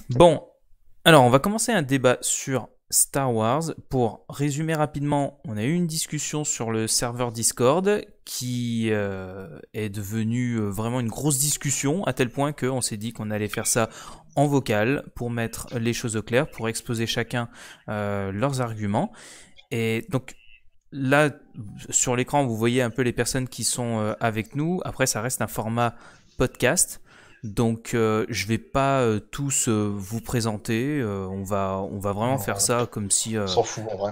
Bon, alors on va commencer un débat sur Star Wars. Pour résumer rapidement, on a eu une discussion sur le serveur Discord qui est devenue vraiment une grosse discussion à tel point qu'on s'est dit qu'on allait faire ça en vocal pour mettre les choses au clair, pour exposer chacun leurs arguments. Et donc là, sur l'écran, vous voyez un peu les personnes qui sont avec nous. Après, ça reste un format podcast. Donc, je vais pas tous vous présenter. On va vraiment faire ça comme si, On s'en fout en vrai.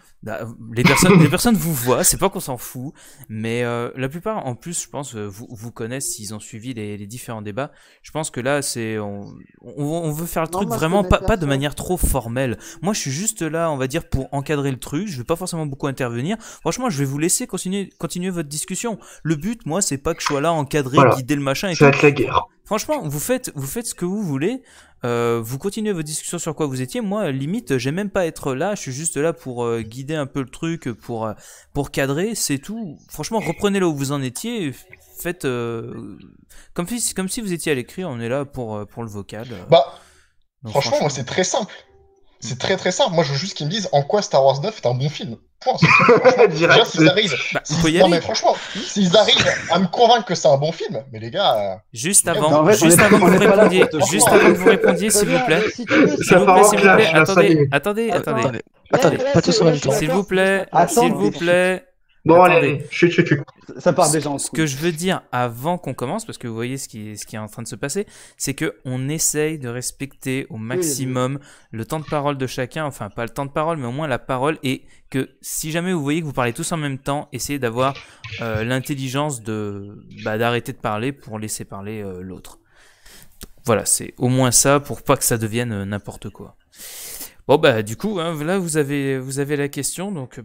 les personnes vous voient. C'est pas qu'on s'en fout, mais la plupart, en plus, je pense, vous connaissent s'ils ont suivi les différents débats. Je pense que là, on veut faire le Non, truc moi, je vraiment connais pas de personne. manière trop formelle. Moi, je suis juste là, on va dire, pour encadrer le truc. Je vais pas forcément beaucoup intervenir. Franchement, je vais vous laisser continuer votre discussion. Le but, moi, c'est pas que je sois là, encadrer, Voilà, guider le machin et ça va tout. être la guerre. Franchement, vous faites ce que vous voulez. Vous continuez vos discussions sur quoi vous étiez. Moi, limite, j'ai même pas à être là. Je suis juste là pour guider un peu le truc, pour cadrer, c'est tout. Franchement, reprenez là où vous en étiez. Faites comme si vous étiez à l'écrit. On est là pour le vocal. Bah, Donc, franchement, moi c'est très simple. C'est très très simple. Moi je veux juste qu'ils me disent en quoi Star Wars 9 est un bon film. Point, c'est tout. Franchement, déjà, Direct. s'ils arrivent. Bah, on peut y Non, aller. mais franchement, s'ils arrivent à me convaincre que c'est un bon film, mais les gars. Juste Non, avant, en fait, juste on est- avant que on vous est pas là répondiez, pour te juste franchement, avant que vous répondiez, Très s'il vous bien, plaît. mais si tu veux, S'il Ça vous part plaît, en s'il vous clash, plaît. là, ça y est. Attendez. Attendez, pas tous en même temps. S'il vous plaît, Attends, s'il vous plaît. Bon, Attendez. allez, chut. Ça part déjà en Ce couille. que je veux dire avant qu'on commence, parce que vous voyez ce qui est en train de se passer, c'est que on essaye de respecter au maximum le temps de parole de chacun, enfin pas le temps de parole, mais au moins la parole, et que si jamais vous voyez que vous parlez tous en même temps, essayez d'avoir l'intelligence d'arrêter de parler pour laisser parler l'autre. Voilà, c'est au moins ça pour pas que ça devienne n'importe quoi. Bon bah du coup, hein, là vous avez la question, donc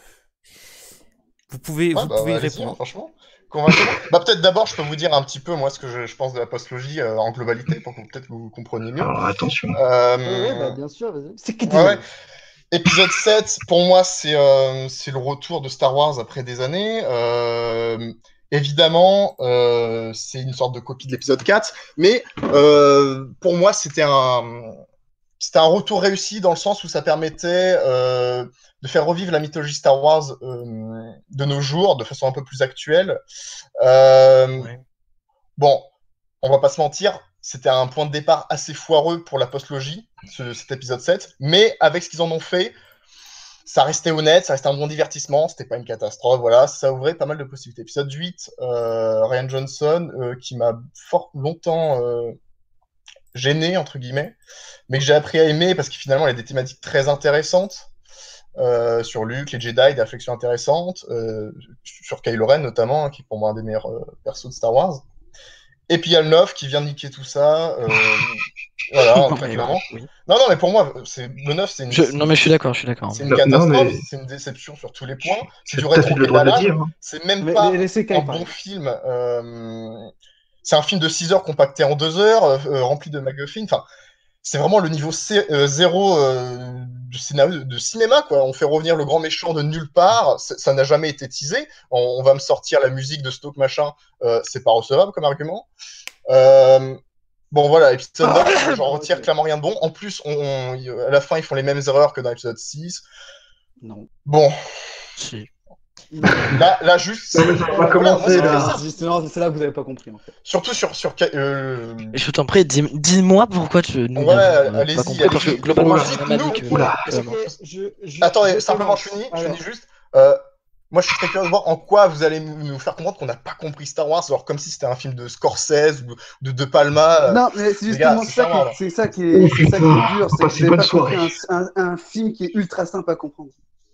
vous pouvez Ouais, y allez-y, hein, répondre. franchement. Convaincez-moi. Bah, peut-être d'abord, je peux vous dire un petit peu, moi, ce que je pense de la postlogie en globalité, pour que peut-être vous compreniez mieux. Alors, attention. Ouais, bah, bien sûr, vas-y. C'est qui Ouais. Épisode 7, pour moi, c'est le retour de Star Wars après des années. Évidemment, c'est une sorte de copie de l'épisode 4, mais pour moi, c'était un retour réussi dans le sens où ça permettait de faire revivre la mythologie Star Wars de nos jours de façon un peu plus actuelle. Ouais. Bon, on va pas se mentir, c'était un point de départ assez foireux pour la postlogie, cet épisode 7, mais avec ce qu'ils en ont fait, ça restait honnête, ça restait un bon divertissement, c'était pas une catastrophe, voilà, ça ouvrait pas mal de possibilités. Épisode 8, Ryan Johnson, qui m'a fort longtemps gêné, entre guillemets, mais que j'ai appris à aimer parce que finalement, il y a des thématiques très intéressantes sur Luke, les Jedi, des réflexions intéressantes, sur Kylo Ren notamment, hein, qui est pour moi un des meilleurs persos de Star Wars. Et puis il y a le 9 qui vient niquer tout ça. Voilà, Non, très mais clairement. oui. Non, mais pour moi, le 9, c'est une, Non, mais je suis d'accord. c'est une Non, catastrophe, mais- c'est une déception sur tous les points. C'est C'est du tout à fait le droit de le rétro-pédalage. dire. Hein. C'est même Mais pas laissez Kai un parler. bon film. C'est un film de 6 heures compacté en 2 heures, rempli de MacGuffin. Enfin, c'est vraiment le niveau zéro du scénario de cinéma, quoi. On fait revenir le grand méchant de nulle part, ça n'a jamais été teasé. On va me sortir la musique de Stoke machin, c'est pas recevable comme argument. Bon voilà, épisode 9, j'en retire clairement rien de bon. En plus, à la fin, ils font les mêmes erreurs que dans l'épisode 6. Non. Bon, Si. là juste... Ça va commencer, là. Justement, c'est là que vous avez pas compris, en fait. Surtout sur Je t'en prie, dis-moi pourquoi nous Ouais, n'avons allez-y, pas compris, parce que allez-y. globalement, Oula. j'ai jamais dit que... Oula. vraiment. Attendez, simplement, je finis juste. Moi, je suis très curieux de voir en quoi vous allez nous faire comprendre qu'on n'a pas compris Star Wars, alors comme si c'était un film de Scorsese ou de De Palma. Non, mais c'est les gars, justement c'est ça, charmant, là. c'est ça qui est dur, c'est que vous Passez n'avez bonne pas soirée. compris un film qui est ultra simple à comprendre.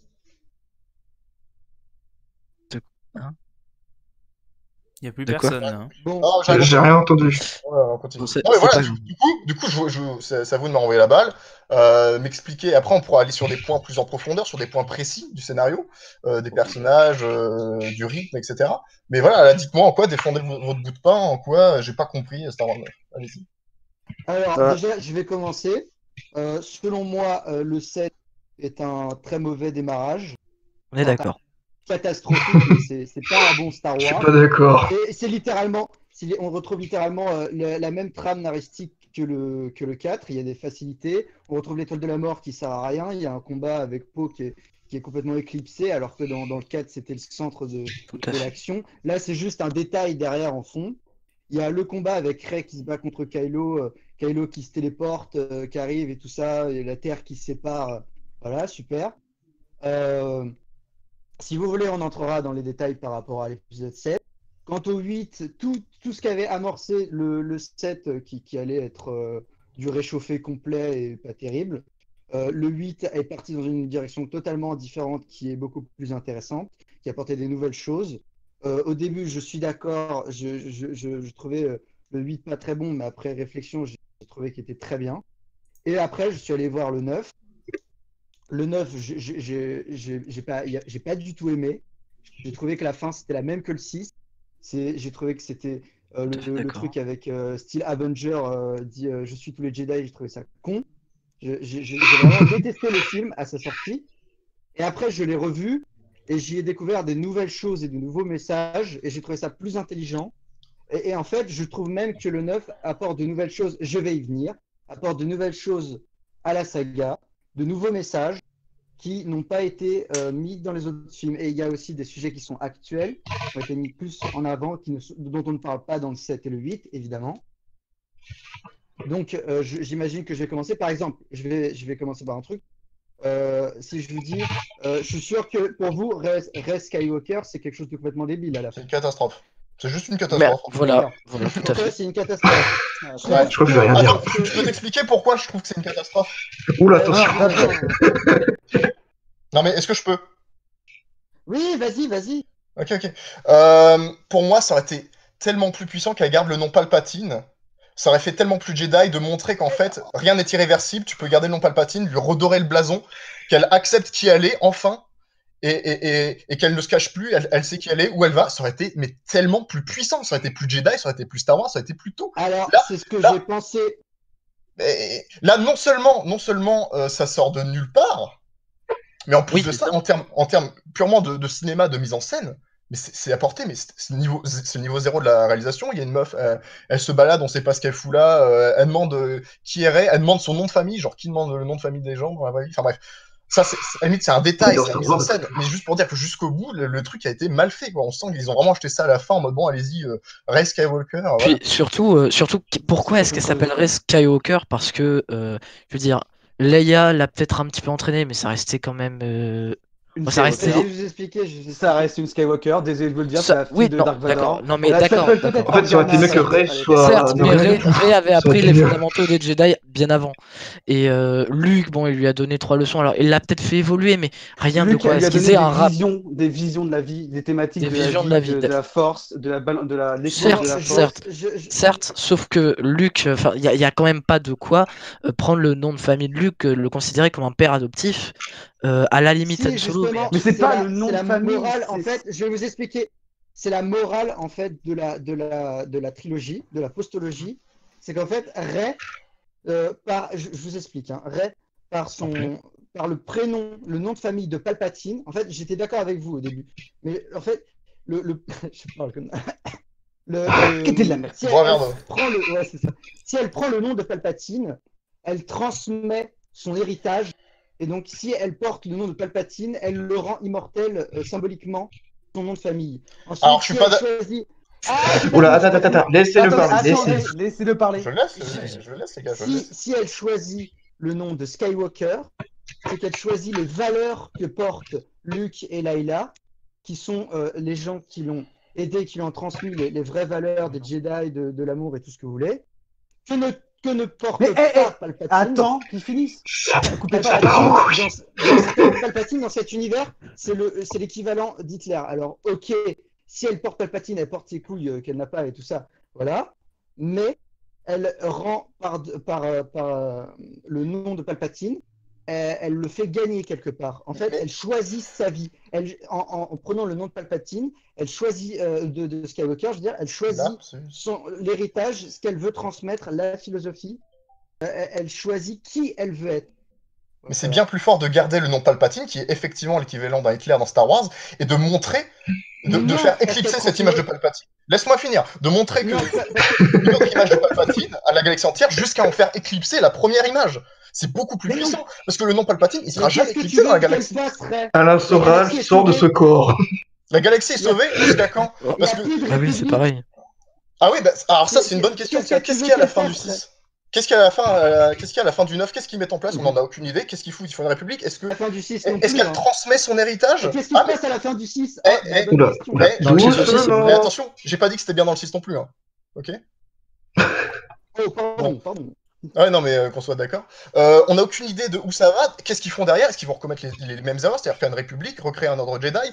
Il n'y a plus De quoi personne. Hein. Bon, Non, J'ai rien entendu. Ouais, on continue. Bon, c'est- Non, mais c'est voilà, pas grave. du coup c'est à vous de m'envoyer la balle, m'expliquer. Après, on pourra aller sur des points plus en profondeur, sur des points précis du scénario, des personnages, du rythme, etc. Mais voilà, là, dites-moi en quoi défendez votre bout de pain, en quoi j'ai pas compris Star Wars 9. Allez-y. alors déjà, je vais commencer. Selon moi, le 7 est un très mauvais démarrage. On est d'accord. Catastrophique, c'est pas un bon Star Je suis Wars. pas d'accord. Et c'est littéralement, on retrouve littéralement la même trame narrative que le 4, il y a des facilités. On retrouve l'étoile de la mort qui sert à rien. Il y a un combat avec Poe qui est complètement éclipsé, alors que dans le 4, c'était le centre de Tout à fait. l'action. Là, c'est juste un détail derrière en fond. Il y a le combat avec Rey qui se bat contre Kylo, Kylo qui se téléporte, qui arrive et tout ça, et la Terre qui se sépare. Voilà, super. Si vous voulez, on entrera dans les détails par rapport à l'épisode 7. Quant au 8, tout ce qu'avait amorcé le 7 qui allait être du réchauffé complet et pas terrible. Le 8 est parti dans une direction totalement différente qui est beaucoup plus intéressante, qui apportait des nouvelles choses. Au début, je suis d'accord, je trouvais le 8 pas très bon, mais après réflexion, j'ai trouvé qu'il était très bien. Et après, je suis allé voir le 9. Le 9, j'ai pas du tout aimé. J'ai trouvé que la fin, c'était la même que le 6. J'ai trouvé que c'était le truc avec style Avenger dit je suis tous les Jedi, j'ai trouvé ça con. J'ai vraiment détesté le film à sa sortie. Et après, je l'ai revu et j'y ai découvert des nouvelles choses et de nouveaux messages et j'ai trouvé ça plus intelligent. Et en fait, je trouve même que le 9 apporte de nouvelles choses, je vais y venir, apporte de nouvelles choses à la saga, de nouveaux messages qui n'ont pas été mis dans les autres films. Et il y a aussi des sujets qui sont actuels, qui ont été mis plus en avant, dont on ne parle pas dans le 7 et le 8, évidemment. Donc, j'imagine que je vais commencer. Par exemple, je vais commencer par un truc. Si je vous dis, je suis sûr que pour vous, Rey Skywalker, c'est quelque chose de complètement débile à la fin. C'est une catastrophe. C'est juste une Mais, catastrophe. voilà, tout à Pourquoi fait. c'est une catastrophe? Ouais. Je crois que je vais rien dire. Attends, je peux t'expliquer pourquoi je trouve que c'est une catastrophe? Oula, attention. Non, mais est-ce que je peux? Oui, vas-y. Ok. Pour moi, ça aurait été tellement plus puissant qu'elle garde le nom Palpatine. Ça aurait fait tellement plus Jedi de montrer qu'en fait, rien n'est irréversible. Tu peux garder le nom Palpatine, lui redorer le blason, qu'elle accepte qui elle est, enfin, et qu'elle ne se cache plus, elle sait qui elle est, où elle va. Ça aurait été mais tellement plus puissant. Ça aurait été plus Jedi, ça aurait été plus Star Wars, ça aurait été plus tout. Alors, Là- c'est ce que là- j'ai pensé. Et là, non seulement ça sort de nulle part, mais en plus Oui, de c'est ça, ça. en termes purement de cinéma, de mise en scène, mais c'est apporté, mais c'est le niveau zéro de la réalisation. Il y a une meuf, elle se balade, on sait pas ce qu'elle fout là, elle demande qui est Rey, elle demande son nom de famille, genre qui demande le nom de famille des gens dans la vraie vie. Enfin bref, ça, à la limite, c'est un détail, c'est la mise en scène, mais juste pour dire que jusqu'au bout, le truc a été mal fait, quoi. On sent qu'ils ont vraiment acheté ça à la fin en mode bon, allez-y, Rey Skywalker. Puis Voilà. surtout, pourquoi est-ce qu'elle s'appellerait Skywalker? Parce que, je veux dire, Leia l'a peut-être un petit peu entraînée, mais ça restait quand même. Une Bon, ça Skywalker. restait. Je vais vous expliquer. Ça reste une Skywalker, désolé de vous le dire, c'est la fille Oui, de non, Dark Vador. d'accord. Non, mais Elle d'accord. s'appelle peut-être En fait, ça aurait été mieux que Organa, Rey elle était- soit. Certes, ne mais rien Rey, du tout. Rey avait Ça aurait appris été les mieux. fondamentaux des Jedi bien avant. Et Luke, bon, il lui a donné 3 leçons. Alors, il l'a peut-être fait évoluer, mais rien de Luke, quoi. elle lui Est-ce a qu'ils donné aient un rap? des visions de la vie, des thématiques Des de la visions vie, de la vie. de la force, de l'équilibre Certes, de la certes. force. Certes, sauf que Luke, enfin, il y a quand même pas de quoi prendre le nom de famille de Luke, le considérer comme un père adoptif. À la limite, Si, Han Solo, justement, Mais c'est pas le nom c'est de la famille, morale, en c'est- fait, je vais vous expliquer. C'est la morale, en fait, de la trilogie, de la postologie. C'est qu'en fait, Rey, je vous explique, hein, Rey, par le prénom, le nom de famille de Palpatine, en fait, j'étais d'accord avec vous au début. Mais en fait, je parle comme Arrêtez de la merde. si Bois un elle verre d'eau. prend ouais, c'est ça. Si elle prend le nom de Palpatine, elle transmet son héritage. Et donc, si elle porte le nom de Palpatine, elle le rend immortel symboliquement, son nom de famille. Ensuite, Alors, je suis si pas elle d'a- choisit. Ah, j'ai pas Oula, dit, j'ai pas attends, dit. laissez-le Attendez, parler, attendez, laissez. laissez-le parler. Je laisse les gars, je laisse. Si elle choisit le nom de Skywalker, c'est qu'elle choisit les valeurs que portent Luke et Layla, qui sont les gens qui l'ont aidé, qui lui ont transmis les vraies valeurs des Jedi, de l'amour et tout ce que vous voulez, que ne porte Mais, pas Palpatine. Attends qu'ils finissent. Coupez pas. Palpatine, dans cet univers, c'est l'équivalent d'Hitler. Alors, ok, si elle porte Palpatine, elle porte ses couilles qu'elle n'a pas et tout ça, voilà. Mais elle rend par le nom de Palpatine, elle le fait gagner quelque part. En fait, elle choisit sa vie. En prenant le nom de Palpatine, elle choisit de Skywalker, je veux dire, elle choisit l'héritage, ce qu'elle veut transmettre, la philosophie. Elle choisit qui elle veut être. Mais c'est bien plus fort de garder le nom Palpatine, qui est effectivement l'équivalent d'un Hitler dans Star Wars, et de montrer, de faire éclipser cette image de Palpatine. Laisse-moi finir. De montrer Non, une autre image de Palpatine à la galaxie entière jusqu'à en faire éclipser la première image. C'est beaucoup plus Mais non. puissant. Parce que le nom Palpatine, il sera mais jamais qu'est-ce que tu éclipsé dans la veux qu'elle galaxie. passerait? Alain Soral galaxie est sort de ce sauvée. corps. La galaxie est sauvée jusqu'à quand? Il y Parce a que... plus de Ah oui, c'est république. pareil. Ah oui, bah, alors ça c'est une bonne question. Qu'est-ce Tiens, que tu qu'est-ce veux qu'il y a à la qu'elle fin du fasse, 6? Qu'est-ce qu'il y a à la fin du 9? Qu'est-ce qu'ils mettent en place? On n'en a aucune idée. Qu'est-ce qu'ils foutent? Ils font une république? Est-ce À la fin du 6 non plus. qu'elle hein. transmet son héritage? Et qu'est-ce qui Ah se mais, passe à la fin du 6? Eh, Ah, eh, bonne Oula, question. oula. eh, Dans le j'ai- six aussi, c'est mais attention, j'ai pas dit que c'était bien dans le 6 non plus. Hein. Ok? Oh, pardon, pardon. Ouais, non, mais qu'on soit d'accord. On n'a aucune idée de où ça va. Qu'est-ce qu'ils font derrière? Est-ce qu'ils vont recommettre les mêmes erreurs, c'est-à-dire faire une république, recréer un ordre Jedi,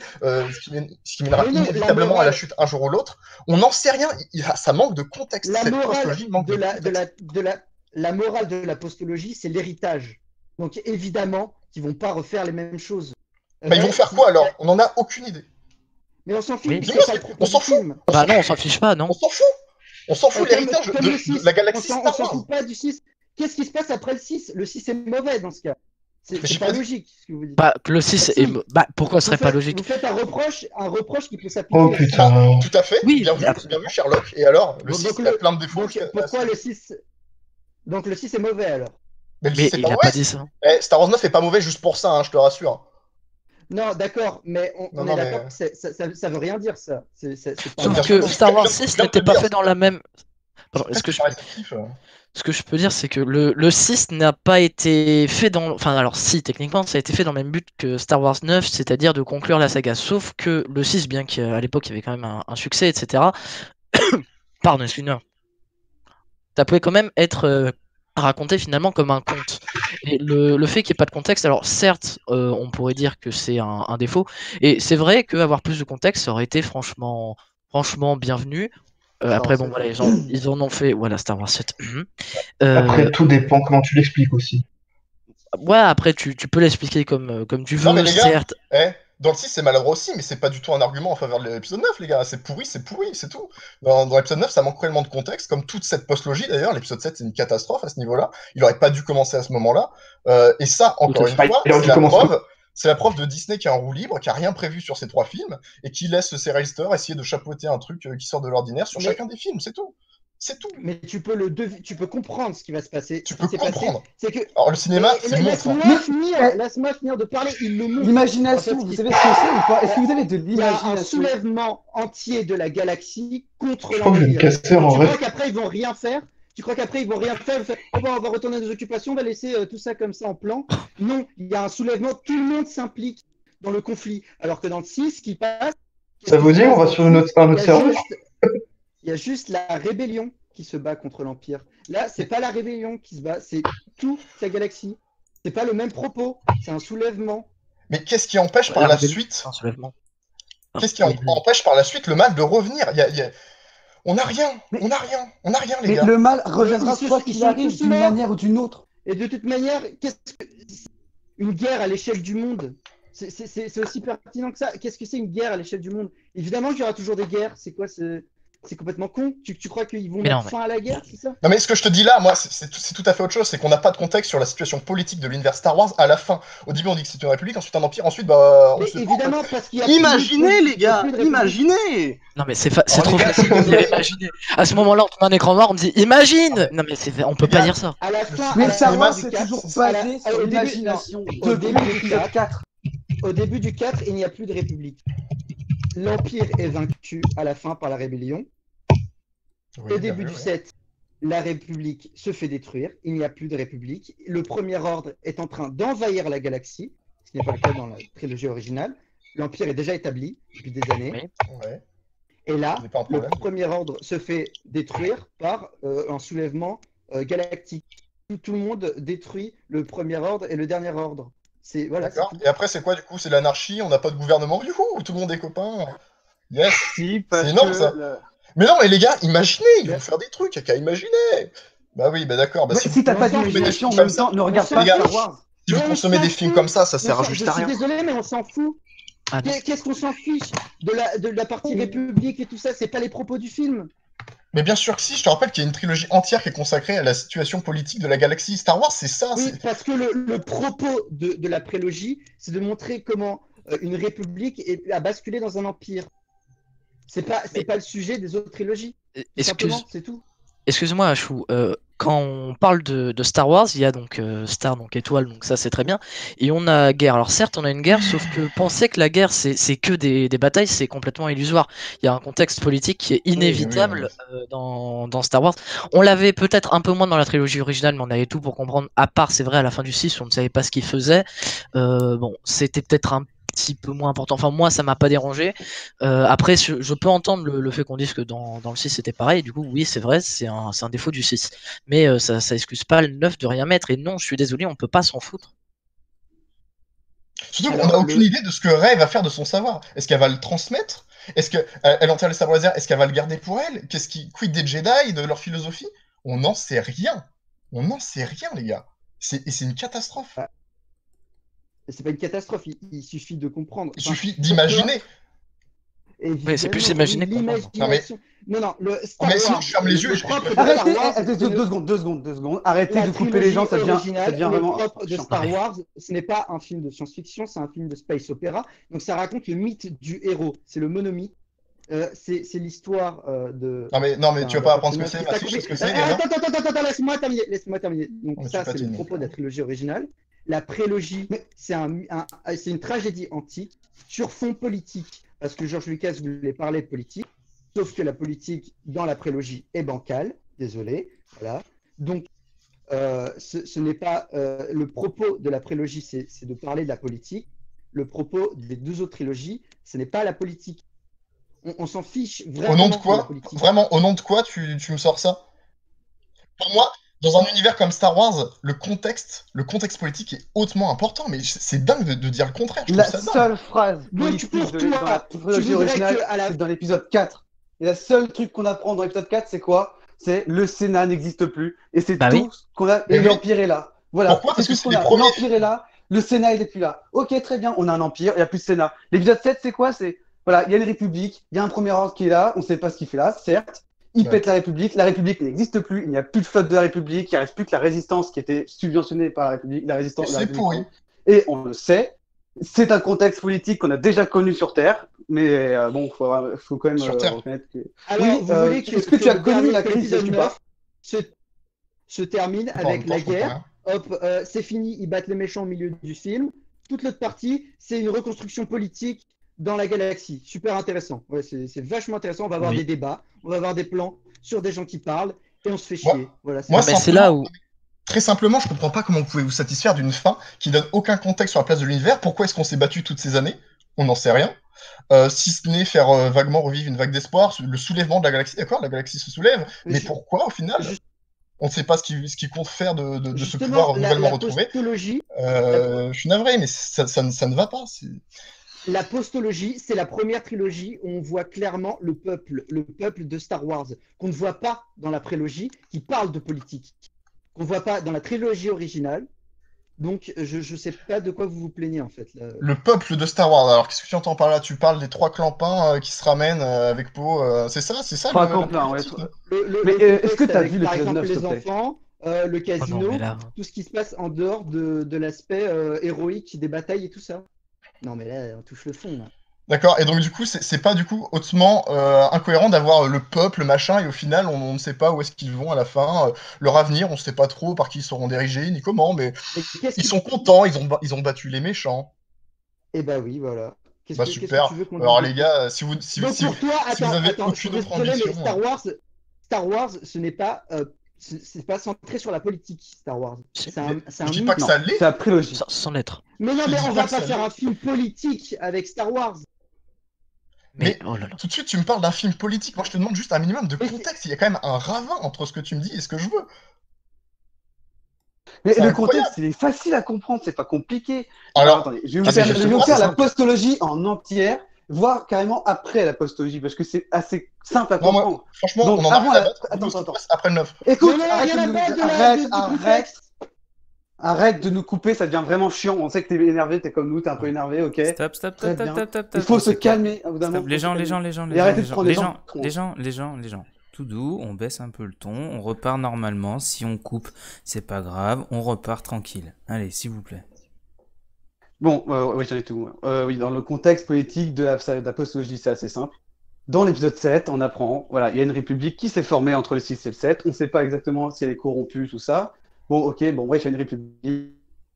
ce qui mènera Mais non, la inévitablement à morale- la chute un jour ou l'autre? On n'en sait rien. Ça manque de contexte. La Cette morale postologie manque de de contexte. la morale de la postologie, c'est l'héritage. Donc évidemment qu'ils vont pas refaire les mêmes choses. Bah, ils vont faire quoi alors? On n'en a aucune idée. Mais on s'en fiche, Oui. c'est pas le propos On s'en du fout. film. Bah non, on s'en fiche pas, non? On s'en fout. On s'en fout de Comme- l'héritage comme le 6, de la galaxie on Star s'en Wars. fout pas du 6. Qu'est-ce qui se passe après le 6? Le 6 est mauvais dans ce cas. Mais C'est j'ai pas pas dit- logique ce que vous dites. Bah, le 6 Si. est. Bah, pourquoi ce serait Vous pas faites- logique? Vous faites un reproche qui peut s'appliquer. Oh au 6. putain. Tout à fait. Oui, bien vu, Sherlock. Et alors, le Donc, 6, il a plein de défauts. Donc pourquoi le 6? Donc le 6 est mauvais alors. Mais le Mais 6, c'est il pas a mauvais. pas dit ça. Eh, Star Wars 9 est pas mauvais juste pour ça, hein, je te rassure. Non, d'accord, mais on Non, est mais- d'accord que ça veut rien dire ça. C'est pas Sauf bien que sûr. Star Wars Bien- 6 bien n'était te pas dire. fait dans la même. Pardon, Est-ce que ce que je peux dire, c'est que le 6 n'a pas été fait dans. Enfin, alors, si, techniquement, ça a été fait dans le même but que Star Wars 9, c'est-à-dire de conclure la saga. Sauf que le 6, bien qu'à l'époque, il y avait quand même un succès, etc. Pardon, excuse-moi. Ça pouvait quand même être raconté finalement comme un conte. Et le fait qu'il n'y ait pas de contexte, alors certes, on pourrait dire que c'est un défaut, et c'est vrai qu'avoir plus de contexte, ça aurait été franchement bienvenu. Après, bon, voilà, ils en ont fait. Voilà, Star Wars 7. Après, tout dépend comment tu l'expliques aussi. Ouais, après, tu peux l'expliquer comme tu veux, Non, mais les gars, certes. dans le 6, c'est maladroit aussi, mais c'est pas du tout un argument en faveur de l'épisode 9, les gars. C'est pourri, c'est tout. Dans l'épisode 9, ça manque cruellement de contexte, comme toute cette post-logie d'ailleurs. L'épisode 7, c'est une catastrophe à ce niveau-là. Il aurait pas dû commencer à ce moment-là. Et ça, encore une fait. fois, Il aurait dû c'est la commencer. preuve. C'est la preuve de Disney qui a un roue libre, qui a rien prévu sur ces 3 films, et qui laisse ses réalisateurs essayer de chapeauter un truc qui sort de l'ordinaire sur Mais- chacun des films, c'est tout. C'est tout. Mais tu peux comprendre ce qui va se passer. Tu Ce peux qui s'est passé, comprendre. c'est que. Alors le cinéma, Mais- c'est mais montre. laisse-moi finir de parler. Il le montre. L'imagination, En fait, vous savez ce que c'est ou pas? Est-ce que vous avez de Il y a un l'imagination? soulèvement entier de la galaxie contre Je crois que je vais me l'Empire. casser en Tu vrai. crois qu'après ils vont rien faire? Tu crois qu'après ils vont rien faire? Oh, bah, on va retourner à nos occupations, on va laisser tout ça comme ça en plan? Non, il y a un soulèvement, tout le monde s'implique dans le conflit. Alors que dans le 6, ce qui passe. Ça veut dire on va sur un autre il y a serveur? il y a juste la rébellion qui se bat contre l'Empire. Là, c'est pas la rébellion qui se bat, c'est toute la galaxie. C'est pas le même propos, c'est un soulèvement. Mais qu'est-ce qui empêche par la suite Un soulèvement. Qu'est-ce qui empêche par la suite le mal de revenir? On n'a rien, Mais- on n'a rien, les Mais gars. le mal reviendra Ils quoi sont qu'il arrive tous d'une morts. manière ou d'une autre. Et de toute manière, une guerre à l'échelle du monde, c'est aussi pertinent que ça. Qu'est-ce que c'est une guerre à l'échelle du monde? Évidemment qu'il y aura toujours des guerres. C'est quoi? C'est complètement con. Tu crois qu'ils vont Mais mettre non, mais- fin à la guerre, c'est ça? Non mais ce que je te dis là, moi, c'est tout à fait autre chose, c'est qu'on n'a pas de contexte sur la situation politique de l'univers Star Wars à la fin. Au début on dit que c'est une république, ensuite un empire, ensuite bah on Mais se fait évidemment, parce qu'il y a Imaginez plus- les gars, il y a plus de république. imaginez. Non, mais c'est Oh, trop les gars, facile de dire imaginer. À ce moment-là, on tourne un écran noir, on me dit imagine! Non, mais on peut Les pas gars, dire ça. À la fin, Mais à la Star fin Wars, du c'est 4, toujours à la- basé au sur début- l'imagination. au Depuis début du l'épisode 4. 4. Au début du 4, il n'y a plus de république. L'Empire est vaincu à la fin par la rébellion. Oui, Au bien début vu, du ouais. 7, la République se fait détruire. Il n'y a plus de République. Le Premier Ordre est en train d'envahir la galaxie, ce qui n'est pas le cas dans la trilogie originale. L'Empire est déjà établi depuis des années. Oui. Ouais, Et là, ce n'est pas un le problème. Premier Ordre se fait détruire par un soulèvement galactique. Tout le monde détruit le Premier Ordre et le Dernier Ordre. C'est voilà. c'est D'accord. tout. Et après c'est quoi du coup? C'est l'anarchie, on n'a pas de gouvernement, youhou, tout le monde est copain. Yes. Si, parce C'est énorme, que ça. Mais non mais les gars, imaginez, ils vont faire des trucs, y'a qu'à imaginer. Bah oui, bah d'accord. Bah, Mais si t'as on pas s'en fout, d'imagination en mais même des temps, ne regarde on pas s'en Star fout. Wars. Si vous Mais on consommez s'en des films fout. comme ça On sert s'en- juste je à suis rien. désolé, mais on s'en fout. Ah, non. Qu'est-ce qu'on s'en fiche de la partie République et tout ça? C'est pas les propos du film. Mais bien sûr que si, je te rappelle qu'il y a une trilogie entière qui est consacrée à la situation politique de la galaxie. Star Wars, c'est ça. Oui, parce que le propos de la prélogie, c'est de montrer comment une république a basculé dans un empire. C'est pas le sujet des autres trilogies. Simplement, c'est tout. Excuse-moi, Achou, quand on parle de Star Wars, il y a donc Star, donc étoile, donc ça c'est très bien, et on a guerre. Alors certes, on a une guerre, sauf que penser que la guerre c'est que des batailles, c'est complètement illusoire. Il y a un contexte politique qui est inévitable dans Star Wars. On l'avait peut-être un peu moins dans la trilogie originale, mais on avait tout pour comprendre, à part, c'est vrai, à la fin du 6, on ne savait pas ce qu'il faisait. Bon, c'était peut-être un petit peu moins important. Enfin, moi, ça m'a pas dérangé. Après, je peux entendre le fait qu'on dise que dans le 6 c'était pareil. Du coup, oui, c'est vrai, c'est un défaut du 6. Mais ça excuse pas le 9 de rien mettre. Et non, je suis désolé, on peut pas s'en foutre. Surtout qu'on n'a aucune idée de ce que Rey va faire de son savoir. Est-ce qu'elle va le transmettre? Est-ce qu'elle enterre le sabre laser? Est-ce qu'elle va le garder pour elle? Quid des Jedi, de leur philosophie? On n'en sait rien. On n'en sait rien, les gars. Et c'est une catastrophe. C'est pas une catastrophe, il suffit de comprendre. Il suffit d'imaginer. Mais c'est plus imaginer que l'imagination. Non, le Star mais sinon, Wars, je ferme les yeux et je Arrêtez, 2 secondes. Arrêtez de couper les gens, ça devient vraiment. Le propre de Star Wars, ce n'est pas un film de science-fiction, c'est un film de space opéra. Donc ça raconte le mythe du héros, c'est le monomythe. C'est l'histoire de. Non, mais tu vas pas apprendre ce que c'est, merci, je sais ce que c'est. Attends, laisse-moi terminer. Donc ça, c'est le propos de la trilogie originale. La prélogie, c'est une tragédie antique sur fond politique, parce que George Lucas voulait parler de politique, sauf que la politique dans la prélogie est bancale, désolé, voilà. Donc, ce n'est pas le propos de la prélogie, c'est de parler de la politique. Le propos des 2 autres trilogies, ce n'est pas la politique. On s'en fiche vraiment. Au nom de quoi? Vraiment, au nom de quoi tu me sors ça? Pour moi, dans un univers comme Star Wars, le contexte politique est hautement important, mais c'est dingue de dire le contraire. La seule phrase politique dans la trilogie originale, c'est dans l'épisode 4. Et la seule truc qu'on apprend dans l'épisode 4, c'est quoi? C'est le Sénat n'existe plus. Et c'est tout ce qu'on a. Et l'Empire est là. Voilà. Pourquoi? Parce que c'est les premiers. L'Empire est là, le Sénat il est plus là. Ok, très bien, on a un Empire, il n'y a plus de Sénat. L'épisode 7, c'est quoi? C'est voilà, il y a une République, il y a un premier ordre qui est là, on ne sait pas ce qu'il fait là, certes. Il pète la République n'existe plus, il n'y a plus de flotte de la République, il ne reste plus que la résistance qui était subventionnée par la République, la résistance de la République. Pourri. Et on le sait, c'est un contexte politique qu'on a déjà connu sur Terre, mais bon, faut quand même reconnaître que. Alors, oui, vous voulez est-ce que tu as connu la crise de Cuba se termine avec la guerre, hop, c'est fini, ils battent les méchants au milieu du film. Toute l'autre partie, c'est une reconstruction politique dans la galaxie. Super intéressant. Ouais, c'est vachement intéressant. On va avoir des débats, on va avoir des plans sur des gens qui parlent et on se fait chier. Voilà, c'est là où. Très simplement, je comprends pas comment vous pouvez vous satisfaire d'une fin qui donne aucun contexte sur la place de l'univers. Pourquoi est-ce qu'on s'est battu toutes ces années? On n'en sait rien. Si ce n'est faire vaguement revivre une vague d'espoir, le soulèvement de la galaxie. D'accord, la galaxie se soulève, mais pourquoi au final? On ne sait pas ce qu'il compte faire de ce pouvoir nouvellement retrouvé. Je suis navré, mais ça ne va pas. La postologie, c'est la première trilogie où on voit clairement le peuple de Star Wars, qu'on ne voit pas dans la prélogie, qui parle de politique, qu'on ne voit pas dans la trilogie originale. Donc, je ne sais pas de quoi vous vous plaignez, en fait. Là. Le peuple de Star Wars, alors qu'est-ce que tu entends par là? Tu parles des 3 clampins qui se ramènent avec Poe, c'est ça? 3 clampins, ouais. Mais est-ce que tu as vu par l'épisode exemple 9, les enfants, le casino, non, tout ce qui se passe en dehors de l'aspect héroïque des batailles et tout ça? Non, mais là, on touche le fond. Là. D'accord, et donc du coup, c'est pas du coup hautement incohérent d'avoir le peuple, machin, et au final, on ne sait pas où est-ce qu'ils vont à la fin. Leur avenir, on ne sait pas trop par qui ils seront dirigés, ni comment, mais ils sont contents, ils ont battu les méchants. Eh bah oui, voilà. Super. Alors les gars, si vous avez aucune autre ambition... Star Wars, ce n'est pas... c'est pas centré sur la politique, Star Wars. Je dis pas que ça l'est. C'est la prélogie. Sans l'être. Mais non, mais on va pas faire un film politique avec Star Wars. Mais tout de suite, tu me parles d'un film politique. Moi, je te demande juste un minimum de contexte. Il y a quand même un ravin entre ce que tu me dis et ce que je veux. Mais le contexte, il est facile à comprendre, c'est pas compliqué. Alors, attendez, je vais vous faire la postologie en entière, voire carrément après la postologie, parce que c'est assez simple à comprendre. Franchement, donc, on en avant a Attends. Après le 9. Écoute, arrête de nous couper, ça devient vraiment chiant. On sait que t'es énervé, t'es comme nous, t'es un peu énervé, ok? Stop. Il faut se calmer. Les gens. tout doux, on baisse un peu le ton, on repart normalement. Si on coupe, c'est pas grave, on repart tranquille. Allez, s'il vous plaît. Bon, oui, j'en ai tout. Oui, dans le contexte politique de la postologie, c'est assez simple. Dans l'épisode 7, on apprend, voilà, il y a une république qui s'est formée entre le 6 et le 7. On ne sait pas exactement si elle est corrompue, tout ça. Bon, ok, bon, bref, il y a une république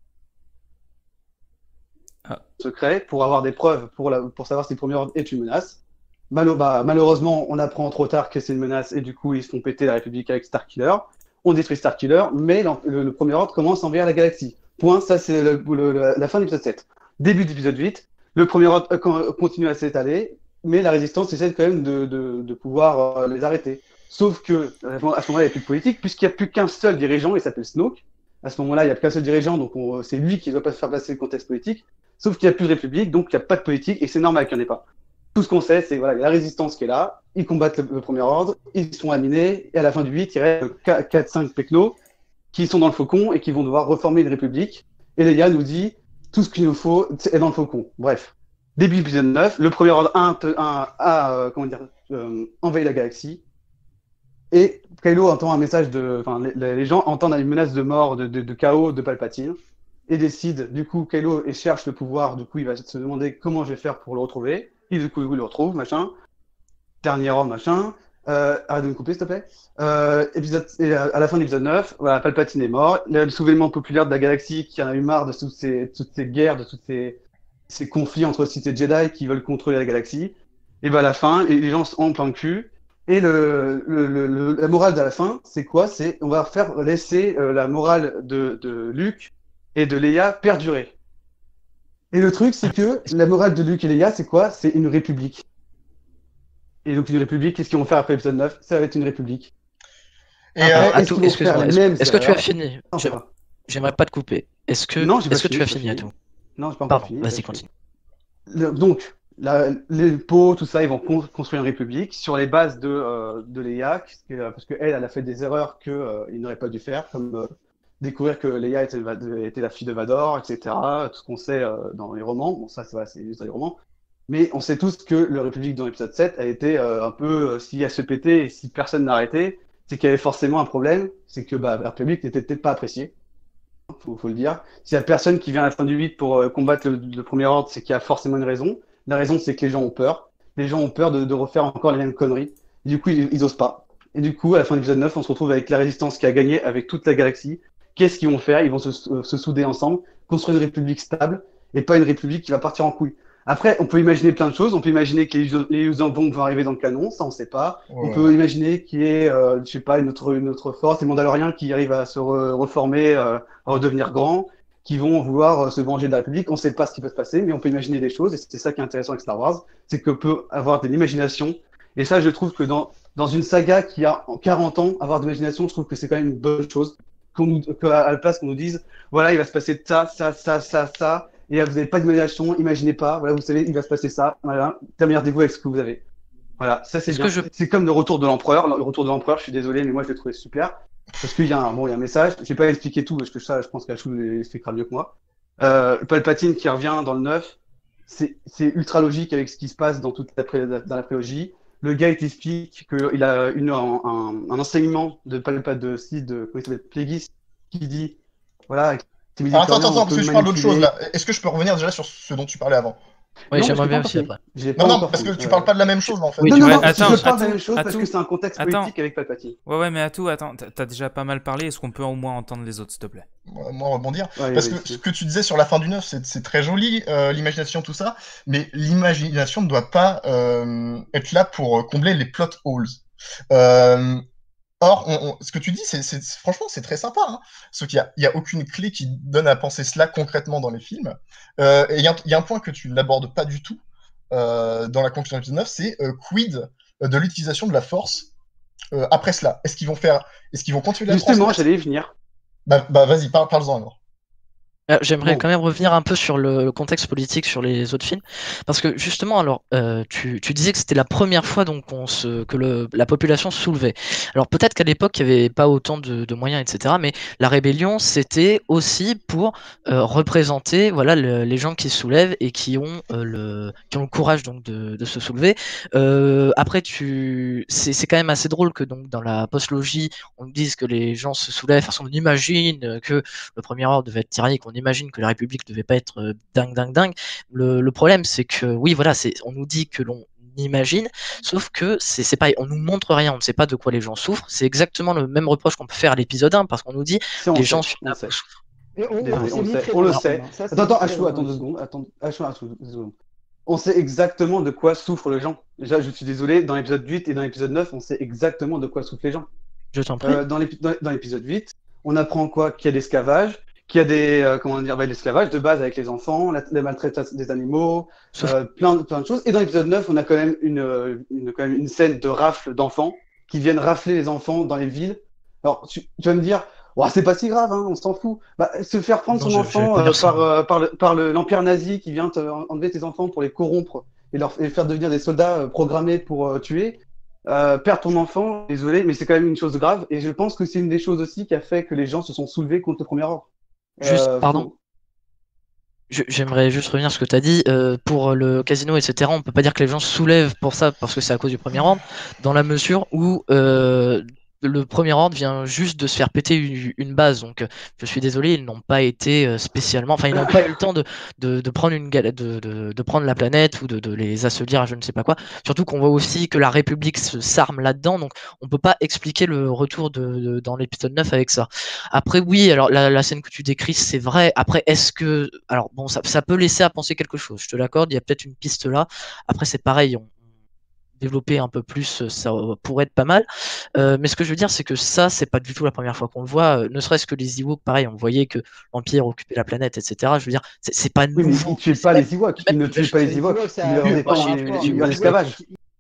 secret pour avoir des preuves pour savoir si le premier ordre est une menace. Malheureusement, on apprend trop tard que c'est une menace et du coup, ils se font péter la république avec Starkiller. On détruit Starkiller, mais le premier ordre commence à envahir la galaxie. Point, ça c'est la fin de l'épisode 7. Début d'épisode 8, le premier ordre continue à s'étaler, mais la résistance essaie quand même de pouvoir les arrêter. Sauf que à ce moment-là, il n'y a plus de politique, puisqu'il n'y a plus qu'un seul dirigeant, il s'appelle Snoke. À ce moment-là, il n'y a qu'un seul dirigeant, donc c'est lui qui ne doit pas se faire passer le contexte politique. Sauf qu'il n'y a plus de république, donc il n'y a pas de politique, et c'est normal qu'il n'y en ait pas. Tout ce qu'on sait, c'est voilà, la résistance qui est là, ils combattent le premier ordre, ils sont aminés, et à la fin du 8, il reste 4-5 Pecnos qui sont dans le Faucon et qui vont devoir reformer une république. Et Leia nous dit, tout ce qu'il nous faut est dans le Faucon. Bref, début épisode 9, le premier ordre a envahi la galaxie, et Kylo entend un message les gens entendent une menace de mort, de chaos de Palpatine, et décide, du coup, Kylo cherche le pouvoir, du coup, il va se demander comment je vais faire pour le retrouver. Il le retrouve, machin. Dernier homme, machin. Arrête de me couper, s'il te plaît. À la fin de l'épisode 9, voilà, Palpatine est mort. Il y a le soulèvement populaire de la galaxie qui en a eu marre de toutes ces guerres, de tous ces conflits entre Sith et Jedi qui veulent contrôler la galaxie. Et ben à la fin, les gens sont en plein cul. Et la morale de la fin, c'est quoi? C'est on va faire laisser la morale de Luke et de Leia perdurer. Et le truc, c'est que la morale de Luke et Leia, c'est quoi? C'est une république. Et donc une république, qu'est-ce qu'ils vont faire après l'épisode 9? Ça va être une république. Et est-ce que tu as fini? Non, je sais pas. J'aimerais pas te couper. Est-ce que tu as fini à tout? Non, j'ai pas encore fini. Vas-y, continue. Donc, les pots, tout ça, ils vont construire une république sur les bases de Leia, parce qu'elle, elle a fait des erreurs qu'ils n'auraient pas dû faire, comme découvrir que Leia était la fille de Vador, etc. Tout ce qu'on sait dans les romans. Bon, ça, c'est juste dans les romans. Mais on sait tous que la République dans l'épisode 7 a été un peu, si elle se pétait et si personne n'arrêtait, c'est qu'il y avait forcément un problème, c'est que la République n'était peut-être pas appréciée. Faut le dire. S'il y a personne qui vient à la fin du 8 pour combattre le premier ordre, c'est qu'il y a forcément une raison. La raison, c'est que les gens ont peur. Les gens ont peur de refaire encore les mêmes conneries. Et du coup, ils osent pas. Et du coup, à la fin de l'épisode 9, on se retrouve avec la résistance qui a gagné avec toute la galaxie. Qu'est-ce qu'ils vont faire? Ils vont se souder ensemble, construire une république stable, et pas une république qui va partir en couille. Après, on peut imaginer plein de choses. On peut imaginer que les Usambong vont arriver dans le canon, ça on sait pas. Ouais. On peut imaginer qu'il y ait, je sais pas, une autre force, les Mandaloriens qui arrivent à se reformer, à redevenir grands, qui vont vouloir se venger de la République. On sait pas ce qui peut se passer, mais on peut imaginer des choses, et c'est ça qui est intéressant avec Star Wars, c'est qu'on peut avoir de l'imagination. Et ça, je trouve que dans une saga qui a 40 ans, avoir de l'imagination, je trouve que c'est quand même une bonne chose. À la place qu'on nous dise, voilà, il va se passer ça, et vous n'avez pas d'imagination, imaginez pas, voilà, vous savez, il va se passer ça, voilà, démerdez-vous avec ce que vous avez. Voilà, ça c'est bien. C'est comme le retour de l'empereur. Le retour de l'empereur, je suis désolé, mais moi je l'ai trouvé super. Parce qu'il y a un message, je vais pas expliquer tout, parce que ça, je pense qu'Achou l'expliquera mieux que moi. Palpatine qui revient dans le 9, c'est ultra logique avec ce qui se passe dans la prélogie. Le gars, il t'explique qu'il a un enseignement de Plagueis qui dit, voilà. Attends, parce que je parle d'autre chose là. Est-ce que je peux revenir déjà sur ce dont tu parlais avant? Oui, j'aimerais bien aussi après. Non, parce que tu parles pas de la même chose en fait. Oui, non, attends, je parle de la même chose parce que c'est un contexte politique avec Palpatine. Ouais, mais attends, t'as déjà pas mal parlé, est-ce qu'on peut au moins entendre les autres, s'il te plaît? Moi, rebondir. Parce que ce que tu disais sur la fin du 9, c'est très joli, l'imagination, tout ça, mais l'imagination ne doit pas être là pour combler les plot holes. Or, ce que tu dis, franchement, c'est très sympa. Hein, sauf qu'il n'y a aucune clé qui donne à penser cela concrètement dans les films. Et il y a un point que tu n'abordes pas du tout dans la conclusion de l'épisode 9, c'est quid de l'utilisation de la force après cela. Est-ce qu'ils vont continuer la Justement, j'allais y venir. Vas-y, parle-en alors. J'aimerais Bon. quand même revenir un peu sur le contexte politique sur les autres films, parce que justement, alors, tu disais que c'était la première fois donc la population se soulevait. Alors peut-être qu'à l'époque il n'y avait pas autant de moyens, etc. Mais la rébellion c'était aussi pour représenter voilà les gens qui se soulèvent et qui ont le courage donc de se soulever. Après c'est quand même assez drôle que donc dans la postlogie on nous dise que les gens se soulèvent, parce qu'on imagine que le premier ordre devait être tyrannique, on imagine que la République devait pas être dingue. Le problème, c'est que, oui, voilà, on nous dit que l'on imagine, sauf que c'est pareil, on nous montre rien, on ne sait pas de quoi les gens souffrent. C'est exactement le même reproche qu'on peut faire à l'épisode 1, parce qu'on nous dit Si, on les sait, gens on finalement sait. souffrent. Et on Désolé, s'est on le montré sait. dans On le le sait. film, hein. Ça, c'est Attends, montré Achou, dans attends le 2 film. secondes. Achou, 2 secondes. On sait exactement de quoi souffrent les gens. Déjà, je suis désolé, dans l'épisode 8 et dans l'épisode 9, on sait exactement de quoi souffrent les gens. Je t'en prie. Dans l'épisode 8, on apprend quoi? Qu'il y a l'esclavage, qu'il y a comment dire, l'esclavage de base avec les enfants, la maltraitance des animaux, plein de choses. Et dans l'épisode 9, on a quand même quand même une scène de rafle d'enfants qui viennent rafler les enfants dans les villes. Alors, tu vas me dire, oh, c'est pas si grave, hein, on s'en fout. Bah, se faire prendre Non, son enfant vais pas dire ça. par l'empire nazi qui vient enlever tes enfants pour les corrompre et les faire devenir des soldats programmés pour tuer. Perdre ton enfant, désolé, mais c'est quand même une chose grave. Et je pense que c'est une des choses aussi qui a fait que les gens se sont soulevés contre le premier ordre. Juste, pardon. J'aimerais juste revenir sur ce que tu as dit. Pour le casino, etc., on peut pas dire que les gens se soulèvent pour ça parce que c'est à cause du premier ordre, dans la mesure où le premier ordre vient juste de se faire péter une base. Donc, je suis désolé, ils n'ont pas été spécialement. Enfin, ils n'ont pas eu le temps de prendre de prendre la planète ou de les assolir à je ne sais pas quoi. Surtout qu'on voit aussi que la République s'arme là-dedans. Donc, on peut pas expliquer le retour dans l'épisode 9 avec ça. Après, oui, alors la scène que tu décris, c'est vrai. Après, est-ce que. Alors, bon, ça peut laisser à penser quelque chose, je te l'accorde, il y a peut-être une piste là. Après, c'est pareil, développer un peu plus, ça pourrait être pas mal. Mais ce que je veux dire, c'est que ça, c'est pas du tout la première fois qu'on le voit. Ne serait-ce que les Ewoks, pareil, on voyait que l'Empire occupait la planète, etc. Je veux dire, c'est pas Oui, mais nouveau. ils tuaient pas les Ewoks. Ils ne tuaient pas les Ewoks. Ils leur rendaient pas en esclavage.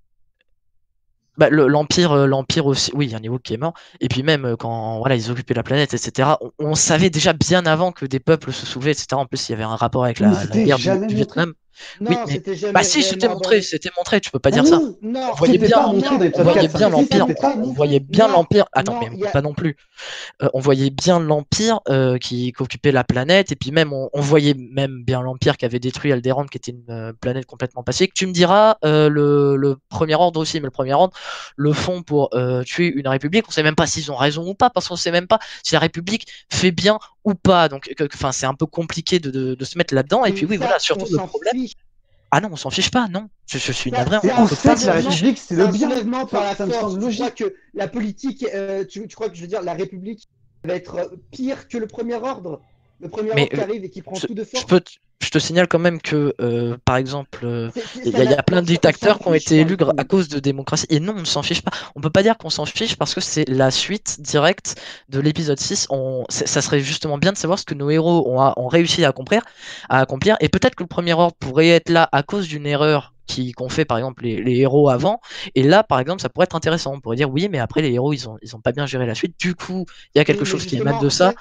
Bah, l'Empire aussi, oui, il y a un Ewok qui est mort. Et puis même quand voilà, ils occupaient la planète, etc., on savait déjà bien avant que des peuples se soulevaient, etc. En plus, il y avait un rapport avec la guerre du Vietnam. Non, Oui, mais c'était jamais. bah si, c'était montré, tu peux pas dire Ah ça. non, Non, On voyait c'était bien, pas montré dans on voyait l'épisode 4. bien l'Empire, C'était on voyait bien Non, l'Empire. Attends, non, mais pas non plus. On voyait bien l'Empire qui occupait la planète, et puis même on voyait même bien l'Empire qui avait détruit Alderaan, qui était une planète complètement pacifique. Tu me diras le premier ordre aussi, mais le premier ordre le font pour tuer une république. On sait même pas s'ils ont raison ou pas, parce qu'on sait même pas si la république fait bien ou pas. Donc, enfin, c'est un peu compliqué de se mettre là-dedans. Et puis oui, voilà, surtout le problème. Ah non, on s'en fiche pas, non. Je suis navré. On sait que la République, c'est le bien. Par la Ça me force. semble Tu logique. crois que la politique, tu crois que je veux dire, la République va être pire que le premier ordre? Le premier ordre qui arrive et qui prend tout de force. Je te signale quand même que, par exemple, il ça y a plein de dictateurs qui ont été élus dans le à cause de démocratie. Et non, on ne s'en fiche pas. On peut pas dire qu'on s'en fiche parce que c'est la suite directe de l'épisode 6. Ça serait justement bien de savoir ce que nos héros ont réussi à accomplir. Et peut-être que le premier ordre pourrait être là à cause d'une erreur qu'ont fait par exemple les héros avant. Et là, par exemple, ça pourrait être intéressant. On pourrait dire oui, mais après les héros, ils ont pas bien géré la suite. Du coup, il y a quelque chose qui émane de ça.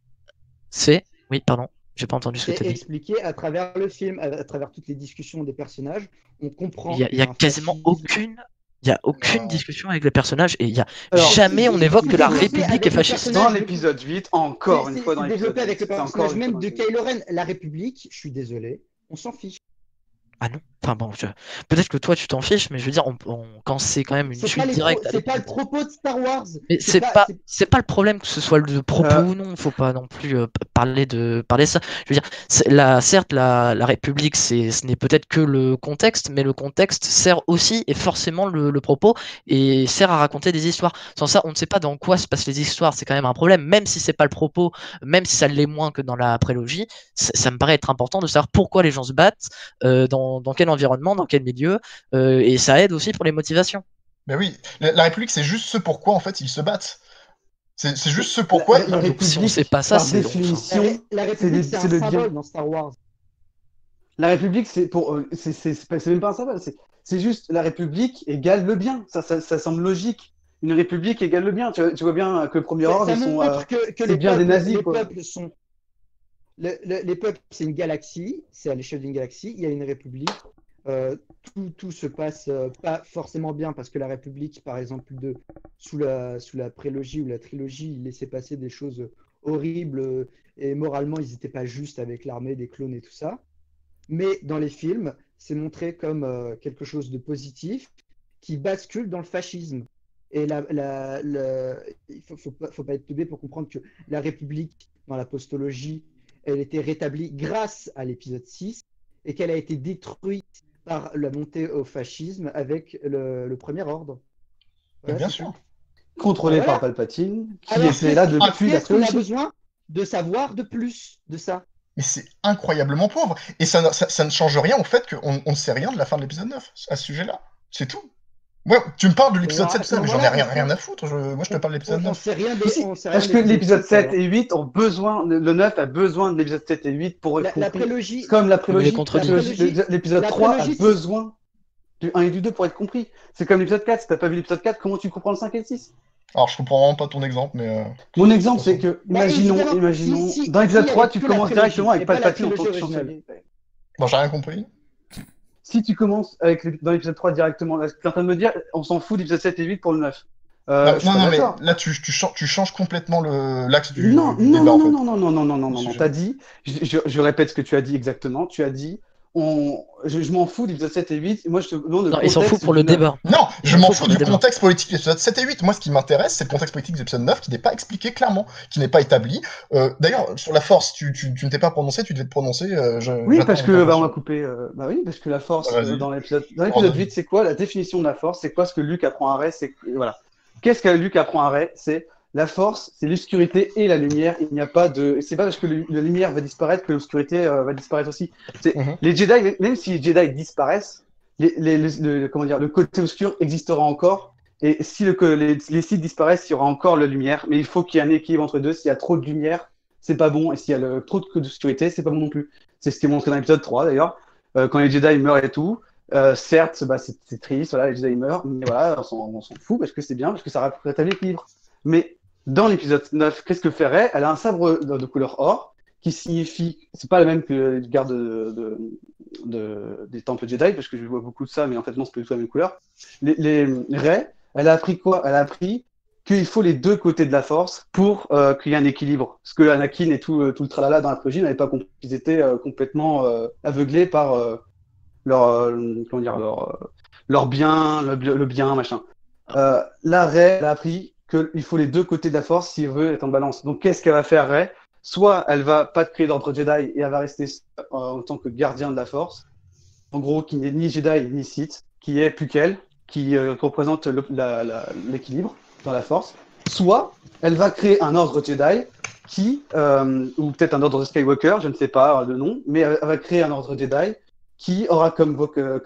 Oui, pardon. J'ai pas entendu ce que tu as dit. C'est expliqué à travers le film, à travers toutes les discussions des personnages. On comprend. Il y a quasiment aucune. Il n'y a aucune discussion avec les personnages et il y a jamais on évoque que la République est fasciste. Dans l'épisode 8, encore une fois dans l'épisode 8. Développé avec le personnage même de Kylo Ren, la République, je suis désolé, on s'en fiche. Ah non, enfin bon, peut-être que toi tu t'en fiches, mais je veux dire, quand c'est quand même une suite directe. C'est pas le propos de Star Wars. Mais c'est pas le problème que ce soit le propos ou non. Faut pas non plus parler de ça. Je veux dire, certes, la République, ce n'est peut-être que le contexte, mais le contexte sert aussi et forcément le propos et sert à raconter des histoires. Sans ça, on ne sait pas dans quoi se passent les histoires. C'est quand même un problème, même si c'est pas le propos, même si ça l'est moins que dans la prélogie. Ça me paraît être important de savoir pourquoi les gens se battent, dans quel environnement, dans quel milieu, et ça aide aussi pour les motivations. Mais oui, la République, c'est juste ce pourquoi en fait ils se battent. C'est juste ce pourquoi. La République, si on sait pas ça, par définition, la République, c'est un symbole dans Star Wars. La République, c'est même pas un symbole. C'est juste la République égale le bien. Ça semble logique. Une République égale le bien. Tu vois bien que le premier ordre, ils sont. Que les bien des nazis. Les peuples sont. Les peuples, c'est une galaxie, c'est à l'échelle d'une galaxie, il y a une république. Tout se passe pas forcément bien parce que la République, par exemple, sous la prélogie ou la trilogie, il laissait passer des choses horribles et moralement, ils n'étaient pas justes avec l'armée, des clones et tout ça. Mais dans les films, c'est montré comme quelque chose de positif qui bascule dans le fascisme. Et il faut pas être teubé pour comprendre que la République, dans la postologie, elle était rétablie grâce à l'épisode 6 et qu'elle a été détruite par la montée au fascisme avec le Premier Ordre. Voilà, bien sûr. Contrôlé par Palpatine, qui était là depuis la trilogie. On a besoin de savoir de plus de ça. Mais c'est incroyablement pauvre. Et ça ne change rien au fait qu'on ne sait rien de la fin de l'épisode 9 à ce sujet-là. C'est tout. Ouais, tu me parles de l'épisode 7, ça, mais j'en ai rien à foutre. Moi, je te parle de l'épisode 9. On sait rien parce que l'épisode 7 et 8 ont besoin, le 9 a besoin de l'épisode 7 et 8 pour la prélogie. Comme la prélogie, l'épisode 3 a besoin du 1 et du 2 pour être compris. C'est comme l'épisode 4. Si t'as pas vu l'épisode 4, comment tu comprends le 5 et le 6? Alors, je comprends vraiment pas ton exemple, mais... Mon exemple, c'est que, imaginons, dans l'épisode 3, tu commences directement avec Palpatine en tant que chancelier. Bon, j'ai rien compris. Si tu commences dans l'épisode 3 directement, tu es en train de me dire, on s'en fout d'épisode 7 et 8 pour le 9. Non, mais là, tu changes complètement l'axe du débat, en fait. Non, t'as dit, je répète ce que tu as dit exactement, tu as dit, je m'en fous d'épisode 7 et 8, moi je te demande... Non, il s'en fout pour le débat. Non, je m'en fous du contexte politique de l'épisode 7 et 8, moi ce qui m'intéresse, c'est le contexte politique de l'épisode 9 qui n'est pas expliqué clairement, qui n'est pas établi. D'ailleurs, sur la force, tu ne t'es pas prononcé, tu devais te prononcer... Oui, parce que, on va couper... oui, parce que la force, dans l'épisode 8, c'est quoi la définition de la force? C'est quoi ce que Luke apprend à Rey? Voilà. Qu'est-ce que Luke apprend à Rey? C'est la force, c'est l'obscurité et la lumière. Il n'y a pas de. C'est pas parce que la lumière va disparaître que l'obscurité va disparaître aussi. Les Jedi, même si les Jedi disparaissent, le côté obscur existera encore. Et si les Sith disparaissent, il y aura encore la lumière. Mais il faut qu'il y ait un équilibre entre deux. S'il y a trop de lumière, c'est pas bon. Et s'il y a trop d'obscurité, c'est pas bon non plus. C'est ce qui est montré dans l'épisode 3 d'ailleurs. Quand les Jedi meurent et tout. Certes, c'est triste, voilà, les Jedi meurent, mais voilà, on s'en fout parce que c'est bien, parce que ça rétablit l'équilibre. Mais dans l'épisode 9, qu'est-ce que fait Rey? Elle a un sabre de couleur or qui signifie, c'est pas la même que le garde des temples Jedi, parce que je vois beaucoup de ça, mais en fait non, c'est pas du tout la même couleur. Rey, elle a appris quoi? Elle a appris qu'il faut les deux côtés de la force pour qu'il y ait un équilibre. Parce que Anakin et tout le tralala dans la trilogie n'avaient pas compris qu'ils étaient complètement aveuglés par leur bien, le bien, machin. Là, Rey, elle a appris qu'il faut les deux côtés de la force si elle veut être en balance. Donc, qu'est-ce qu'elle va faire, Rey? Soit elle va pas créer d'ordre Jedi et elle va rester en tant que gardien de la force, en gros, qui n'est ni Jedi ni Sith, qui est plus qu'elle, qui représente l'équilibre dans la force. Soit elle va créer un ordre Jedi ou peut-être un ordre Skywalker, je ne sais pas le nom, mais elle va créer un ordre Jedi qui aura comme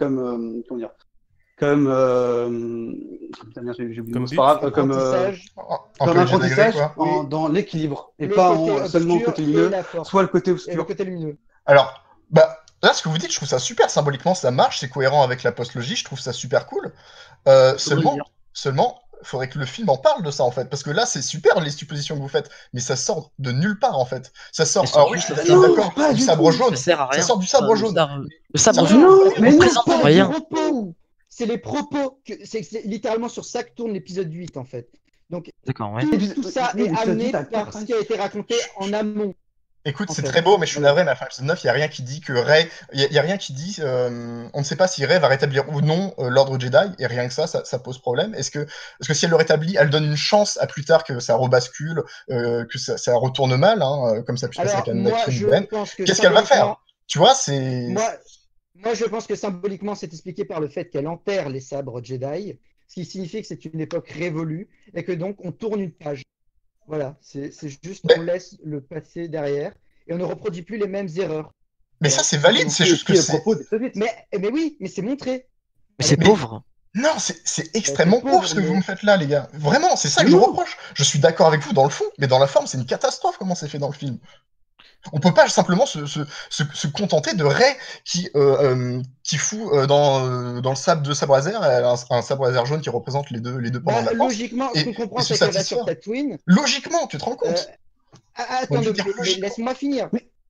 apprentissage dans l'équilibre et pas seulement le côté lumineux, soit le côté obscur. Alors, là, ce que vous dites, je trouve ça super symboliquement, ça marche, c'est cohérent avec la post-logie, je trouve ça super cool. Seulement, il faudrait que le film en parle de ça, en fait, parce que là, c'est super les suppositions que vous faites, mais ça sort de nulle part, en fait. Ça sort, alors oui, je suis d'accord, du sabre jaune. Ça sort du sabre jaune. Le sabre jaune, mais non, présente rien. C'est les propos, c'est littéralement sur ça que tourne l'épisode 8, en fait. Donc, tout ça est amené par ce qui a été raconté en amont. Écoute, c'est très beau, mais je suis navré, mais à la fin de l'épisode 9, il n'y a rien qui dit que Rey. Il y a rien qui dit. On ne sait pas si Rey va rétablir ou non l'ordre Jedi, et rien que ça pose problème. Est-ce que si elle le rétablit, elle donne une chance à plus tard que ça rebascule, que ça retourne mal, comme ça a pu se passer avec Anakin Ben? Qu'est-ce qu'elle va faire? Tu vois, c'est. Moi, je pense que symboliquement, c'est expliqué par le fait qu'elle enterre les sabres Jedi, ce qui signifie que c'est une époque révolue, et que donc on tourne une page. Voilà, c'est juste qu'on laisse le passé derrière et on ne reproduit plus les mêmes erreurs. Mais ça, c'est valide, c'est juste que c'est... Mais oui, mais c'est montré. Mais c'est pauvre. Non, c'est extrêmement pauvre ce que vous me faites là, les gars. Vraiment, c'est ça que je reproche. Je suis d'accord avec vous dans le fond, mais dans la forme, c'est une catastrophe comment c'est fait dans le film. On peut pas simplement se contenter de Rey qui fout dans le sabre laser, un sabre laser jaune qui représente les deux pendant la force. Logiquement, ce qu'on comprend, c'est qu'elle va sur Tatooine. Logiquement, tu te rends compte? Attends, laisse-moi finir.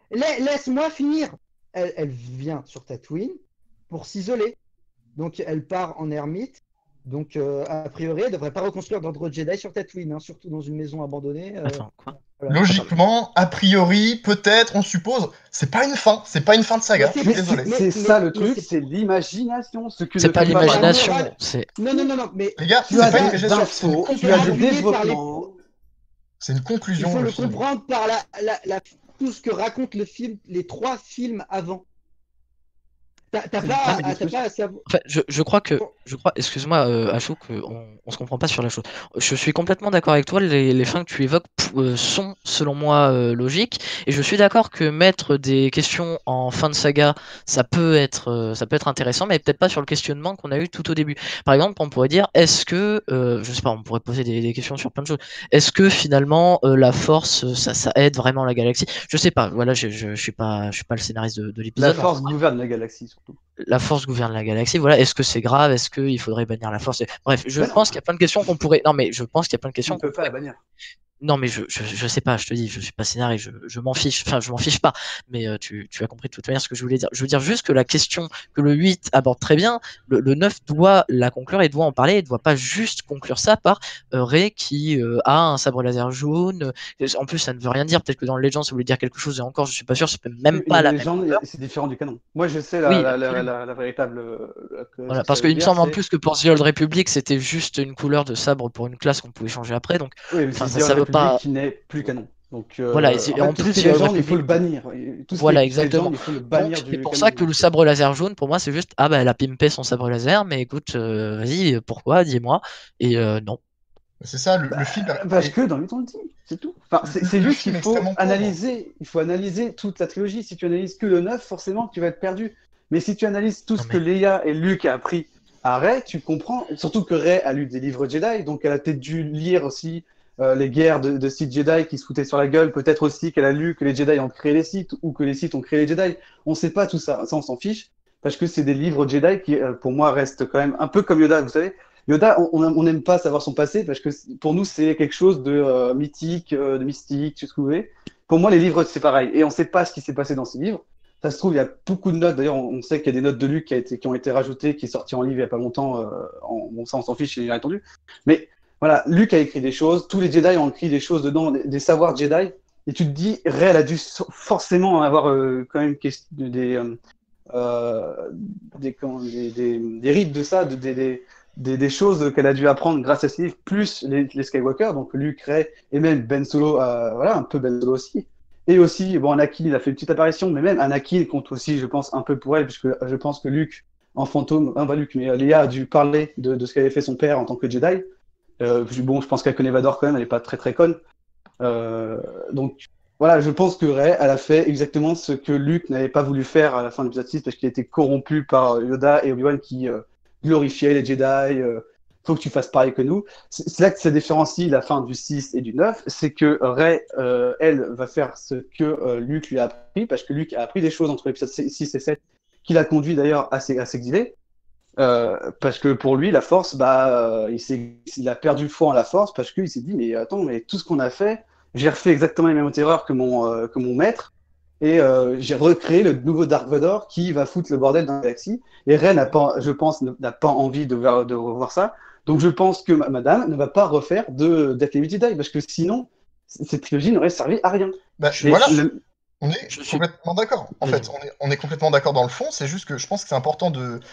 Laisse-moi finir. Elle vient sur Tatooine pour s'isoler. Donc, elle part en ermite. Donc, a priori, elle ne devrait pas reconstruire d'ordre Jedi sur Tatooine, hein, surtout dans une maison abandonnée. Attends, quoi? Voilà. Logiquement, a priori, peut-être, on suppose, c'est pas une fin de saga. Je suis désolé. C'est ça le truc, c'est l'imagination. C'est pas l'imagination, c'est. Non, mais Les gars, tu c'est as pas une des imagination, infos, tu as des développements. C'est une Il conclusion. faut le le film. comprendre par tout ce que raconte le film, les 3 films avant. T'as pas à savoir. Enfin, je crois, excuse-moi, Achou, on se comprend pas sur la chose. Je suis complètement d'accord avec toi, les fins que tu évoques sont, selon moi, logiques, et je suis d'accord que mettre des questions en fin de saga, ça peut être intéressant, mais peut-être pas sur le questionnement qu'on a eu tout au début. Par exemple, on pourrait dire, est-ce que, je sais pas, on pourrait poser des questions sur plein de choses. Est-ce que finalement, la Force, ça aide vraiment la galaxie? Je sais pas, voilà, je suis pas le scénariste de l'épisode. La Force gouverne la galaxie, surtout. La Force gouverne la galaxie, voilà. Est-ce que c'est grave? Est-ce qu'il faudrait bannir la Force? Bref, je pense qu'il y a plein de questions qu'on pourrait. Non, mais je pense qu'il y a plein de questions. On peut pas la bannir. Non, mais je sais pas, je te dis, je suis pas scénariste, je m'en fiche, enfin, je m'en fiche pas, mais tu as compris de toute manière ce que je voulais dire. Je veux dire juste que la question que le 8 aborde très bien, le 9 doit la conclure et doit en parler, et doit pas juste conclure ça par Rey qui a un sabre laser jaune. En plus, ça ne veut rien dire, peut-être que dans le Legend ça voulait dire quelque chose, et encore, je suis pas sûr, c'est même pas la même. C'est différent du canon. Moi, je sais Oui, la véritable. Voilà, parce qu'il me semble en plus que pour The Old Republic, c'était juste une couleur de sabre pour une classe qu'on pouvait changer après, donc. Oui, mais ça veut pas. Qui n'est plus canon. Donc, voilà, en plus, il faut le bannir. Voilà, exactement. Il faut le bannir. C'est pour ça que le sabre laser jaune, pour moi, c'est juste, ah bah elle a pimpé son sabre laser, mais écoute, vas-y, pourquoi, dis-moi. Et non. C'est ça, le film. Parce que dans le temps, on le dit, c'est tout. Enfin, c'est juste qu'il faut analyser toute la trilogie. Si tu analyses que le 9, forcément, tu vas être perdu. Mais si tu analyses tout ce que Leia et Luke a appris à Rey, tu comprends. Surtout que Rey a lu des livres Jedi, donc elle a peut-être dû lire aussi les guerres de Sith Jedi qui se foutaient sur la gueule. Peut-être aussi qu'elle a lu que les Jedi ont créé les Sith ou que les Sith ont créé les Jedi. On sait pas tout ça. Ça, on s'en fiche. Parce que c'est des livres Jedi qui, pour moi, restent quand même un peu comme Yoda, vous savez. Yoda, on n'aime pas savoir son passé parce que pour nous, c'est quelque chose de mythique, de mystique, tout ce que vous voulez. Pour moi, les livres, c'est pareil. Et on ne sait pas ce qui s'est passé dans ces livres. Ça se trouve, il y a beaucoup de notes. D'ailleurs, on sait qu'il y a des notes de Luke qui ont été rajoutées, qui est sorti en livre il n'y a pas longtemps. Bon, ça, on s'en fiche, il a entendu. Mais voilà, Luke a écrit des choses. Tous les Jedi ont écrit des choses dedans, des savoirs Jedi. Et tu te dis, Rey, elle a dû forcément avoir quand même des rites de ça, des choses qu'elle a dû apprendre grâce à ces livres, plus les Skywalker, donc Luke, Rey, et même Ben Solo, voilà, un peu Ben Solo aussi. Et aussi, bon, Anakin, il a fait une petite apparition, mais même Anakin compte aussi, je pense, un peu pour elle, puisque je pense que Luke, en fantôme, pas Luke, mais Leia a dû parler de ce qu'avait fait son père en tant que Jedi. Bon, je pense qu'elle connaît Vador quand même, elle n'est pas très très conne. Donc, voilà, je pense que Rey, elle a fait exactement ce que Luke n'avait pas voulu faire à la fin de l'épisode 6, parce qu'il a été corrompu par Yoda et Obi-Wan qui glorifiaient les Jedi. Faut que tu fasses pareil que nous. C'est là que ça différencie la fin du 6 et du 9, c'est que Rey, elle, va faire ce que Luke lui a appris, parce que Luke a appris des choses entre l'épisode 6 et 7, qui l'a conduit d'ailleurs à s'exiler. Parce que pour lui, la Force, il a perdu foi en la Force, parce qu'il s'est dit, mais attends, mais tout ce qu'on a fait, j'ai refait exactement les mêmes erreurs que mon maître, et j'ai recréé le nouveau Dark Vador qui va foutre le bordel dans la galaxie. Et Rey, je pense, n'a pas envie de revoir ça. Donc je pense que madame ne va pas refaire d'Academy Jedi, parce que sinon, cette trilogie n'aurait servi à rien. Voilà, on est complètement d'accord. En fait, on est complètement d'accord dans le fond, c'est juste que je pense que c'est important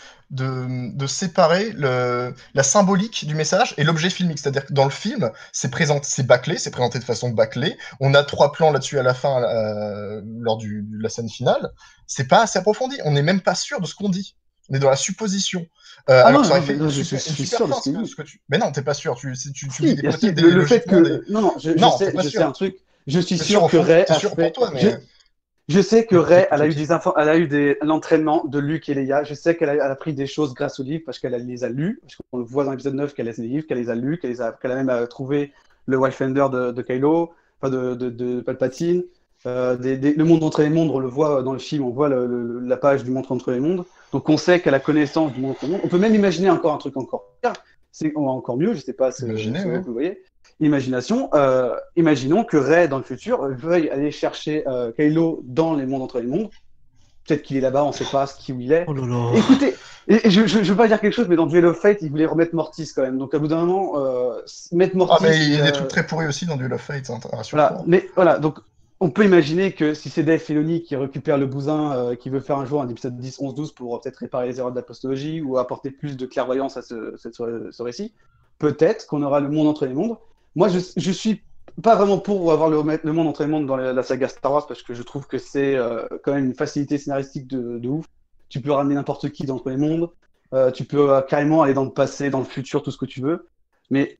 de séparer la symbolique du message et l'objet filmique. C'est-à-dire que dans le film, c'est bâclé, c'est présenté de façon bâclée. On a 3 plans là-dessus à la fin, lors de la scène finale. C'est pas assez approfondi, on n'est même pas sûr de ce qu'on dit. On est dans la supposition. Alors ça aurait fait je suis sûr de ce que tu... Mais non, t'es pas sûr. Tu lis des côtés le fait que... Non, je sais un truc. Je suis sûr que Rey a fait... Je sais que Rey, elle a eu l'entraînement de Luke et Leia. Je sais qu'elle a appris des choses grâce aux livres, parce qu'elle les a lus. Parce qu'on le voit dans l'épisode 9 qu'elle a les livres, qu'elle les a lus, qu'elle a même trouvé le Wayfinder de Kylo, enfin de Palpatine. Le monde entre les mondes, on le voit dans le film, on voit la page du monde entre les mondes. Donc on sait qu'elle a connaissance du monde entre les mondes. On peut même imaginer encore un truc encore pire, c'est encore mieux, je sais pas si vous voyez. Imaginons que Rey, dans le futur, veuille aller chercher Kylo dans les mondes entre les mondes. Peut-être qu'il est là-bas, on ne sait pas où il est. Oh là là. Écoutez, et je veux pas dire quelque chose, mais dans Duel of Fate, ils voulaient remettre Mortis quand même. Donc à bout d'un moment, mettre Mortis. Ah, mais il y a des trucs très pourris aussi dans Duel of Fate, hein, rassure-toi. Voilà, mais voilà, donc on peut imaginer que si c'est Dave Filoni qui récupère le bousin, qui veut faire un jour un épisode 10, 11, 12 pour peut-être réparer les erreurs de la postologie ou apporter plus de clairvoyance à ce récit, peut-être qu'on aura le monde entre les mondes. Moi, je suis pas vraiment pour avoir le monde entre les mondes dans la saga Star Wars parce que je trouve que c'est quand même une facilité scénaristique de ouf. Tu peux ramener n'importe qui dans les mondes, tu peux carrément aller dans le passé, dans le futur, tout ce que tu veux. Mais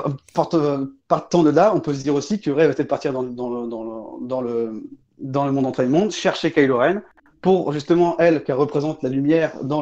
partant de là, on peut se dire aussi que Rey va peut-être partir dans le monde entre les mondes, chercher Kylo Ren pour justement elle, qui représente la lumière dans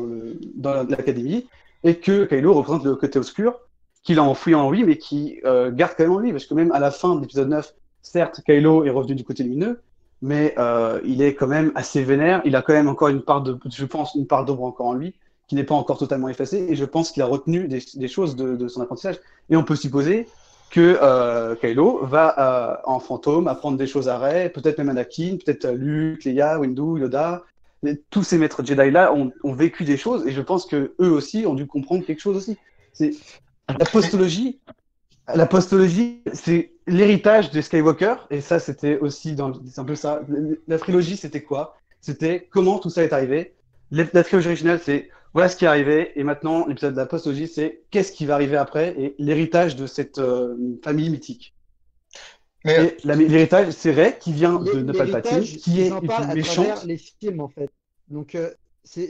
l'académie, et que Kylo représente le côté obscur, qu'il a enfoui en lui, mais qui garde quand même en lui, parce que même à la fin de l'épisode 9, certes, Kylo est revenu du côté lumineux, mais il est quand même assez vénère, il a quand même encore une part d'ombre encore en lui, qui n'est pas encore totalement effacée, et je pense qu'il a retenu des choses de son apprentissage. Et on peut supposer que Kylo va en fantôme apprendre des choses à Rey, peut-être même Anakin, peut-être Luke, Leia, Windu, Yoda. Tous ces maîtres Jedi-là ont vécu des choses, et je pense qu'eux aussi ont dû comprendre quelque chose aussi. C'est la postologie. La postologie, c'est l'héritage de Skywalker, et ça, c'était aussi c'est un peu ça. La trilogie, c'était quoi? C'était comment tout ça est arrivé. La trilogie originale, c'est voilà ce qui est arrivé, et maintenant, l'épisode de la postologie, c'est qu'est-ce qui va arriver après, et l'héritage de cette famille mythique. Mais l'héritage, c'est Rey qui vient de Palpatine, L'héritage, qui est ils en parlent à méchante. travers les films, en fait. Donc, c'est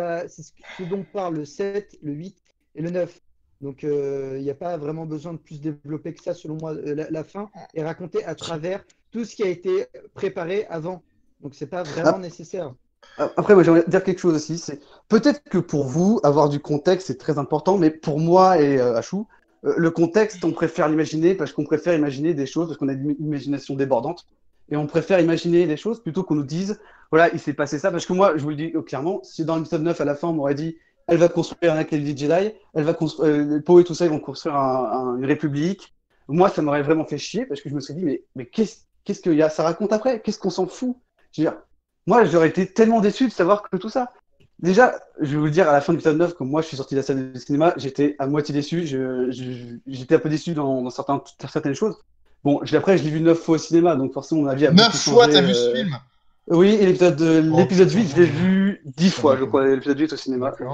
ce dont parle le 7, le 8 et le 9. Donc, il n'y a pas vraiment besoin de plus développer que ça, selon moi. La fin est racontée à travers tout ce qui a été préparé avant. Donc, c'est pas vraiment nécessaire. Après, moi, j'aimerais dire quelque chose aussi. C'est peut-être que pour vous, avoir du contexte, c'est très important, mais pour moi et Achou, le contexte, on préfère l'imaginer parce qu'on préfère imaginer des choses, parce qu'on a une imagination débordante, et on préfère imaginer des choses plutôt qu'on nous dise, voilà, il s'est passé ça. Parce que moi, je vous le dis clairement, si dans l'épisode 9, à la fin, on m'aurait dit, elle va construire un académie Jedi, elle va construire, Poe et tout ça, ils vont construire une république. Moi, ça m'aurait vraiment fait chier parce que je me suis dit, mais qu'est-ce que ça raconte après? Qu'est-ce qu'on s'en fout? Je veux dire, moi, j'aurais été tellement déçu de savoir que tout ça. Déjà, je vais vous le dire, à la fin de l'épisode 9, comme moi, je suis sorti de la salle de cinéma, j'étais à moitié déçu. J'étais un peu déçu dans certaines choses. Bon, après, je l'ai vu 9 fois au cinéma, donc forcément, mon avis a 9 beaucoup fois, changé, t'as vu ce film? Oui, et l'épisode 8, je l'ai vu 10 fois, je D'accord. crois, l'épisode 8 au cinéma. D'accord.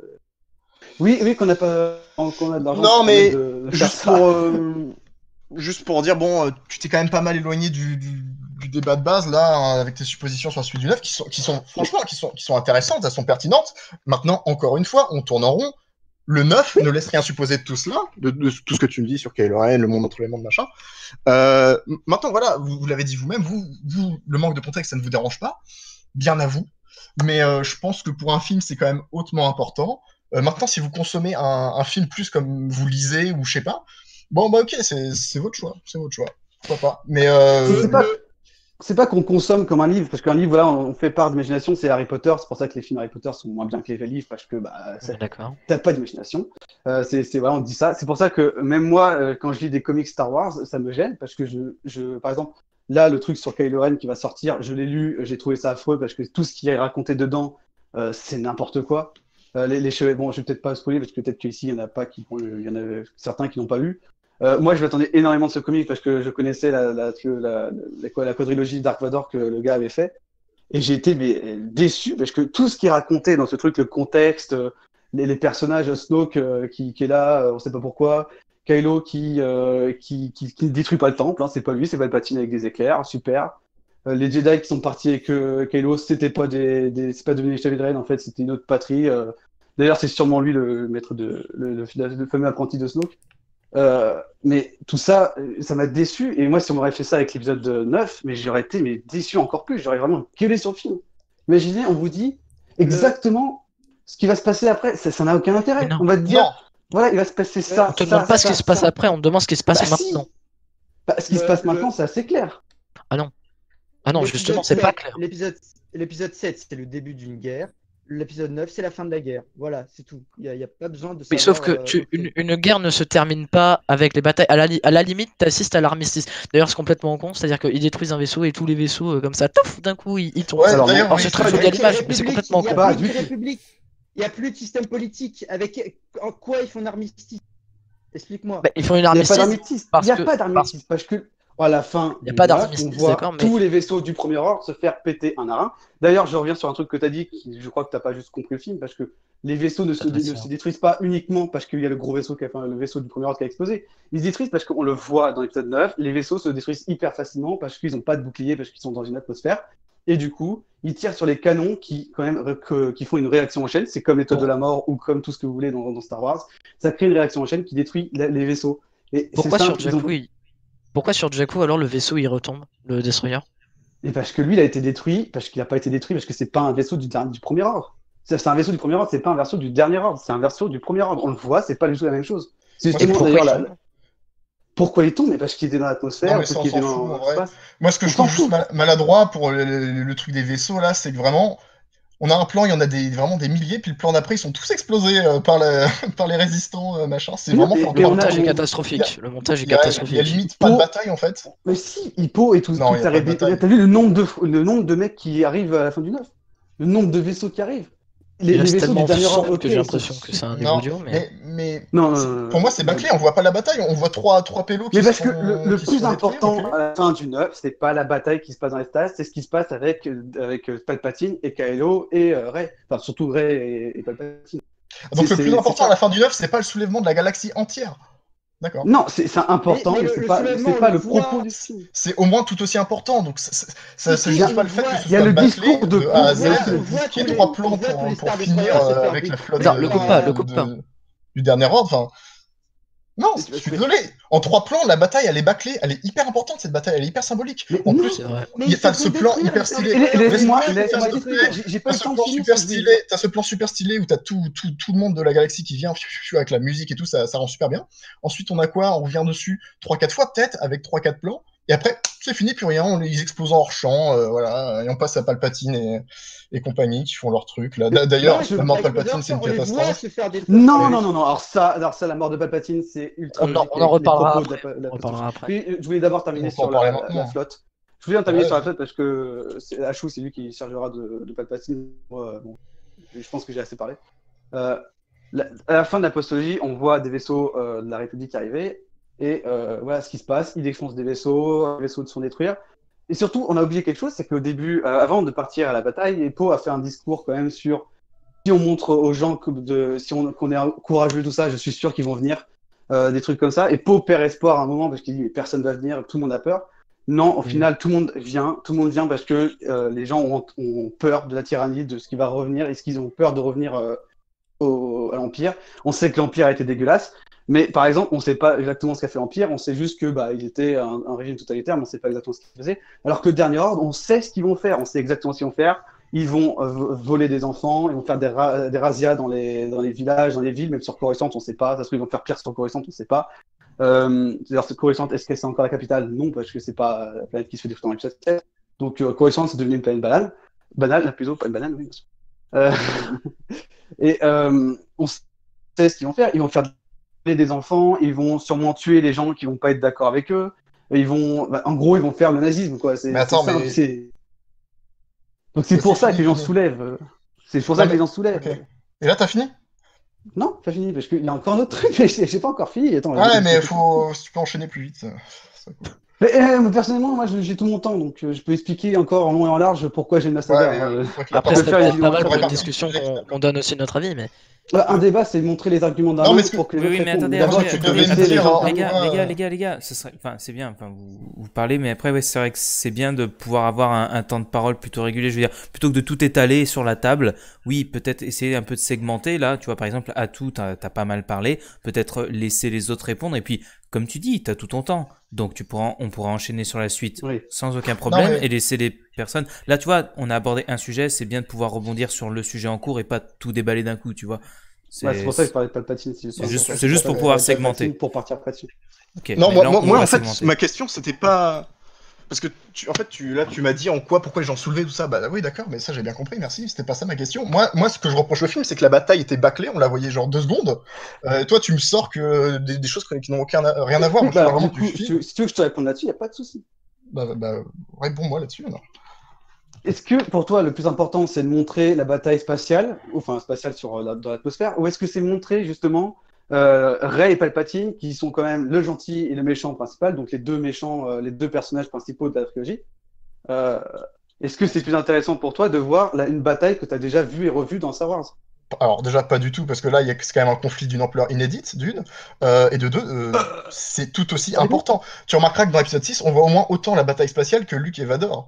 Oui, qu'on a de l'argent. Non, pour mais de faire ça. juste pour dire, bon, tu t'es quand même pas mal éloigné du débat de base, là, hein, avec tes suppositions sur celui du 9, franchement, qui sont intéressantes, elles sont pertinentes. Maintenant, encore une fois, on tourne en rond. Le 9 ne laisse rien supposer de tout cela, de tout ce que tu me dis sur Kylo Ren, le monde entre les mondes, machin. Maintenant, voilà, vous l'avez dit vous-même, vous, le manque de contexte, ça ne vous dérange pas, bien à vous. Mais je pense que pour un film, c'est quand même hautement important. Maintenant, si vous consommez un film plus comme vous lisez ou je sais pas, bon, bah ok, c'est votre choix, pourquoi pas. Mais c'est pas qu'on consomme comme un livre, parce qu'un livre, voilà, on fait part d'imagination, c'est Harry Potter, c'est pour ça que les films Harry Potter sont moins bien que les livres, parce que D'accord. t'as pas d'imagination. Voilà, on dit ça. C'est pour ça que même moi, quand je lis des comics Star Wars, ça me gêne, parce que par exemple, là, le truc sur Kylo Ren qui va sortir, je l'ai lu, j'ai trouvé ça affreux, parce que tout ce qui est raconté dedans, c'est n'importe quoi. Les cheveux, bon, je vais peut-être pas spoiler, parce que peut-être qu'ici, il y en a pas il y en a certains qui n'ont pas lu. Moi, je m'attendais énormément de ce comic parce que je connaissais la quadrilogie Dark Vador que le gars avait fait. Et j'ai été déçu parce que tout ce qui est raconté dans ce truc, le contexte, les personnages, Snoke qui est là, on sait pas pourquoi, Kylo qui ne détruit pas le temple, hein, c'est pas lui, c'est Palpatine avec des éclairs, super. Les Jedi qui sont partis avec Kylo, c'était pas c'est pas devenu Chevy Drain, en fait, c'était une autre patrie. D'ailleurs, c'est sûrement lui le maître le fameux apprenti de Snoke. Mais tout ça, ça m'a déçu. Et moi, si on m'aurait fait ça avec l'épisode 9, mais j'aurais été déçu encore plus. J'aurais vraiment gueulé sur le film. Imaginez, on vous dit exactement ce qui va se passer après. Ça n'a aucun intérêt. On va te dire, voilà, il va se passer ça. On te demande pas ce qui se passe après, on te demande ce qui se passe maintenant. Ce qui se passe maintenant, c'est assez clair. Ah non, justement, c'est pas clair. L'épisode 7, c'est le début d'une guerre. l'épisode 9, c'est la fin de la guerre. Voilà, c'est tout. Il y a pas besoin de Oui, savoir. sauf que une guerre ne se termine pas avec les batailles. À la limite, t'assistes à l'armistice. D'ailleurs, c'est complètement con, c'est-à-dire qu'ils détruisent un vaisseau et tous les vaisseaux, comme ça, touf, d'un coup, ils tombent. Ouais, Alors, d'ailleurs, Alors, oui, c'est très c'est joli à vrai. l'image, mais c'est complètement Il y a con. pas du de tout. république. Il n'y a plus de système politique. En quoi ils font un armistice? Explique-moi. Bah, ils font une Il n'y a pas armistice d'armistice. parce Il n'y a que- pas d'armistice. Parce que à la fin, Il y a pas du d'armistice, on voit d'accord, mais- tous les vaisseaux du Premier Ordre se faire péter un à un. D'ailleurs, je reviens sur un truc que tu as dit, je crois que tu n'as pas juste compris le film, parce que les vaisseaux ne Ça doit être ne ça. se détruisent pas uniquement parce qu'il y a le gros vaisseau, le vaisseau du Premier Ordre qui a explosé. Ils se détruisent parce qu'on le voit dans l'épisode 9, les vaisseaux se détruisent hyper facilement parce qu'ils n'ont pas de bouclier, parce qu'ils sont dans une atmosphère. Et du coup, ils tirent sur les canons qui, quand même, qui font une réaction en chaîne. C'est comme l'étoile de la mort ou comme tout ce que vous voulez dans Star Wars. Ça crée une réaction en chaîne qui détruit les vaisseaux. Et Pourquoi c'est sur simple, ils ont- Jakku, Pourquoi sur Jakku alors le vaisseau il retombe, le destroyer? Et parce que lui, il a été détruit, parce qu'il n'a pas été détruit, parce que c'est pas un vaisseau du Premier Ordre. C'est un vaisseau du Premier Ordre, c'est pas un vaisseau du Dernier Ordre, c'est un vaisseau du Premier Ordre. On le voit, c'est pas du tout la même chose. C'est Moi, justement pourquoi d'ailleurs il tombe pourquoi il tombe, mais parce qu'il était dans Non, l'atmosphère, mais parce ça, on qu'il était s'en fout, dans en vrai. l'espace. Moi, ce que On je trouve s'en juste fout. maladroit pour le truc des vaisseaux, là, c'est que vraiment, on a un plan, il y en a vraiment des milliers, puis le plan d'après, ils sont tous explosés par, par les résistants, machin. C'est Non, vraiment mais- fait en mais Le trois on a- montage plans. est on- catastrophique. Le montage est Il y a catastrophique. limite pas de Pour- bataille, en fait. Mais si, Hippo et tout, Non, toute y a sa pas de bataille. T'as vu le nombre de mecs qui arrivent à la fin du 9? Le nombre de vaisseaux qui arrivent? Il Les reste vaisseaux du tellement Dernier Ordre, sombre ok, que j'ai ils l'impression sont- que c'est un Non, audio, mais... mais Non, pour moi, c'est bâclé, on voit pas la bataille, on voit trois pélos qui Mais parce se que font- le qui se plus font détruire, important ok. à la fin du 9, c'est pas la bataille qui se passe dans l'espace, c'est ce qui se passe avec Palpatine et Kylo et Rey. Enfin, surtout Rey et Palpatine. Donc le c'est- plus c'est important ça. à la fin du 9, c'est pas le soulèvement de la galaxie entière. D'accord. Non, c'est important, Mais mais, le c'est pas soulèvement, on le le voit. propos du film. C'est au moins tout aussi important, donc ça Si, justifie il pas le fait voit- que ce il y a soit le bâclé discours de A à on Z, voit- on voit qu'il y ait tous les- trois plans on voit tous les pour Star finir Destroyers se faire avec la flotte Non, le coupe pas, le coupe pas. du Dernier Ordre. Enfin, non, Mais- je suis désolé. En trois plans, la bataille, elle est bâclée, elle est hyper importante cette bataille, elle est hyper symbolique. Mais En non. plus, C'est vrai. Mais il y a ils t'as se ce font plan détruire, hyper mais stylé. Laisse-moi Laisse-moi t'expliquer, j'ai pas T'as eu le ce temps de plan finir super ce que je stylé, t'as ce plan super stylé où t'as tout le monde de la galaxie qui vient avec la musique et tout, ça rend super bien. Ensuite, on a quoi? On revient dessus 3-4 fois peut-être, avec 3-4 plans. Et après, c'est fini, plus rien, ils explosent en hors champ, voilà, et on passe à Palpatine et compagnie qui font leur truc. Là. D'ailleurs, Non, la mort de Palpatine, c'est une On les voit catastrophe. se faire détruire. Non, non, non, non. Alors ça, la mort de Palpatine, c'est ultra. On en logique avec les reparlera propos de après. la On reparlera après. Puis, je voulais d'abord terminer On peut sur en parler la maintenant. flotte. Je voulais en terminer Ouais. sur la flotte parce que Achou, c'est lui qui chargera de Palpatine. Moi, bon, je pense que j'ai assez parlé. À la fin de la postologie, on voit des vaisseaux de la République arriver. Et voilà ce qui se passe. Ils défoncent des vaisseaux, les vaisseaux se font détruire. Et surtout, on a oublié quelque chose, c'est qu'au début, avant de partir à la bataille, Poe a fait un discours quand même sur si on montre aux gens qu'on est courageux, tout ça, je suis sûr qu'ils vont venir. Des trucs comme ça. Et Poe perd espoir à un moment parce qu'il dit mais personne va venir, tout le monde a peur. Non, au final, tout le monde vient parce que les gens ont peur de la tyrannie, de ce qui va revenir, et ce qu'ils ont peur de revenir à l'Empire. On sait que l'Empire a été dégueulasse, mais par exemple, on ne sait pas exactement ce qu'a fait l'Empire, on sait juste que il était un régime totalitaire, mais on ne sait pas exactement ce qu'ils faisaient. Alors que le Dernier Ordre, on sait ce qu'ils vont faire, on sait exactement ce qu'ils vont faire. Ils vont voler des enfants, ils vont faire des razzias dans les villages, dans les villes, même sur Coruscant, on ne sait pas. Ça se trouve, ils vont faire pire sur Coruscant, on ne sait pas. D'ailleurs, Coruscant, est-ce que c'est encore la capitale? Non, parce que c'est pas la planète qui se fait détruire dans l'épisode 7. Donc, Coruscant, c'est devenu une planète banale. Banale, plutôt, pas une banane, oui, bien sûr. Et on sait ce qu'ils vont faire. Ils vont faire des enfants, ils vont sûrement tuer les gens qui vont pas être d'accord avec eux. Ils vont, en gros, ils vont faire le nazisme, quoi. Mais attends, simple, mais- Donc c'est pour c'est ça que les gens fini. se soulèvent. C'est pour ça Non, que les mais- gens se soulèvent. ok. Et là, t'as fini? Non, pas fini, parce qu'il y a encore un autre truc, mais j'ai pas encore fini. Attends, Ouais, mais si tu peux enchaîner plus vite. Mais personnellement, moi j'ai tout mon temps, donc je peux expliquer encore en long et en large pourquoi j'aime la saga. Après, peut c'est faire pas une mal vidéo pour une sur- discussion qu'on donne aussi notre avis, mais... Un débat, c'est montrer les arguments d'un Non, mais autre ce que- pour que les Oui, autres mais répondent. attendez, D'abord, après, tu devais peux me laisser dire, les gens hein, parler. les gars, ce serait, enfin, c'est bien, enfin, vous parlez, mais après, ouais, c'est vrai que c'est bien de pouvoir avoir un temps de parole plutôt régulier. Je veux dire, plutôt que de tout étaler sur la table, oui, peut-être essayer un peu de segmenter. Là, tu vois, par exemple, à tout, t'as pas mal parlé. Peut-être laisser les autres répondre. Et puis, comme tu dis, t'as tout ton temps, donc on pourra enchaîner sur la suite Oui. sans aucun problème Non, mais- et laisser les personnes. Là, tu vois, on a abordé un sujet, c'est bien de pouvoir rebondir sur le sujet en cours et pas tout déballer d'un coup, tu vois. C'est pour ça que je parlais de Palpatine. C'est juste pour pouvoir segmenter. Pour partir après dessus. Ok, Non, mais là, on moi va en fait, segmenter. ma question, c'était pas Parce que là, tu m'as dit en quoi, pourquoi les gens soulevaient tout ça. Bah oui, d'accord, mais ça j'ai bien compris, merci. C'était pas ça ma question. Moi, ce que je reproche au film, c'est que la bataille était bâclée, on la voyait genre 2 secondes. Et toi, tu me sors que des choses qui n'ont rien à voir. Moi, je parle vraiment du du coup, film. si tu veux que je te réponde là-dessus, il n'y a pas de souci. Réponds-moi là-dessus, alors. Est-ce que pour toi, le plus important, c'est de montrer la bataille spatiale, enfin spatiale dans l'atmosphère, ou est-ce que c'est montrer justement Rey et Palpatine, qui sont quand même le gentil et le méchant principal, donc les deux méchants, les deux personnages principaux de la trilogie. Est-ce que c'est plus intéressant pour toi de voir une bataille que tu as déjà vue et revue dans Star Wars? Alors déjà pas du tout, parce que là c'est quand même un conflit d'une ampleur inédite, et de deux, c'est tout aussi important. Tu remarqueras que dans l'épisode 6, on voit au moins autant la bataille spatiale que Luke et Vador.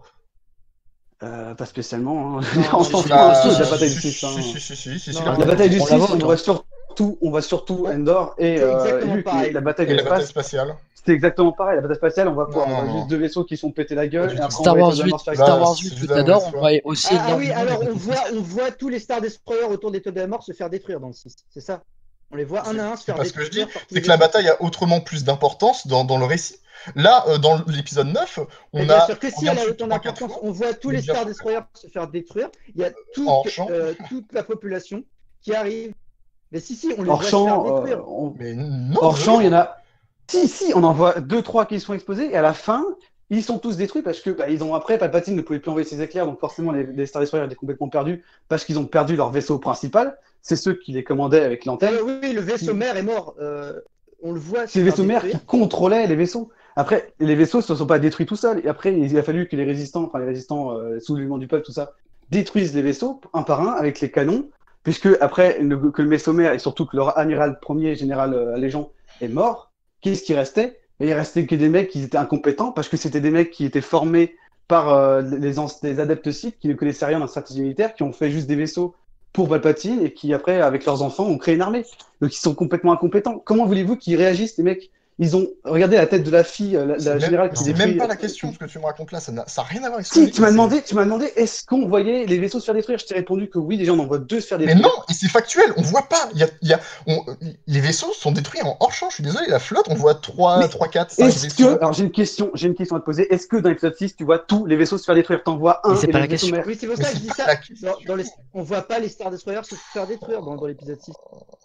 Pas spécialement. Hein. Non, On s'en fout Bah, de la bataille du 6. Si, Non, La bataille du 6, la voit, on voit surtout Endor et C'est exactement Luke. pareil. La bataille Et de la bataille l'espace, spatiale. c'était exactement pareil. La bataille spatiale, on voit quoi? Non, On voit non, juste non. deux vaisseaux qui sont pétés la Pas gueule. du Et tout. après, on Star voit Wars les 8, Mars Là, Star Wars c'est 8, juste tu la t'adores, mauvaise on foi. voit aussi Ah oui, énormément alors de on voit tous les Star Destroyers autour des L'étoile de la Mort se faire détruire dans le 6. C'est ça. On les voit un à un se C'est faire pas ce que je dis, détruire par tous c'est les que la vaisseaux. bataille a autrement plus d'importance dans le récit. Là, dans l'épisode 9, Mais on bien a sûr que si on a elle a dessus autant 3-4 d'importance, fois, on voit tous mais les bien Star sûr. Destroyers se faire détruire. Il y a Hors champ. toute la population qui arrive. Mais si, on les hors voit se faire champ, détruire. Mais non, hors champ, il y en a. Si, on en voit 2-3 qui sont exposés, et à la fin, ils sont tous détruits parce que après, Palpatine ne pouvait plus envoyer ses éclairs, donc forcément, les Star Destroyers étaient complètement perdus parce qu'ils ont perdu leur vaisseau principal. C'est ceux qui les commandaient avec l'antenne. Oui, le vaisseau mère est mort. On le voit. C'est les vaisseaux mères qui contrôlaient les vaisseaux. Après, les vaisseaux ne se sont pas détruits tout seuls. Et après, il a fallu que les résistants, soulèvement du peuple, tout ça, détruisent les vaisseaux un par un avec les canons, puisque après que le vaisseau mère et surtout que leur amiral premier, général Allégeant, est mort, qu'est-ce qui restait? Et il restait que des mecs qui étaient incompétents, parce que c'était des mecs qui étaient formés par des adeptes Sith qui ne connaissaient rien en stratégie militaire, qui ont fait juste des vaisseaux pour Palpatine et qui après, avec leurs enfants, ont créé une armée. Donc ils sont complètement incompétents. Comment voulez-vous qu'ils réagissent, les mecs? Ils ont regardé la tête de la fille, la générale qui C'est détruit. même pas la question, ce que tu me racontes là, ça n'a rien à voir avec ce Si, que tu m'as demandé, est-ce qu'on voyait les vaisseaux se faire détruire? Je t'ai répondu que oui, déjà on en voit 2 se faire Mais détruire. non, et c'est factuel, on voit pas. Les vaisseaux sont détruits en hors-champ, je suis désolé, la flotte, on voit 3, 4, 5 vaisseaux. Alors j'ai une question à te poser. Est-ce que dans l'épisode 6, tu vois tous les vaisseaux se faire détruire? T'en vois un Mais c'est et pas les la vaisseaux question. mères. Oui, c'est pour Mais ça que je c'est dis pas ça. la question. On voit pas les Star Destroyers se faire détruire dans l'épisode 6.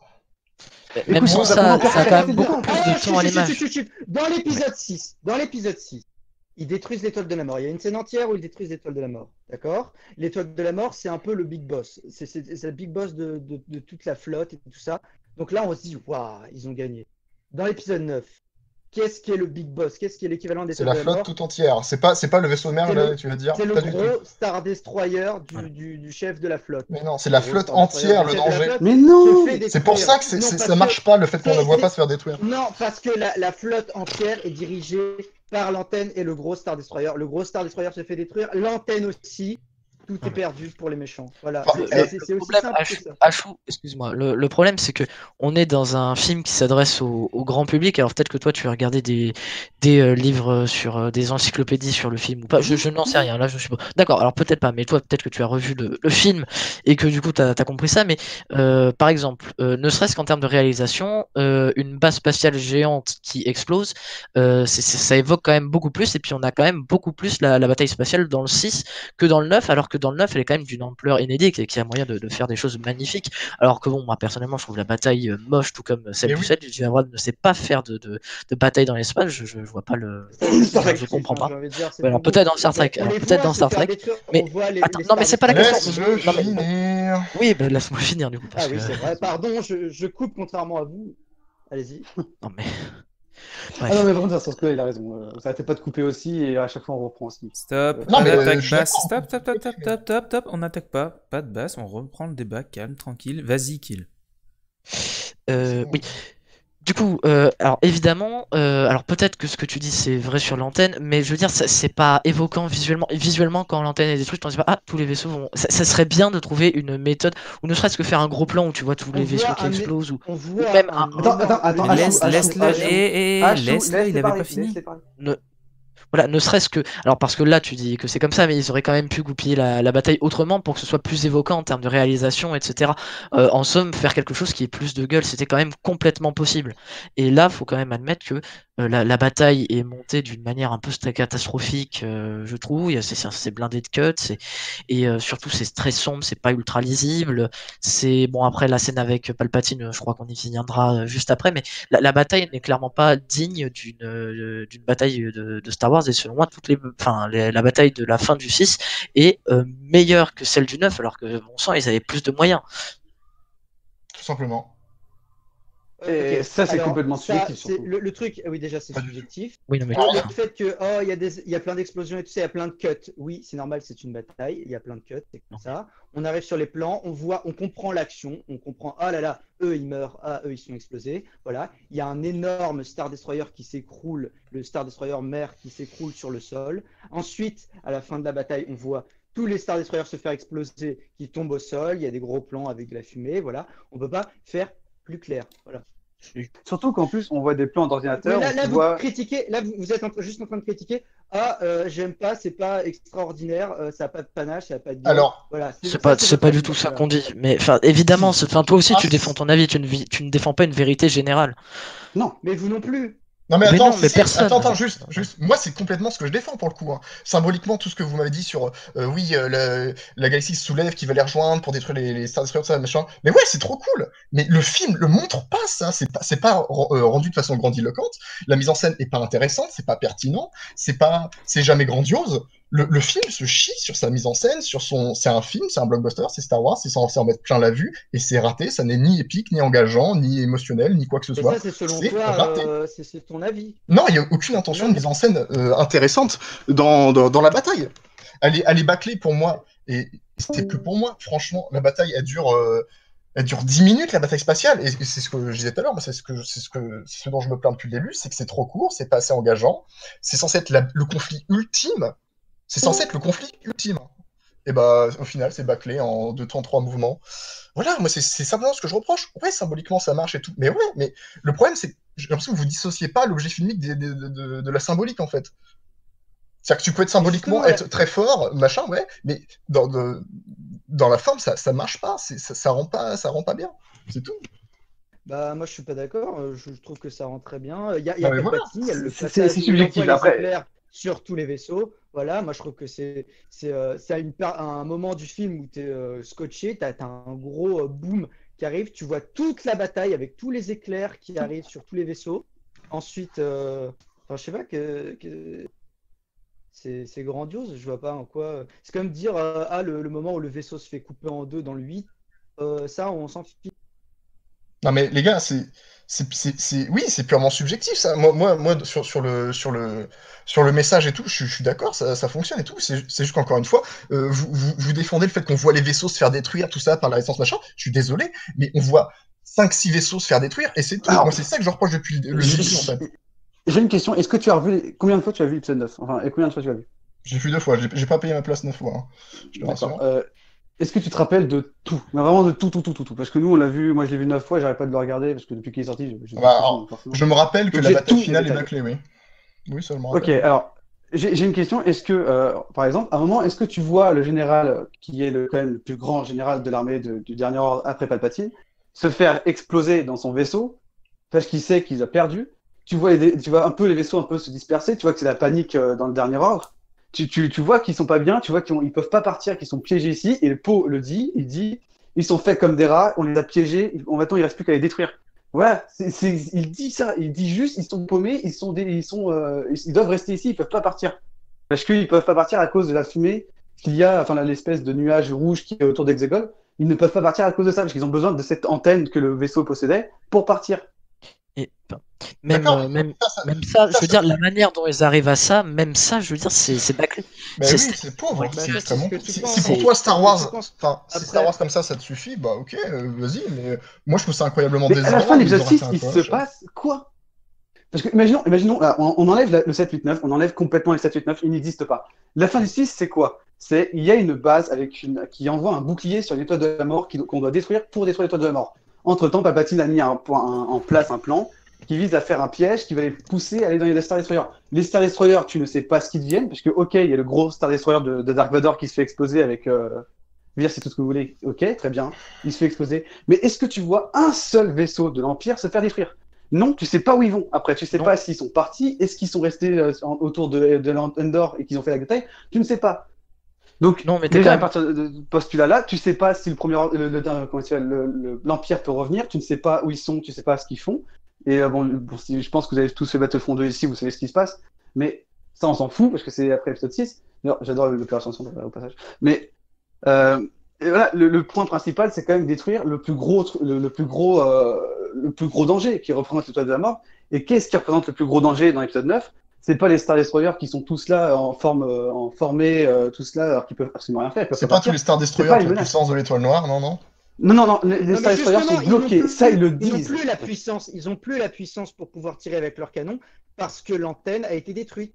Même Écoute, sans on va ça, prendre ça a quand même un beaucoup plus de temps à l'image. Dans l'épisode 6, ils détruisent l'étoile de la mort. Il y a une scène entière où ils détruisent l'étoile de la mort. D'accord? L'étoile de la mort, c'est un peu le big boss. C'est le big boss de toute la flotte et tout ça. Donc là, on se dit, waouh, ils ont gagné. Dans l'épisode 9, qu'est-ce qui est le big boss? Qu'est-ce qui est l'équivalent des C'est l'étoile la de la flotte mort? tout entière. C'est pas le vaisseau mère, C'est là, le- tu veux dire? C'est le Pas du tout. gros Star Destroyer du chef de la flotte. Mais non, c'est la Le gros flotte Star Destroyer entière, du le chef de la danger. flotte Mais non! se fait C'est pour détruire. ça que Non, parce ça marche pas, le fait qu'on ne c'est- le voit c'est- pas se faire détruire. Non, parce que la flotte entière est dirigée par l'antenne et le gros Star Destroyer. Le gros Star Destroyer se fait détruire, l'antenne aussi. Tout est perdu pour les méchants. Voilà. Enfin, C'est Le aussi problème, simple que ça. Achou, excuse-moi. Le problème, c'est que on est dans un film qui s'adresse au grand public. Alors peut-être que toi, tu as regardé des livres sur des encyclopédies sur le film ou pas. Je n'en sais rien. Là, je suis pas. D'accord. Alors peut-être pas. Mais toi, peut-être que tu as revu le film et que du coup, tu as compris ça. Mais par exemple, ne serait-ce qu'en termes de réalisation, une base spatiale géante qui explose, ça évoque quand même beaucoup plus. Et puis on a quand même beaucoup plus la bataille spatiale dans le 6 que dans le 9, alors que dans le 9, elle est quand même d'une ampleur inédite et qu'il y a moyen de faire des choses magnifiques. Alors que bon, moi personnellement, je trouve la bataille moche, tout comme celle Mais du oui. 7. James Cameron ne sait pas faire de bataille dans l'espace. Je vois pas le. Je comprends pas. Alors peut-être dans Star Trek. Alors peut-être dans Star Trek. Mais attends, non, mais c'est pas la question. Laisse-le Non, mais- finir. Oui, bah, laisse-moi finir du coup. Ah Parce oui, que... c'est vrai. Pardon, je coupe contrairement à vous. Allez-y. Non mais. Ah non, mais vraiment, dans ce sens-là, il a raison. Ça arrêtait pas de couper aussi, et à chaque fois, on reprend aussi. Stop, Non, on mais, attaque je suis basse. d'accord. Stop, on n'attaque pas. Pas de basse, on reprend le débat, calme, tranquille. Vas-y, kill. Oui. Du coup, alors évidemment, alors peut-être que ce que tu dis c'est vrai sur l'antenne, mais je veux dire, c'est pas évoquant visuellement. Visuellement, quand l'antenne est détruite, on se dit pas, ah, tous les vaisseaux vont. Ça serait bien de trouver une méthode, ou ne serait-ce que faire un gros plan où tu vois tous les vaisseaux qui explosent, ou On voit même Attends, Laisse-le, il avait pas fini. voilà, ne serait-ce que. Alors, parce que là, tu dis que c'est comme ça, mais ils auraient quand même pu goupiller la bataille autrement pour que ce soit plus évoquant en termes de réalisation, etc. En somme, faire quelque chose qui ait plus de gueule, c'était quand même complètement possible. Et là, faut quand même admettre que la bataille est montée d'une manière un peu catastrophique, je trouve. C'est blindé de cuts, et surtout c'est très sombre, c'est pas ultra lisible. C'est bon, après la scène avec Palpatine, je crois qu'on y viendra juste après, mais la bataille n'est clairement pas digne d'une bataille de Star Wars, et selon moi, la bataille de la fin du 6 est meilleure que celle du 9, alors que bon sang, ils avaient plus de moyens. Tout simplement. Et ça, c'est Alors, complètement ça, subjectif. c'est surtout. le truc, oui, déjà, c'est Pas du subjectif. Oui, non, mais Le fait que, oh, il y a plein d'explosions et tout ça, il y a plein de cuts. Oui, c'est normal, c'est une bataille, il y a plein de cuts, c'est comme ça. On arrive sur les plans, on voit, on comprend l'action, on comprend, ah là là, eux ils meurent, ah eux ils sont explosés. Voilà, il y a un énorme Star Destroyer qui s'écroule, le Star Destroyer mère qui s'écroule sur le sol. Ensuite, à la fin de la bataille, on voit tous les Star Destroyers se faire exploser, qui tombent au sol, il y a des gros plans avec de la fumée, voilà. On peut pas faire plus clair, voilà. Surtout qu'en plus, on voit des plans Mais d'ordinateur. là, on vous voit... critiquez, là vous êtes juste en train de critiquer. Ah, j'aime pas, c'est pas extraordinaire, ça n'a pas de panache, ça n'a pas de gueule. Alors, Voilà, c'est pas votre du avis, tout ça voilà. qu'on dit. Mais enfin, évidemment, toi aussi, tu Ah, défends ton avis, tu ne défends pas une vérité générale. Non, Mais vous non plus. non mais Mais attends, non, mais personne. attends, juste, moi c'est complètement ce que je défends pour le coup. Hein. Symboliquement, tout ce que vous m'avez dit sur, oui, la galaxie se soulève, qui va les rejoindre pour détruire les Star Destroyers, ça, machin. Mais ouais, c'est trop cool. Mais le film le montre pas ça. C'est pas rendu de façon grandiloquente. La mise en scène est pas intéressante, c'est pas pertinent, c'est jamais grandiose. Le film se chie sur sa mise en scène, c'est un film, c'est un blockbuster, c'est Star Wars, c'est censé en mettre plein la vue, et c'est raté, ça n'est ni épique, ni engageant, ni émotionnel, ni quoi que ce Mais soit. ça, c'est selon C'est toi, raté. c'est ton avis. Non, il n'y a aucune intention de mise en scène intéressante dans la bataille. Elle est bâclée pour moi, et c'est que pour moi, franchement, la bataille, elle dure 10 minutes, la bataille spatiale, et c'est ce que je disais tout à l'heure, c'est ce dont je me plains depuis le début, c'est que c'est trop court, c'est pas assez engageant, c'est censé être le conflit ultime, c'est censé être le conflit ultime. Et bah, au final, c'est bâclé en 2 temps, 3 mouvements. Voilà, moi, c'est simplement ce que je reproche. Ouais, symboliquement, ça marche et tout. Mais ouais, mais le problème, c'est que j'ai l'impression que vous dissociez pas l'objet filmique de la symbolique, en fait. C'est-à-dire que tu peux être symboliquement être très fort, machin, ouais, mais dans la forme, ça marche pas. Ça rend pas bien. C'est tout. Bah, moi, je suis pas d'accord. Je trouve que ça rend très bien. Il y a Non, mais Palpatine, il y a le C'est passage où il subjectif, envoie les après. éclairs sur tous les vaisseaux. Voilà, moi, je trouve que c'est un moment du film où tu es scotché, tu as un gros boom qui arrive, tu vois toute la bataille avec tous les éclairs qui arrivent sur tous les vaisseaux. Ensuite, enfin, je sais pas que c'est grandiose, je vois pas en quoi. C'est comme dire le moment où le vaisseau se fait couper en deux dans le 8, ça, on s'en fiche. Non mais les gars, oui, c'est purement subjectif ça. Moi sur le message et tout, je suis d'accord, ça fonctionne et tout. C'est juste qu'encore une fois, vous défendez le fait qu'on voit les vaisseaux se faire détruire, tout ça par la résistance machin. Je suis désolé, mais on voit 5-6 vaisseaux se faire détruire et c'est tout. Alors, Moi c'est ça que je reproche depuis le début en fait. J'ai une question. Est-ce que tu as revu combien de fois tu as vu l'épisode 9? Enfin, et combien de fois tu l'as vu? J'ai vu 2 fois, j'ai pas payé ma place 9 fois. Hein. Je te rassure. D'accord. Est-ce que tu te rappelles de tout? Mais vraiment de tout? Parce que nous, on l'a vu, moi je l'ai vu 9 fois, j'arrête pas de le regarder parce que depuis qu'il est sorti, je Bah, alors, forcément. je me rappelle que Donc, la j'ai bataille tous les finale est détails. bâclée, oui. Oui, ça je me Ok, rappelle. alors j'ai une question. Est-ce que, par exemple, à un moment, est-ce que tu vois le général, qui est quand même le plus grand général de l'armée du dernier ordre après Palpatine, se faire exploser dans son vaisseau parce qu'il sait qu'il a perdu? Tu vois un peu les vaisseaux un peu se disperser, tu vois que c'est la panique dans le dernier ordre. Tu vois qu'ils sont pas bien, tu vois ils peuvent pas partir, qu'ils sont piégés ici, et le pot le dit, il dit, ils sont faits comme des rats, on les a piégés, maintenant il reste plus qu'à les détruire. Voilà, il dit ça, il dit juste, ils sont paumés, ils doivent rester ici, ils peuvent pas partir. Parce qu'ils peuvent pas partir à cause de la fumée qu'il y a, enfin l'espèce de nuage rouge qui est autour d'Hexagone. Ils ne peuvent pas partir à cause de ça, parce qu'ils ont besoin de cette antenne que le vaisseau possédait pour partir. Et enfin, même, D'accord. même ça, je veux dire, la manière dont ils arrivent à ça, même ça, je veux dire, c'est bâclé. Bah C'est- oui, c'est pauvre, Ouais, c'est c'est extrêmement ce que pauvre. tu Si penses. pour C'est- toi Star C'est ce que Wars, tu penses. enfin, si Après- Star Wars comme ça te suffit, bah ok, vas-y, mais moi je trouve ça incroyablement Mais à la fin décevant. de Ils l'épisode auraient 6, fait un il coche. se passe quoi? Parce que imaginons là, on enlève le 7, 8, 9, on enlève complètement les 7, 8, 9, il n'existe pas. La fin du 6, c'est quoi? Il y a une base qui envoie un bouclier sur l'étoile de la mort qu'on doit détruire pour détruire l'étoile de la mort. Entre-temps, Palpatine a mis en place un plan qui vise à faire un piège qui va les pousser à aller dans les Star Destroyers. Les Star Destroyers, tu ne sais pas ce qu'ils deviennent, parce que ok, il y a le gros Star Destroyer de Dark Vador qui se fait exploser avec Vir, c'est tout ce que vous voulez. Ok, très bien, il se fait exploser. Mais est-ce que tu vois un seul vaisseau de l'Empire se faire détruire? Non, tu sais pas où ils vont. Après, tu sais Non. pas s'ils sont partis, est-ce qu'ils sont restés autour de l'Endor et qu'ils ont fait la bataille. Tu ne sais pas. Donc, Non, mais t'es déjà, quand à même- partir de ce postulat-là, tu sais pas si comment tu l'Empire peut revenir, tu ne sais pas où ils sont, tu sais pas ce qu'ils font. Et je pense que vous avez tous fait Battlefront 2 ici, vous savez ce qui se passe. Mais ça, on s'en fout, parce que c'est après l'épisode 6. D'ailleurs, j'adore l'opération Sombre, au passage. Mais et voilà, le point principal, c'est quand même détruire le plus gros danger qui représente l'étoile de la mort. Et qu'est-ce qui représente le plus gros danger dans l'épisode 9? C'est pas les Star Destroyers qui sont tous là en formé, tous là, alors qu'ils peuvent absolument rien faire. Ils peuvent C'est pas pas tous partir. les Star C'est Destroyers pas qui une ont la menace. puissance de l'étoile noire, non. Non, les Non, Star mais Destroyers sont justement, ils n'ont bloqués. plus- Ça, ils le Ils n'ont disent. plus la puissance. Ils ont plus la puissance pour pouvoir tirer avec leur canon parce que l'antenne a été détruite.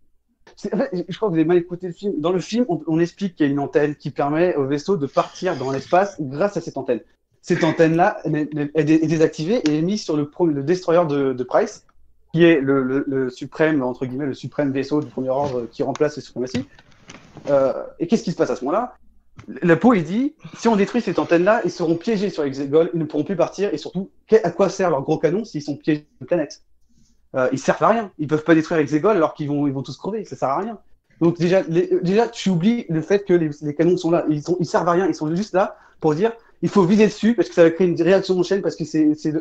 En fait, je crois que vous avez mal écouté le film. Dans le film, on explique qu'il y a une antenne qui permet au vaisseau de partir dans l'espace grâce à cette antenne. Cette antenne-là, elle est désactivée et est mise sur le destroyer de Price, qui est le suprême, entre guillemets, le suprême vaisseau du premier ordre qui remplace les suprématies. Et qu'est-ce qui se passe à ce moment-là? La peau, il dit, si on détruit cette antenne-là, ils seront piégés sur Exegol, ils ne pourront plus partir, et surtout, à quoi sert leur gros canon s'ils sont piégés sur une planète? Ils servent à rien. Ils peuvent pas détruire Exegol alors qu'ils vont tous crever. Ça sert à rien. Donc déjà, tu oublies le fait que les canons sont là. Ils servent à rien. Ils sont juste là pour dire, il faut viser dessus parce que ça va créer une réaction en chaîne parce que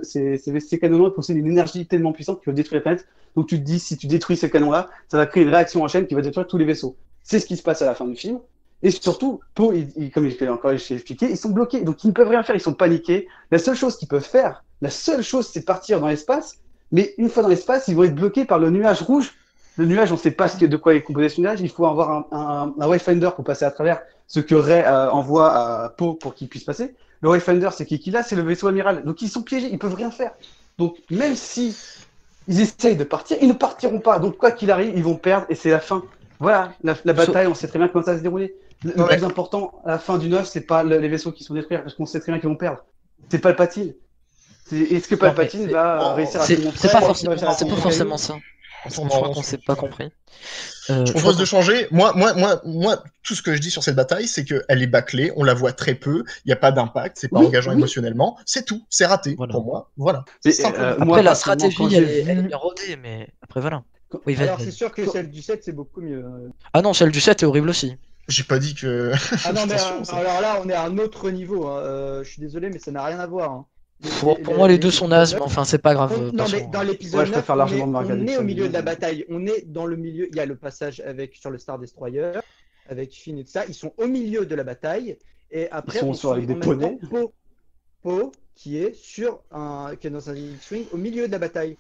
ces canons-là possèdent une énergie tellement puissante qu'ils vont détruire la planète. Donc tu te dis, si tu détruis ces canons-là, ça va créer une réaction en chaîne qui va détruire tous les vaisseaux. C'est ce qui se passe à la fin du film. Et surtout, Poe, comme je l'ai encore expliqué, ils sont bloqués. Donc ils ne peuvent rien faire. Ils sont paniqués. La seule chose qu'ils peuvent faire, c'est partir dans l'espace. Mais une fois dans l'espace, ils vont être bloqués par le nuage rouge. Le nuage, on ne sait pas de quoi est composé ce nuage. Il faut avoir un Wayfinder pour passer à travers ce que Rey envoie à Poe pour qu'il puisse passer. Le Wayfinder, c'est qui là? C'est le vaisseau amiral. Donc ils sont piégés, ils peuvent rien faire. Donc même si ils essayent de partir, ils ne partiront pas. Donc quoi qu'il arrive, ils vont perdre et c'est la fin. Voilà, la bataille, on sait très bien comment ça va se dérouler. Le plus important à la fin du 9, c'est pas les vaisseaux qui sont détruits, parce qu'on sait très bien qu'ils vont perdre. C'est Palpatine. Est-ce que Palpatine va réussir à se montrer? C'est pas forcément ça. Je Non, crois qu'on s'est pas compris. Je propose de changer. Moi, tout ce que je dis sur cette bataille, c'est qu'elle est bâclée, on la voit très peu, il n'y a pas d'impact, c'est pas engageant émotionnellement, c'est tout, c'est raté pour moi. Voilà. Après, la stratégie, elle est bien rodée, mais après, voilà. Oui, alors, c'est sûr que celle du 7, c'est beaucoup mieux. Ah non, celle du 7 est horrible aussi. J'ai pas dit que. Ah non, mais alors là, on est à un autre niveau. Hein. Je suis désolé, mais ça n'a rien à voir. Hein. Pour moi, les deux sont nazes, mais enfin, c'est pas grave. Non, mais dans l'épisode 9, on est au milieu de la bataille. bataille. On est dans le milieu. Il y a le passage sur le Star Destroyer, avec Finn et tout ça. Ils sont au milieu de la bataille. Et après, ils sont avec des poneys. Poe, qui est dans un X-Wing au milieu de la bataille.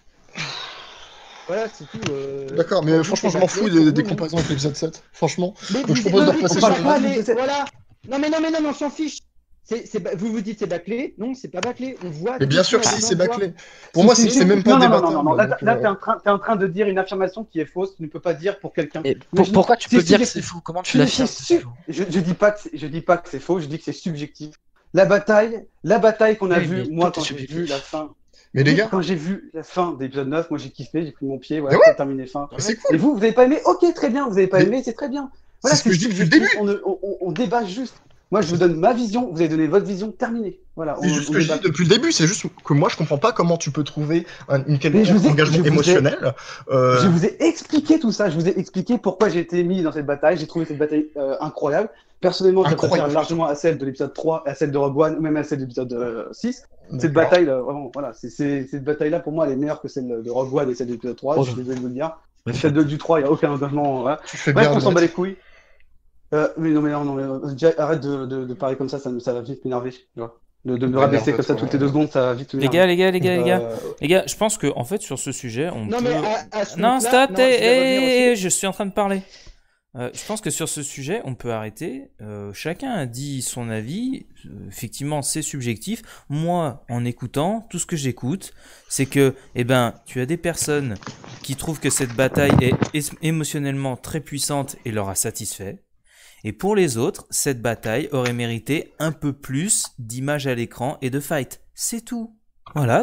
Voilà, c'est tout. D'accord, mais franchement, je m'en fous des comparaisons avec l'épisode 7. Franchement, donc je propose de repasser sur Voilà. Non, on s'en fiche. Vous vous dites c'est bâclé. Non, c'est pas bâclé. On voit. Mais bien sûr que si, c'est bâclé. Pour moi, c'est même pas débattable. Non. Là, t'es en train de dire une affirmation qui est fausse. Tu ne peux pas dire pour quelqu'un. Pourquoi tu peux dire que c'est faux? Comment tu l'affirmes? Je dis pas que c'est faux. Je dis que c'est subjectif. La bataille qu'on a vue, moi, quand j'ai vu la fin. Mais les gars, quand j'ai vu la fin de l'épisode 9, moi j'ai kiffé, j'ai pris mon pied, voilà, c'est terminé fin. C'est cool. Et vous avez pas aimé? Ok, très bien, vous avez pas aimé, c'est très bien. Voilà, c'est ce que je dis depuis le début. On débat juste. Moi, je vous donne ma vision, vous avez donné votre vision, terminé. Voilà. C'est juste ce que je dis depuis le début, c'est juste que moi je comprends pas comment tu peux trouver une quelconque engagement émotionnel. Je vous ai expliqué tout ça, je vous ai expliqué pourquoi j'ai été mis dans cette bataille, j'ai trouvé cette bataille incroyable. Personnellement, je préfère largement à celle de l'épisode 3, à celle de Rogue One, ou même à celle de l'épisode 6. Cette bataille-là, vraiment, voilà, cette bataille-là, pour moi, elle est meilleure que celle de Rogue One et celle de l'épisode 3, je suis désolé de vous le dire. Celle du 3, il n'y a aucun engagement. Voilà. Bref, on s'en bat les couilles. Mais non, arrête de parler comme ça va vite m'énerver. De me rabaisser comme ça toutes les 2 secondes, ça va vite m'énerver. Les gars, je pense que en fait, sur ce sujet, on non, peut... Mais non, stop, je suis en train de parler. Je pense que sur ce sujet, on peut arrêter. Chacun a dit son avis. Effectivement, c'est subjectif. Moi, en écoutant, tout ce que j'écoute, c'est que, tu as des personnes qui trouvent que cette bataille est émotionnellement très puissante et leur a satisfait. Et pour les autres, cette bataille aurait mérité un peu plus d'images à l'écran et de fight. C'est tout. Voilà,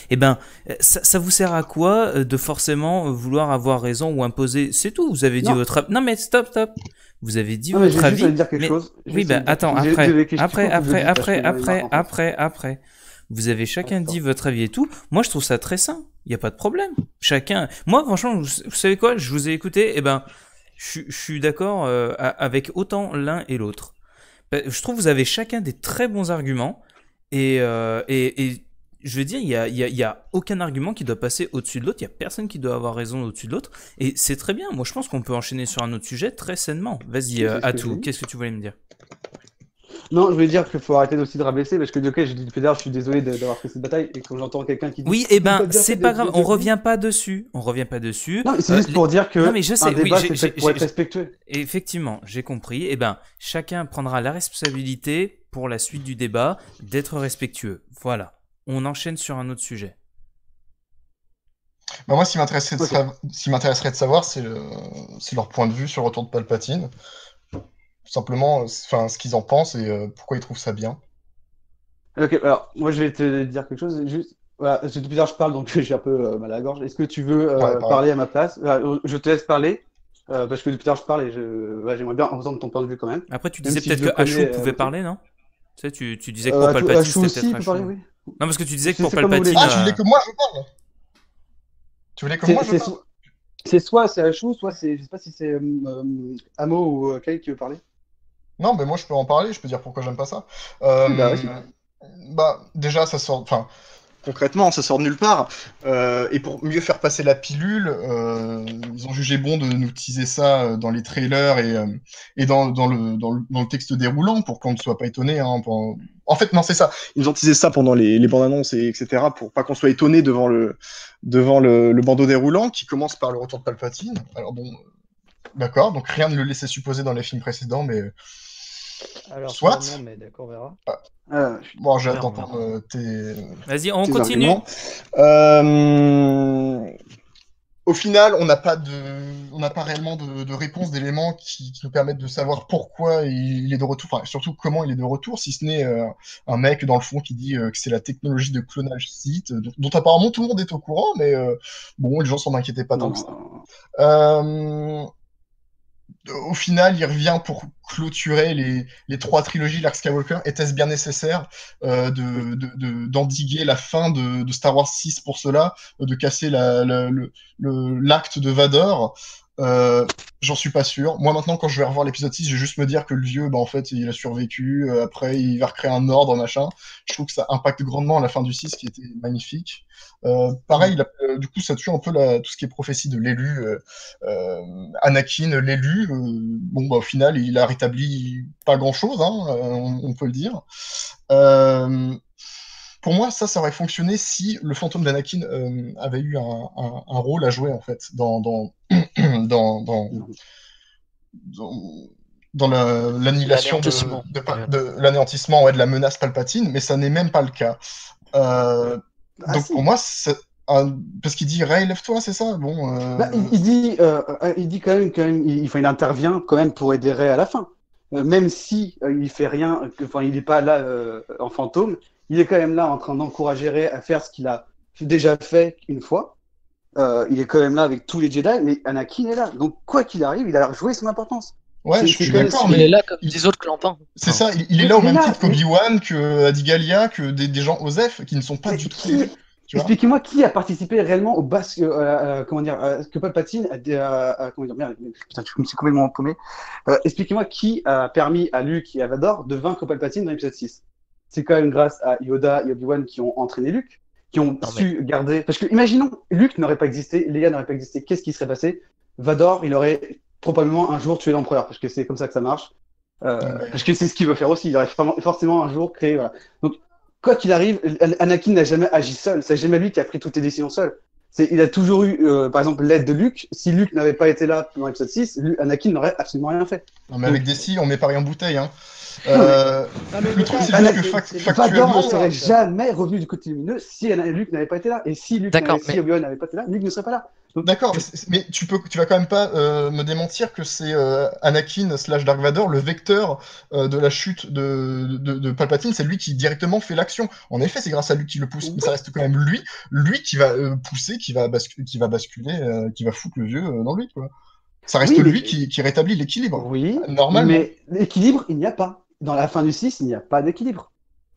ça vous sert à quoi de forcément vouloir avoir raison ou imposer? C'est tout, vous avez dit votre avis. Non mais stop. Vous avez dit votre avis. Dire quelque chose. Oui, attends, après. vous avez chacun dit votre avis et tout. Moi, je trouve ça très sain. Il y a pas de problème. Chacun. Moi, franchement, vous savez quoi? Je vous ai écouté. Eh ben, je suis d'accord avec autant l'un et l'autre. Je trouve que vous avez chacun des très bons arguments et je veux dire, il y a aucun argument qui doit passer au-dessus de l'autre. Il y a personne qui doit avoir raison au-dessus de l'autre. Et c'est très bien. Moi, je pense qu'on peut enchaîner sur un autre sujet très sainement. Vas-y, Atou, qu'est-ce que tu voulais me dire? Non, je voulais dire qu'il faut arrêter aussi de rabaisser parce que ok, j'ai dit Feder, je suis désolé d'avoir fait cette bataille et quand j'entends quelqu'un qui dit oui, c'est pas grave, on revient pas dessus. On revient pas dessus. Non, c'est juste pour dire que non, mais je sais, un débat oui, c'est fait pour être respectueux. Effectivement, j'ai compris. Eh ben, chacun prendra la responsabilité pour la suite du débat d'être respectueux. Voilà. On enchaîne sur un autre sujet. Bah moi, ce qui m'intéresserait de savoir, c'est leur point de vue sur le retour de Palpatine. Tout simplement, ce qu'ils en pensent et pourquoi ils trouvent ça bien. Ok, alors moi je vais te dire quelque chose. Juste, voilà, depuis tard je parle donc j'ai un peu mal à la gorge. Est-ce que tu veux parler à ma place? Je te laisse parler parce que depuis tard je parle et j'aimerais bien entendre ton point de vue quand même. Après, tu disais peut-être que Ashou pouvait parler, non? Tu sais, tu disais que pour Palpatine c'était peut-être Ashou. Parler, oui. Non, parce que tu disais que pour Palpatine. Ah, tu voulais que moi je parle? Tu voulais que moi je parle? C'est soit c'est Ashou, soit c'est, je sais pas si c'est Amo ou Kay qui veut parler. Non, mais moi je peux en parler, je peux dire pourquoi j'aime pas ça. Déjà, ça sort. Enfin, concrètement, ça sort de nulle part. Et pour mieux faire passer la pilule, ils ont jugé bon de nous teaser ça dans les trailers et dans le texte déroulant pour qu'on ne soit pas étonné. Hein, En fait, non, c'est ça. Ils nous ont teasé ça pendant les bandes annonces etc. pour pas qu'on soit étonné devant le bandeau déroulant qui commence par le retour de Palpatine. Alors bon, d'accord. Donc rien ne le laissait supposer dans les films précédents, mais. Alors, soit. non, mais d'accord, on verra. Bon, j'ai hâte d'entendre tes. Vas-y, on continue. Au final, on n'a pas réellement de réponse, d'éléments qui nous permettent de savoir pourquoi il est de retour, enfin, surtout comment il est de retour, si ce n'est un mec dans le fond qui dit que c'est la technologie de clonage Sith, dont apparemment tout le monde est au courant, mais bon, les gens s'en inquiétaient pas tant que ça. Au final, il revient pour clôturer les 3 trilogies l'Arc Skywalker. Était-ce bien nécessaire d'endiguer la fin de Star Wars 6 pour cela, de casser l'acte de Vador? J'en suis pas sûr. Moi, maintenant, quand je vais revoir l'épisode 6, je vais juste me dire que le vieux, en fait, il a survécu. Après, il va recréer un ordre, machin. Je trouve que ça impacte grandement la fin du 6, qui était magnifique. Pareil, du coup, ça tue un peu tout ce qui est prophétie de l'élu. Anakin, l'élu, au final, il a rétabli pas grand-chose, hein, on peut le dire. Pour moi, ça aurait fonctionné si le fantôme d'Anakin avait eu un rôle à jouer, en fait, dans l'annihilation de l'anéantissement de la menace Palpatine, mais ça n'est même pas le cas. Donc pour moi, parce qu'il dit Rey, lève-toi, c'est ça? Bon. Il dit quand même, il intervient quand même pour aider Rey à la fin. Même si il fait rien, il n'est pas là en fantôme, il est quand même là en train d'encourager Rey à faire ce qu'il a déjà fait une fois. Il est quand même là avec tous les Jedi, mais Anakin est là. Donc quoi qu'il arrive, il a joué son importance. Ouais, je suis d'accord, mais il est là comme des autres clampins. C'est ça, il est là au même titre qu'Obi-Wan, que Adigalia, que des gens Osef qui ne sont pas du tout prévus. Expliquez-moi qui a participé réellement au que Palpatine merde, putain, je me suis complètement paumé. Expliquez-moi qui a permis à Luke et à Vador de vaincre Palpatine dans l'épisode 6. C'est quand même grâce à Yoda et Obi-Wan qui ont entraîné Luke, qui ont su garder. Parce que imaginons, Luke n'aurait pas existé, Leia n'aurait pas existé, qu'est-ce qui serait passé? Vador, il aurait probablement un jour tué l'empereur, parce que c'est comme ça que ça marche. Parce que c'est ce qu'il veut faire aussi. Il aurait forcément un jour créé. Voilà. Donc, quoi qu'il arrive, Anakin n'a jamais agi seul. C'est jamais lui qui a pris toutes les décisions seul. Il a toujours eu, par exemple, l'aide de Luke. Si Luke n'avait pas été là dans l'épisode 6, Anakin n'aurait absolument rien fait. Non, mais avec des si, on met Paris en bouteille. Hein. Le truc, c'est juste que factuellement. Vador ne serait jamais revenu du côté lumineux si Luke n'avait pas été là. Et si Obi-Wan n'avait pas été là, Luke ne serait pas là. Donc... D'accord, mais tu vas quand même pas me démentir que c'est Anakin / Dark Vador, le vecteur de la chute de Palpatine, c'est lui qui directement fait l'action. En effet, c'est grâce à lui qui le pousse, mais ça reste quand même lui qui va pousser, qui va basculer, qui va foutre le vieux dans lui, quoi. Ça reste lui qui rétablit l'équilibre. Oui, normalement. Mais l'équilibre, il n'y a pas. Dans la fin du 6, il n'y a pas d'équilibre.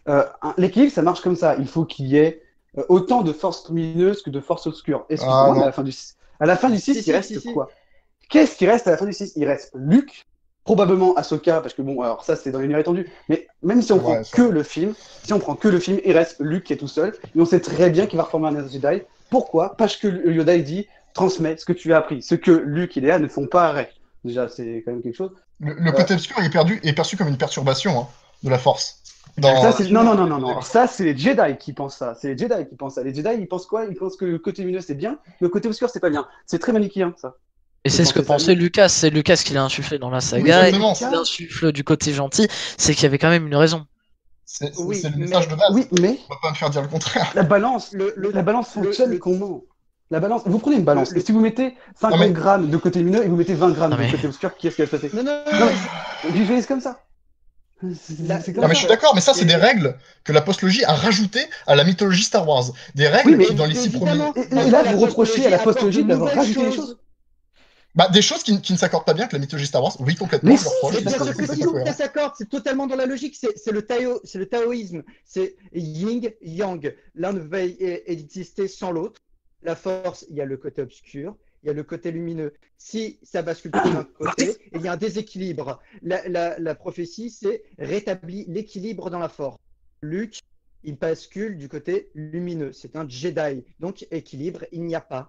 L'équilibre, ça marche comme ça. Il faut qu'il y ait autant de force lumineuse que de force obscure. Excuse-moi, mais à la fin du 6, il reste quoi? Qu'est-ce qui reste à la fin du 6? Il reste Luke, probablement Ahsoka, parce que bon, alors ça c'est dans l'univers étendu, mais même si on prend que le film, il reste Luke qui est tout seul, et on sait très bien qu'il va reformer un Jedi. Pourquoi? Parce que Yoda il dit, transmets ce que tu as appris. Ce que Luke et Léa ne font pas arrêt. Déjà, c'est quand même quelque chose. Le côté obscur est perçu comme une perturbation de la force. Non. Alors, ça, c'est les Jedi qui pensent ça. Les Jedi, ils pensent quoi? Ils pensent que le côté lumineux, c'est bien, le côté obscur, c'est pas bien. C'est très manichéen, ça. Et c'est ce que pensait Lucas. C'est Lucas qui l'a insufflé dans la saga. Et qui l'insuffle du côté gentil, c'est qu'il y avait quand même une raison. C'est le message de base. Oui, mais. On va pas me faire dire le contraire. La balance fonctionne comment? La balance, vous prenez une balance, et si vous mettez 50 grammes de côté lumineux et vous mettez 20 grammes de côté obscur, qui est-ce qui va se passer? Non, visualise comme ça. Mais je suis d'accord, mais ça, c'est des règles que la postlogie a rajoutées à la mythologie Star Wars. Des règles qui, dans les 6 premiers. Et là, vous reprochez à la postlogie d'avoir rajouté des choses. Des choses qui ne s'accordent pas bien avec la mythologie Star Wars. Oui, complètement. Mais bien sûr que si, ça s'accorde, c'est totalement dans la logique. C'est le taoïsme. C'est yin, yang. L'un ne va exister sans l'autre. La force, il y a le côté obscur, il y a le côté lumineux. Si ça bascule d'un côté, il y a un déséquilibre. La prophétie, c'est rétablir l'équilibre dans la force. Luke, il bascule du côté lumineux. C'est un Jedi. Donc, équilibre, il n'y a pas.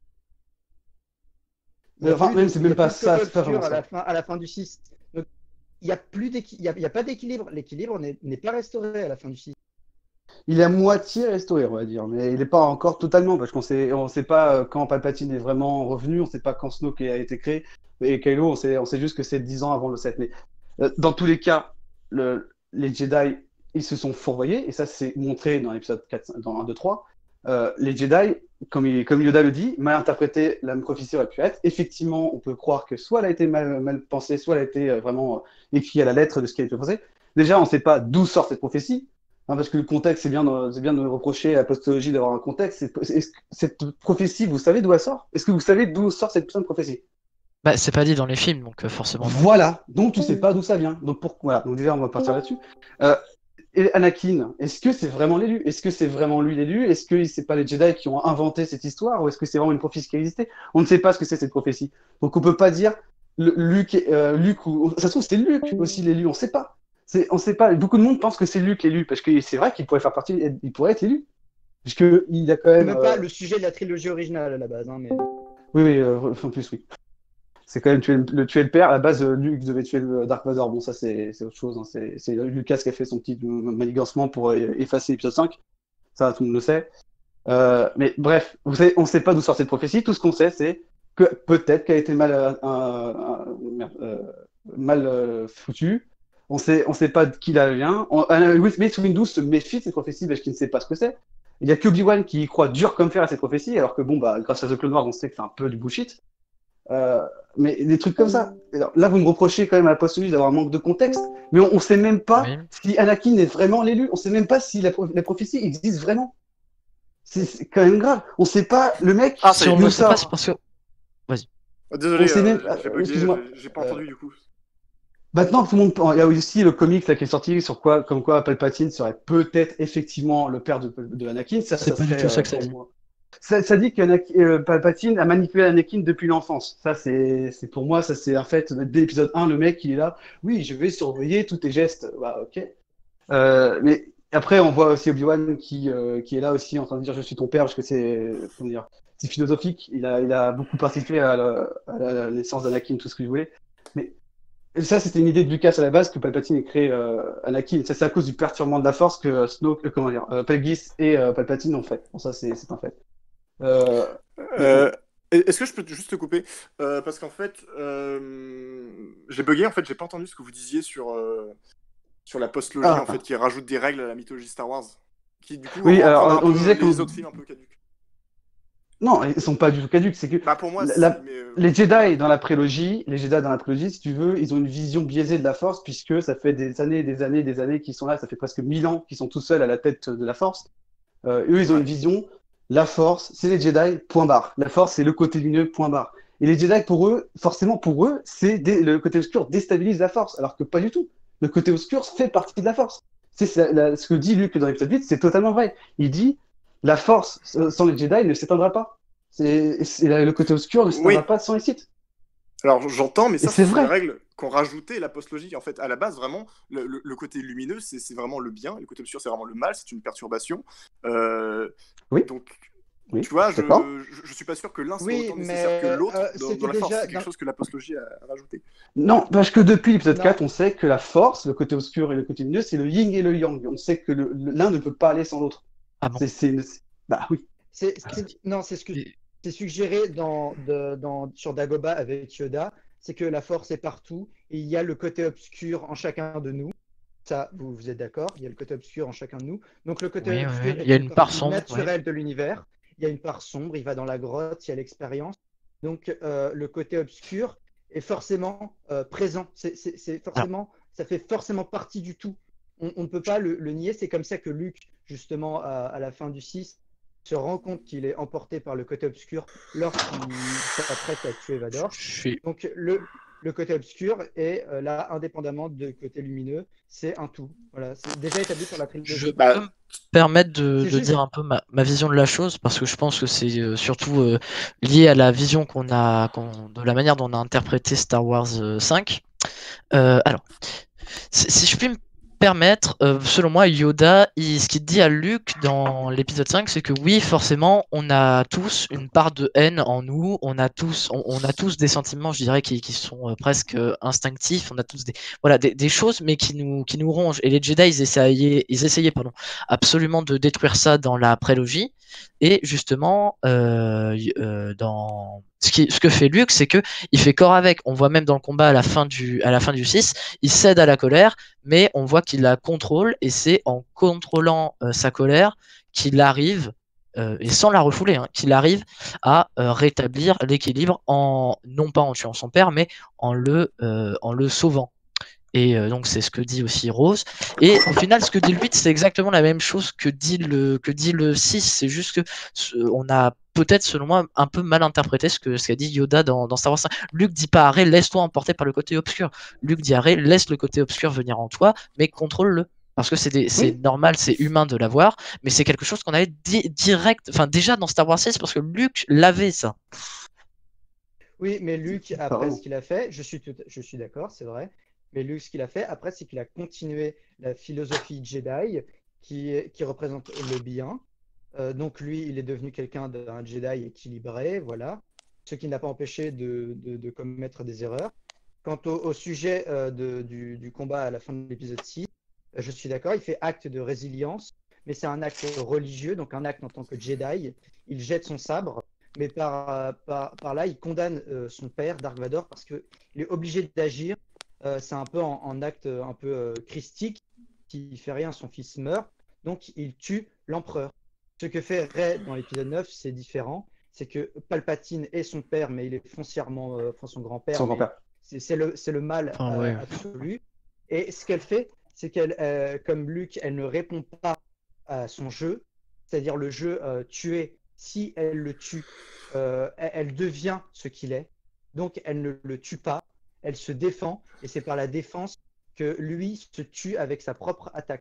Même c'est même pas ça. À la fin du 6. Donc, il n'y a pas d'équilibre. L'équilibre n'est pas restauré à la fin du 6. Il est à moitié restauré, on va dire, mais il n'est pas encore totalement, parce on sait pas quand Palpatine est vraiment revenu, on sait pas quand Snoke a été créé, et Kylo, on sait juste que c'est 10 ans avant le 7. Mais dans tous les cas, les Jedi, ils se sont fourvoyés, et ça c'est montré dans l'épisode 4, dans 1, 2, 3. Les Jedi, comme Yoda le dit, mal interprété, la prophétie aurait pu être. Effectivement, on peut croire que soit elle a été mal pensée, soit elle a été vraiment écrite à la lettre de ce qui a été pensé. Déjà, on ne sait pas d'où sort cette prophétie. Parce que le contexte, c'est bien de reprocher à la postologie d'avoir un contexte. Cette prophétie, vous savez d'où elle sort? Est-ce que vous savez d'où sort cette putain de prophétie? C'est pas dit dans les films, donc forcément. Voilà, donc tu sais pas d'où ça vient. Donc pourquoi? Donc déjà, on va partir là-dessus. Et Anakin, est-ce que c'est vraiment l'élu? Est-ce que c'est vraiment lui l'élu? Est-ce que c'est pas les Jedi qui ont inventé cette histoire? Ou est-ce que c'est vraiment une prophétie qui existait? On ne sait pas ce que c'est cette prophétie. Donc on peut pas dire Luke ou... Ça se trouve, c'était Luke aussi l'élu, on sait pas. On sait pas. Beaucoup de monde pense que c'est Luke l'élu, parce que c'est vrai qu'il pourrait faire partie, il pourrait être l'élu. Parce que il a quand même. Même pas le sujet de la trilogie originale à la base, mais. Oui, en plus, oui. C'est quand même tuer le père. À la base, Luke devait tuer le Dark Vador. Bon, ça, c'est autre chose. Hein. C'est Lucas qui a fait son petit manigancement pour effacer l'épisode 5. Ça, tout le monde le sait. Mais bref, on ne sait pas d'où sort cette prophétie. Tout ce qu'on sait, c'est que peut-être qu'elle a été mal foutue. On sait pas de qui la vient. Mace Windu se méfie de cette prophétie parce qu'il ne sait pas ce que c'est. Il y a qu'Obi-Wan qui y croit dur comme fer à cette prophétie, alors que bon, grâce à The Clone Wars, on sait que c'est un peu du bullshit. Mais des trucs comme ça. Alors, là, vous me reprochez quand même à la postologie d'avoir un manque de contexte, mais on sait même pas si Anakin est vraiment l'élu. On sait même pas si la prophétie existe vraiment. C'est quand même grave. On sait pas, le mec. Si on ne sait pas, c'est parce que. Vas-y. Désolé, j'ai pas entendu du coup. Maintenant, tout le monde. Il y a aussi le comic là, qui est sorti sur comme quoi Palpatine serait peut-être effectivement le père de Anakin. C'est pas du tout ça que ça dit. Ça dit que Palpatine a manipulé Anakin depuis l'enfance. Ça, c'est pour moi, ça c'est un fait. Dès l'épisode 1, le mec, il est là. Oui, je vais surveiller tous tes gestes. Ok. Mais après, on voit aussi Obi-Wan qui est là aussi en train de dire je suis ton père parce que c'est philosophique. Il a beaucoup participé à la naissance d'Anakin, tout ce que vous voulez. Mais ça, c'était une idée de Lucas à la base que Palpatine ait créé Anakin. Ça, c'est à cause du perturbement de la Force que Plagueis et Palpatine ont fait. Bon, ça, c'est un fait. Est-ce que je peux juste te couper parce qu'en fait, j'ai bugué. En fait, j'ai pas entendu ce que vous disiez sur la postlogie en fait, qui rajoute des règles à la mythologie Star Wars, qui du coup on disait que les autres films un peu caduques. Non, ils sont pas du tout caduques. C'est que pour moi, les Jedi dans la prélogie, si tu veux, ils ont une vision biaisée de la Force puisque ça fait des années, des années, des années qu'ils sont là. Ça fait presque 1000 ans qu'ils sont tout seuls à la tête de la Force. Eux, ils ont une vision. La Force, c'est les Jedi, point barre. La Force, c'est le côté lumineux, point barre. Et les Jedi, pour eux, c'est le côté obscur déstabilise la Force, alors que pas du tout. Le côté obscur fait partie de la Force. Ce que dit Luke dans l'épisode 8, c'est totalement vrai. Il dit la force sans les Jedi ne s'éteindra pas. Le côté obscur ne s'éteindra pas sans les Sith. Alors j'entends, mais ça c'est vrai. une règle qu'on rajoutait la post-logie. En fait, à la base, vraiment, le côté lumineux, c'est vraiment le bien, et le côté obscur, c'est vraiment le mal, c'est une perturbation. Oui. Donc, oui, tu vois, je suis pas sûr que l'un soit autant nécessaire que l'autre dans la force. C'est quelque chose que la post-logie a rajouté. Non, parce que depuis l'épisode 4, on sait que la force, le côté obscur et le côté lumineux, c'est le yin et le yang. On sait que l'un ne peut pas aller sans l'autre. Ah bon. Bah oui. Non, c'est ce que c'est suggéré sur Dagobah avec Yoda, c'est que la force est partout et il y a le côté obscur en chacun de nous. Ça, vous êtes d'accord? Il y a le côté obscur en chacun de nous. Donc le côté obscur il y a une part sombre naturelle de l'univers. Il y a une part sombre, il va dans la grotte, il y a l'expérience. Donc le côté obscur est forcément présent. C'est forcément, ça fait forcément partie du tout. On ne peut pas le nier. C'est comme ça que Luke, justement, à la fin du 6, se rend compte qu'il est emporté par le côté obscur lorsqu'il s'apprête à tuer Vador. Donc le côté obscur est là, indépendamment du côté lumineux, c'est un tout. Voilà, c'est déjà établi sur la trilogie. Je peux me permettre de dire un peu ma vision de la chose, parce que je pense que c'est surtout lié à la vision de la manière dont on a interprété Star Wars 5. Alors, si je puis me permettre, selon moi, Yoda, ce qu'il dit à Luke dans l'épisode 5, c'est que oui, forcément, on a tous une part de haine en nous, on a tous des sentiments, je dirais, qui sont presque instinctifs, on a tous des choses, mais qui nous rongent. Et les Jedi, ils essayaient absolument de détruire ça dans la prélogie. Et justement, dans ce que fait Luke, c'est que il fait corps avec. On voit même dans le combat à la fin du 6, il cède à la colère, mais on voit qu'il la contrôle, et c'est en contrôlant sa colère qu'il arrive, et sans la refouler, qu'il arrive à rétablir l'équilibre, non pas en tuant son père, mais en le sauvant. Et donc c'est ce que dit aussi Rose. Et au final, ce que dit le 8, c'est exactement la même chose que dit le 6. C'est juste que on a peut-être, selon moi, un peu mal interprété ce qu'a dit Yoda dans Star Wars 5. Luke dit pas à Rey, laisse-toi emporter par le côté obscur. Luke dit à Rey, laisse le côté obscur venir en toi, mais contrôle-le. Parce que c'est normal, c'est humain de l'avoir, mais c'est quelque chose qu'on avait déjà dans Star Wars 6, parce que Luke l'avait, ça. Oui, mais Luke, après ce qu'il a fait, je suis d'accord, c'est vrai. Mais Luke, ce qu'il a fait après, c'est qu'il a continué la philosophie Jedi qui représente le bien. Donc lui, il est devenu quelqu'un d'un Jedi équilibré, voilà. Ce qui n'a pas empêché de commettre des erreurs. Quant au sujet du combat à la fin de l'épisode 6, je suis d'accord, il fait acte de résilience, mais c'est un acte religieux, donc un acte en tant que Jedi. Il jette son sabre, mais par là, il condamne son père, Dark Vador, parce qu'il est obligé d'agir. C'est un peu en acte un peu christique. S'il fait rien, son fils meurt. Donc il tue l'empereur. Ce que fait Rey dans l'épisode 9, c'est différent. C'est que Palpatine est son père, mais il est foncièrement son grand-père. Son grand-père. C'est le mal absolu. Et ce qu'elle fait, c'est qu'elle, comme Luke, elle ne répond pas à son jeu. C'est-à-dire le jeu tuer. Si elle le tue, elle devient ce qu'il est. Donc elle ne le tue pas. Elle se défend, et c'est par la défense que lui se tue avec sa propre attaque.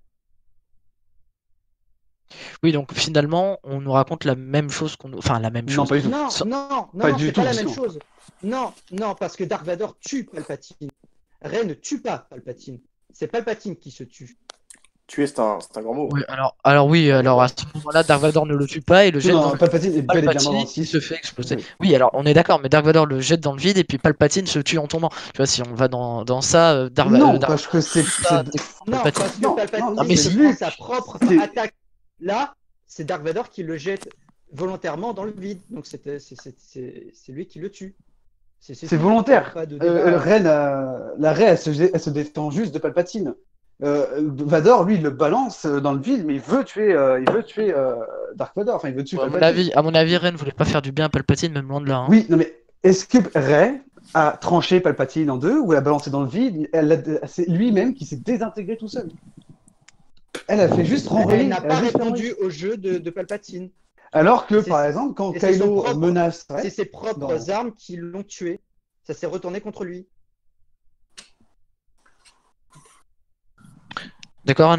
Oui, donc finalement, on nous raconte la même chose Enfin, la même chose. Non, pas du tout. Non, c'est pas la même chose. Non, parce que Dark Vador tue Palpatine. Rey ne tue pas Palpatine. C'est Palpatine qui se tue. Tuer, c'est un grand mot. Oui, alors à ce moment-là, Dark Vador ne le tue pas et le jette dans le Palpatine est bel et bien Palpatine se fait exploser. Oui, alors on est d'accord, mais Dark Vador le jette dans le vide et puis Palpatine se tue en tombant. Tu vois, si on va dans ça, Dark Vador. Parce que c'est. Non, parce que Palpatine prend sa propre attaque. Là, c'est Dark Vador qui le jette volontairement dans le vide. Donc c'est lui qui le tue. C'est volontaire. La Rey, elle se défend juste de Palpatine. Vador, lui, il le balance dans le vide, mais il veut tuer Dark Vador. Enfin, il veut tuer Palpatine. À mon avis, Rey ne voulait pas faire du bien à Palpatine, même loin de là. Oui, non, mais est-ce que Rey a tranché Palpatine en deux ou l'a balancé dans le vide? C'est lui-même qui s'est désintégré tout seul. Elle a fait juste renvoyer. Elle n'a pas répondu au jeu de Palpatine. Alors que, par exemple, quand Kylo menace. C'est ses propres armes qui l'ont tué. Ça s'est retourné contre lui. D'accord, mais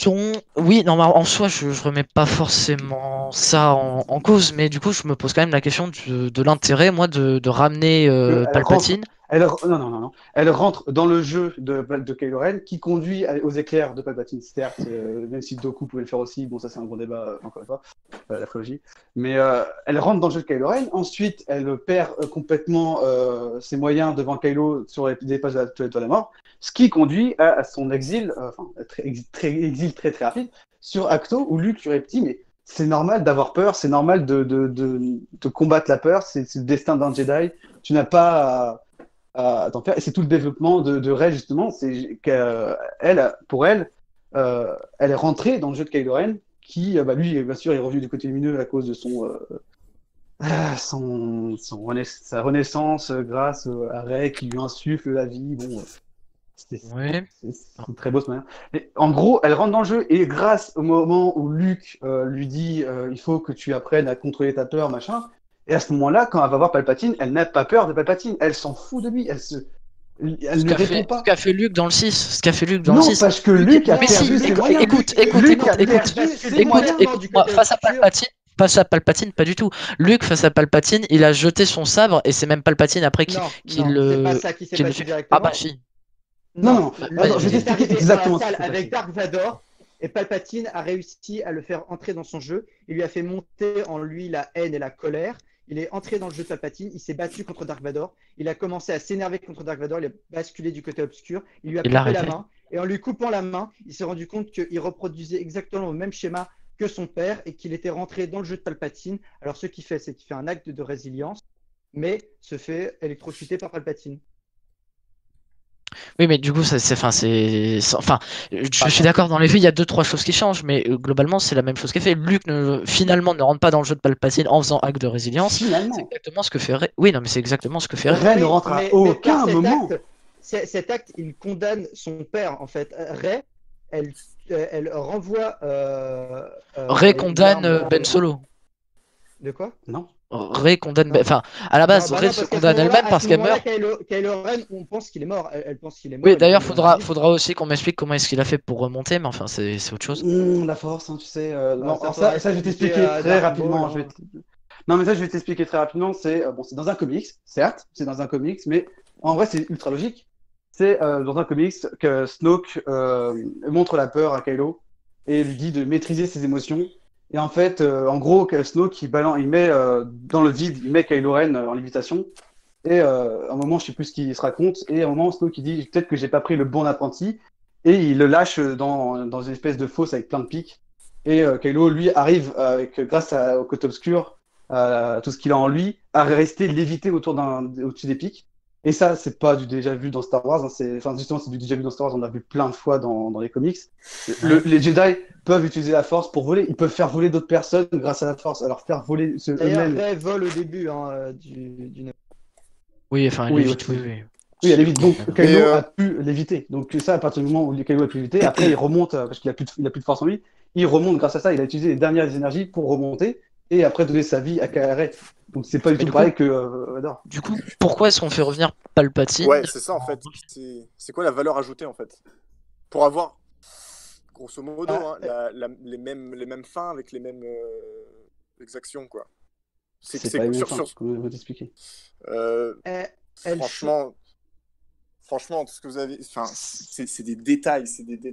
Oui, non, mais en soi, je remets pas forcément ça en cause, mais du coup, je me pose quand même la question de l'intérêt, moi, de ramener Palpatine. Non. Elle rentre dans le jeu de Kylo Ren qui conduit aux éclairs de Palpatine, certes, même si Dooku pouvait le faire aussi. Bon, ça, c'est un gros débat, encore une fois, la trilogie. Mais elle rentre dans le jeu de Kylo Ren. Ensuite, elle perd complètement ses moyens devant Kylo sur des passages de la mort, ce qui conduit à son exil, exil très rapide, sur Ahch-To, où Luke lui aurait dit, mais c'est normal d'avoir peur, c'est normal de combattre la peur, c'est le destin d'un Jedi. Tu n'as pas t'en faire. Et c'est tout le développement de Rey, justement, c'est qu'elle, pour elle, elle est rentrée dans le jeu de Kylo Ren, qui, lui, bien sûr, est revenu du côté lumineux à cause de sa renaissance grâce à Rey qui lui insuffle la vie. Bon, c'est très beau ce manière. Mais en gros, elle rentre dans le jeu et grâce au moment où Luke lui dit il faut que tu apprennes à contrôler ta peur, machin. Et à ce moment-là, quand elle va voir Palpatine, elle n'a pas peur de Palpatine. Elle s'en fout de lui. Elle ne répond pas. Ce qu'a fait Luke dans le 6. Ce qu'a fait Luke dans le 6. Non, parce que Luke a perdu ses moyens. Écoute, face à Palpatine, pas du tout. Luke, face à Palpatine, il a jeté son sabre et c'est même Palpatine après qui le. C'est pas ça qui s'est passé directement. Ah bah si. Non. Attends, je vais t'expliquer exactement ce qui s'est passé. Avec Dark Vador. Et Palpatine a réussi à le faire entrer dans son jeu. Il lui a fait monter en lui la haine et la colère. Il est entré dans le jeu de Palpatine. Il s'est battu contre Dark Vador. Il a commencé à s'énerver contre Dark Vador. Il a basculé du côté obscur. Il lui a coupé la main. Et en lui coupant la main, il s'est rendu compte qu'il reproduisait exactement le même schéma que son père et qu'il était rentré dans le jeu de Palpatine. Alors ce qu'il fait, c'est qu'il fait un acte de résilience, mais se fait électrocuter par Palpatine. Oui, mais du coup, je suis d'accord, dans les faits, il y a 2-3 choses qui changent, mais globalement, c'est la même chose qu'elle fait. Luke, finalement, ne rentre pas dans le jeu de Palpatine en faisant acte de résilience. Finalement. C'est exactement ce que fait Rey. Oui, non, mais c'est exactement ce que fait Rey. Rey ne rentre à aucun moment. Cet acte, il condamne son père, en fait. Rey, elle renvoie... Rey condamne Ben Solo. De quoi? Non. Rey condamne... Enfin, à la base, Rey se condamne elle-même parce qu'elle meurt. Kylo Ren, on pense qu'il est mort. Elle pense qu'il est mort. Oui, d'ailleurs, faudra aussi qu'on m'explique comment est-ce qu'il a fait pour remonter, mais enfin, c'est autre chose. La force, hein, tu sais. Ça, je vais t'expliquer très rapidement. Non, mais ça, je vais t'expliquer très rapidement. C'est dans un comics, certes, c'est dans un comics, mais en vrai, c'est ultra logique. C'est dans un comics que Snoke montre la peur à Kylo et lui dit de maîtriser ses émotions. Et en fait, en gros, Snoke, il met dans le vide, il met Kylo Ren en lévitation. Et à un moment, je sais plus ce qu'il se raconte. Et à un moment, Snoke, il dit peut-être que j'ai pas pris le bon apprenti. Et il le lâche dans une espèce de fosse avec plein de pics. Et Kylo, lui, arrive, grâce au côté obscur, tout ce qu'il a en lui, à rester lévité au-dessus des pics. Et ça, c'est pas du déjà vu dans Star Wars. Justement, c'est du déjà vu dans Star Wars. On l'a vu plein de fois dans les comics. Les Jedi peuvent utiliser la Force pour voler. Ils peuvent faire voler d'autres personnes grâce à la Force. Alors faire voler eux-mêmes. Rey vole au début du. Oui, enfin, elle évite, oui. Oui, elle évite. Donc Kylo a pu l'éviter. Donc ça, à partir du moment où Kylo a pu l'éviter, après il remonte parce qu'il a plus de force en lui. Il remonte grâce à ça. Il a utilisé les dernières énergies pour remonter et après donner sa vie à Rey. Donc c'est pas du tout pareil que Vador. Du coup, pourquoi est-ce qu'on fait revenir Palpatine? Ouais, c'est ça en fait. C'est quoi la valeur ajoutée en fait? Pour avoir, grosso modo, les mêmes fins avec les mêmes exactions quoi. C'est pas une fin, comment vous t'expliquer Franchement, tout ce que vous avez, enfin, c'est des détails,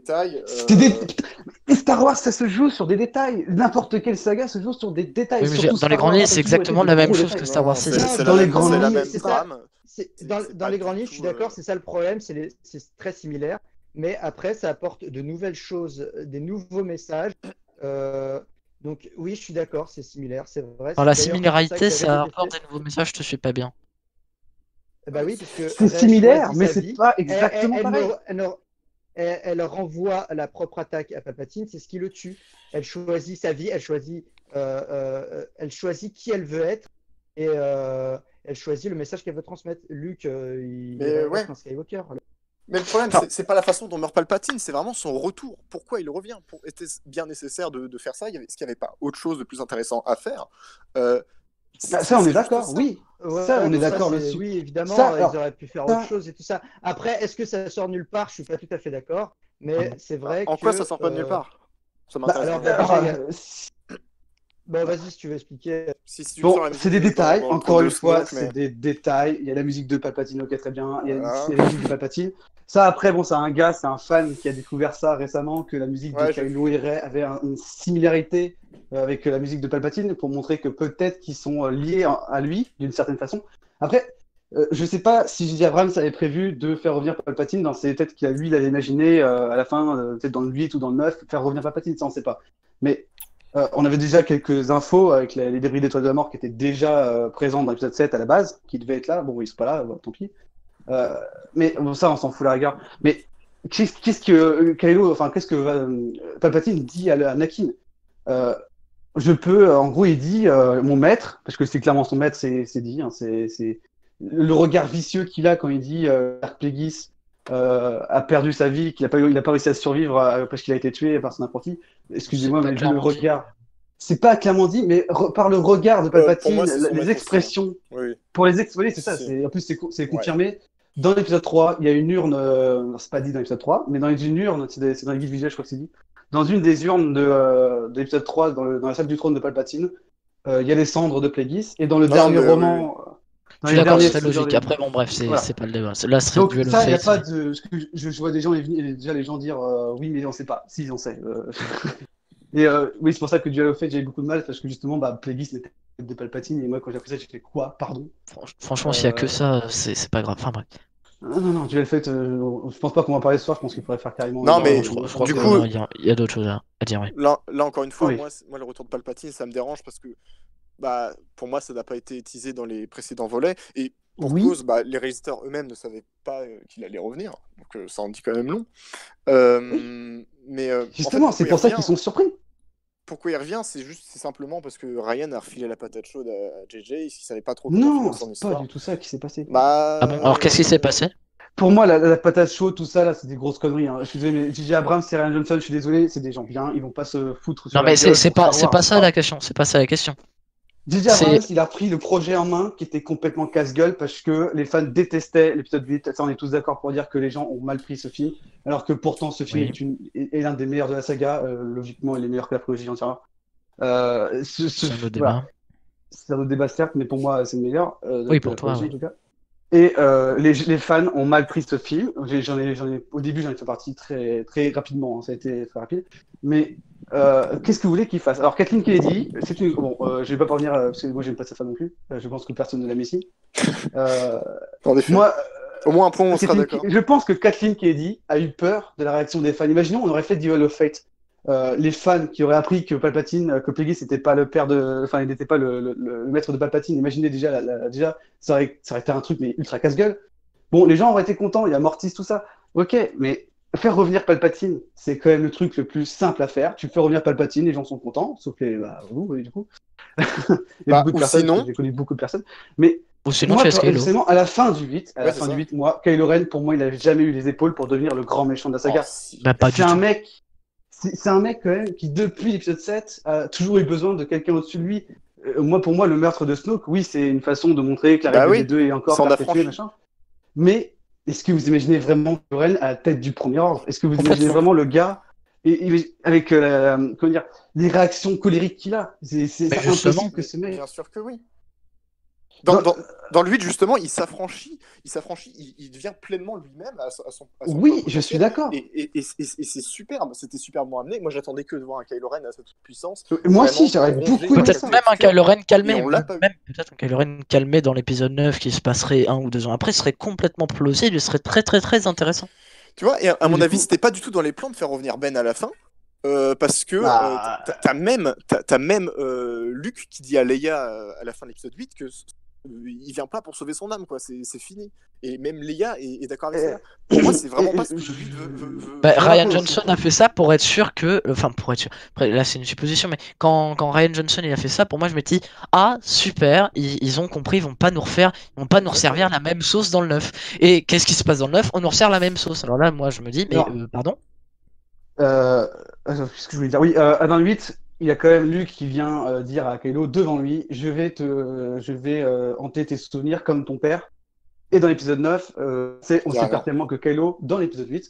Star Wars, ça se joue sur des détails. N'importe quelle saga se joue sur des détails. Oui, mais dans les grandes lignes, c'est exactement la même chose que Star Wars 6. Dans les grandes lignes, c'est ça. Dans les grandes lignes, je suis d'accord, c'est ça le problème, c'est très similaire. Mais après, ça apporte de nouvelles choses, des nouveaux messages. Donc oui, je suis d'accord, c'est similaire, c'est vrai. Alors la similarité, ça apporte des nouveaux messages, je te suis pas bien. Bah oui, parce que c'est similaire, mais c'est pas exactement pareil. Elle renvoie la propre attaque à Palpatine, c'est ce qui le tue. Elle choisit sa vie, elle choisit qui elle veut être, et elle choisit le message qu'elle veut transmettre. Luke, il est un Skywalker. Mais le problème, c'est pas la façon dont meurt Palpatine, c'est vraiment son retour. Pourquoi il revient? Était-ce bien nécessaire de faire ça? Est-ce qu'il n'y avait pas autre chose de plus intéressant à faire? Ça, on est d'accord, oui. Ça, on est d'accord dessus. Oui, évidemment, ils auraient pu faire autre chose et tout ça. Après, est-ce que ça sort nulle part? Je suis pas tout à fait d'accord. Mais c'est vrai En quoi ça sort pas de nulle part? Ça m'intéresse. alors, vraiment. Bon, vas-y, si tu veux expliquer. Si tu Bon, sors la musique c'est des détails, dans le encore trou une de fois, Snoke, mais- c'est des détails. Il y a la musique de Palpatine, ok, très bien. Il y a Voilà. la musique de Palpatine. Ça, après, bon, c'est un gars, c'est un fan qui a découvert ça récemment, que la musique de Ouais, Kylo et Rey avait une similarité avec la musique de Palpatine, pour montrer que peut-être qu'ils sont liés à lui, d'une certaine façon. Après, je sais pas si J.J. Abrams avait prévu de faire revenir Palpatine dans ses têtes qu'il lui, il avait imaginé à la fin, peut-être dans le 8 ou dans le 9, faire revenir Palpatine, ça on sait pas. Mais on avait déjà quelques infos avec les débris d'étoiles de la mort qui étaient déjà présents dans l'épisode 7 à la base, qui devaient être là. Bon, ils sont pas là, bon, tant pis. Mais bon, ça, on s'en fout la rigueur. Mais qu'est-ce que Kylo, enfin, qu'est-ce que Palpatine dit à Anakin? Je peux, en gros, il dit mon maître, parce que c'est clairement son maître, c'est dit, hein, c'est le regard vicieux qu'il a quand il dit Darth Plagueis a perdu sa vie, qu'il a pas réussi à survivre parce qu'il a été tué par son apprenti. Excusez-moi, mais vu le regard, c'est pas clairement dit, mais par le regard de Palpatine, moi, c'est son les maître expressions, Oui. pour les expressions, c'est ça. Si. En plus, c'est confirmé. Dans l'épisode 3, il y a une urne, c'est pas dit dans l'épisode 3, mais dans une urne, c'est dans les guides visuels, je crois que c'est dit. Dans une des urnes de l'épisode 3, dans la salle du trône de Palpatine, il y a les cendres de Plagueis. Et dans le dernier roman. Je suis d'accord, c'est logique. Après, bon, bref, c'est pas le débat. Là, ce serait donc, Duel of ça, il n'y a Fate. pas de. Je vois déjà les gens dire oui, mais on sait pas. Si, on sait. Et oui, c'est pour ça que Duel of Fate, j'ai eu beaucoup de mal, parce que justement, Plagueis n'était pas de Palpatine. Et moi, quand j'ai appris ça, j'ai fait quoi? Pardon? Franchement, s'il y a que ça, c'est pas grave. Enfin, bref. Non, Duel of Fate, je pense pas qu'on va en parler ce soir. Je pense qu'il faudrait faire carrément. Non, mais je crois du que coup, il y a d'autres choses à dire, oui. Là, encore une fois, Oui. moi, le retour de Palpatine, ça me dérange parce que, pour moi, ça n'a pas été teasé dans les précédents volets. Et pour cause, les réalisateurs eux-mêmes ne savaient pas qu'il allait revenir. Donc, ça en dit quand même long. Mais justement, en fait, c'est pour ça qu'ils sont surpris. Pourquoi il revient, c'est simplement parce que Ryan a refilé la patate chaude à JJ, il savait pas trop Non, finir son c'est histoire. pas du tout ça qui s'est passé. Ah bon, alors qu'est-ce qui s'est passé? Pour moi, la patate chaude, tout ça, là, c'est des grosses conneries. Hein. Je suis désolé, mais J.J. Abrams et Ryan Johnson, je suis désolé, c'est des gens bien, ils vont pas se foutre sur Non, la mais gueule c'est pour pas savoir. ça la question. C'est pas ça la question. J.J. Abrams, il a pris le projet en main qui était complètement casse-gueule parce que les fans détestaient l'épisode 8. Ça, on est tous d'accord pour dire que les gens ont mal pris ce film. Alors que pourtant, ce film est l'un des meilleurs de la saga. Logiquement, il est meilleur que la trilogie entière. C'est un autre débat. C'est un autre débat, certes, mais pour moi, c'est le meilleur. Oui, pour toi, en tout cas. Et les fans ont mal pris ce film. Au début, j'en ai fait partie très, très rapidement. Hein, ça a été très rapide. Mais qu'est-ce que vous voulez qu'il fasse? Alors, Kathleen Kennedy, c'est une. Bon, je vais pas revenir parce que moi, j'aime pas sa femme non plus. Je pense que personne ne l'aime ici. En effet. Moi, au moins un point, on sera d'accord. Je pense que Kathleen Kennedy a eu peur de la réaction des fans. Imaginons, on aurait fait Duel of Fate. Les fans qui auraient appris que Palpatine, que Plagueis n'était pas le père de, enfin, il n'était pas le maître de Palpatine. Imaginez déjà, déjà, ça aurait été un truc mais ultra casse-gueule. Bon, les gens auraient été contents, il y a Mortis, tout ça. Ok, mais faire revenir Palpatine, c'est quand même le truc le plus simple à faire. Tu fais revenir Palpatine, les gens sont contents, sauf les, vous, du coup. Il y a beaucoup de personnes, sinon... j'ai connu beaucoup de personnes. Mais ou sinon, moi, sinon, à la fin du 8, moi, Kylo Ren, pour moi, il n'avait jamais eu les épaules pour devenir le grand méchant de la saga. C'est un mec. C'est un mec quand même qui, depuis l'épisode 7, a toujours eu besoin de quelqu'un au-dessus de lui. Pour moi, le meurtre de Snoke, oui, c'est une façon de montrer que la règle des deux est encore perpétuée, machin. Mais est-ce que vous imaginez vraiment Ren à la tête du Premier Ordre? Est-ce que vous imaginez vraiment le gars avec comment dire, les réactions colériques qu'il a? C'est impossible que ce mec. Bien sûr que oui. Dans le 8, justement, il s'affranchit, il devient pleinement lui-même à son oui, je suis d'accord. Et c'est superbe, c'était superbement amené. Moi, j'attendais que de voir un Kylo Ren à cette puissance. Moi aussi, j'aurais beaucoup aimé peut-être ça. même un Kylo Ren calmé, peut-être un Kylo Ren calmé dans l'épisode 9 qui se passerait 1 ou 2 ans après, serait complètement plausible et serait très très très intéressant. Tu vois, et à mon avis, c'était pas du tout dans les plans de faire revenir Ben à la fin. Parce que t'as même Luke qui dit à Leia à la fin de l'épisode 8 que il vient pas pour sauver son âme, quoi. C'est fini. Et même Leia est d'accord avec ça. Pour moi, c'est vraiment pas ce que lui veut. Ryan Johnson a fait ça pour être sûr que, enfin pour être sûr. Après, là, c'est une supposition, mais quand Ryan Johnson il a fait ça, pour moi, je me dis super, ils ont compris, ils vont pas nous resservir la même sauce dans le 9. Et qu'est-ce qui se passe dans le 9? On nous resserre la même sauce. Alors là, moi, je me dis, mais pardon. Qu'est-ce que je voulais dire? Oui, dans le 8, il y a quand même Luke qui vient dire à Kylo devant lui, je vais hanter tes souvenirs comme ton père. Et dans l'épisode 9, on sait pertinemment que Kylo, dans l'épisode 8,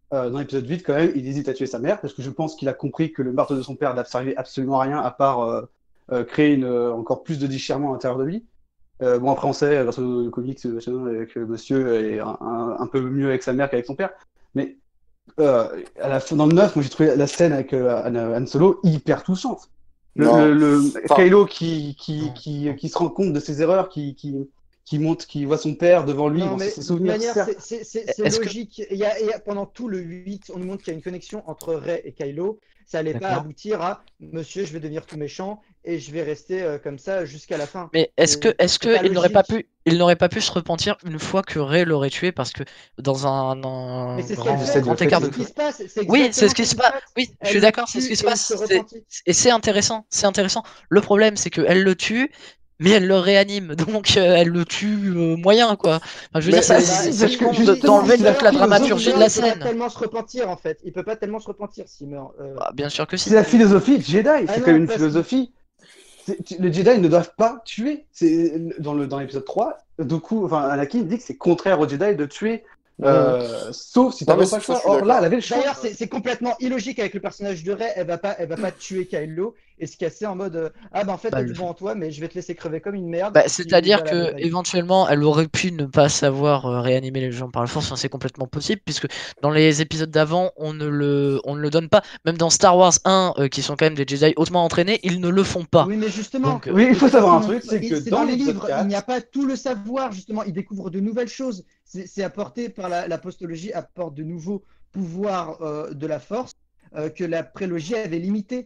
dans l'épisode 8, quand même, il hésite à tuer sa mère parce que je pense qu'il a compris que le meurtre de son père n'a servi absolument à rien à part créer encore plus de déchirement à l'intérieur de lui. Bon, après, on sait, grâce aux comics, que monsieur est un peu mieux avec sa mère qu'avec son père. Mais à la fin, dans le 9, moi j'ai trouvé la scène avec Han Solo hyper touchante. Kylo qui se rend compte de ses erreurs, qui voit son père devant lui, Non, mais ses de souvenirs. toute manière, c'est logique. Pendant tout le 8, on nous montre qu'il y a une connexion entre Rey et Kylo. Ça n'allait pas aboutir à monsieur, je vais devenir tout méchant et je vais rester comme ça jusqu'à la fin. Mais est-ce que il n'aurait pas pu se repentir une fois que Rey l'aurait tué parce que dans un Mais c'est ce grand, qu'elle fait, grand écart de c'est ce qui se passe. Oui, c'est ce qui se passe. Oui, je suis d'accord, c'est ce qui se passe. Et c'est intéressant, c'est intéressant. Le problème, c'est qu'elle le tue, mais elle le réanime, donc elle le tue moyen, quoi. Enfin, je veux dire, c'est d'enlever toute la dramaturgie de la scène. Il peut pas tellement se repentir, en fait. Il peut pas tellement se repentir s'il meurt. Bah, bien sûr que si. C'est la philosophie Jedi, c'est quand même une philosophie. Les Jedi ne doivent pas tuer. Dans l'épisode 3, Anakin dit que c'est contraire aux Jedi de tuer. Sauf si t'as pas le choix. Or là, elle avait le choix. D'ailleurs, c'est complètement illogique avec le personnage de Rey. Elle va pas tuer Kylo et se casser en mode en fait t'as du bon en toi, mais je vais te laisser crever comme une merde. C'est-à-dire que éventuellement, elle aurait pu ne pas savoir réanimer les gens par la force. Enfin, c'est complètement possible puisque dans les épisodes d'avant, on ne le donne pas. Même dans Star Wars 1, qui sont quand même des Jedi hautement entraînés, ils ne le font pas. Oui, mais justement, donc, oui, il faut savoir un truc, c'est que dans les livres, il n'y a pas tout le savoir. Justement, ils découvrent de nouvelles choses. C'est apporté par la postologie, apporte de nouveaux pouvoirs de la force que la prélogie avait limité.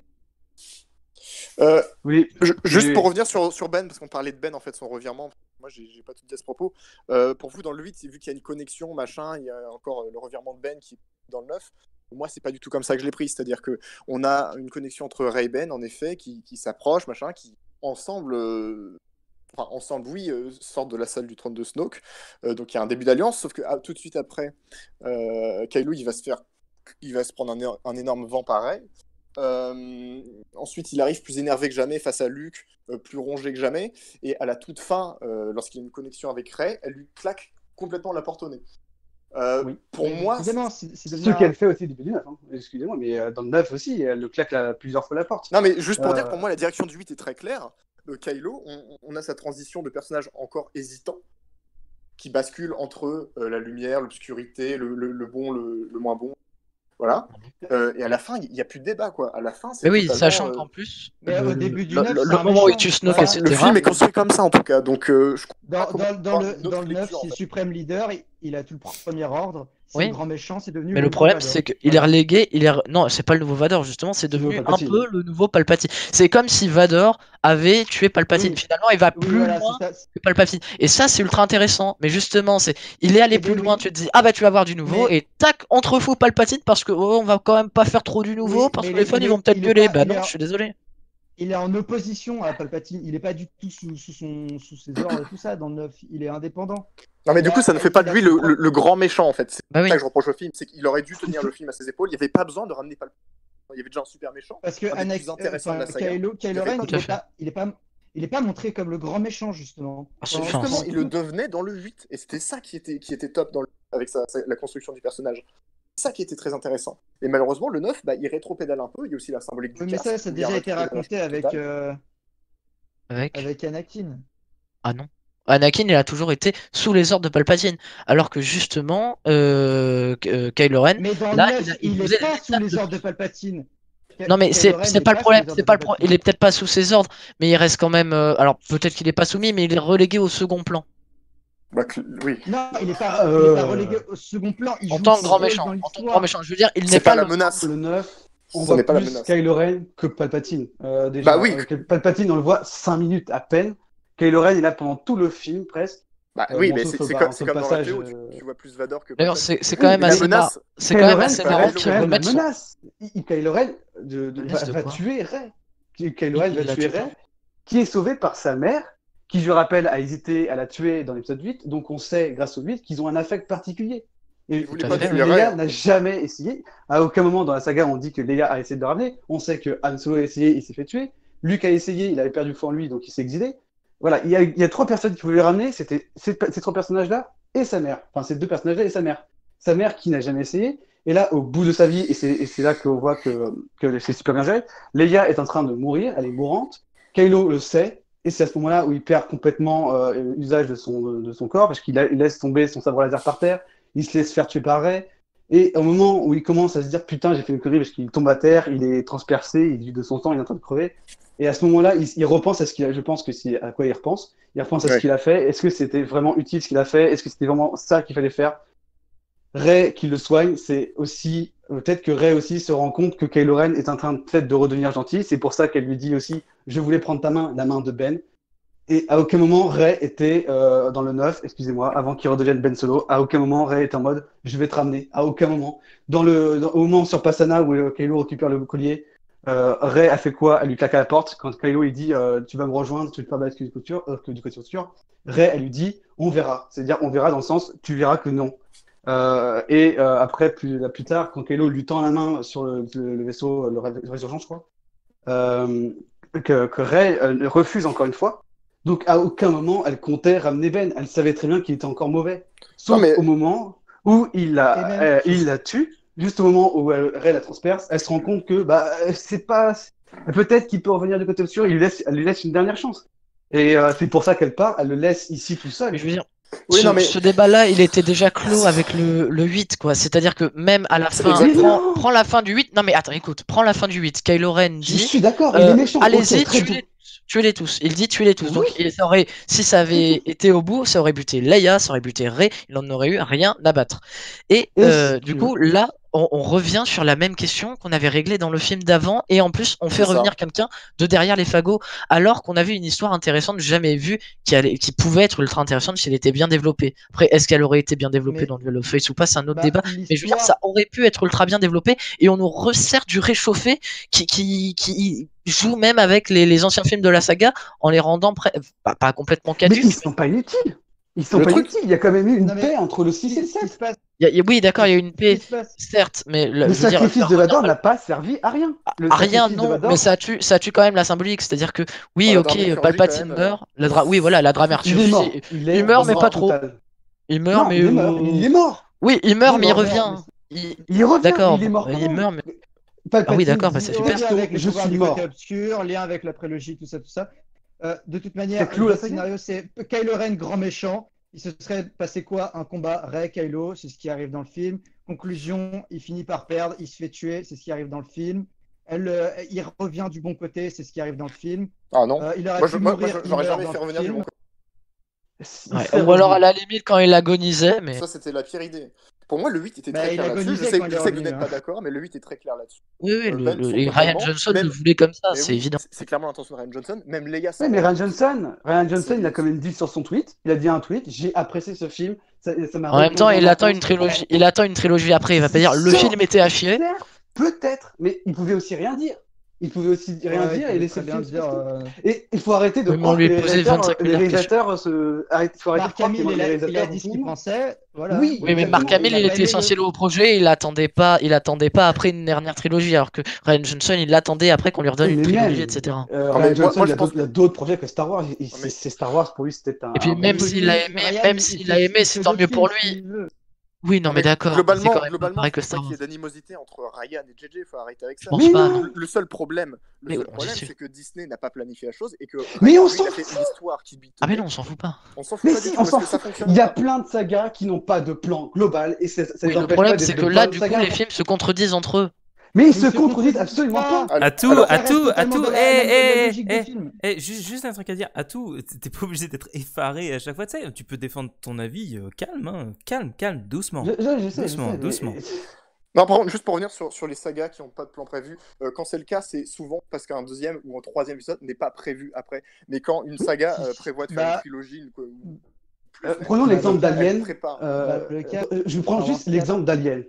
Juste pour revenir sur Ben, parce qu'on parlait de Ben, en fait, son revirement. Moi, j'ai pas tout dit à ce propos. Pour vous, dans le 8, vu qu'il y a une connexion, machin, il y a encore le revirement de Ben qui est dans le 9. Moi, c'est pas du tout comme ça que je l'ai pris. C'est-à-dire qu'on a une connexion entre Rey et Ben, en effet, qui s'approchent, machin, qui ensemble. Oui, sortent de la salle du trône de Snoke. Donc il y a un début d'alliance, sauf que tout de suite après, Kylo il va se prendre un énorme vent pareil. Ensuite, il arrive plus énervé que jamais face à Luke, plus rongé que jamais. Et à la toute fin, lorsqu'il a une connexion avec Rey, elle lui claque complètement la porte au nez. Pour moi, c'est ce qu'elle fait aussi depuis le 9. Hein. Excusez-moi, mais dans le 9 aussi, elle le claque plusieurs fois la porte. Non, mais juste pour dire, pour moi, la direction du 8 est très claire. Kylo, on a sa transition de personnage encore hésitant, qui bascule entre la lumière, l'obscurité, le bon, le moins bon. Voilà. Et à la fin, il n'y a plus de débat, quoi. À la fin, c'est. Mais oui, sachant qu'en plus, au début du 9, le moment où il tue Snoke, etc. Le film est construit comme ça, en tout cas. Donc, dans le 9, c'est Suprême Leader, il a tout le premier ordre. C'est le grand méchant, c'est devenu. Mais le problème, c'est qu'il est relégué. Non, c'est pas le nouveau Vador, justement, c'est devenu un peu le nouveau Palpatine. C'est comme si Vador avait tué Palpatine. Finalement, il va plus loin que Palpatine. Et ça, c'est ultra intéressant. Mais justement, il est allé plus loin. Tu te dis, tu vas voir du nouveau. Et tac, on te refout Palpatine parce que on va quand même pas faire trop du nouveau. Parce que les fans, ils vont peut-être gueuler. Bah non, je suis désolé. Il est en opposition à Palpatine. Il est pas du tout sous ses ordres et tout ça. Dans le 9, il est indépendant. Non mais du coup ça ne fait pas de lui le grand méchant en fait. C'est ça que je reproche au film, c'est qu'il aurait dû tenir le film à ses épaules. Il n'y avait pas besoin de ramener Palpatine. Il y avait déjà un super méchant. Parce que Kylo Ren, il est pas montré comme le grand méchant justement. Justement, il le devenait dans le 8 et c'était ça qui était top avec la construction du personnage. C'est ça qui était très intéressant. Et malheureusement le 9, il rétropédale un peu. Il y a aussi la symbolique du mais ça a déjà été raconté avec Anakin. Ah non. Anakin, il a toujours été sous les ordres de Palpatine, alors que justement, Kylo Ren, mais dans là, il est pas sous les ordres de Palpatine. Non mais c'est pas le problème, il est peut-être pas sous ses ordres, mais il reste quand même. Alors peut-être qu'il est pas soumis, mais il est relégué au second plan. Oui. Non, il est pas relégué au second plan. En tant que grand méchant, je veux dire, il n'est pas la menace. Le 9, on voit plus Kylo Ren que Palpatine. Déjà, Palpatine, on le voit 5 minutes à peine. Kylo Ren, il est là pendant tout le film presque. Oui, mais c'est comme dans la théo, tu vois plus Vador que. D'ailleurs, c'est quand même assez marrant. C'est quand même assez marrant qu'il remette. Kylo Ren va tuer Rey. Kylo Ren va tuer Rey, qui est sauvé par sa mère, qui, je rappelle, a hésité à la tuer dans l'épisode 8. Donc on sait, grâce au 8, qu'ils ont un affect particulier. Et Leia n'a jamais essayé. À aucun moment dans la saga, on dit que Leia a essayé de le ramener. On sait que Han Solo a essayé, il s'est fait tuer. Luke a essayé, il avait perdu foi en lui, donc il s'est exilé. Voilà, il y a 3 personnes qui voulaient le ramener, c'était ces 3 personnages-là et sa mère. Enfin, ces 2 personnages-là et sa mère. Sa mère qui n'a jamais essayé, Et là, au bout de sa vie, et c'est là qu'on voit que c'est super bien géré, Leia est en train de mourir, elle est mourante. Kylo le sait, et c'est à ce moment-là où il perd complètement usage de son corps, parce qu'il laisse tomber son sabre laser par terre, il se laisse faire tuer par Rey. Et au moment où il commence à se dire putain, j'ai fait une connerie parce qu'il tombe à terre, il est transpercé, de son sang, il est en train de crever. Et à ce moment-là, il repense à ce qu'il a. Je pense que c'est à quoi il repense. Il repense à ce qu'il a fait. Est-ce que c'était vraiment utile ce qu'il a fait? Est-ce que c'était vraiment ça qu'il fallait faire? Rey qui le soigne, c'est aussi peut-être que Rey aussi se rend compte que Kylo Ren est en train peut-être de redevenir gentil. C'est pour ça qu'elle lui dit aussi, je voulais prendre ta main, la main de Ben. Et à aucun moment Rey était dans le 9, excusez-moi, avant qu'il redevienne Ben Solo, à aucun moment Rey est en mode je vais te ramener, à aucun moment. Au moment sur Passana où Kylo récupère le collier, Rey a fait quoi? Elle lui claque à la porte. Quand Kylo il dit tu vas me rejoindre, tu veux te faire battre du côté obscur, Rey elle lui dit on verra. C'est-à-dire on verra dans le sens tu verras que non. Après plus tard, quand Kylo lui tend la main sur le vaisseau, le résurgence, je crois, que Rey refuse encore une fois. Donc, à aucun moment, elle comptait ramener Ben. Elle savait très bien qu'il était encore mauvais. Sauf au moment où il la tue, juste au moment où Rey la transperce, elle se rend compte que c'est pas. Peut-être qu'il peut revenir du côté obscur, elle lui laisse une dernière chance. Et c'est pour ça qu'elle part, elle le laisse ici tout seul. Mais je veux dire, ce débat-là, il était déjà clos avec le 8, quoi. C'est-à-dire que même à la fin, prends la fin du 8. Non, mais attends, écoute, prends la fin du 8. Kylo Ren dit. Je suis d'accord, il est méchant. Allez-y, tuez-les tous. Il dit tuez-les tous. Oui. Donc, si ça avait été au bout, ça aurait buté Leia, ça aurait buté Rey, il n'en aurait eu rien à battre. Et du coup, là, on revient sur la même question qu'on avait réglée dans le film d'avant, et en plus, on fait revenir quelqu'un de derrière les fagots, alors qu'on avait une histoire intéressante, jamais vue, qui pouvait être ultra intéressante si elle était bien développée. Après, est-ce qu'elle aurait été bien développée dans Duel of Fates ou pas, c'est un autre débat, mais je veux dire, ça aurait pu être ultra bien développé, et on nous resserre du réchauffé qui joue même avec les anciens films de la saga en les rendant pas complètement caduques. Mais ils sont pas inutiles. Ils sont pas inutiles. Il y a quand même eu une paix entre le 6 et le 7. Oui, d'accord, il y a eu une paix, certes, mais le sacrifice de Vador n'a pas servi à rien. À rien, non, mais ça tue quand même la symbolique. C'est-à-dire que, oui, ok, Palpatine meurt. Oui, voilà, la dramaturgie. Il meurt, mais pas trop. Il meurt, mais. Il est mort. Oui, il meurt, mais il revient. Il revient, d'accord, il est mort. Il meurt, mais. Palpatine, oui, d'accord, c'est super. Je suis mort. Obscur, lien avec la prélogie, tout ça. De toute manière, le scénario, c'est Kylo Ren, grand méchant. Il se serait passé quoi? Un combat Rey-Kylo, c'est ce qui arrive dans le film. Conclusion, il finit par perdre, il se fait tuer, c'est ce qui arrive dans le film. Il revient du bon côté, c'est ce qui arrive dans le film. Ah non, moi j'aurais jamais fait revenir du bon côté. Ou alors à la limite quand il agonisait, mais... Ça c'était la pire idée. Pour moi, le 8 était très clair là-dessus. Je sais que vous n'êtes pas d'accord, mais le 8 est très clair là-dessus. Oui, et Rian Johnson le voulait comme ça, c'est évident. C'est clairement l'intention de Rian Johnson. Même Leia. Oui, mais Rian Johnson, il a quand même dit sur son tweet, il a dit un tweet, j'ai apprécié ce film. En même temps, il attend une trilogie. Il attend une trilogie après. Il va pas dire le film était à chier. Peut-être, mais il pouvait aussi rien dire. Il pouvait aussi rien dire et laisser le film dire. Et il faut arrêter de croire que les réalisateurs se. Il faut arrêter de croire que les réalisateurs. Il a dit ce qu'il pensait. Voilà. Oui, mais Mark Hamill, il était essentiel au projet. Il attendait pas après une dernière trilogie, alors que Rian Johnson, il l'attendait après qu'on lui redonne une trilogie, etc. Rian Johnson, il a d'autres projets que Star Wars. C'est Star Wars pour lui, c'était un. Et puis même s'il a aimé, c'est tant mieux pour lui. Oui, non, mais d'accord. Globalement, que Star Wars. Il y a d'animosité entre Ryan et JJ, il faut arrêter avec ça. Je pense pas. Le seul problème, c'est que Disney n'a pas planifié la chose et que mais on s'en fout. Une histoire qui ah mais non, on s'en fout pas. On s'en fout mais pas si, du on tout s'en parce que ça fout. fonctionne. Il y a plein de sagas qui n'ont pas de plan global et ça le problème, c'est que là, du coup, les films se contredisent entre eux. Mais ils se contredisent absolument pas. À tout. Juste un truc à dire. À tout, t'es pas obligé d'être effaré à chaque fois. Tu peux défendre ton avis calme, doucement. Je sais. Doucement. Non, par contre, juste pour revenir sur les sagas qui n'ont pas de plan prévu, quand c'est le cas, c'est souvent parce qu'un deuxième ou un troisième épisode n'est pas prévu après. Mais quand une saga prévoit de faire une trilogie, prenons l'exemple d'Alien. Je prends juste l'exemple d'Alien.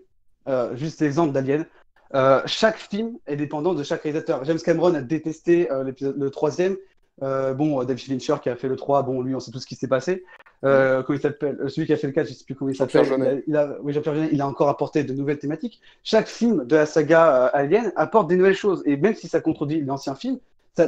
Chaque film est dépendant de chaque réalisateur. James Cameron a détesté le troisième. David Fincher qui a fait le 3, lui on sait tout ce qui s'est passé. Comment il s'appelle celui qui a fait le 4, je sais plus comment il s'appelle. Jean-Pierre Jeunet, il a encore apporté de nouvelles thématiques. Chaque film de la saga Alien apporte des nouvelles choses. Et même si ça contredit l'ancien film, ça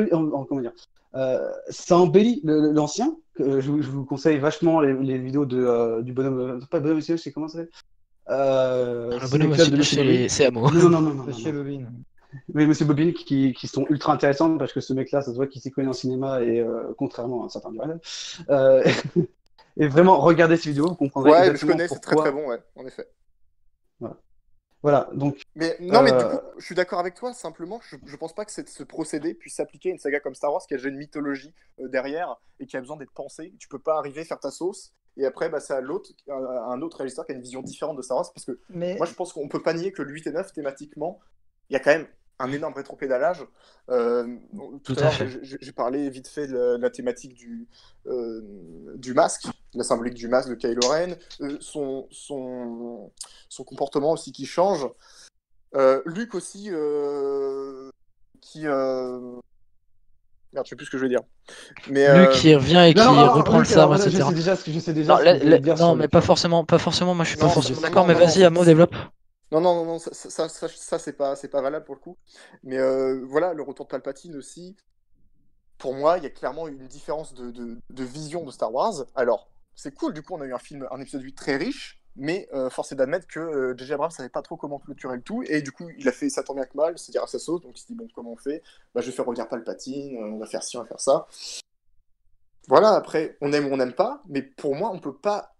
embellit l'ancien. Je vous conseille vachement les vidéos du bonhomme. Pas le bonhomme, c'est comment ça s'appelle Le c'est le bonhomme club aussi, de Monsieur Bobine. c'est à moi. Non. Monsieur Bobine. Mais Monsieur Bobine qui sont ultra intéressants parce que ce mec-là, ça se voit qu'il s'y connaît en cinéma et contrairement à certains Durel. Et vraiment, regardez ces vidéos, vous comprendrez Ouais, je exactement connais, c'est très pourquoi. très bon, ouais, en effet. Voilà, donc. Mais non, mais du coup, je suis d'accord avec toi, simplement, je pense pas que ce procédé puisse s'appliquer à une saga comme Star Wars qui a déjà une mythologie derrière et qui a besoin d'être pensée. Tu peux pas arriver, faire ta sauce, et après, bah, c'est à un autre réalisateur qui a une vision différente de Star Wars, parce que moi, je pense qu'on peut pas nier que le 8 et 9, thématiquement, il y a quand même un énorme rétropédalage. Tout à l'heure, j'ai parlé vite fait de la thématique du masque, la symbolique du masque de Kylo Ren, son comportement aussi qui change. Luke aussi, qui... Merde, je sais plus ce que je veux dire. Mais, Luke qui revient et qui reprend le sabre, etc. Je sais déjà ce que vous voulez dire. Non, mais pas forcément, moi je suis pas forcément d'accord, mais non, vas-y, Amo, développe. Non, ça c'est pas valable pour le coup. Mais voilà, le retour de Palpatine aussi, pour moi, il y a clairement une différence de vision de Star Wars. Alors, c'est cool, du coup, on a eu un épisode 8 très riche, mais force est d'admettre que J.J. Abrams savait pas trop comment clôturer le tout, et du coup, il a fait ça tant bien que mal, c'est-à-dire à sa sauce, donc il s'est dit, bon, comment on fait? Bah, je vais faire revenir Palpatine, on va faire ci, on va faire ça. Voilà, après, on aime ou on n'aime pas, mais pour moi, on peut pas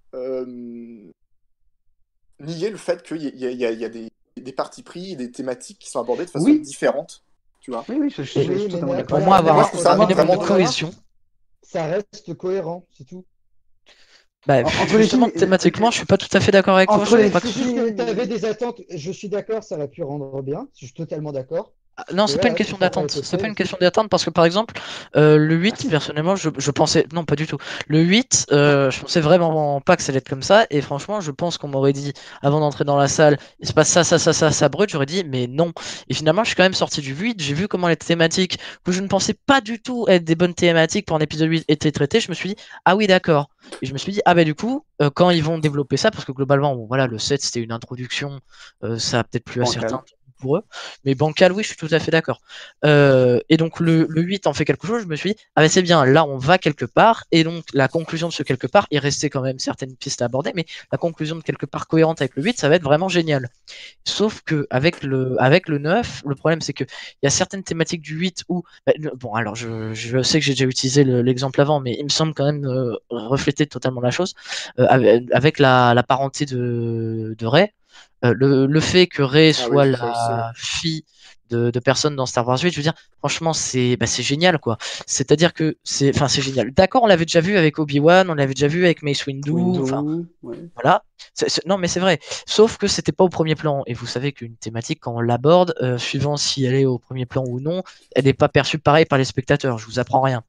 nier le fait qu'il y a des partis pris et des thématiques qui sont abordées de façon différente. Tu vois. Oui, je suis totalement d'accord. Pour moi, avoir ça un minimum de vraiment cohésion. Ça reste cohérent, c'est tout. Bah, justement, thématiquement, je suis pas tout à fait d'accord avec toi. T'avais des attentes, je suis d'accord, ça aurait pu rendre bien, je suis totalement d'accord. Non, c'est pas une question d'attente. C'est pas une question d'attente parce que par exemple, le 8, personnellement, je pensais. Non, pas du tout. Le 8, je pensais vraiment pas que ça allait être comme ça. Et franchement, je pense qu'on m'aurait dit, avant d'entrer dans la salle, il se passe ça brut. J'aurais dit, mais non. Et finalement, je suis quand même sorti du 8. J'ai vu comment les thématiques, que je ne pensais pas du tout être des bonnes thématiques pour un épisode 8, étaient traitées. Je me suis dit, ah oui, d'accord. Et je me suis dit, ah bah du coup, quand ils vont développer ça, parce que globalement, bon, voilà, le 7, c'était une introduction, ça a peut-être plu à certains pour eux. Mais bancal, oui, je suis tout à fait d'accord. Et donc le 8 en fait quelque chose, je me suis dit, ah ben c'est bien, là on va quelque part, et donc la conclusion de ce quelque part, il restait quand même certaines pistes à aborder, mais la conclusion de quelque part cohérente avec le 8, ça va être vraiment génial. Sauf que avec le 9, le problème c'est que il y a certaines thématiques du 8 où, bon alors je sais que j'ai déjà utilisé l'exemple avant, mais il me semble quand même refléter totalement la chose, avec la parenté de Rey. Le fait que Rey soit la fille de personnes dans Star Wars 8, je veux dire, franchement, c'est génial, quoi. C'est-à-dire que c'est génial. D'accord, on l'avait déjà vu avec Obi-Wan, on l'avait déjà vu avec Mace Windu, voilà. Non, mais c'est vrai. Sauf que c'était pas au premier plan. Et vous savez qu'une thématique, quand on l'aborde, suivant si elle est au premier plan ou non, elle n'est pas perçue pareil par les spectateurs. Je vous apprends rien.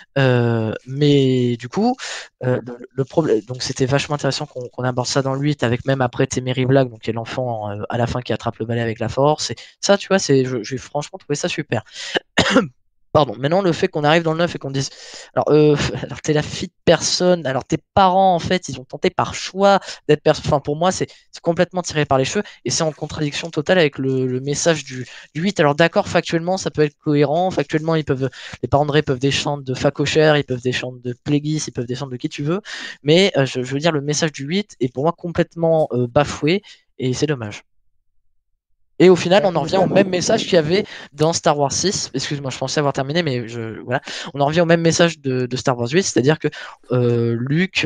Mais du coup, le problème, donc c'était vachement intéressant qu'on aborde ça dans le 8 avec même après Temery Black, donc qui est l'enfant à la fin qui attrape le balai avec la force. Et ça, tu vois, j'ai franchement trouvé ça super. Pardon, maintenant le fait qu'on arrive dans le 9 et qu'on dise alors t'es la fille de personne, alors tes parents en fait ils ont tenté par choix d'être personne, enfin pour moi c'est complètement tiré par les cheveux et c'est en contradiction totale avec le message du 8. Alors d'accord, factuellement ça peut être cohérent, factuellement les parents de Rey peuvent descendre de Facocher, ils peuvent descendre de Plagueis, ils peuvent descendre de qui tu veux, mais je veux dire le message du 8 est pour moi complètement bafoué et c'est dommage. Et au final, on en revient au même message qu'il y avait dans Star Wars 6. Excuse-moi, je pensais avoir terminé, mais voilà. On en revient au même message de Star Wars 8, c'est-à-dire que Luke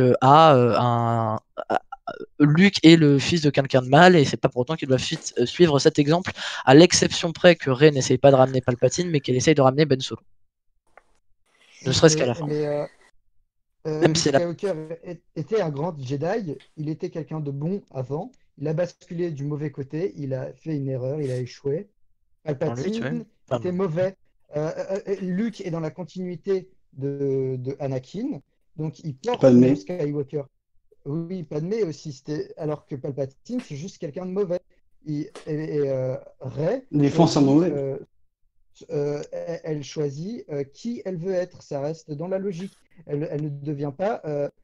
Luke est le fils de quelqu'un de mal, et c'est pas pour autant qu'il doit suivre cet exemple, à l'exception près que Rey n'essaye pas de ramener Palpatine, mais qu'elle essaye de ramener Ben Solo. Ne serait-ce qu'à la fin. Même si Skywalker était un grand Jedi, il était quelqu'un de bon avant. Il a basculé du mauvais côté, il a fait une erreur, il a échoué. Palpatine était mauvais. Luke est dans la continuité de Anakin, donc il porte Skywalker. Oui, Padmé aussi, alors que Palpatine, c'est juste quelqu'un de mauvais. Rey, défense mauvais. Elle choisit qui elle veut être, ça reste dans la logique. Elle ne devient pas.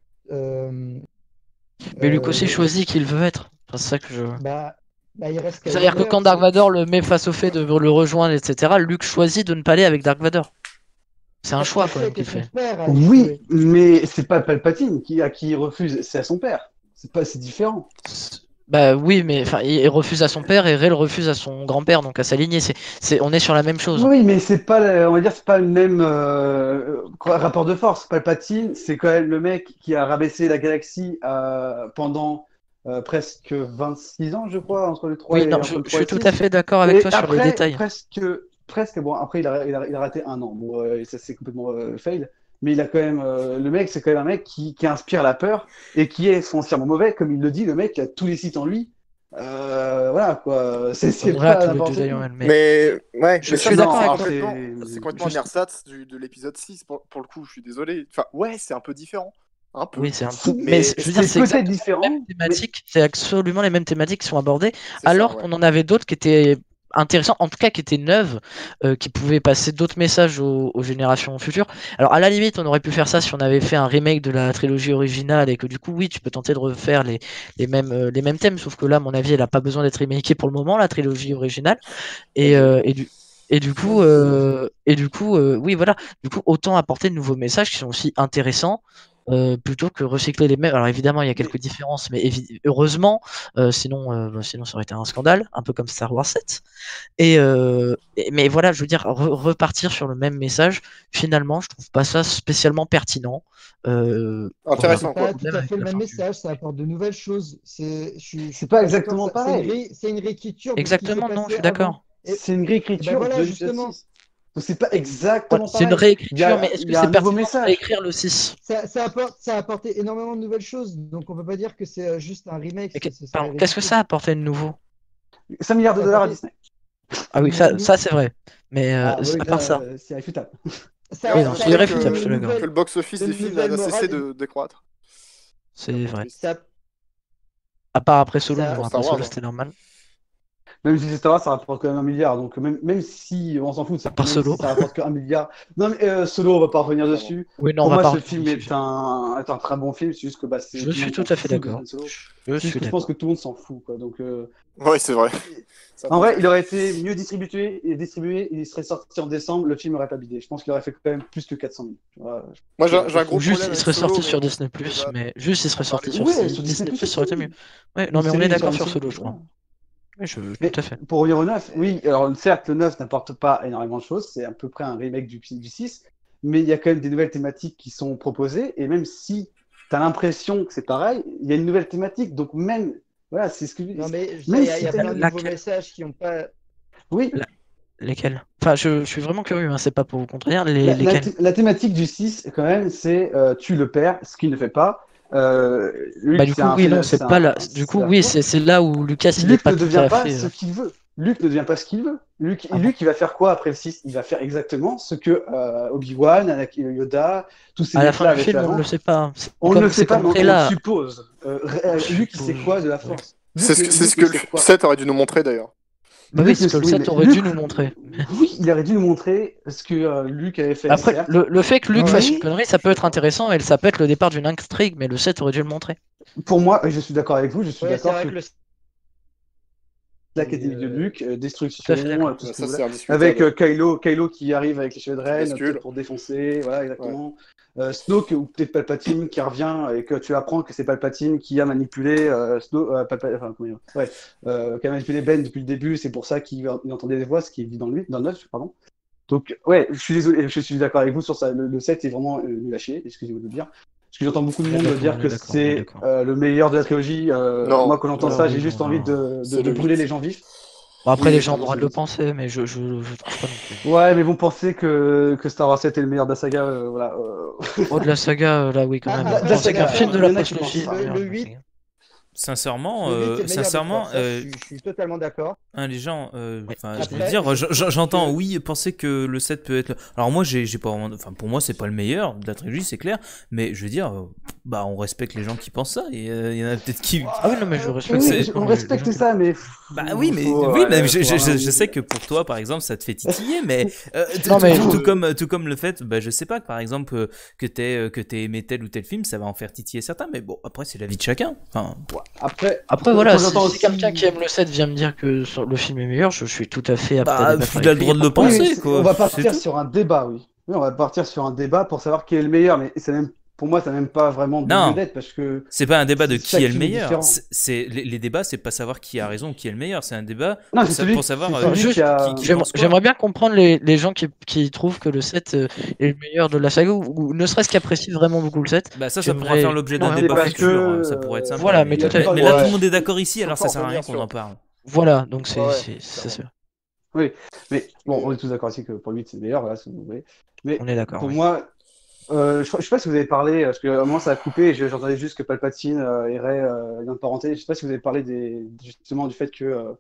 Mais Luke aussi choisit qui il veut être. C'est ça que je. Il c'est-à-dire que quand Dark Vador le met face au fait de le rejoindre, etc., Luke choisit de ne pas aller avec Dark Vador. C'est un choix quand même qu'il fait. Oui, mais c'est pas Palpatine à qui il refuse, c'est à son père. C'est différent. Bah oui, mais enfin, il refuse à son père et Ray le refuse à son grand-père, donc à sa lignée. On est sur la même chose. Oui, mais c'est pas, on va dire, c'est pas le même rapport de force. Palpatine, c'est quand même le mec qui a rabaissé la galaxie pendant presque 26 ans, je crois, entre le 3 Oui, et non, entre le je 3 suis et tout 6. à fait d'accord avec Et toi sur les après, détails. presque, bon, après, il a raté un an. Bon, ça, c'est complètement fail. Mais il a quand même, le mec, c'est quand même un mec qui inspire la peur et qui est foncièrement mauvais. Comme il le dit, le mec a tous les sites en lui. Voilà, quoi. C'est Comme pas Ray, le n'importe Jedi quoi. Orwell, Mais ouais, Je mais suis ça, d'accord c'est avec toi. c'est complètement un juste- ersatz de l'épisode 6 pour le coup, je suis désolé. Enfin, ouais, c'est un peu différent. Un peu. Oui, c'est un peu. Mais Mais je veux dire, c'est peut-être exactement les différent, mêmes thématiques. C'est absolument les mêmes thématiques qui sont abordées, c'est ça, alors ouais. qu'on en avait d'autres qui étaient intéressantes, en tout cas qui étaient neuves, qui pouvaient passer d'autres messages aux générations futures. Alors à la limite, on aurait pu faire ça si on avait fait un remake de la trilogie originale et que du coup, oui, tu peux tenter de refaire les mêmes thèmes, sauf que là, à mon avis, elle a pas besoin d'être remakée pour le moment, la trilogie originale. Et, euh, et du, et du coup, oui, voilà. Du coup, autant apporter de nouveaux messages qui sont aussi intéressants plutôt que recycler les mêmes. Alors évidemment, il y a quelques différences, mais heureusement, sinon ça aurait été un scandale, un peu comme Star Wars 7. Mais voilà, je veux dire, repartir sur le même message, finalement, je trouve pas ça spécialement pertinent. Intéressant, Voilà. quoi. Pas tout à fait le même message, ça apporte de nouvelles choses. C'est pas exactement pareil. C'est une réécriture de ce qui s'est Exactement, non, je suis passé avant. d'accord. C'est une réécriture voilà, de justement. l'épisode 6. Donc c'est pas exactement C'est une pareil. réécriture, mais est-ce Il que y a c'est un nouveau pertinent de message. réécrire le 6? Ça a apporté énormément de nouvelles choses, donc on peut pas dire que c'est juste un remake. Pardon, qu'est-ce que ça a apporté de nouveau? 5 milliards de Ça a dollars à apporté- Disney. Ah oui, ça c'est vrai. Mais Ah, bah oui, à part là, ça. c'est irréfutable. Oui, non, C'est c'est vrai irréfutable, je suis que d'accord. le box-office des films n'a cessé de décroître. C'est vrai. Ça, À part après Solo, Ça- bon, Pour après Star Solo Wars, c'était normal. Même si c'est Star Wars, ça rapporte quand même 1 milliard. Donc même si on s'en fout, À part même Solo. si ça rapporte que 1 milliard. Non mais Solo, on va pas revenir dessus. Oui, non, Pour on va moi, pas ce revenir film dessus. est un très bon film. C'est juste que c'est Je tout le suis monde tout s'en à fait fout de d'accord. Han Solo. Je C'est juste suis que je pense que d'accord. tout le monde s'en fout, quoi. Donc Ouais, c'est vrai. en vrai, il aurait été mieux distribué, il serait sorti en décembre, le film aurait pas bidé. Je pense qu'il aurait fait quand même plus que 400 000. Tu vois. Moi, j'ai un gros Ou juste problème il avec serait Solo, sorti mais sur bon, Disney+, déjà, mais juste il serait sorti parler. sur Ouais, sur Disney+, Disney+, ça aurait été mieux. Ouais, Une non mais on série est d'accord sur sur Han Solo, je crois. voilà. Oui, Mais tout à fait. pour revenir au 9, oui, alors certes, le 9 n'apporte pas énormément de choses, c'est à peu près un remake du 6, mais il y a quand même des nouvelles thématiques qui sont proposées, et même si tu as l'impression que c'est pareil, il y a une nouvelle thématique, donc même, voilà, c'est ce que non, mais même il y si a t'as- plein de nouveaux messages qui n'ont pas. Oui, Lesquels? Enfin, je suis vraiment curieux, hein, c'est pas pour vous contredire. la Lesquels? thématique du 6, quand même, c'est tue le père, ce qu'il ne fait pas. Bah Luke, du c'est coup, un oui, non, c'est c'est pas là. un- Du c'est coup, la oui, force. c'est là où Lucas, il est Luke pas ne tout devient à pas fait. ce qu'il veut. Luke ne devient pas ce qu'il veut. Luke, Ah bon Luke, il va faire quoi après le 6? Il va faire exactement ce que Obi-Wan, Anakin, Yoda, tous ces À la mecs-là fin du avaient fait film, on ne avant. le sait pas. C'est On ne comme, le c'est sait pas, comme mais on le Reyla. suppose. Luke, il sait quoi de la Ouais. Force? C'est Luke, ce Luke, que il le sait quoi? 7 aurait dû nous montrer d'ailleurs. Bah oui, Luke, c'est ce que le oui, 7 mais aurait Luke- dû nous montrer. Oui, il aurait dû nous montrer ce que Luke avait fait, Après, certes. le fait que Luke Mais- fasse une connerie, ça peut être intéressant et ça peut être le départ d'une intrigue, mais le 7 aurait dû le montrer. Pour moi, je suis d'accord avec vous, je suis Ouais, c'est d'accord vrai que que le. l'Académie de Luke, Tout à fait destruction, d'accord. tout ce que Ça, vous c'est voulez. indiscutable. Avec Kylo qui arrive avec les cheveux de reine, bascule. peut-être pour défoncer, voilà, exactement. Snoke ou peut-être Palpatine qui revient et que tu apprends que c'est Palpatine qui a manipulé qui a manipulé Ben depuis le début, c'est pour ça qu'il entendait des voix, ce qui est dit dans le 9, pardon. Donc ouais, je suis désolé, je suis d'accord avec vous sur ça. Le 7 est vraiment nul à chier, excusez-moi de le dire. Parce que j'entends beaucoup de monde dire que c'est le meilleur de la trilogie. Non. Moi, quand j'entends Non, ça, oui, j'ai juste non, envie non. C'est de le brûler 8. les gens vifs. Bon, après, Oui, les gens ont le non, droit de c'est le le penser, mais je trouve pas non plus. Ouais, mais vont penser que Star Wars 7 est le meilleur de la saga, voilà. Oh, de la saga, là, oui, quand même. Après, Penser qu'un film de il y la en a qui post-logie. pensent ça. Le 8, Sincèrement, le 8 est le meilleur des sincèrement, trois, ça, je suis totalement d'accord. les gens, enfin, je veux Après, dire, j'entends, oui, penser que le 7 peut être. Alors moi, j'ai pas vraiment. Enfin, pour moi, c'est pas le meilleur de la trilogie, c'est clair. Mais je veux dire, bah, on respecte les gens qui pensent ça. Et il y en a peut-être qui. Ah oui, non, mais je respecte. Oui, on respecte ça, mais. Bah oui, mais je sais que pour toi, par exemple, ça te fait titiller, mais tout comme le fait, bah, je sais pas que par exemple que t'aies aimé tel ou tel film, ça va en faire titiller certains. Mais bon, après, c'est la vie de chacun. Enfin. Après voilà, si j'entends aussi- quelqu'un qui aime le 7 vient me dire que le film est meilleur, je suis tout à fait apte à débattre il a avec le droit lui, de le pas de problème. penser, Oui, quoi. on va C'est partir tout. sur un débat, oui. Oui, on va partir sur un débat pour savoir qui est le meilleur, mais c'est même pour moi, ça n'a même pas vraiment de Non. lieu d'être parce que C'est pas un débat de c'est ça qui est qui le est meilleur. différent. Les débats, c'est pas savoir qui a raison ou qui est le meilleur. C'est un débat Non, pour, c'est celui, pour savoir c'est celui qui a. qui pense quoi. J'aimerais bien comprendre les gens qui trouvent que le 7 est le meilleur de la saga ou ne serait-ce qu'apprécient vraiment beaucoup le 7. Bah ça pourra J'aimerais- faire l'objet d'un Ouais, débat parce futur. que, Ça pourrait être sympa. voilà, mais mais, tout à- mais là, ouais. tout le monde est d'accord ici, alors ça Faut sert à rien revenir qu'on sur- en parle. Voilà, donc c'est Ouais, c'est sûr. Oui, mais bon, on est tous d'accord ici que pour lui, c'est le meilleur, voilà, si vous voulez. Mais On est d'accord. pour oui. moi, je sais pas si vous avez parlé, parce qu'à un moment ça a coupé, et j'entendais juste que Palpatine et Rey, lien de parenté. Je sais pas si vous avez parlé justement du fait que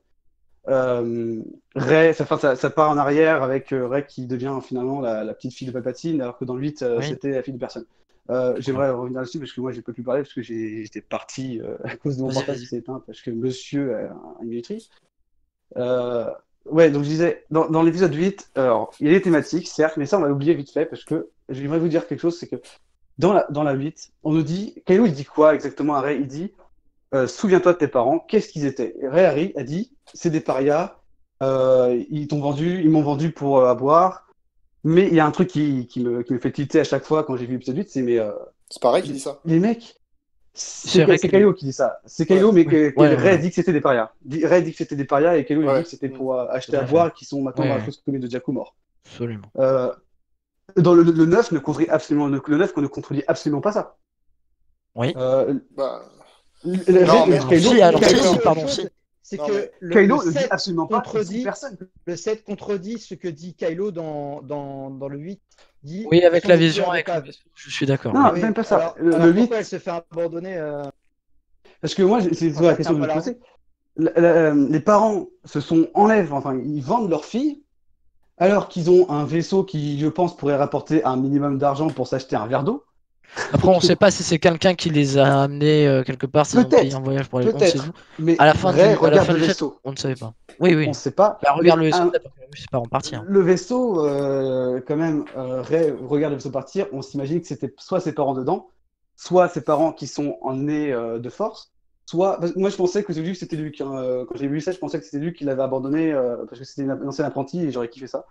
Rey, ça part en arrière avec Rey qui devient finalement la petite fille de Palpatine, alors que dans le 8, Oui. c'était la fille de personne. J'aimerais revenir là-dessus parce que moi, je peux plus parler parce que j'étais parti à cause de mon Vas-y, portable vas-y. qui s'est éteint parce que monsieur a une minuterie. Ouais, donc je disais, dans l'épisode 8, alors, il y a des thématiques, certes, mais ça, on va l'oublier vite fait, parce que j'aimerais vous dire quelque chose, c'est que dans la 8, on nous dit, Kylo, il dit quoi exactement à Rey? Il dit, souviens-toi de tes parents, qu'est-ce qu'ils étaient? Et Rey Harry a dit, c'est des parias, ils m'ont vendu pour à boire, mais il y a un truc qui me fait tilter à chaque fois quand j'ai vu l'épisode 8, c'est C'est pareil qu'il dit ça. les mecs, C'est vrai c'est que- Kylo qui dit ça. C'est Kylo, mais Ouais, Rey ouais. dit que c'était des parias. Rey dit que c'était des parias et Kylo il Ouais. dit que c'était pour acheter Tout à à fait. boire, qui sont maintenant dans la Ouais. fausse commune de Jakku mort. Absolument. Dans le 9 ne contredit absolument, le 9 ne contredit absolument pas ça. Oui. Bah, Non, mais- Kylo, Si, alors, Kylo- si, pardon, si. C'est Non, que mais- Kylo le ne dit 7 absolument pas contredit- personne. le 7 contredit ce que dit Kylo dans le 8. Dit, Oui, avec sont la des vision, tueurs de avec le caves. vaisseau, je suis d'accord. Non, Oui, même pas ça. Alors, Le alors 8, pourquoi elle se fait abandonner parce que moi, c'est toujours la question que je me posais. Les parents enlèvent, enfin, ils vendent leur fille, alors qu'ils ont un vaisseau qui, je pense, pourrait rapporter un minimum d'argent pour s'acheter un verre d'eau. Après, on sait pas si c'est quelqu'un qui les a amenés quelque part, s'ils ont Peut-être, payé un voyage pour les on sait Peut-être. tout. Mais À la fin Rey à la regarde fin le du set, vaisseau. on ne savait pas. Oui, oui. On ne sait pas. Bah, regarde le Mais vaisseau, un- d'abord, c'est pas en partie. Hein. Le vaisseau, quand même, Rey regarde le vaisseau partir. On s'imagine que c'était soit ses parents dedans, soit ses parents qui sont emmenés de force, soit. Moi, je pensais que c'était Luke. Hein. Quand j'ai vu ça, je pensais que c'était Luke qui l'avait abandonné parce que c'était une ancienne apprentie et j'aurais kiffé ça.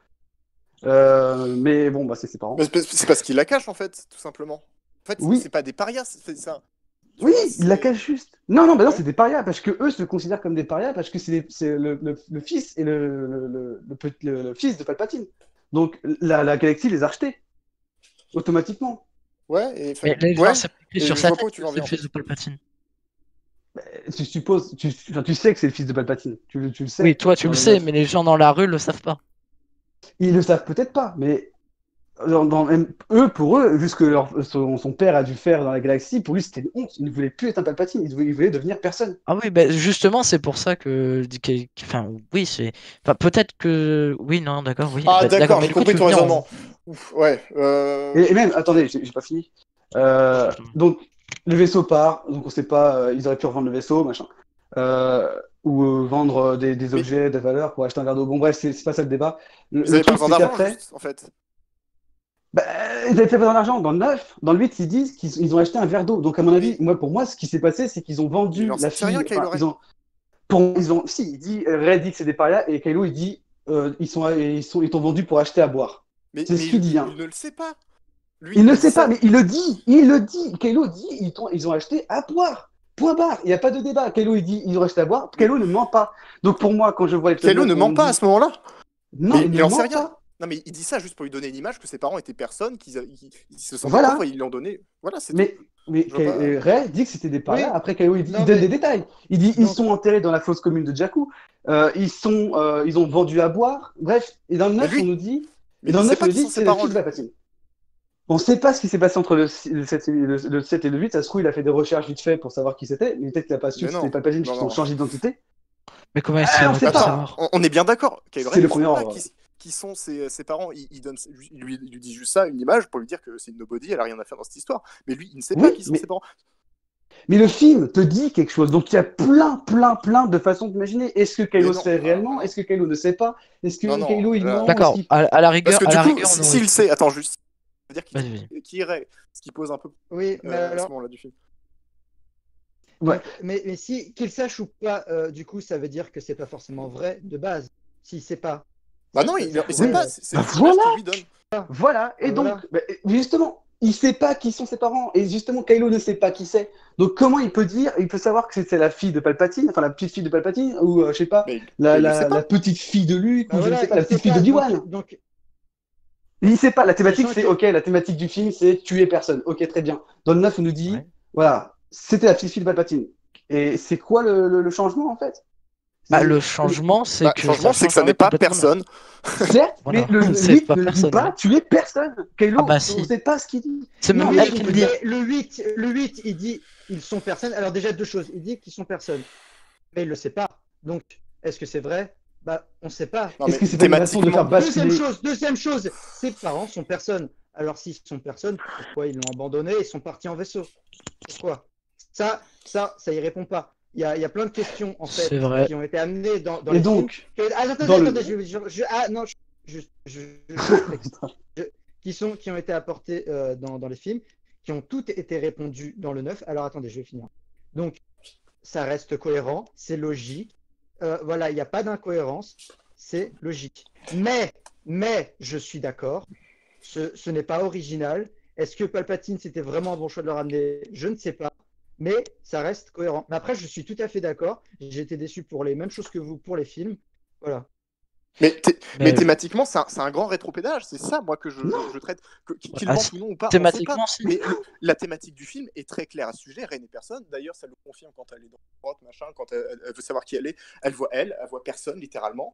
Mais bon, bah, c'est ses parents. mais c'est parce qu'il la cache en fait, tout simplement. En fait, Oui. c'est pas des parias, c'est ça. Tu Oui, vois, il la c'est- cache juste. Non, bah non, Ouais. c'est des parias parce que eux se considèrent comme des parias parce que c'est le fils et le fils de Palpatine. Donc la galaxie les a rejetés automatiquement. Ouais, et Mais les gens, ouais. c'est Et écrit sur je sa vois pas tête où tu que en c'est viens, le en fils fait. de Palpatine. Tu supposes, tu sais que c'est le fils de Palpatine. Tu le sais. Oui, toi, tu dans le le sais, neuf. mais les gens dans la rue le savent pas. Ils le savent peut-être pas, mais pour eux, vu ce que son père a dû faire dans la galaxie, pour lui c'était une honte. Il ne voulait plus être un Palpatine, il voulait devenir personne. Ah oui, bah, justement, c'est pour ça que. Enfin, oui, c'est. Enfin, peut-être que. Oui, non, d'accord, oui. Ah, Bah, d'accord, mais j'ai du coup, compris tu ton veux venir raisonnement. Ouf, ouais. Et même, attendez, j'ai pas fini. Donc, le vaisseau part, donc on sait pas, ils auraient pu revendre le vaisseau, machin. Ou vendre des objets de valeur pour acheter un verre d'eau. Bon, bref, c'est pas ça le débat. Ils Le avaient pas truc, besoin c'est d'argent, qu'après, juste, en fait. bah, ils avaient pas besoin d'argent. Dans le 9, dans le 8, ils disent qu'ils ont acheté un verre d'eau. Donc, à mon avis, pour moi, ce qui s'est passé, c'est qu'ils ont vendu Il en la sait rien, fille. Kylo Enfin, Ren. si, Rey dit que c'est des parias et Kylo, il dit ils t'ont vendu pour acheter à boire. Mais, C'est ce qu'il dit, hein. il ne le sait pas. Lui, Il ne dit sait ça. pas, mais il le dit. Kylo dit, ils ont acheté à boire. Point barre. Il n'y a pas de débat. Kylo, il dit, ils ont acheté à boire. Kylo ne ment pas. Donc pour moi, quand je vois l'épisode Kylo ne 9, on ment me pas dit- à ce moment-là. Non, Mais il il ne en sait ment rien. pas. Non, mais il dit ça juste pour lui donner une image que ses parents étaient personnes, qu'ils se sentaient Voilà. pauvres et ils lui ont donné. Voilà, c'est Mais Je vois pas. Rey dit que c'était des parias. Oui. Après, Kylo, il Non, donne mais- des détails. Il dit, ils Donc- sont enterrés dans la fosse commune de Jakku. Ils ont vendu à boire. Bref. Et dans le 9, lui- on nous dit, Mais et dans il le sait 9, on pas nous qui dit, sont c'est ses le parents. fils de Palpatine. On ne sait pas ce qui s'est passé entre le 7 et le 8. Ça se trouve, il a fait des recherches vite fait pour savoir qui c'était. Mais peut-être qu'il n'a pas su Mais que non. c'était Palpatine Non, qui ont non. changé d'identité. Mais comment on est-ce sait qu'il pas. va savoir? On est bien d'accord. Kylo Ren, C'est le il sait premier pas ordre. qui sont ses parents. Il lui dit juste ça, une image, pour lui dire que c'est une nobody, elle a rien à faire dans cette histoire. Mais lui, il ne sait Oui, pas qui sont mais- ses parents. Mais le film te dit quelque chose. Donc il y a plein de façons d'imaginer. Est-ce que Kylo Mais non. sait réellement? Est-ce que Kylo ne sait pas? Est-ce que Non, Kylo il là- ment? D'accord, Est-ce qu'il- à la rigueur, Parce que à du la coup, rigueur, non, s'il oui. sait, attends juste, ça veut dire Vas-y. qui irait, ce qui pose un peu Oui, mais à ce alors. moment-là du film. Ouais. Mais si qu'il sache ou pas, du coup, ça veut dire que c'est pas forcément vrai de base. S'il sait pas. Bah non, il sait Oui. pas, c'est Bah l'image voilà. qu'il lui donne. Voilà. Et donc, Voilà. bah, justement, il sait pas qui sont ses parents. Et justement, Kylo ne sait pas qui c'est. Donc comment il peut savoir que c'est la fille de Palpatine, enfin la petite fille de Palpatine, ou je sais pas, Mais il le sait pas. la petite fille de Luke, ou je ne Voilà, sais pas, il la sait petite fille pas, d'Obi-Wan. donc, Il sait pas, la thématique Sachant c'est, que- ok, la thématique du film c'est tuer personne. Ok, très bien. Dans le 9, on nous dit, Ouais. voilà, c'était la petite fille de Palpatine. Et c'est quoi le changement en fait? Bah, le changement, c'est Bah, que changement, c'est que ça change n'est pas complètement. personne. Certes, Voilà. mais le C'est 8 pas ne dit personne, pas ouais. tuer personne. Kylo, Ah bah, on si. ne sait pas ce qu'il dit. C'est Non, même mais elle qui le dit. le 8, il dit ils sont personnes. Alors déjà deux choses. Il dit qu'ils sont personnes, mais il le sait pas. Donc est-ce que c'est vrai? Bah on sait pas. Non, Est-ce mais que c'est pas une façon de faire basculer? Deuxième chose, ses parents sont personnes. Alors s'ils sont personnes, pourquoi ils l'ont abandonné et sont partis en vaisseau? Pourquoi? Ça y répond pas. Il y a plein de questions en fait C'est vrai. qui ont été amenées dans Et les donc, films. Attendez, dans le- qui ont été apportés dans les films, qui ont toutes été répondues dans le 9. Alors attendez, je vais finir. Donc, ça reste cohérent, c'est logique. Voilà, il n'y a pas d'incohérence, c'est logique. Mais, je suis d'accord, ce n'est pas original. Est-ce que Palpatine, c'était vraiment un bon choix de le ramener? Je ne sais pas. Mais ça reste cohérent. Mais après, je suis tout à fait d'accord. J'ai été déçu pour les mêmes choses que vous pour les films. Voilà. Mais thématiquement, c'est un grand rétropédage. C'est ça, moi, que je traite. Qu'il Ah, vente ou non ou pas, thématiquement, on sait si. pas. Mais la thématique du film est très claire à ce sujet. Reine et personne. D'ailleurs, ça le confirme quand elle est dans la grotte, machin, quand elle veut savoir qui elle est. Elle voit personne, littéralement.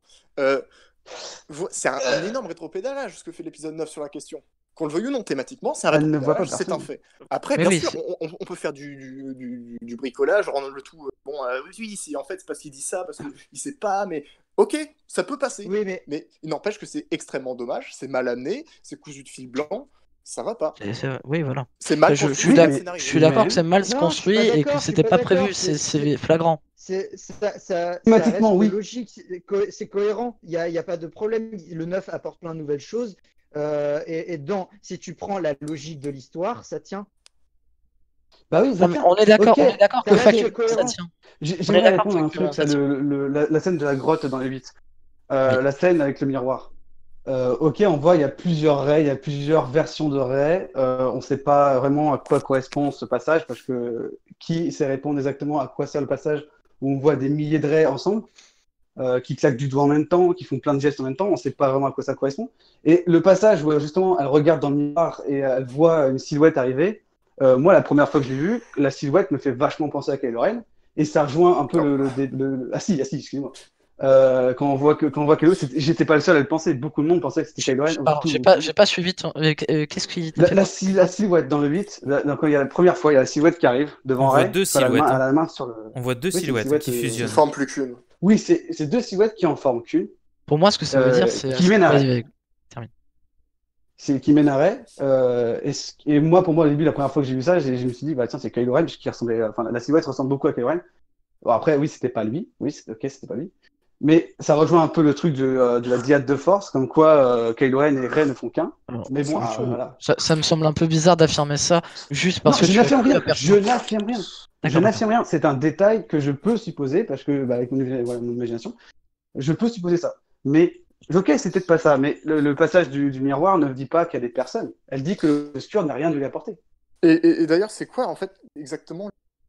C'est un énorme rétropédage, ce que fait l'épisode 9 sur la question. Qu'on le veuille ou non, thématiquement, c'est un Elle ne voit pas rétropédage, c'est un personne. fait. Après, Mais bien oui, sûr, on peut faire du bricolage, rendre le tout. Oui, en fait, c'est parce qu'il dit ça, parce qu'il sait pas, mais ok, ça peut passer. Oui, mais Mais il n'empêche que c'est extrêmement dommage, c'est mal amené, c'est cousu de fil blanc, ça va pas. Oui, voilà. C'est mal Je construit, suis mal d'accord. scénarisé. Je suis d'accord Mais- que c'est mal Non, je suis construit pas et d'accord, que je suis c'était pas pas d'accord. prévu. C'est flagrant. Ça Thématiquement, reste oui. logique, c'est cohérent. Il y a pas de problème. Le 9 apporte plein de nouvelles choses. Si tu prends la logique de l'histoire, ça tient. Bah oui, ça Non, mais tient. on est d'accord. Ok, On est d'accord que ça reste factuellement, ça cohérent. tient. J'aimerais d'accord, répondre à un factuellement, truc, là, ça tient. la scène de la grotte dans les 8. Oui. La scène avec le miroir. Ok, on voit, il y a plusieurs rays, il y a plusieurs versions de rays. On ne sait pas vraiment à quoi correspond ce passage, parce que qui sait répondre exactement à quoi sert le passage où on voit des milliers de rays ensemble, qui claquent du doigt en même temps, qui font plein de gestes en même temps, on ne sait pas vraiment à quoi ça correspond. Et le passage où justement elle regarde dans le miroir et elle voit une silhouette arriver, moi la première fois que je l'ai vue, la silhouette me fait vachement penser à Kylo Ren, et ça rejoint un peu Ah si, excusez-moi. Quand on voit Kylo, j'étais pas le seul à le penser, beaucoup de monde pensait que c'était Kylo Ren. Pardon, j'ai pas suivi. Qu'est-ce qui t'a fait penser La silhouette dans le 8, quand il y a la première fois, il y a la silhouette qui arrive devant On voit Rey, deux quand elle a silhouettes, elle a la main sur le... On voit deux Oui, c'est une silhouettes qui silhouette, Une fusionnent. forme plus qu'une. Oui, c'est deux silhouettes qui en forment qu'une, Pour moi, ce que ça veut dire, c'est. qui mène à Vas-y, Rey. vas-y. Qui mène à Rey. Et moi, pour moi, au début, la première fois que j'ai vu ça, je me suis dit, bah tiens, c'est Kylo Ren, parce qu'il ressemblait, enfin, la silhouette ressemble beaucoup à Kylo Ren. Bon, après, oui, c'était pas lui. Oui, c'était pas lui. Mais ça rejoint un peu le truc de la diade de force, comme quoi Kylo Ren et Rey ne font qu'un. Alors, Mais bon, ça, voilà. ça me semble un peu bizarre d'affirmer ça juste parce Non, que je n'affirme rien. Je D'accord, n'affirme rien. Je d'accord. n'affirme rien. C'est un détail que je peux supposer, parce que, avec mon imagination, je peux supposer ça. Mais, ok, c'est peut-être pas ça, mais le passage du miroir ne dit pas qu'il y a des personnes. Elle dit que le obscur n'a rien de lui apporter. Et d'ailleurs, c'est quoi, en fait, exactement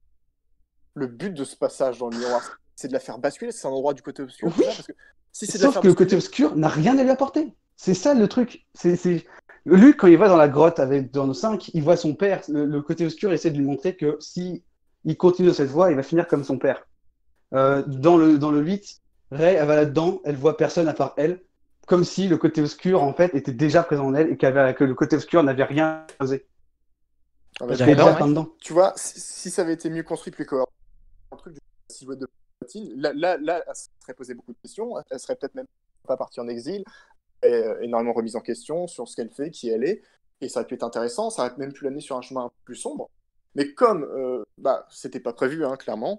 le but de ce passage dans le miroir? C'est de la faire basculer, c'est un endroit du côté obscur. Oui. Ça, parce que si c'est de la Sauf faire que le côté basculer- obscur n'a rien à lui apporter. C'est ça le truc. Luke, quand il va dans la grotte dans nos 5, il voit son père. Le côté obscur essaie de lui montrer que si il continue dans cette voie, il va finir comme son père. Dans le 8, Rey, elle va là-dedans, elle voit personne à part elle, comme si le côté obscur, en fait, était déjà présent en elle et que le côté obscur n'avait rien causé. Ah bah, Parce C'était D'accord, déjà ouais. dedans. tu vois, si ça avait été mieux construit, plus cohérent, un truc de la silhouette de Palpatine, là, elle se serait posé beaucoup de questions, elle serait peut-être même pas partie en exil, énormément remise en question sur ce qu'elle fait, qui elle est, et ça aurait pu être intéressant, ça aurait même pu l'amener sur un chemin un peu plus sombre. Mais comme c'était pas prévu, hein, clairement,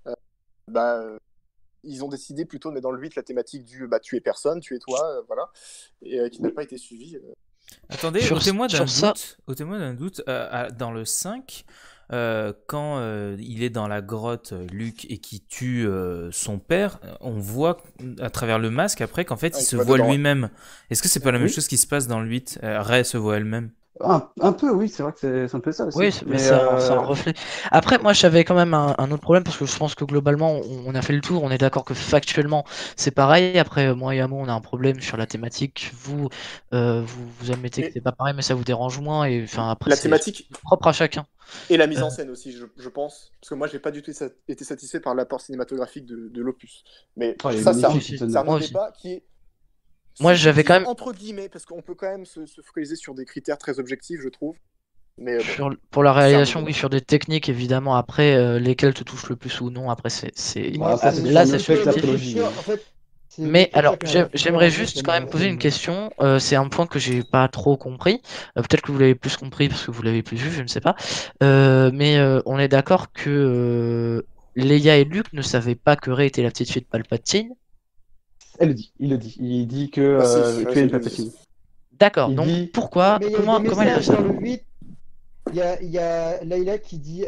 ils ont décidé plutôt de mettre dans le 8 la thématique du tuer personne, tuer toi, voilà, et qui n'a pas été suivie. Attendez, Sur- ôtez-moi d'un sur ça- doute, dans le 5, quand il est dans la grotte, Luke, et qui tue son père, on voit à travers le masque après qu'en fait Ah, il il se se voit voit dedans, lui-même. Est-ce que c'est pas la même Oui. chose qui se passe dans le 8? Rey se voit elle-même. Un peu, oui, c'est vrai que c'est un peu ça aussi. Oui, mais c'est un reflet. Après, moi, j'avais quand même un autre problème parce que je pense que globalement, on a fait le tour. On est d'accord que factuellement, c'est pareil. Après, moi et Amo, on a un problème sur la thématique. Vous admettez que c'est pas pareil, mais ça vous dérange moins. Et enfin, après, La c'est thématique propre à chacun. et la mise en scène aussi, je pense. Parce que moi, j'ai pas du tout été satisfait par l'apport cinématographique de l'opus. Mais Oh, il est ça, c'est magnifique, un Moi autre aussi. débat qui est. Moi, j'avais quand même. Entre guillemets, parce qu'on peut quand même se focaliser sur des critères très objectifs, je trouve. Mais bon, Pour la réalisation, c'est un oui, sur des techniques, évidemment. Après, lesquelles te touchent le plus ou non, après, Bah, ça, c'est là, sur c'est le fait que la subjectif. trilogie. En fait, Mais alors, j'aimerais juste quand même poser une question. C'est un point que j'ai pas trop compris. Peut-être que vous l'avez plus compris parce que vous l'avez plus vu, je ne sais pas. Mais on est d'accord que Leia et Luke ne savaient pas que Rey était la petite fille de Palpatine. Elle le dit, il le dit. Il dit que Bah, si, qu'il y a une je- Palpatine. D'accord. Il Donc dit- pourquoi, Mais il y a comment des il le messages sait? dans le 8. Il y a Layla qui dit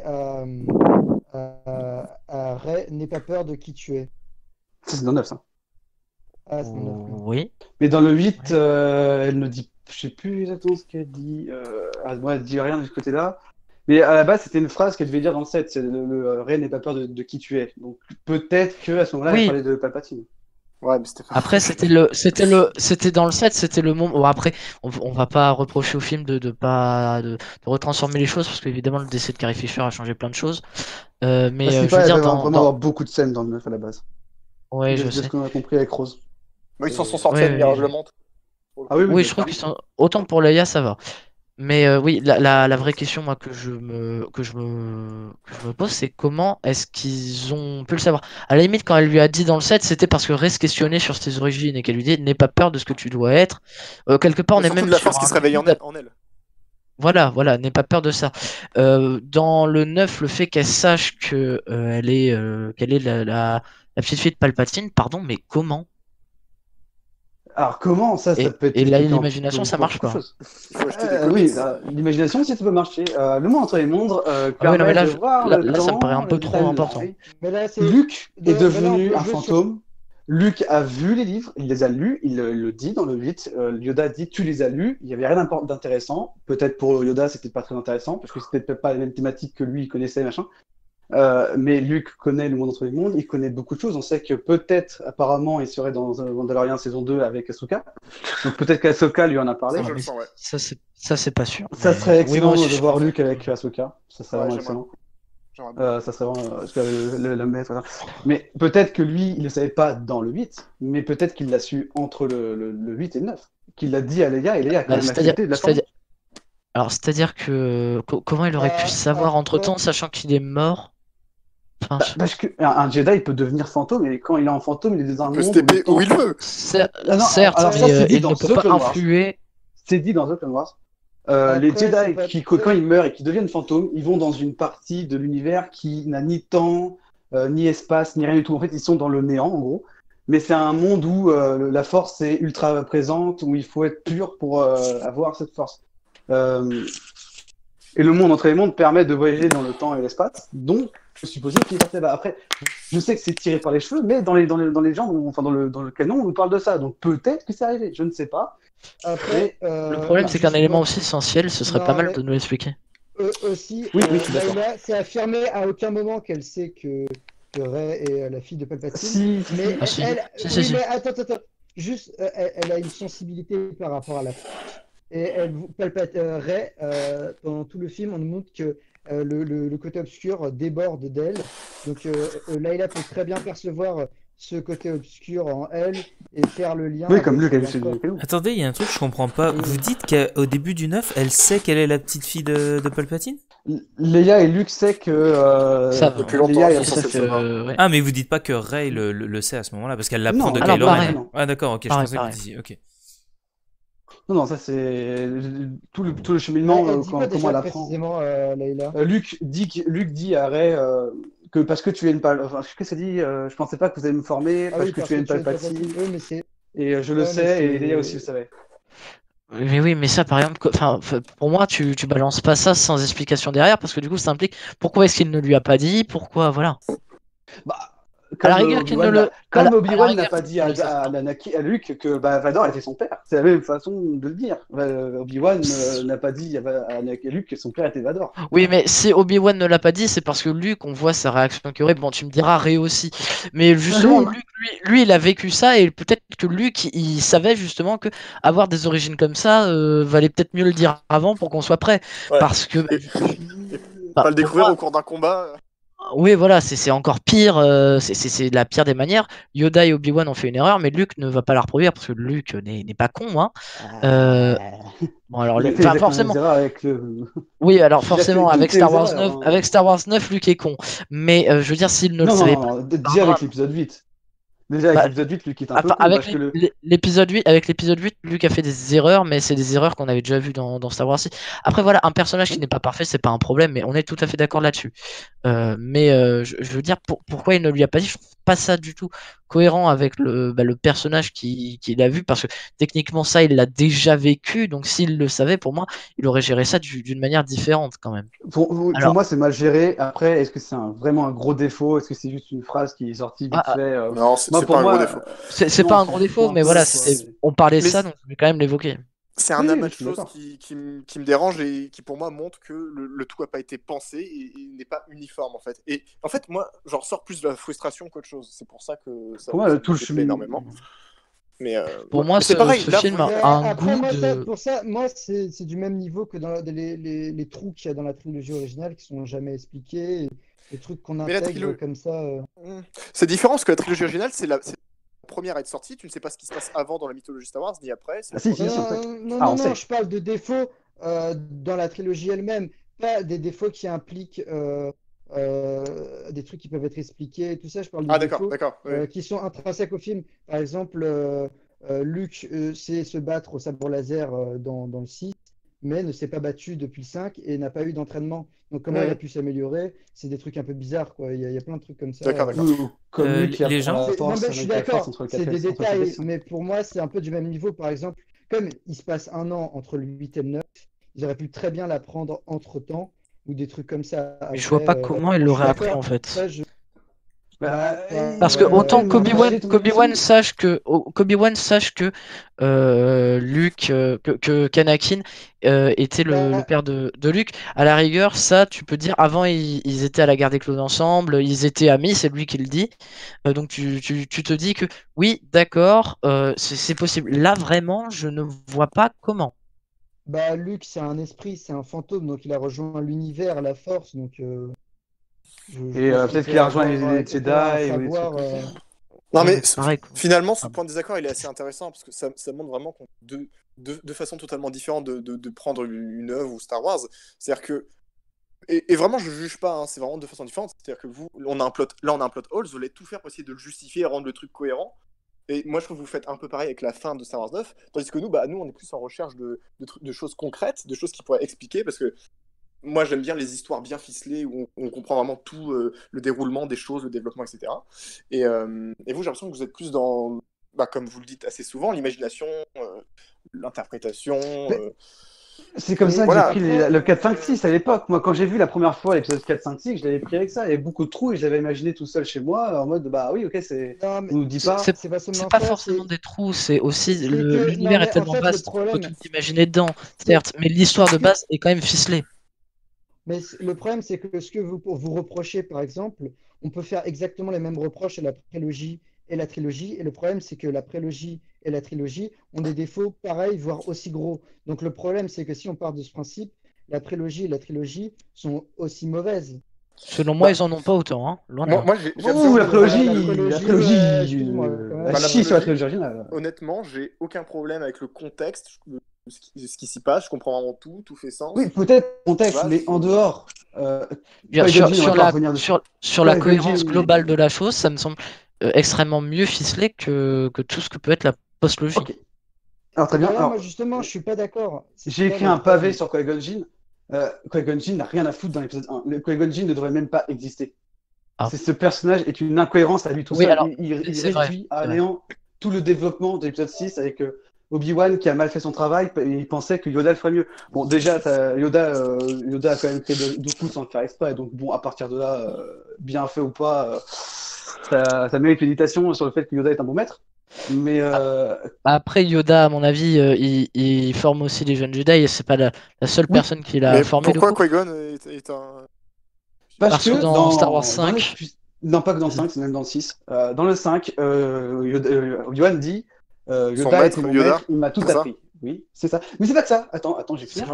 à Rey, n'aie pas peur de qui tu es. Ça, c'est dans le 9, ça. Ah, c'est dans le 9. Oui. Mais dans le 8, elle ne dit. Je sais plus exactement ce qu'elle dit. Moi, elle dit rien de ce côté-là. Mais à la base, c'était une phrase qu'elle devait dire dans le 7. C'est Rey n'aie pas peur de qui tu es. Donc peut-être qu'à ce moment-là, Oui. elle parlait de Palpatine. Ouais, mais c'était pas. Après, c'était dans le 7, c'était le moment. Bon, après, on va pas reprocher au film de retransformer les choses parce qu'évidemment, le décès de Carrie Fisher a changé plein de choses. Mais Parce qu'il je veux dire, vraiment avoir beaucoup de scènes dans le 9 à la base. ouais, je De sais. ce qu'on a compris avec Rose. Ils s'en sont sortis Ouais, admirablement. Ah oui, Oui, je trouve qu'ils sont. Autant pour Leia, ça va. Mais oui, la vraie question, moi, que je me pose, c'est comment est-ce qu'ils ont pu le savoir? À la limite, quand elle lui a dit dans le 7, c'était parce que Rey se questionnait sur ses origines et qu'elle lui dit, n'aie pas peur de ce que tu dois être. Quelque part, on est Surtout même de la sur force qui un se réveille début en elle. Voilà, n'aie pas peur de ça. Dans le 9, le fait qu'elle sache que qu'elle est la petite fille de Palpatine, pardon, mais comment? Alors comment ça Et peut être là, expliqué en l'imagination, ça marche beaucoup de pas. choses. Il faut acheter des comics. Oui, l'imagination, si ça peut marcher. Le monde entre les mondes Ah ouais, non, mais permet là, de voir le là, ça me paraît un temps, peu le trop important. timeline. Mais là, c'est. Luke est Mais là, on devenu peut un jouer sur- fantôme. Luke a vu les livres, il les a lus, il le dit dans le 8. Yoda dit tu les as lus, il n'y avait rien d'intéressant. Peut-être pour Yoda, c'était pas très intéressant, parce que c'était peut-être pas la même thématique que lui, il connaissait, machin. Mais Luke connaît le monde entre les mondes, il connaît beaucoup de choses. On sait que peut-être, apparemment, il serait dans Mandalorian saison 2 avec Ahsoka. Donc peut-être qu'Ahsoka lui en a parlé. Ça, je le sens, ouais. Ça, c'est pas sûr. Ça Mais- serait excellent oui, moi aussi, de voir Luke avec Ahsoka. Ça serait Ouais, vraiment j'aimerais. excellent. Ça serait vraiment parce que le maître. Voilà. Mais peut-être que lui, il ne savait pas dans le 8, mais peut-être qu'il l'a su entre le 8 et le 9. Qu'il l'a dit à Leia et Leia a quand même accepté de la former. Alors, c'est-à-dire que comment il aurait pu savoir entre-temps, sachant qu'il est mort? Enfin, Parce qu'un Jedi, il peut devenir fantôme, et quand il est en fantôme, il est dans un Il peut se monde taper où il veut. certes, alors ça, mais c'est dit il dans ne The peut pas Clone Wars. influer. C'est dit dans The Clone Wars. Après, Les c'est Jedi, pas- quand ils meurent et qui deviennent fantômes, ils vont dans une partie de l'univers qui n'a ni temps, ni espace, ni rien du tout. En fait, ils sont dans le néant, en gros. Mais c'est un monde où la force est ultra présente, où il faut être pur pour avoir cette force. Et le monde entre les mondes permet de voyager dans le temps et l'espace. Donc, je suppose qu'il est parti là-bas. Après, je sais que c'est tiré par les cheveux, mais dans les gens, enfin dans le canon, on nous parle de ça. Donc peut-être que c'est arrivé, je ne sais pas. Après, Le problème, c'est qu'un élément aussi essentiel, ce serait Non, pas mal mais- de nous l'expliquer. Aussi, Oui, je suis d'accord. Layla, c'est affirmé à aucun moment qu'elle sait que Rey est la fille de Palpatine. Si, Mais Ah, si. elle, Si, oui, si. mais attends. Juste, elle a une sensibilité par rapport à la force. Et Rey, pendant tout le film, on nous montre que le côté obscur déborde d'elle. Donc Layla peut très bien percevoir ce côté obscur en elle et faire le lien. Oui, comme avec Luke a son vu enfant. chez nous. Attendez, il y a un truc que je comprends pas. Vous dites qu'au début du 9, elle sait qu'elle est la petite fille de Palpatine? Leia et Luke sait que Ça va. Depuis longtemps, Leia ils est sont Ça censés fait, le savoir. ouais. Ah, mais vous dites pas que Rey le sait à ce moment-là, parce qu'elle l'apprend Non, de alors, Kylo pareil. Ren. Ah, d'accord, ok, je Pareil, pensais que vous pareil. disiez. Ok. Non, ça c'est tout le cheminement, Elle dit quoi comment elle déjà apprend. précisément, Layla? Luke dit à Rey que parce que tu es une Palpatine. Qu'est-ce qu'elle dit Je pensais pas que vous allez me former Ah parce oui, que tu es une Palpatine. Oui, mais c'est. Et je le Ouais, mais sais, et c'est- Leia aussi le savait. Mais oui, mais ça, par exemple, enfin, pour moi, tu balances pas ça sans explication derrière, parce que du coup, ça implique pourquoi est-ce qu'il ne lui a pas dit, pourquoi, voilà. Bah, À la rigueur, qu'il ne le. à la- Comme à la Obi-Wan n'a rigueur, pas qu'il dit ne à, le sache pas. à Luke que Vador était son père. C'est la même façon de le dire. Obi-Wan n'a pas dit à Luke que son père était Vador. Oui, mais si Obi-Wan ne l'a pas dit, c'est parce que Luke, on voit sa réaction qu'il aurait. Bon, tu me diras Rey aussi. Mais justement, Oui. Luke, lui, il a vécu ça et peut-être que Luke, il savait justement que avoir des origines comme ça, valait peut-être mieux le dire avant pour qu'on soit prêt. Ouais. Parce que, Et bah, pas le pour découvrir moi, au cours d'un combat. oui, voilà, c'est encore pire, c'est la pire des manières. Yoda et Obi-Wan ont fait une erreur, mais Luke ne va pas la reproduire parce que Luke n'est pas con, hein. Euh, bon, alors, Il a fait enfin, exactement les forcément. erreurs avec le. Oui, alors Il a forcément, fait avec toutes les Star Wars erreurs, 9, hein. avec Star Wars 9, Luke est con. Mais je veux dire, s'il ne le Non, savait non, pas, non, c'est pas un déjà avec drame. l'épisode 8. Déjà avec Bah, l'épisode 8, Luke est un peu enfin, con parce que le. l'épisode 8, avec l'épisode 8, Luke a fait des erreurs, mais c'est des erreurs qu'on avait déjà vues dans Star Wars 6. Après, voilà, un personnage qui n'est pas parfait, c'est pas un problème, mais on est tout à fait d'accord là-dessus. Mais je veux dire, pourquoi il ne lui a pas dit, je trouve pas ça du tout cohérent avec le personnage qu'il a vu, parce que techniquement, ça, il l'a déjà vécu, donc s'il le savait, pour moi, il aurait géré ça d'une manière différente quand même. Pour Alors, moi, c'est mal géré. Après, est-ce que c'est vraiment un gros défaut? Est-ce que c'est juste une phrase qui est sortie vite ah, fait? Non, Moi, c'est pour pas un gros moi, défaut. c'est non, pas un gros c'est défaut, un mais peu, voilà, quoi. on parlait de Mais ça, donc je vais quand même l'évoquer. c'est un Oui, je amas de suis choses d'accord. qui me dérange et qui pour moi montre que le tout n'a pas été pensé et n'est pas uniforme en fait. Et en fait, moi, j'en ressors plus de la frustration qu'autre chose. C'est pour ça que ça, Pour moi, ça le me touche. déplaît énormément. Mais, Pour moi, c'est pareil, ce là, film vous voyez, a un Après, goût moi, de. pour ça, moi, c'est du même niveau que dans les trous qu'il y a dans la trilogie originale qui sont jamais expliqués, et les trucs qu'on mais la intègre trilogie. comme ça. C'est différent parce que la trilogie originale, c'est la première à être sortie. Tu ne sais pas ce qui se passe avant dans la mythologie Star Wars, ni après. C'est Ah, la si, première. si, Non, en fait. non, Ah, non, on non, sait. je parle de défauts dans la trilogie elle-même, pas des défauts qui impliquent des trucs qui peuvent être expliqués et tout ça. Je parle de Ah d'accord, défauts d'accord. Oui. qui sont intrinsèques au film. Par exemple, Luke sait se battre au sabre laser dans le 6, mais ne s'est pas battu depuis le 5 et n'a pas eu d'entraînement. Donc comment il a pu s'améliorer? C'est des trucs un peu bizarres, quoi. Il y a plein de trucs comme ça. D'accord, d'accord. Ou comme Luke qui les apprend gens- la Non, force mais je suis avec la force d'accord, entre le c'est des 4 et le détails, 5. mais pour moi, c'est un peu du même niveau. Par exemple, comme il se passe un an entre le 8 et le 9, ils auraient pu très bien l'apprendre entre-temps, ou des trucs comme ça. Mais je vois pas Après, comment il je suis l'aurait appris d'accord. en fait. Ça, je... Bah, Parce que autant Qu'Obi-Wan qu'Obi-Wan sache que Luke, que qu'Anakin était le père de Luke, à la rigueur, ça, tu peux dire, avant ils étaient à la guerre des clones ensemble, ils étaient amis, c'est lui qui le dit. Donc tu te dis que oui, d'accord, c'est possible. Là, vraiment, je ne vois pas comment. Bah, Luke, c'est un esprit, c'est un fantôme, donc il a rejoint l'univers, la force, donc Et pense peut-être qu'il qu'il a peut rejoint avoir, les qu'il peut avoir un Jedi ou des trucs savoir. comme ça. Non Ouais, mais mais c'est pareil, quoi. finalement, ce Ah. point de désaccord, il est assez intéressant parce que ça montre vraiment qu'on deux façons totalement différentes de prendre une œuvre ou Star Wars. C'est-à-dire que et vraiment, je juge pas, hein, c'est vraiment deux façons différentes. C'est-à-dire que on a un plot hole, vous allez tout faire pour essayer de le justifier et rendre le truc cohérent. Et moi, je trouve que vous faites un peu pareil avec la fin de Star Wars 9, tandis que nous, on est plus en recherche de choses concrètes, de choses qui pourraient expliquer, parce que moi, j'aime bien les histoires bien ficelées où on comprend vraiment tout le déroulement des choses, le développement, etc. Et vous, j'ai l'impression que vous êtes plus dans, comme vous le dites assez souvent, l'imagination, l'interprétation. C'est comme ça que Voilà. j'ai pris le 4, 5, 6 à l'époque. Moi, quand j'ai vu la première fois l'épisode 4, 5, 6, je l'avais pris avec ça. Il y avait beaucoup de trous et je l'avais imaginé tout seul chez moi en mode bah oui, ok, c'est. Non, mais On nous dit pas. c'est pas seulement C'est pas ça, forcément c'est des trous, c'est aussi c'est que l'univers non, est mais en tellement fait, le vaste, on peut problème, tout imaginer dedans, certes, mais l'histoire de base est quand même ficelée. mais le problème, c'est que ce que vous reprochez, par exemple, on peut faire exactement les mêmes reproches à la prélogie et la trilogie. Et le problème, c'est que la prélogie et la trilogie ont des défauts pareils, voire aussi gros. Donc le problème, c'est que si on part de ce principe, la prélogie et la trilogie sont aussi mauvaises. Selon moi, ils en ont pas autant, hein. Loin de là. Moi, j'ai Ouh, la prélogie, La la prélogie, trilogie, excuse-moi, quand même. la la 6 sur la prélogie, trilogie originale. honnêtement, j'ai aucun problème avec le contexte, ce qui s'y passe, je comprends vraiment tout fait sens. Oui, peut-être contexte, Vache. mais en dehors. Bien, Qui-Gon Jinn, on va sur pas la, revenir dessus. sur la Qui-Gon cohérence Jinn- globale de la chose, ça me semble extrêmement mieux ficelé que tout ce que peut être la post-logie. Ok. Alors très bien. Voilà, Alors, moi, justement, je suis pas d'accord. C'est j'ai ça écrit le un pavé problème. sur Qui-Gon Jinn. Qui-Gon Jinn n'a rien à foutre dans l'épisode 1. Le Qui-Gon Jinn ne devrait même pas exister. Ah. Ce personnage est une incohérence à lui tout Oui, seul. alors, Il c'est vrai, réduit à c'est vrai. néant tout le développement de l'épisode 6 avec Obi-Wan qui a mal fait son travail et il pensait que Yoda le ferait mieux. Bon, déjà, Yoda a quand même créé Dooku sans le faire exprès. Donc bon, à partir de là, bien fait ou pas, ça mérite méditation sur le fait que Yoda est un bon maître. Mais Après, Yoda, à mon avis, il forme aussi les jeunes Jedi et c'est pas la seule personne qui l'a Mais formé. pourquoi du coup. Qui-Gon est un... Parce que dans Star Wars 5... Non, pas que dans le 5, c'est même dans le 6. Dans le 5, Obi-Wan dit Yoda était mon maître, il m'a tout appris. Oui, c'est ça. Mais c'est pas que ça. Attends, j'ai fini.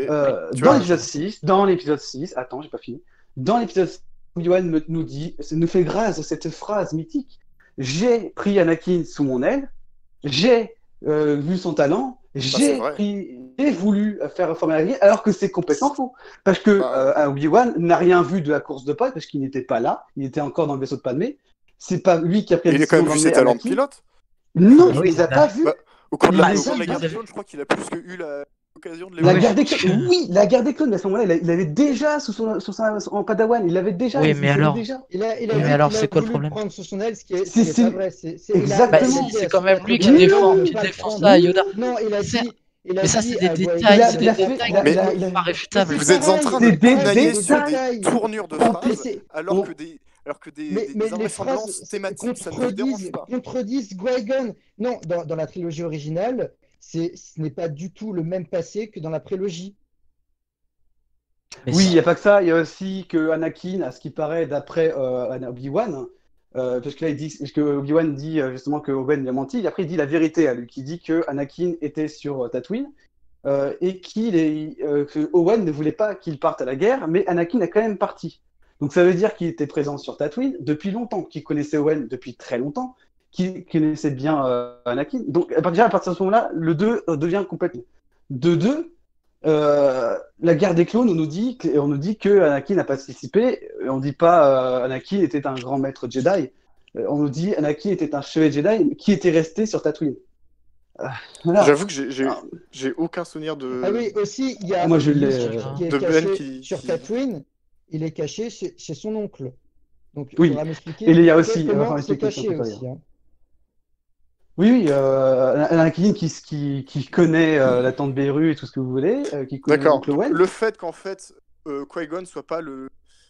Dans l'épisode 6, attends, j'ai pas fini. Dans l'épisode 6, Obi-Wan nous fait grâce à cette phrase mythique. J'ai pris Anakin sous mon aile, j'ai vu son talent, j'ai voulu faire reformer Anakin, alors que c'est complètement faux. Parce que Obi-Wan n'a rien vu de la course de Padmé, parce qu'il n'était pas là, il était encore dans le vaisseau de Padmé. C'est pas lui qui a pris la décision. Il a quand même vu ses talents de pilote. Non, il les a pas vus. Au cours de la guerre des clones, je crois qu'il a plus que eu l'occasion de les voir. La guerre des clones, oui, la guerre des clones, mais à ce moment-là, il avait déjà en Padawan, il l'avait déjà. Oui, mais alors, c'est quoi le problème? Prendre sous son aile, ce qui est pas vrai. Exactement. C'est quand même lui qui défend ça à Yoda. Non, il a dit. Mais ça, c'est des détails, c'est des détails pas réfutables. Vous êtes en train de détailler sur des tournures de phrases, alors que des invraisemblances thématiques, ça ne vous dérange pas. Contredisent Qui-Gon. Non, dans la trilogie originale, ce n'est pas du tout le même passé que dans la prélogie. Oui, il n'y a pas que ça, il y a aussi que Anakin, à ce qui paraît d'après Obi-Wan, parce que là, parce que Obi-Wan dit justement que Owen lui a menti, et après il dit la vérité à lui, qui dit que Anakin était sur Tatooine, et que Owen ne voulait pas qu'il parte à la guerre, mais Anakin a quand même parti. Donc ça veut dire qu'il était présent sur Tatooine depuis longtemps, qu'il connaissait Owen depuis très longtemps, qu'il connaissait bien Anakin. Donc déjà à partir de ce moment-là, le 2 devient complètement. De 2, la guerre des clones, on nous dit que Anakin n'a pas participé. On dit pas Anakin était un grand maître Jedi. On nous dit Anakin était un chevalier Jedi qui était resté sur Tatooine. Voilà. J'avoue que j'ai aucun souvenir de. Ah oui, aussi il y a. Moi je l'ai. De Ben qui sur Tatooine, il est caché chez son oncle. Donc oui. Il faudra m'expliquer. Et il y a aussi. Comment c'est caché aussi. Hein. Oui, Anakin qui connaît la tante Beru et tout ce que vous voulez, qui connaît D'accord. Owen. Le fait qu'en fait Qui-Gon soit pas le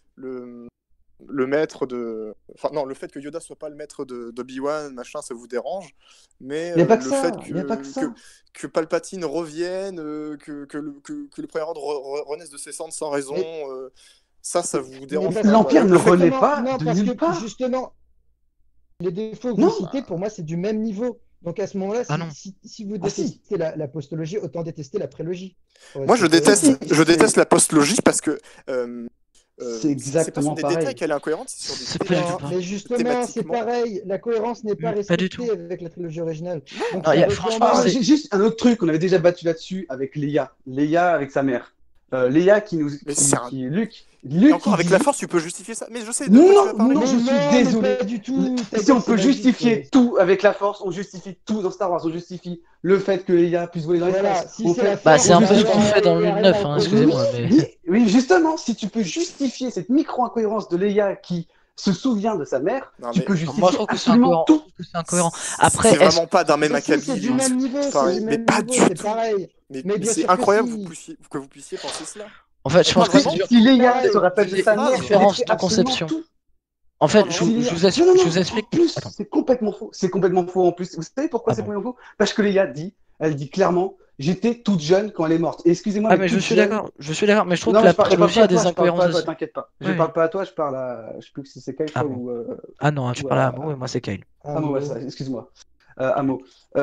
maître de... Enfin non, le fait que Yoda soit pas le maître d'Obi-Wan, machin, ça vous dérange, mais le fait que Palpatine revienne, que le Premier Ordre renaisse de ses cendres sans raison, ça vous dérange pas. L'Empire ne renaît pas de parce nulle que part. Justement, les défauts que vous citez, pour moi, c'est du même niveau. Donc à ce moment-là, si vous détestez la postologie, autant détester la prélogie. Moi, je déteste la postlogie parce que c'est exactement pas sur des pareil. détails qu'elle est incohérente, c'est sur des détails. Mais justement, c'est pareil. La cohérence n'est pas respectée avec la trilogie originale. Donc, franchement, c'est juste un autre truc. On avait déjà battu là-dessus avec Leia. Leia avec sa mère. Leia qui Luke. Et encore avec la force, tu peux justifier ça. Mais je sais. Non, je suis désolé. Pas du tout. Si on peut justifier tout avec la force, on justifie tout dans Star Wars. On justifie le fait que Leia puisse voler dans l'espace. C'est un peu ce qu'on fait dans le 9, hein, excusez-moi. Oui, justement, si tu peux justifier cette micro-incohérence de Leia qui se souvient de sa mère, tu peux justifier moi, je trouve que c'est absolument tout. C'est incohérent. Après, c'est vraiment pas d'un même acabit. C'est du même niveau, mais pas du tout. Mais c'est incroyable que vous puissiez penser cela. En fait, je pense que c'est si Leia se rappelle de sa mère, différence de conception. En fait, je vous explique. Plus, c'est complètement faux. C'est complètement faux en plus. Vous savez pourquoi c'est complètement faux? Parce que Leia elle dit clairement, j'étais toute jeune quand elle est morte. Et excusez-moi. Mais je suis d'accord. Mais je trouve que la prélogie a des incohérences. T'inquiète pas. Je parle pas à toi. Je parle à. Je sais plus si c'est Kyle ou. Ah non, tu parles à Amo et moi c'est Kyle. Amo, excuse-moi. Amo.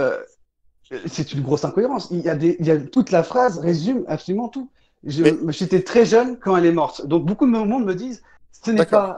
C'est une grosse incohérence. Il y a toute la phrase résume absolument tout. J'étais très jeune quand elle est morte. Donc beaucoup de monde me disent ce n'est pas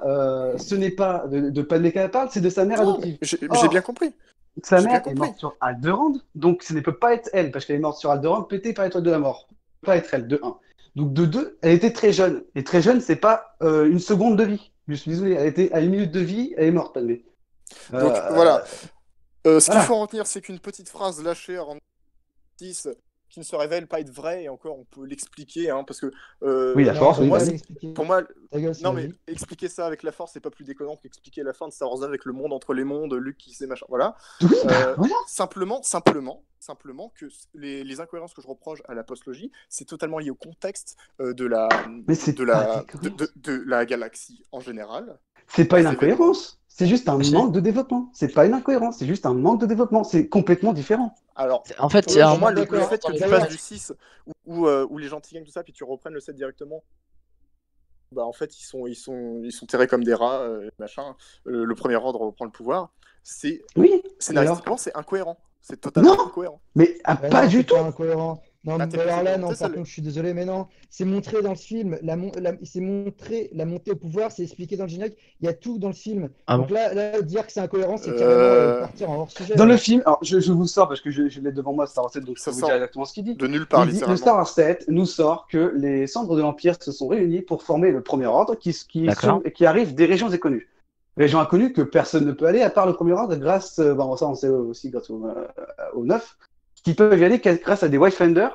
de Padmé qu'elle parle, c'est de sa mère adoptive. J'ai bien compris. Sa mère est morte sur Alderaan, donc ce ne peut pas être elle, parce qu'elle est morte sur Alderaan, pétée par l'étoile de la mort. Ça ne peut pas être elle, de 1. Donc de 2, elle était très jeune. Et très jeune, c'est pas une seconde de vie. Je suis désolé, elle était à 1 minute de vie, elle est morte, Padmé. Donc voilà. Ce qu'il faut en retenir, c'est qu'une petite phrase lâchée en 6 qui ne se révèle pas être vrai, et encore on peut l'expliquer, hein, parce que oui, la force, pour moi, non mais expliquer ça avec la force, c'est pas plus déconnant qu'expliquer la fin de Star Wars avec le monde entre les mondes, Luke qui sait machin, voilà. Oui, Simplement que les incohérences que je reproche à la postlogie, c'est totalement lié au contexte de la galaxie en général. C'est pas une c'est incohérence. C'est juste un Mais manque de développement. C'est pas une incohérence, c'est juste un manque de développement. C'est complètement différent. Alors, En fait, pour c'est un moi, manque le de fait que tu développement. passes du 6 où les gens gagnent tout ça, puis tu reprennes le 7 directement, bah en fait, ils sont terrés comme des rats, machin. Le premier ordre reprend le pouvoir. Oui. Scénaristiquement, c'est incohérent. C'est totalement Non. incohérent. Mais pas non, du c'est tout. pas incohérent. Non, Bah, mais t'es alors là, président, non, t'es par seul. contre, je suis désolé, mais non. C'est montré dans le film. C'est montré la montée au pouvoir, c'est expliqué dans le générique. Il y a tout dans le film. Ah Donc bon? là, dire que c'est incohérent, c'est carrément partir en hors-sujet. Dans là. le film, alors je vous sors parce que je l'ai devant moi, Star Wars 7, donc je Ça peux vous sort dire exactement ce qu'il dit. de nulle part, Il dit, le littéralement. Star Wars 7 nous sort que les cendres de l'Empire se sont réunies pour former le Premier Ordre D'accord. qui arrive des régions inconnues. Régions inconnues que personne ne peut aller à part le Premier Ordre grâce, bon, ça on sait aussi grâce au 9, qui peuvent y aller grâce à des Wayfinder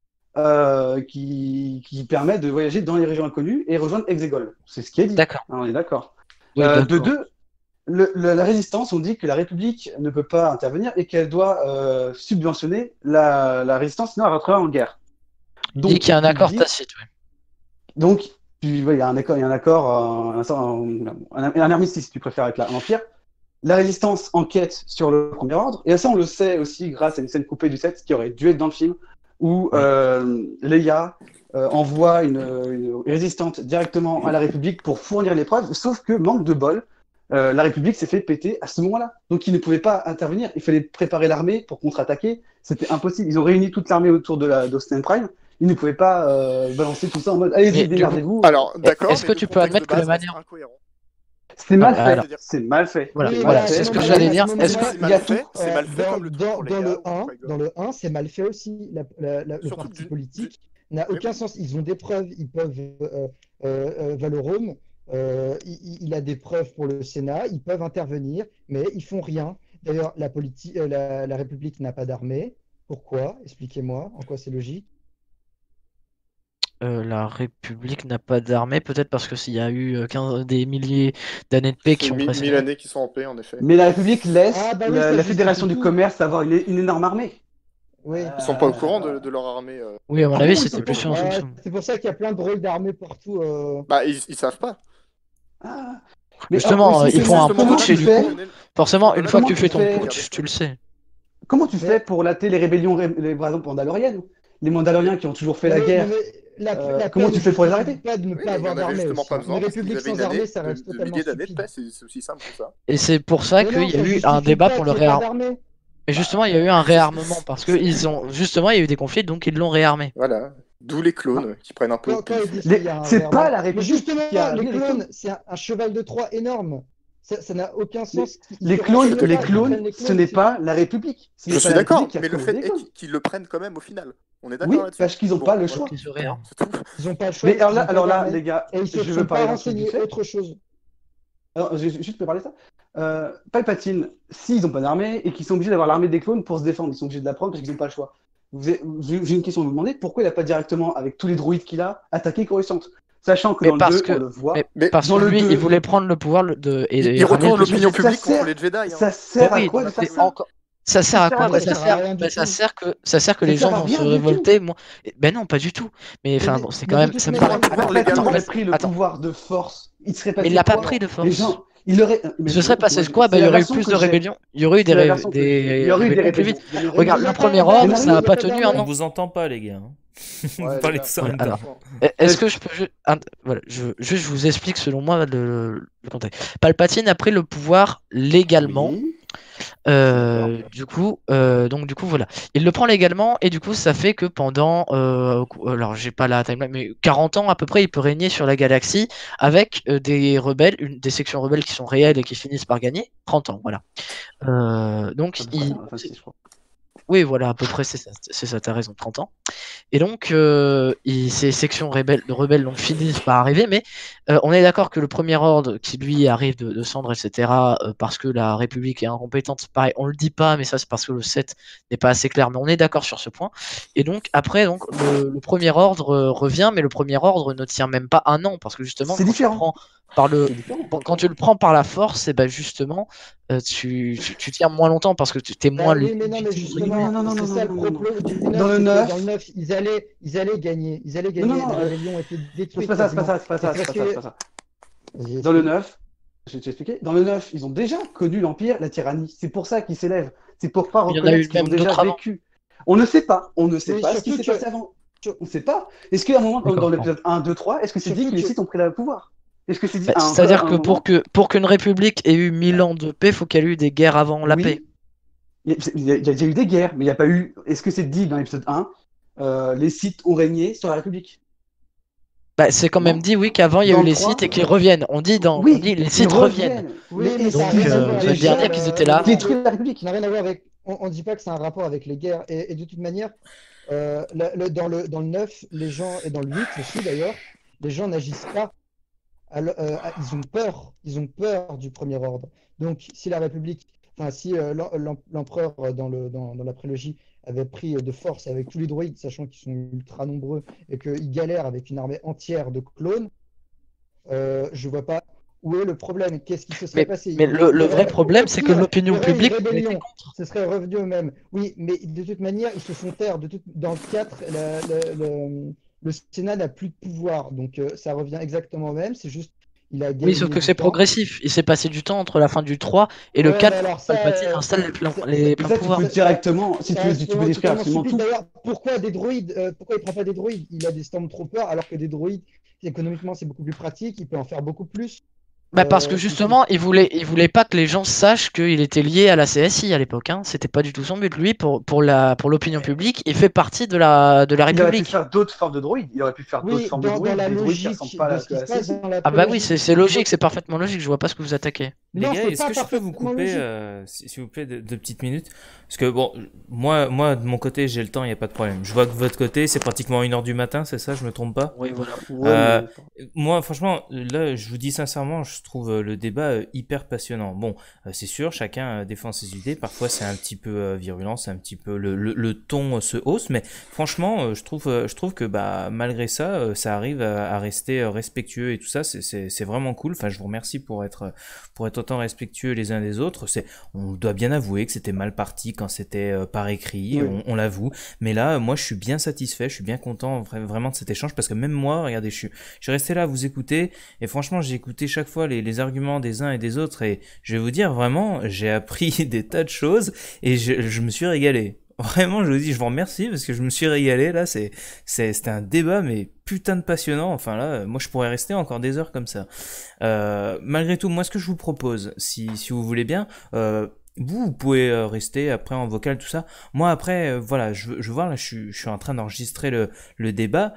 qui permettent de voyager dans les régions inconnues et rejoindre Exegol. C'est ce qui est dit. D'accord. On est d'accord. Oui, De d'accord. deux, la résistance, on dit que la République ne peut pas intervenir et qu'elle doit subventionner la résistance, sinon elle rentrera en guerre. Il dit qu'il y a un tu accord dis- tacite. Oui. Donc, il y a un accord, un armistice, si tu préfères, avec l'Empire. La résistance enquête sur le Premier Ordre, et ça, on le sait aussi grâce à une scène coupée du 7 qui aurait dû être dans le film, où Leia envoie une résistante directement à la République pour fournir les preuves, sauf que, manque de bol, la République s'est fait péter à ce moment-là. Donc, ils ne pouvaient pas intervenir. Il fallait préparer l'armée pour contre-attaquer. C'était impossible. Ils ont réuni toute l'armée autour d'Austin Prime. Ils ne pouvaient pas balancer tout ça en mode allez-y, Mais du démerdez-vous. Alors, d'accord. Est-ce mais que le tu peux contexte admettre de que la base reste manière- incohérent. C'est mal fait. alors, C'est mal fait. Voilà, Oui, C'est voilà, mal c'est fait. ce que non, j'allais mais dire. non, Est-ce mais que C'est il y a mal tout. fait, c'est mal fait comme le truc pour les gars, Dans le 1, c'est mal fait aussi. Le Surtout parti du- politique n'a Oui, aucun oui. sens. Ils ont des preuves. Ils peuvent. Valorum, il a des preuves pour le Sénat. Ils peuvent intervenir, mais ils font rien. D'ailleurs, la République n'a pas d'armée. Pourquoi? Expliquez-moi. En quoi c'est logique? la République n'a pas d'armée? Peut-être parce que s'il y a eu des milliers d'années de paix qui C'est ont 1000 précédé. années qui sont en paix, en effet. Mais la République laisse Ah, bah oui, ça la justifie Fédération du tout. commerce avoir une énorme armée. Oui. Ils sont pas au courant de leur armée. Oui, à mon Ah avis, bon, ils c'était sont plus pas en au courant. fonction. C'est pour ça qu'il y a plein de drôles d'armées partout. Bah, ils savent pas. Ah. Mais Justement, alors, aussi, ils font un comment putsch tu et du fais coup, forcément, une fois que Comment tu fais tu ton fais putsch, tu le sais. Comment tu fais pour latter les rébellions, par exemple, mandaloriennes? Les Mandaloriens qui ont toujours fait la guerre. Comment tu fais pour les arrêter? Pas de ne Oui, pas mais il y en avoir avait d'armée justement aussi. pas besoin Une parce qu'ils république avaient une sans armée, année ça reste de totalement milliers d'années de stupide. paix, c'est aussi simple que ça. Et c'est pour ça Mais qu'il non, y ça a eu justifie un débat pas pour le qu'il y ait pas réarmement. d'armée. Et justement, il y a eu un réarmement parce que ils ont justement, il y a eu des conflits, donc ils l'ont réarmé. Voilà. D'où les clones qui prennent un peu au Quand ils pif. disent qu'il y a un C'est réarmement. pas la Mais République justement, qui a le amené les clone, clones. c'est un cheval de Troie énorme. Ça n'a aucun sens. Les clones, ce n'est pas la République. Ce Je n'est suis pas la d'accord, République qui a mais le commandé fait les est clones. qu'ils le prennent quand même au final. On est d'accord Oui, là-dessus. parce qu'ils n'ont Bon, pas le voilà. choix. Ils se réarment. C'est tout. Ils n'ont pas le choix. Mais ils ont alors pas là, d'armée. les gars, Et ils se je sont veux parler pas d'un truc du renseignés fait. autre chose. Alors, juste peux parler de ça. Palpatine, s'ils n'ont pas d'armée et qu'ils sont obligés d'avoir l'armée des clones pour se défendre, ils sont obligés de la prendre parce qu'ils n'ont pas le choix. J'ai une question à vous demander, pourquoi il n'a pas directement, avec tous les droïdes qu'il a, attaqué Coruscant? Sachant que Mais dans le parce 2, que- on le voit. Mais parce dans que le lui, 2, il voulait prendre le pouvoir Il retourne l'opinion publique Ça sert- contre les Jedi. hein. Ça sert Mais à quoi de faire ça? Ça sert à sert quoi? à Bah, quoi, ça ça sert à sert, rien du bah, ça tout. sert que, ça sert que Ça les sert gens à vont rien se du révolter. Moi, ben non, pas du tout. Mais enfin, Mais- bon, c'est mais quand de même, toute ça me manière, paraît. il Palpatine légalement. aurait pris le Attends. pouvoir de force. Il serait Mais passé il l'a pas quoi? pris de force. Les gens, il aurait. Ce serait passé de quoi? Bah, il y aurait eu plus de rébellions. Il y aurait eu C'est la version que j'ai. Il y aurait eu des rébellions plus rébellions. vite. Il y aurait eu Regarde, des le rébellions. premier Il y a pas ordre, d'armée, ça n'a il y a pas pas tenu d'armée. un On an. vous entend pas, les gars. Vous Ouais, parlez les tous en gars. même Alors, temps. Est-ce que je peux voilà, je vous explique selon moi le contexte. Palpatine a pris le pouvoir légalement. Oui. Du coup, voilà. Il le prend légalement et du coup, ça fait que pendant, alors j'ai pas la timeline, mais 40 ans à peu près, il peut régner sur la galaxie avec des rebelles, des sections rebelles qui sont réelles et qui finissent par gagner. 30 ans, voilà. Donc, Enfin, si, je crois. oui, voilà, à peu près, c'est ça, t'as raison, 30 ans. Et donc, ces sections rebelles donc, finissent par arriver, mais on est d'accord que le premier ordre qui lui arrive de cendre, etc., parce que la République est incompétente, pareil, on le dit pas, mais ça c'est parce que le 7 n'est pas assez clair, mais on est d'accord sur ce point. Et donc, après, donc, le premier ordre revient, mais le premier ordre ne tient même pas un an, parce que justement, C'est quand différent. tu le prends par C'est différent. quand tu le prends par la force, et ben justement, tu tiens moins longtemps parce que tu es moins Oui, mais non, mais légitime, entre guillemets. justement, Non, c'est ça le non, non. propos du Dans le 9, c'est que 9, dans le 9, ils allaient gagner. Ils allaient gagner, non, la rébellion était C'est détruite. pas ça, c'est pas quasiment. ça, c'est pas ça, Et c'est parce pas ça, que- c'est pas ça. Vas-y, Dans le 9, j'ai déjà expliqué. Dans le 9, ils ont déjà connu l'Empire, la tyrannie. C'est pour ça qu'ils s'élèvent. C'est pour pas Il y en a eu reconnaître qu'ils ont même déjà d'autres avant. vécu. On ne sait pas. On ne sait Mais pas ce qui surtout s'est que- passé avant. On ne sait pas. Est-ce qu'à un moment, dans D'accord. l'épisode 1, 2, 3, est-ce que c'est dit Surtout que les que- Sith ont pris le pouvoir? Est-ce que c'est dit à un C'est-à-dire à un que moment pour qu'une république ait eu 1000 ans de paix, faut qu'elle ait eu des guerres avant la Oui. paix. Il y a déjà eu des guerres, mais il n'y a pas eu. Est-ce que c'est dit dans l'épisode 1 les Sith ont régné sur la République? Bah, c'est quand même Non. dit, oui, qu'avant il y a Dans eu le les 3, Sith et qu'ils reviennent. On dit les ils Sith reviennent. Oui, mais est-ce ça Donc, n'a rien à qu'ils ont voir le avec déjà dernier qu'ils étaient là. détruit la République? Ça n'a rien à voir avec. On ne dit pas que c'est un rapport avec les guerres. Et de toute manière, dans le 9, les gens, et dans le 8 aussi d'ailleurs, les gens n'agissent pas. Ils ont peur. Ils ont peur du Premier Ordre. Donc, si la République, enfin, si l'empereur dans la prélogie avait pris de force avec tous les droïdes, sachant qu'ils sont ultra nombreux et qu'ils galèrent avec une armée entière de clones, je vois pas où est le problème. Qu'est-ce qui se serait passé? Mais le vrai problème, c'est que l'opinion publique était rébellion. contre. Ce serait revenu au même. Oui, mais de toute manière, ils se font taire. Dans le 4, le Sénat n'a plus de pouvoir. Donc ça revient exactement au même. C'est juste, il a Oui, gagné sauf que du c'est temps. progressif. Il s'est passé du temps entre la fin du 3 et le Ouais, 4. mais alors ça, Palpatine installe les pleins Mais ça, tu pouvoirs. peux directement, si tu veux, tu peux décrire totalement absolument stupide. tout. D'ailleurs, pourquoi des droïdes pourquoi il prend pas des droïdes? Il a des Stormtroopers, alors que des droïdes, économiquement, c'est beaucoup plus pratique. Il peut en faire beaucoup plus. Bah parce que justement, il voulait pas que les gens sachent qu'il était lié à la CSI à l'époque. Hein. C'était pas du tout son but. Lui, pour l'opinion publique, il fait partie de la Il aurait pu République. faire d'autres formes de droïdes. Il aurait pu faire d'autres Oui, formes de dans droïdes. la Des droïdes qui logique ressemblent pas à de la ce qui se CSI. passe dans la Ah bah oui, prélogie. c'est logique, c'est parfaitement logique. Je vois pas ce que vous attaquez. Les Non, gars, c'est est-ce pas que je peux vous parfaitement couper, logique. s'il vous plaît, deux petites minutes? Parce que bon, moi, de mon côté, j'ai le temps, il n'y a pas de problème. Je vois que de votre côté, c'est pratiquement 1h du matin, c'est ça, je me trompe pas? Oui, voilà. Moi, franchement, là, je vous dis sincèrement, je trouve le débat hyper passionnant. Bon, c'est sûr, chacun défend ses idées. Parfois, c'est un petit peu virulent, c'est un petit peu le ton se hausse, mais franchement, je trouve que bah malgré ça, ça arrive à rester respectueux et tout ça. C'est vraiment cool. Enfin, je vous remercie pour être autant respectueux les uns des autres. On doit bien avouer que c'était mal parti quand c'était par écrit. Oui. On l'avoue. Mais là, moi, je suis bien satisfait. Je suis bien content vraiment de cet échange parce que même moi, regardez, je suis resté là à vous écouter et franchement, j'ai écouté chaque fois les arguments des uns et des autres et je vais vous dire vraiment, j'ai appris des tas de choses et je me suis régalé. Vraiment, je vous dis, je vous remercie parce que je me suis régalé là. C'était un débat mais putain de passionnant. Enfin là, moi je pourrais rester encore des heures comme ça. Malgré tout, moi ce que je vous propose, si vous voulez bien. Vous pouvez rester après en vocal tout ça. Moi après, voilà, je veux voir là, je suis en train d'enregistrer le débat.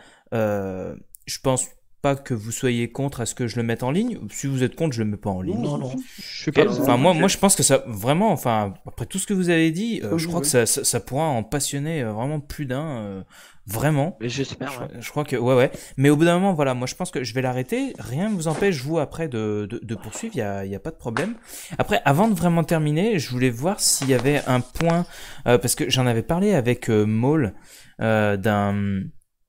Je pense pas que vous soyez contre à ce que je le mette en ligne. Si vous êtes contre, je le mets pas en ligne. Non, je suis Okay. pas. Enfin moi je pense que ça vraiment, enfin après tout ce que vous avez dit, je crois que ça pourra en passionner vraiment plus d'un. Vraiment. Mais j'espère. Ouais. Je crois que ouais. Mais au bout d'un moment, voilà, moi je pense que je vais l'arrêter. Rien ne vous empêche vous après de poursuivre. Il y a pas de problème. Après, avant de vraiment terminer, je voulais voir s'il y avait un point parce que j'en avais parlé avec Maul d'un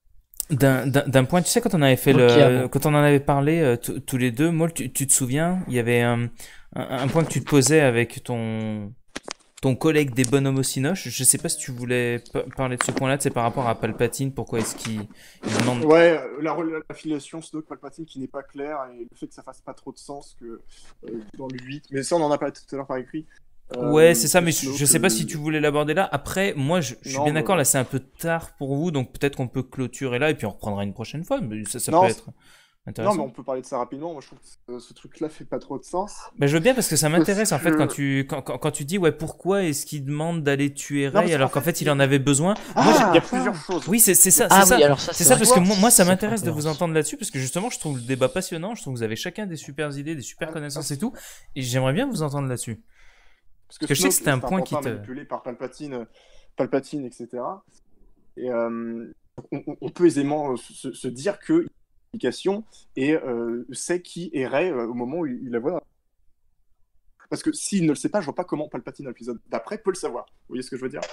point, tu sais, quand on avait fait quand on en avait parlé tous les deux, Maul, tu te souviens, il y avait un point que tu te posais avec ton collègue des bonhommes au cinoche. Je sais pas si tu voulais parler de ce point-là, c'est par rapport à Palpatine, pourquoi est-ce qu'il demande... Ouais, la filiation Snoke-Palpatine qui n'est pas claire et le fait que ça fasse pas trop de sens que dans le 8, mais ça on en a parlé tout à l'heure par écrit. Ouais, c'est ça, mais je sais pas si tu voulais l'aborder là. Après, moi, je suis bien d'accord, là, c'est un peu tard pour vous, donc peut-être qu'on peut clôturer là, et puis on reprendra une prochaine fois, mais ça peut être intéressant. Non, mais on peut parler de ça rapidement, moi je trouve que ce truc-là fait pas trop de sens. Bah, je veux bien, parce que ça m'intéresse, en fait, quand tu dis, ouais, pourquoi est-ce qu'il demande d'aller tuer Rey, alors qu'en fait, il en avait besoin. Il y a plusieurs choses. Oui, c'est ça, Ah c'est oui, ça. alors ça, C'est ça, parce que moi, ça c'est m'intéresse de vous intéressant. entendre là-dessus, parce que justement, je trouve le débat passionnant, je trouve que vous avez chacun des super idées, des super connaissances et tout, et j'aimerais bien vous entendre là-dessus. Parce que je sais que c'était un point qui te... manipulé par Palpatine, etc. Et on peut aisément se dire que l'application et sait qui est Rey au moment où il la voit. Parce que s'il ne le sait pas, je vois pas comment Palpatine dans l'épisode d'après peut le savoir. Vous voyez ce que je veux dire?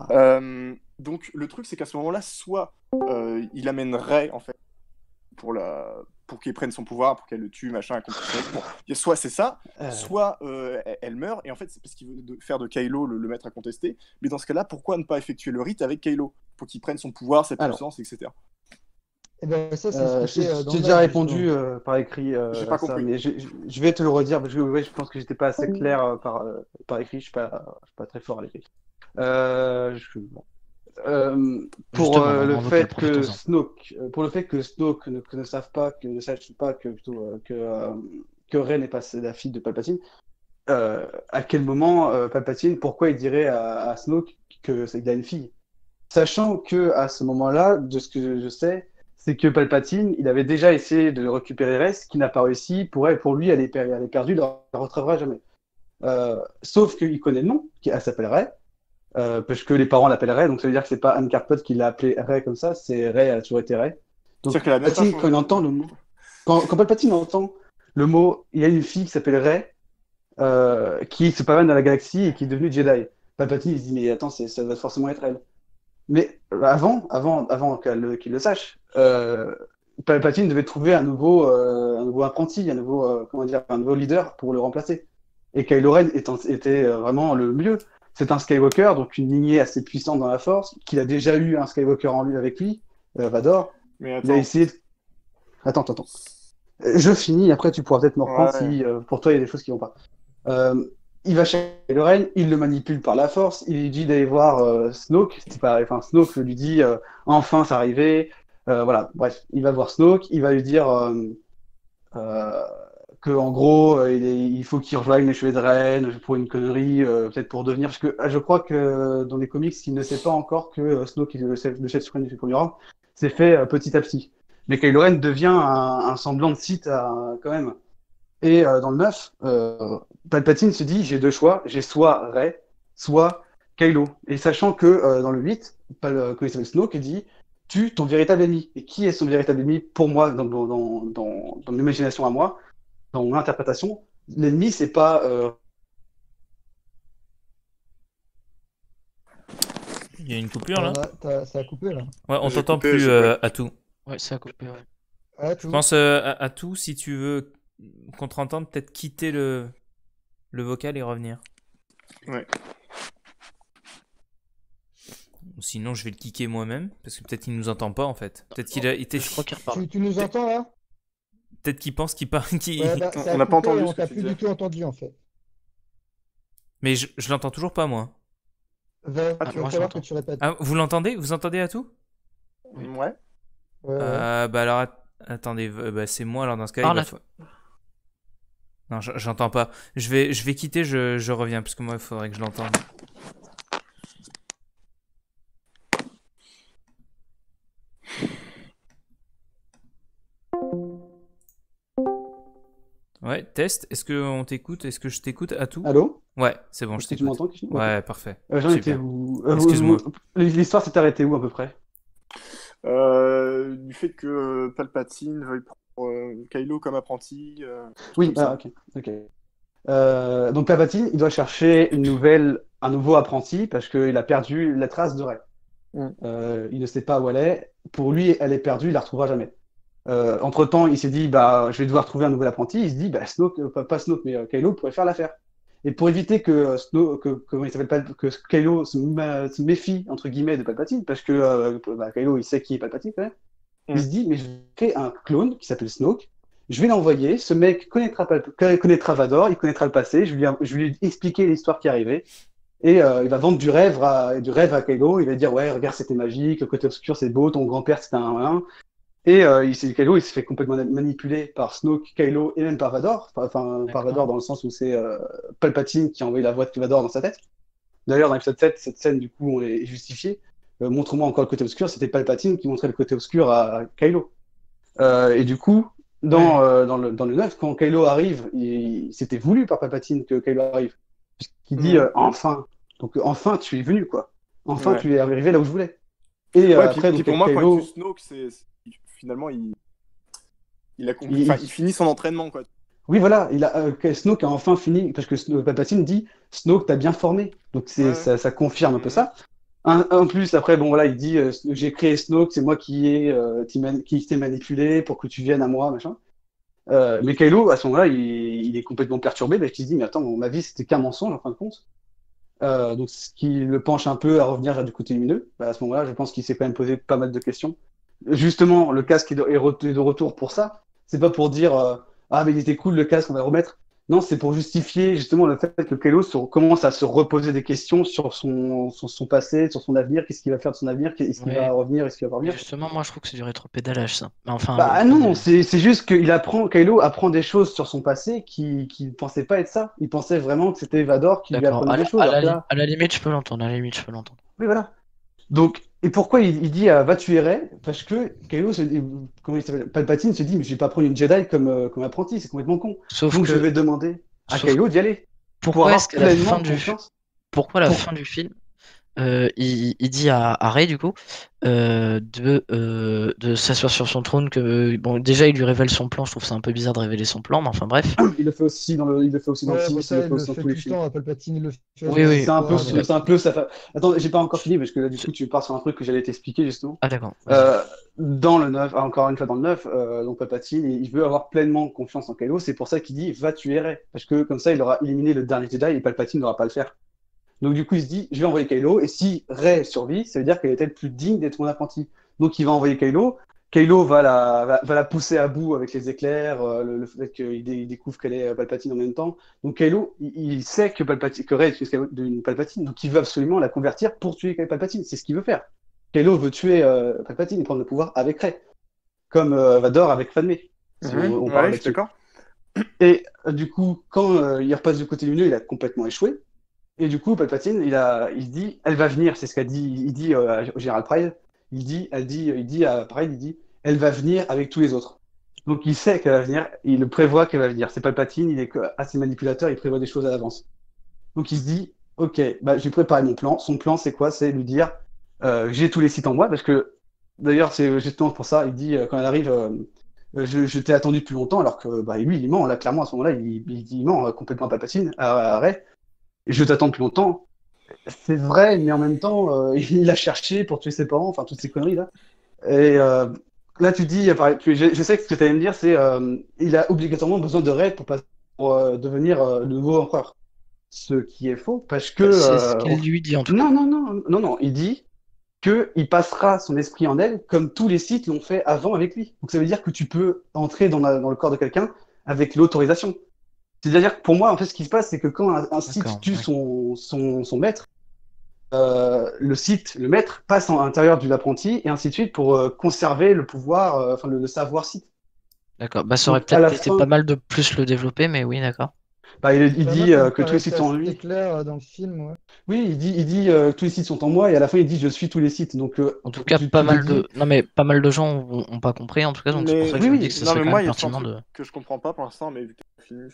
Donc le truc c'est qu'à ce moment-là, soit il amène Rey en fait pour qu'il prenne son pouvoir, pour qu'elle le tue, machin, bon, soit c'est ça, soit elle meurt, et en fait c'est parce qu'il veut faire de Kylo le maître à contester, mais dans ce cas-là, pourquoi ne pas effectuer le rite avec Kylo, pour qu'il prenne son pouvoir, sa puissance, etc. Eh ben, ça, c'est expliqué dans J'ai le déjà live, répondu justement. par écrit J'ai pas à ça, compris. mais je vais te le redire parce que ouais, je pense que j'étais pas assez clair par écrit. Je suis pas très fort à l'écrit. Bon. Pour Justement, on le en vocal, fait que profitons-en. pour le fait que Snoke ne savent pas, que ne sachent pas que plutôt que Rey n'est pas la fille de Palpatine. À quel moment Palpatine, pourquoi il dirait à Snoke que c'est qu'il a une fille? Sachant que à ce moment-là, de ce que je sais, c'est que Palpatine, il avait déjà essayé de récupérer Rey, ce qui n'a pas réussi. Pour lui, elle est perdue, il ne la retrouvera jamais. Sauf qu'il connaît le nom, elle s'appelle Rey, parce que les parents l'appellent Rey, donc ça veut dire que c'est pas Anne Carpot qui l'a appelée Rey comme ça, c'est Rey, elle a toujours été Rey. Donc C'est-à-dire qu'elle a même pas Palpatine, changé quand il de nom. entend le mot, quand Palpatine entend le mot, il y a une fille qui s'appelle Rey, qui se promène dans la galaxie et qui est devenue Jedi. Palpatine, il se dit, mais attends, ça doit forcément être elle. Mais avant qu'il le sache, Palpatine devait trouver un nouveau apprenti, comment dire, un nouveau leader pour le remplacer. Et Kylo Ren était vraiment le mieux. C'est un Skywalker, donc une lignée assez puissante dans la Force, qu'il a déjà eu un Skywalker en lui avec lui, Vador. Mais Il a attends. essayé. Attends. Je finis, après tu pourras peut-être me reprendre Ouais. si pour toi il y a des choses qui vont pas. Il va chercher Kylo Ren, il le manipule par la force, il lui dit d'aller voir Snoke, Snoke lui dit enfin c'est arrivé, voilà, bref, il va voir Snoke, il va lui dire euh, que en gros il faut qu'il rejoigne les Cheveux de Ren pour une connerie, peut-être pour devenir, parce que je crois que dans les comics il ne sait pas encore que Snoke est le chef suprême du premier ordre, c'est fait petit à petit. Mais Kylo Ren devient un semblant de Sith quand même. Et dans le 9, Palpatine se dit, j'ai deux choix, j'ai soit Rey, soit Kylo. Et sachant que dans le 8, que il s'appelle Snoke dit, tue ton véritable ennemi. Et qui est son véritable ennemi pour moi, dans l'imagination à moi, dans mon interprétation, l'ennemi, c'est pas... Il y a une coupure là? Ça a coupé, là. Ouais, on J'ai t'entend coupé, plus j'ai coupé. à tout. Ouais, ça a coupé, ouais. Ah, Je pense à tout, si tu veux qu'on te entende, peut-être quitter le vocal et revenir. Ouais. Ou sinon, je vais le kicker moi-même, parce que peut-être qu'il nous entend pas en fait. Peut-être qu'il a été. Je crois qu'il reparle. Tu nous entends, là? Peut-être qu'il pense qu'il parle. Ouais, bah, ça On a n'a pas coupé, entendu on ce que t'a tu plus disais. du tout entendu, en fait. Mais je l'entends toujours pas moi. Va, Ah, tu moi, vas je falloir l'entends. que tu répètes. Ah, vous l'entendez? Vous entendez à tout? Ouais. Ouais, ouais. Bah alors, attendez, bah c'est moi alors dans ce cas. Parle il va Non, j'entends pas. Je vais quitter, je reviens, parce que moi, il faudrait que je l'entende. Ouais, test. Est-ce qu'on t'écoute? Est-ce que je t'écoute à tout? Allô? Ouais, c'est bon, je Est-ce que tu t'écoute. m'entends, Christian? Ok. Ouais, parfait. J'en étais Super. où? Excuse-moi. L'histoire s'est arrêtée où à peu près? Du fait que Palpatine veuille prendre Kylo comme apprenti. Oui, comme ça. ok. Donc Palpatine, il doit chercher un nouveau apprenti parce qu'il a perdu la trace de Rey. Il ne sait pas où elle est. Pour lui, elle est perdue, il la retrouvera jamais. Entre-temps, il s'est dit, bah, je vais devoir trouver un nouvel apprenti. Il se dit, bah, Snoke, pas Snoke, mais Kylo pourrait faire l'affaire. Et pour éviter que comment il s'appelle pas, que Kylo se méfie entre guillemets de Palpatine, parce que Kylo il sait qui est Palpatine quand même. Il se dit, mais je vais créer un clone qui s'appelle Snoke. Je vais l'envoyer. Ce mec connaîtra Vador, il connaîtra le passé. Je vais lui expliquer l'histoire qui est arrivée. Et il va vendre du rêve à Kylo. Il va dire, ouais, regarde, c'était magique, le côté obscur, c'est beau, ton grand-père, c'était un. Et Kylo, il se fait complètement manipuler par Snoke, Kylo et même par Vador. Enfin, par Vador dans le sens où c'est Palpatine qui a envoyé la voix de Vador dans sa tête. D'ailleurs, dans l'épisode 7, cette scène, du coup, on est justifiée. Montre-moi encore le côté obscur. C'était Palpatine qui montrait le côté obscur à Kylo. Et du coup, dans le 9, quand Kylo arrive, c'était voulu par Palpatine que Kylo arrive. Puisqu'il dit enfin. Donc enfin, tu es venu, quoi. Enfin, tu es arrivé là où je voulais. Et après, puis donc, pour moi, Kylo... quand il tue Snoke, finalement, il finit son entraînement, quoi. Oui, voilà, Snoke a enfin fini, parce que Palpatine dit Snoke t'a bien formé. Donc ça confirme un peu ça. En plus, après, bon, voilà, il dit j'ai créé Snoke, c'est moi qui t'ai manipulé pour que tu viennes à moi, machin. Mais Kylo, à ce moment-là, il est complètement perturbé, parce qu'il se dit mais attends, ma vie, c'était qu'un mensonge, en fin de compte. Donc, ce qui le penche un peu à revenir du côté lumineux. À ce moment-là, je pense qu'il s'est quand même posé pas mal de questions. justement, le casque est de retour pour ça. C'est pas pour dire ah, mais il était cool le casque, on va le remettre. Non, c'est pour justifier justement le fait que Kylo commence à se reposer des questions sur son passé, sur son avenir, qu'est-ce qu'il va faire de son avenir, est-ce qu'il va revenir, est-ce qu'il va pas revenir. Justement, moi je trouve que c'est du rétropédalage ça. Mais enfin, bah non, c'est juste que Kylo apprend des choses sur son passé qui ne pensait pas être ça. Il pensait vraiment que c'était Vador qui lui apprenait des choses. À la limite, je peux l'entendre. Oui, voilà. Donc, et pourquoi il dit va tuer Rey? Parce que Kylo, comment il s'appelle, Palpatine se dit mais je vais pas prendre une Jedi comme apprenti, c'est complètement con. Donc je vais demander à Kylo d'y aller. Pourquoi est-ce qu'à la fin du film, il dit à Rey du coup de s'asseoir sur son trône, que bon déjà il lui révèle son plan. Je trouve ça un peu bizarre de révéler son plan, mais enfin bref. Il le fait aussi dans le 6, il le fait aussi dans tous les films. Palpatine, il le fait. Oui. C'est un peu ça. Attends, j'ai pas encore fini parce que là du coup tu pars sur un truc que j'allais t'expliquer justement. Ah d'accord. Dans le 9, encore une fois dans le 9, donc Palpatine, il veut avoir pleinement confiance en Kylo, c'est pour ça qu'il dit va tuer Rey, parce que comme ça il aura éliminé le dernier Jedi et Palpatine n'aura pas à le faire. Donc du coup il se dit je vais envoyer Kylo, et si Rey survit, ça veut dire qu'elle est peut-être plus digne d'être mon apprenti. Donc il va envoyer Kylo. Kylo va la pousser à bout avec les éclairs, le fait qu'il découvre qu'elle est Palpatine en même temps. Donc Kylo, il sait que Rey est une Palpatine, donc il veut absolument la convertir pour tuer Palpatine, c'est ce qu'il veut faire. Kylo veut tuer Palpatine et prendre le pouvoir avec Rey, comme Vador avec Padmé. On parle d'accord. Et du coup, quand il repasse du côté lumineux, il a complètement échoué. Et du coup, Palpatine, il dit, elle va venir, c'est ce qu'a dit, il dit au général Pryde, il dit à Pryde, il dit, elle va venir avec tous les autres. Donc il sait qu'elle va venir, il le prévoit qu'elle va venir. C'est Palpatine, il est assez manipulateur, il prévoit des choses à l'avance. Donc il se dit, ok, bah, j'ai préparé mon plan. Son plan, c'est quoi? C'est lui dire, j'ai tous les sites en moi, parce que, d'ailleurs, c'est justement pour ça, il dit, quand elle arrive, je t'ai attendu depuis longtemps, alors que bah, lui, il ment, là, clairement, à ce moment-là, il ment complètement à Palpatine, à Rey. Je t'attends depuis longtemps. C'est vrai, mais en même temps, il l'a cherché pour tuer ses parents, enfin, toutes ces conneries, là. Et là, tu dis, je sais que ce que tu allais me dire, c'est il a obligatoirement besoin de Rey pour devenir le nouveau empereur. Ce qui est faux, parce que... c'est ce qu'il lui dit, en tout cas. Non, il dit qu'il passera son esprit en elle, comme tous les Sith l'ont fait avant avec lui. Donc ça veut dire que tu peux entrer dans le corps de quelqu'un avec l'autorisation. C'est-à-dire que pour moi, en fait, ce qui se passe, c'est que quand un Sith tue son maître, le Sith, le maître, passe à l'intérieur de l'apprenti, et ainsi de suite, pour conserver le pouvoir, enfin le savoir Sith. D'accord, bah ça aurait peut-être été pas mal de plus le développer, mais oui, d'accord. Bah, il dit que tous les sites sont en lui. C'est clair dans le film, ouais. Oui, il dit tous les sites sont en moi, et à la fin il dit je suis tous les sites. Donc en tout cas, pas mal de gens ont pas compris, en tout cas, donc c'est pour ça que je me dis que ça serait quand même pertinent de... que je comprends pas pour l'instant, mais vu que tu as fini,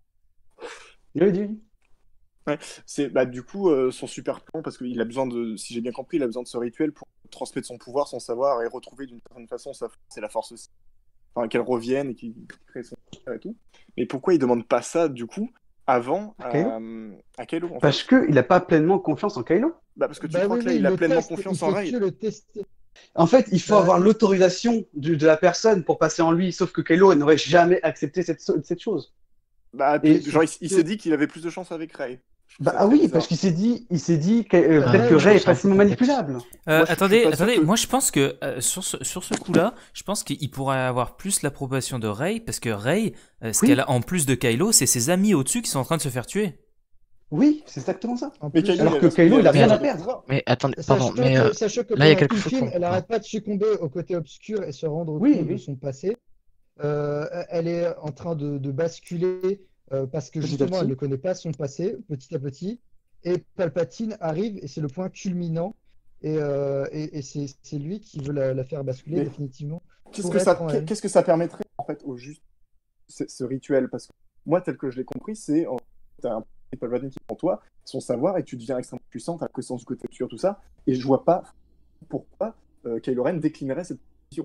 Oui. Ouais, c'est bah du coup son super plan, parce qu'il a besoin de, si j'ai bien compris, il a besoin de ce rituel pour transmettre son pouvoir, son savoir, et retrouver d'une certaine façon sa force et la force aussi. Enfin, qu'elle revienne et qu'il crée son pouvoir et tout. Mais pourquoi il demande pas ça du coup avant à Kylo en fait? Parce qu'il n'a pas pleinement confiance en Kylo. Bah parce que tu crois que là il a pleinement confiance en Rey. En fait, il faut avoir l'autorisation de la personne pour passer en lui, sauf que Kylo n'aurait jamais accepté cette chose. Bah, genre, il s'est dit qu'il avait plus de chance avec Rey. Bah oui, parce qu'il s'est dit peut-être que Rey est facilement manipulable. Attendez, moi je pense que sur ce coup-là, je pense qu'il pourrait avoir plus l'approbation de Rey, parce que Rey, qu'elle a en plus de Kylo, c'est ses amis au-dessus qui sont en train de se faire tuer. Oui, c'est exactement ça. Alors que Kylo, il a rien à perdre. Mais attendez, pardon, mais sachant que là il y a quelque chose. Elle n'arrête pas de succomber au côté obscur et se rendre compte de son passé. Elle est en train de basculer parce que justement elle ne connaît pas son passé petit à petit, et Palpatine arrive et c'est le point culminant, et c'est lui qui veut la faire basculer définitivement. Qu'est-ce que ça permettrait en fait au juste ce rituel? Parce que moi tel que je l'ai compris, c'est t'as un Palpatine qui est en toi, son savoir, et tu deviens extrêmement puissant, t'as la connaissance du côté obscur, tout ça, et je vois pas pourquoi Kylo Ren déclinerait cette position.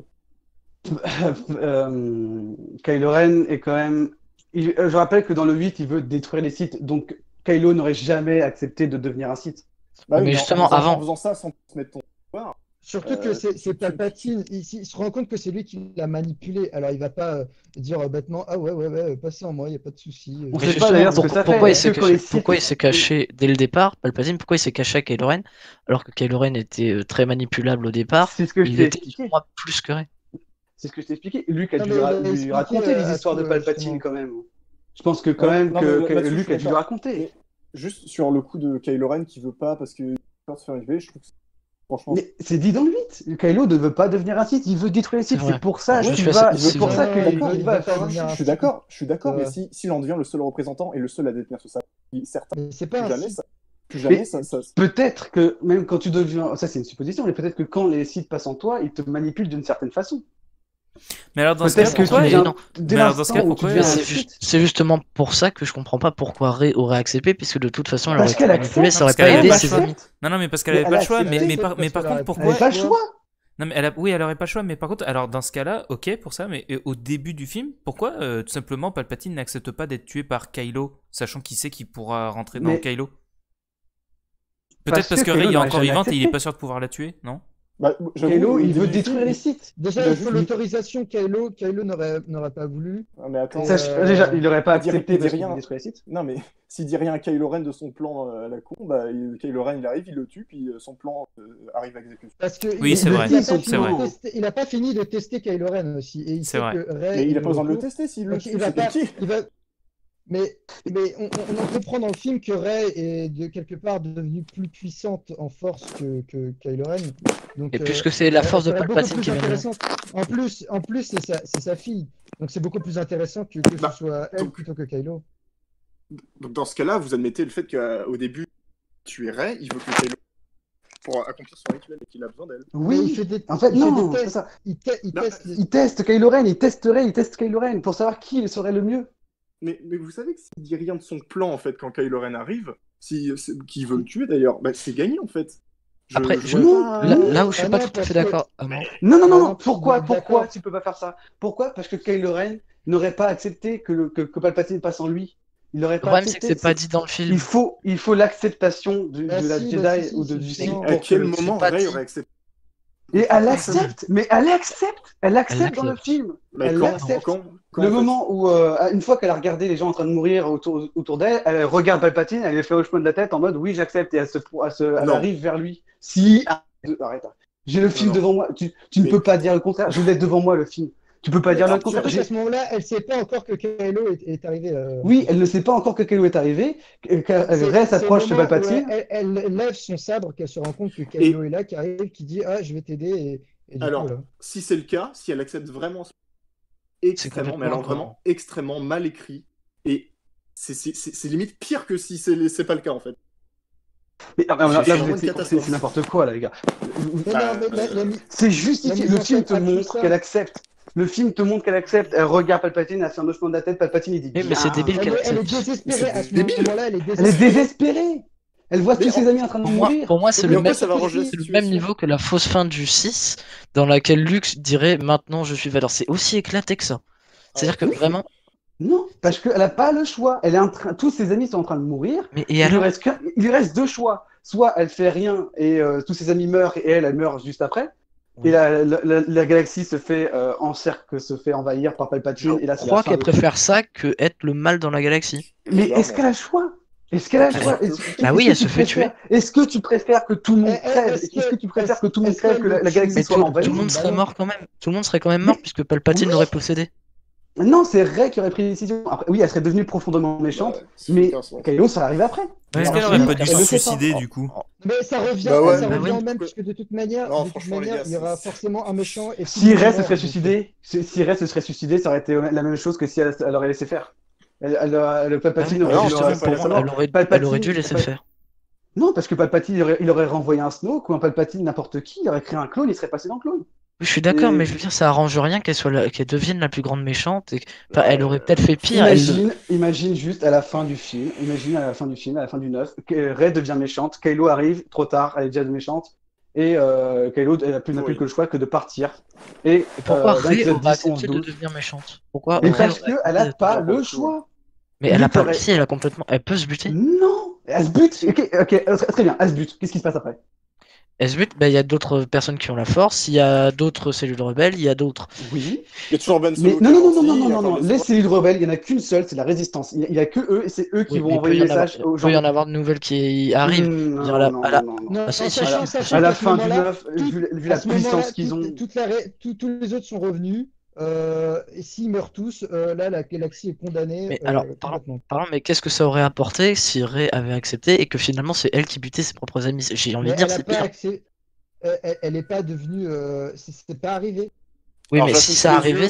Kylo Ren est quand même... Je rappelle que dans le 8, il veut détruire les Sith, donc Kylo n'aurait jamais accepté de devenir un Sith. Bah oui, mais justement, en faisant ça sans se mettre ton pouvoir. Surtout que c'est Palpatine, il se rend compte que c'est lui qui l'a manipulé, alors il va pas dire bêtement ah ouais, passez en moi, il n'y a pas de souci. On Mais sait pas d'ailleurs ce que justement, ça fait. pourquoi il s'est caché dès le départ, Palpatine, pourquoi il s'est caché à Kylo Ren, alors que Kylo Ren était très manipulable au départ, C'est ce que je il t'ai était expliqué. moi plus que Rey. C'est ce que je t'ai expliqué. Luc a Non, dû mais il a lui expliqué, raconter les histoires de tout, Palpatine justement. quand même. Je pense que quand même Non, que mais là-dessus, Luc je suis a dû lui d'accord. raconter. Mais juste sur le coup de Kylo Ren qui veut pas parce que peur de se faire élever, je trouve que franchement. Mais c'est dit dans le 8. Kylo ne veut pas devenir un Sith, il veut détruire les Sith. C'est vrai. C'est pour ça Je qu'il suis va. assez- C'est pour ça qu'il il va veut faire un devenir Sith. Je suis d'accord, mais s'il en devient le seul représentant et le seul à détenir ce sabre, certains Mais c'est pas un Sith. plus jamais Mais- ça. Peut-être que même quand tu deviens. Ça, c'est une supposition, mais peut-être que quand les Sith passent en toi, ils te manipulent d'une certaine façon. Mais alors dans ce cas, Peut-être que pourquoi tu mais deviens. non. Dès Mais alors, dans ce l'instant cas, où tu pourquoi- deviens un C'est Sith. c'est justement pour ça que je comprends pas pourquoi Rey aurait accepté, puisque de toute façon elle Parce aurait qu'elle été manipulée, accepte, ça aurait parce pas qu'elle aidé avait ses pas le amis. Non, mais parce qu'elle Mais avait elle pas a le choix. Mais accepté, par parce contre, qu'elle aurait Elle pourquoi n'avait pas le choix. Non, mais oui, elle aurait pas le choix. Mais par contre, alors dans ce cas-là, ok pour ça. Mais au début du film, pourquoi tout simplement Palpatine n'accepte pas d'être tué par Kylo, sachant qu'il sait qu'il pourra rentrer dans Mais- Kylo? Peut-être parce que Kylo Rey est n'aurait encore jamais vivante et il est accepté. pas sûr de pouvoir la tuer, non? Kylo, il veut détruire les Sith. Déjà, Il a il faut juste- l'autorisation. Kylo n'aurait pas voulu. Ah, mais attends. Déjà, il n'aurait pas il dit- accepté il dit parce qu'il rien. veut détruire les Sith. Non, mais s'il dit rien à Kylo Ren de son plan à la con, bah Kylo Ren il arrive, il le tue, puis son plan arrive à exécution. Parce que Oui, c'est vrai, c'est vrai. Il n'a pas fini de tester Kylo Ren aussi. Et il C'est sait vrai. que Rey, Mais il a pas besoin de le recourt. tester s'il le Donc, tue. il va C'est pas. qui il va- Mais on en comprend dans le film que Rey est de quelque part devenue plus puissante en force que Kylo Ren. Donc, Et puisque c'est la force de ça va être beaucoup Palpatine plus qui vient de intéressant. En plus, c'est sa fille. Donc c'est beaucoup plus intéressant que Bah, ce soit elle donc- plutôt que Kylo. Donc dans ce cas-là, vous admettez le fait qu'au début, tu es Rey, il veut que Kylo pour accomplir son rituel et qu'il a besoin d'elle. Mais il Oui, fait des, en fait, il fait non, des c'est tests. ça. Il Non, teste les- Il teste Kylo Ren, il teste Kylo Ren pour savoir qui serait le mieux. Mais vous savez que s'il dit rien de son plan en fait quand Kylo Ren arrive, qui veut le tuer d'ailleurs, bah, c'est gagné en fait. Après, je non, vois pas- là où je suis Ah pas non, tout à parce fait que- d'accord. Ah non. Non, Ah non, pourquoi d'accord. tu peux pas faire ça? Pourquoi? Parce que Kylo Ren n'aurait pas accepté que Palpatine passe en lui. Il n'aurait Le pas problème, c'est que accepté. c'est pas dit dans le film. Il faut l'acceptation de Ah la si, Jedi bah si, ou si, du si, Sith. non. À pour quel que- moment pas Rey dit. aurait accepté? Et elle accepte, mais elle accepte Elle dans le film. Mais Elle quand, l'accepte. quand Le en fait moment où, une fois qu'elle a regardé les gens en train de mourir autour d'elle, elle regarde Palpatine, elle lui fait hochement de la tête en mode oui, j'accepte, et elle Non. arrive vers lui. Si, arrête. J'ai le film non. devant moi. Tu ne Mais- peux pas dire le contraire. Je l'ai devant moi le film. Tu peux pas dire le Alors, contraire. Surtout qu'à ce moment-là, elle sait pas encore que Kylo est arrivé. Oui, elle ne sait pas encore que Kylo est arrivé. Rey s'approche de Palpatine. Elle lève son sabre, qu'elle se rend compte que Kylo est là, qui arrive, qui dit ah je vais t'aider. Et du Alors, coup, là. si c'est le cas, si elle accepte vraiment extrêmement, mais alors vraiment extrêmement mal écrit, et c'est limite pire que si c'est pas le cas en fait. Mais, là, C'est vous vraiment êtes- une catastrophe. c'est n'importe quoi, là, les gars. Mais Bah, non, mais C'est justifié. La mise Le en film scène te a tout montre ça. qu'elle accepte. Le film te montre qu'elle accepte. Elle regarde Palpatine, elle fait un hochement de la tête. Palpatine, il dit. Oui, mais c'est bien. débile qu'elle elle est accepte. désespérée à ce débile. moment-là. Elle est Elle est désespérée. désespérée. Elle voit Mais tous ses amis en train de mourir. Pour moi, c'est Mais le en quoi même, ça va arranger la c'est le situation même niveau que la fausse fin du 6, dans laquelle Luke dirait maintenant je suis Vader. C'est aussi éclaté que ça. C'est-à-dire que vraiment. Non, parce qu'elle n'a pas le choix. Elle est en train. Tous ses amis sont en train de mourir. Mais et Il lui alors? reste deux choix. Soit elle fait rien et tous ses amis meurent et elle meurt juste après. Oui. Et la galaxie se fait se fait envahir par Palpatine. Et là, Je c'est crois la fin qu'elle de- préfère ça que être le mal dans la galaxie. Mais est-ce qu'elle a le choix? Est-ce qu'elle a le choix? Bah oui, Est-ce que elle se tu fait préfères- Est-ce que tu préfères que tout le monde crève? Est-ce que tu préfères que tout le monde crève, que la galaxie Mais soit tout envahie? le monde serait Bah non. mort quand même. Tout le monde serait quand même mort puisque Palpatine Oui. l'aurait possédé. Non, c'est Rey qui aurait pris les décisions. Après, oui, elle serait devenue profondément méchante, mais Kylo, ça arrive après. Est-ce qu'elle Alors, aurait oui, pas dû elle se le fait suicider pas. du coup? Mais ça revient, Bah ouais. ça Bah revient oui. au même, puisque de toute manière, Non, franchement, les gars, il y aura c'est- forcément un méchant. Et tout Si le Rey monde se meurt, serait donc, suicidé, si Rey se serait suicidé, ça aurait été la même chose que si elle aurait laissé faire. Le Palpatine Ah oui, aurait dû justement, la pour faire moi, mort. elle aurait dû laisser Palpatine- faire. Non, parce que Palpatine, il aurait renvoyé un Snoke ou un Palpatine, n'importe qui, il aurait créé un clone, il serait passé dans le clone. Oui, je suis d'accord, Et- mais je veux dire, ça arrange rien qu'elle devienne la plus grande méchante. Enfin, elle aurait peut-être fait pire. Imagine juste à la fin du film, à la fin du 9, que Rey devient méchante, Kylo arrive, trop tard, elle est déjà méchante, et Kylo n'a plus Oui. que le choix que de partir. Et Pourquoi dans Rey l'épisode aurait 10, 11, accepté de 12. devenir méchante? Pourquoi Mais Rey parce aurait qu'elle n'a accepté pas de- le choix. Mais elle a Luke pas. aurait- Si, elle a complètement. Elle peut se buter. Non, elle se bute. Ok, très bien, elle se bute. Qu'est-ce qui se passe après? Elle se bute, bah, il y a d'autres personnes qui ont la force, il y a d'autres cellules rebelles, il y a d'autres. Oui. Il y a toujours Ben Mais Solo. non. Les cellules rebelles, il n'y en a qu'une seule, c'est la résistance. Il n'y a que eux, et c'est eux qui vont envoyer le message aux gens. Il peut y en avoir de nouvelles qui arrivent. Non. À la fin du 9, vu la puissance qu'ils ont. Tous les autres sont revenus. Et s'ils meurent tous, là, la galaxie est condamnée. Mais alors, parlons, mais qu'est-ce que ça aurait apporté si Rey avait accepté et que finalement c'est elle qui butait ses propres amis? J'ai envie de dire, c'est pire. Elle n'est pas devenue. C'est pas arrivé. Oui, mais si ça arrivait.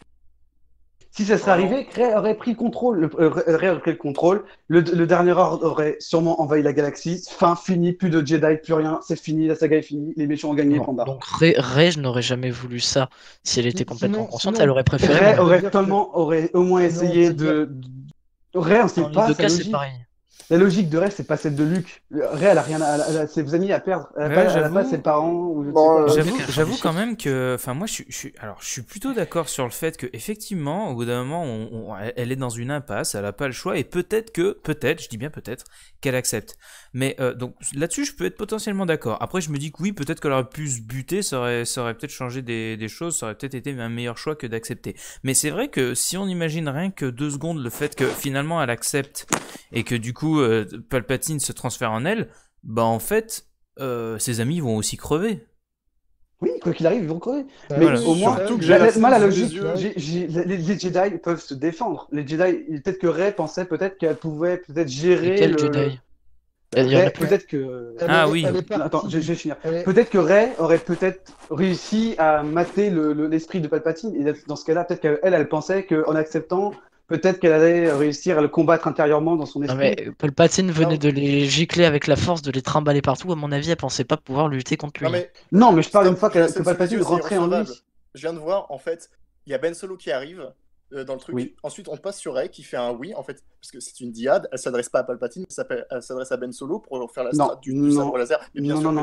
Si ça serait arrivé, Rey aurait pris le contrôle. Rey aurait pris le contrôle. Le dernier ordre aurait sûrement envahi la galaxie. Fin, fini, plus de Jedi, plus rien. C'est fini, la saga est finie. Les méchants ont gagné. Donc Rey, je n'aurais jamais voulu ça. Si elle était complètement consciente, elle aurait préféré. Rey aurait au moins essayé de. Rey, on sait pas. C'est pareil. La logique de Rey, c'est pas celle de Luke. Rey, elle a rien, elle a ses amis à perdre. Elle a pas ses parents. J'avoue quand même que, enfin, moi, je suis plutôt d'accord sur le fait que, effectivement, au bout d'un moment, elle est dans une impasse, elle a pas le choix, et peut-être, je dis bien peut-être, qu'elle accepte. Mais donc là-dessus, je peux être potentiellement d'accord. Après, je me dis que oui, peut-être qu'elle aurait pu se buter, ça aurait peut-être changé des choses, ça aurait peut-être été un meilleur choix que d'accepter. Mais c'est vrai que si on imagine rien que 2 secondes le fait que finalement elle accepte et que du coup Palpatine se transfère en elle, bah en fait, ses amis vont aussi crever. Oui, quoi qu'il arrive, ils vont crever. Mais voilà. Au moins, la logique, les Jedi peuvent se défendre. Les Jedi, peut-être que Rey pensait peut-être qu'elle pouvait peut-être gérer quel Jedi? Peut-être que. Oui. Attends, je vais finir. Peut-être que Rey aurait peut-être réussi à mater l'esprit de Palpatine. Et dans ce cas-là, peut-être qu'elle pensait qu'en acceptant, peut-être qu'elle allait réussir à le combattre intérieurement dans son esprit. Non, mais Palpatine venait de les gicler avec la force, de les trimballer partout. À mon avis, elle pensait pas pouvoir lutter contre lui. Non, mais je parle une fois que Palpatine rentrait en lui. Je viens de voir, en fait, il y a Ben Solo qui arrive dans le truc. Oui. Ensuite, on passe sur Rey qui fait un oui, en fait, parce que c'est une diade. Elle s'adresse pas à Palpatine, elle s'adresse à Ben Solo pour faire la strat du sabre laser. Non.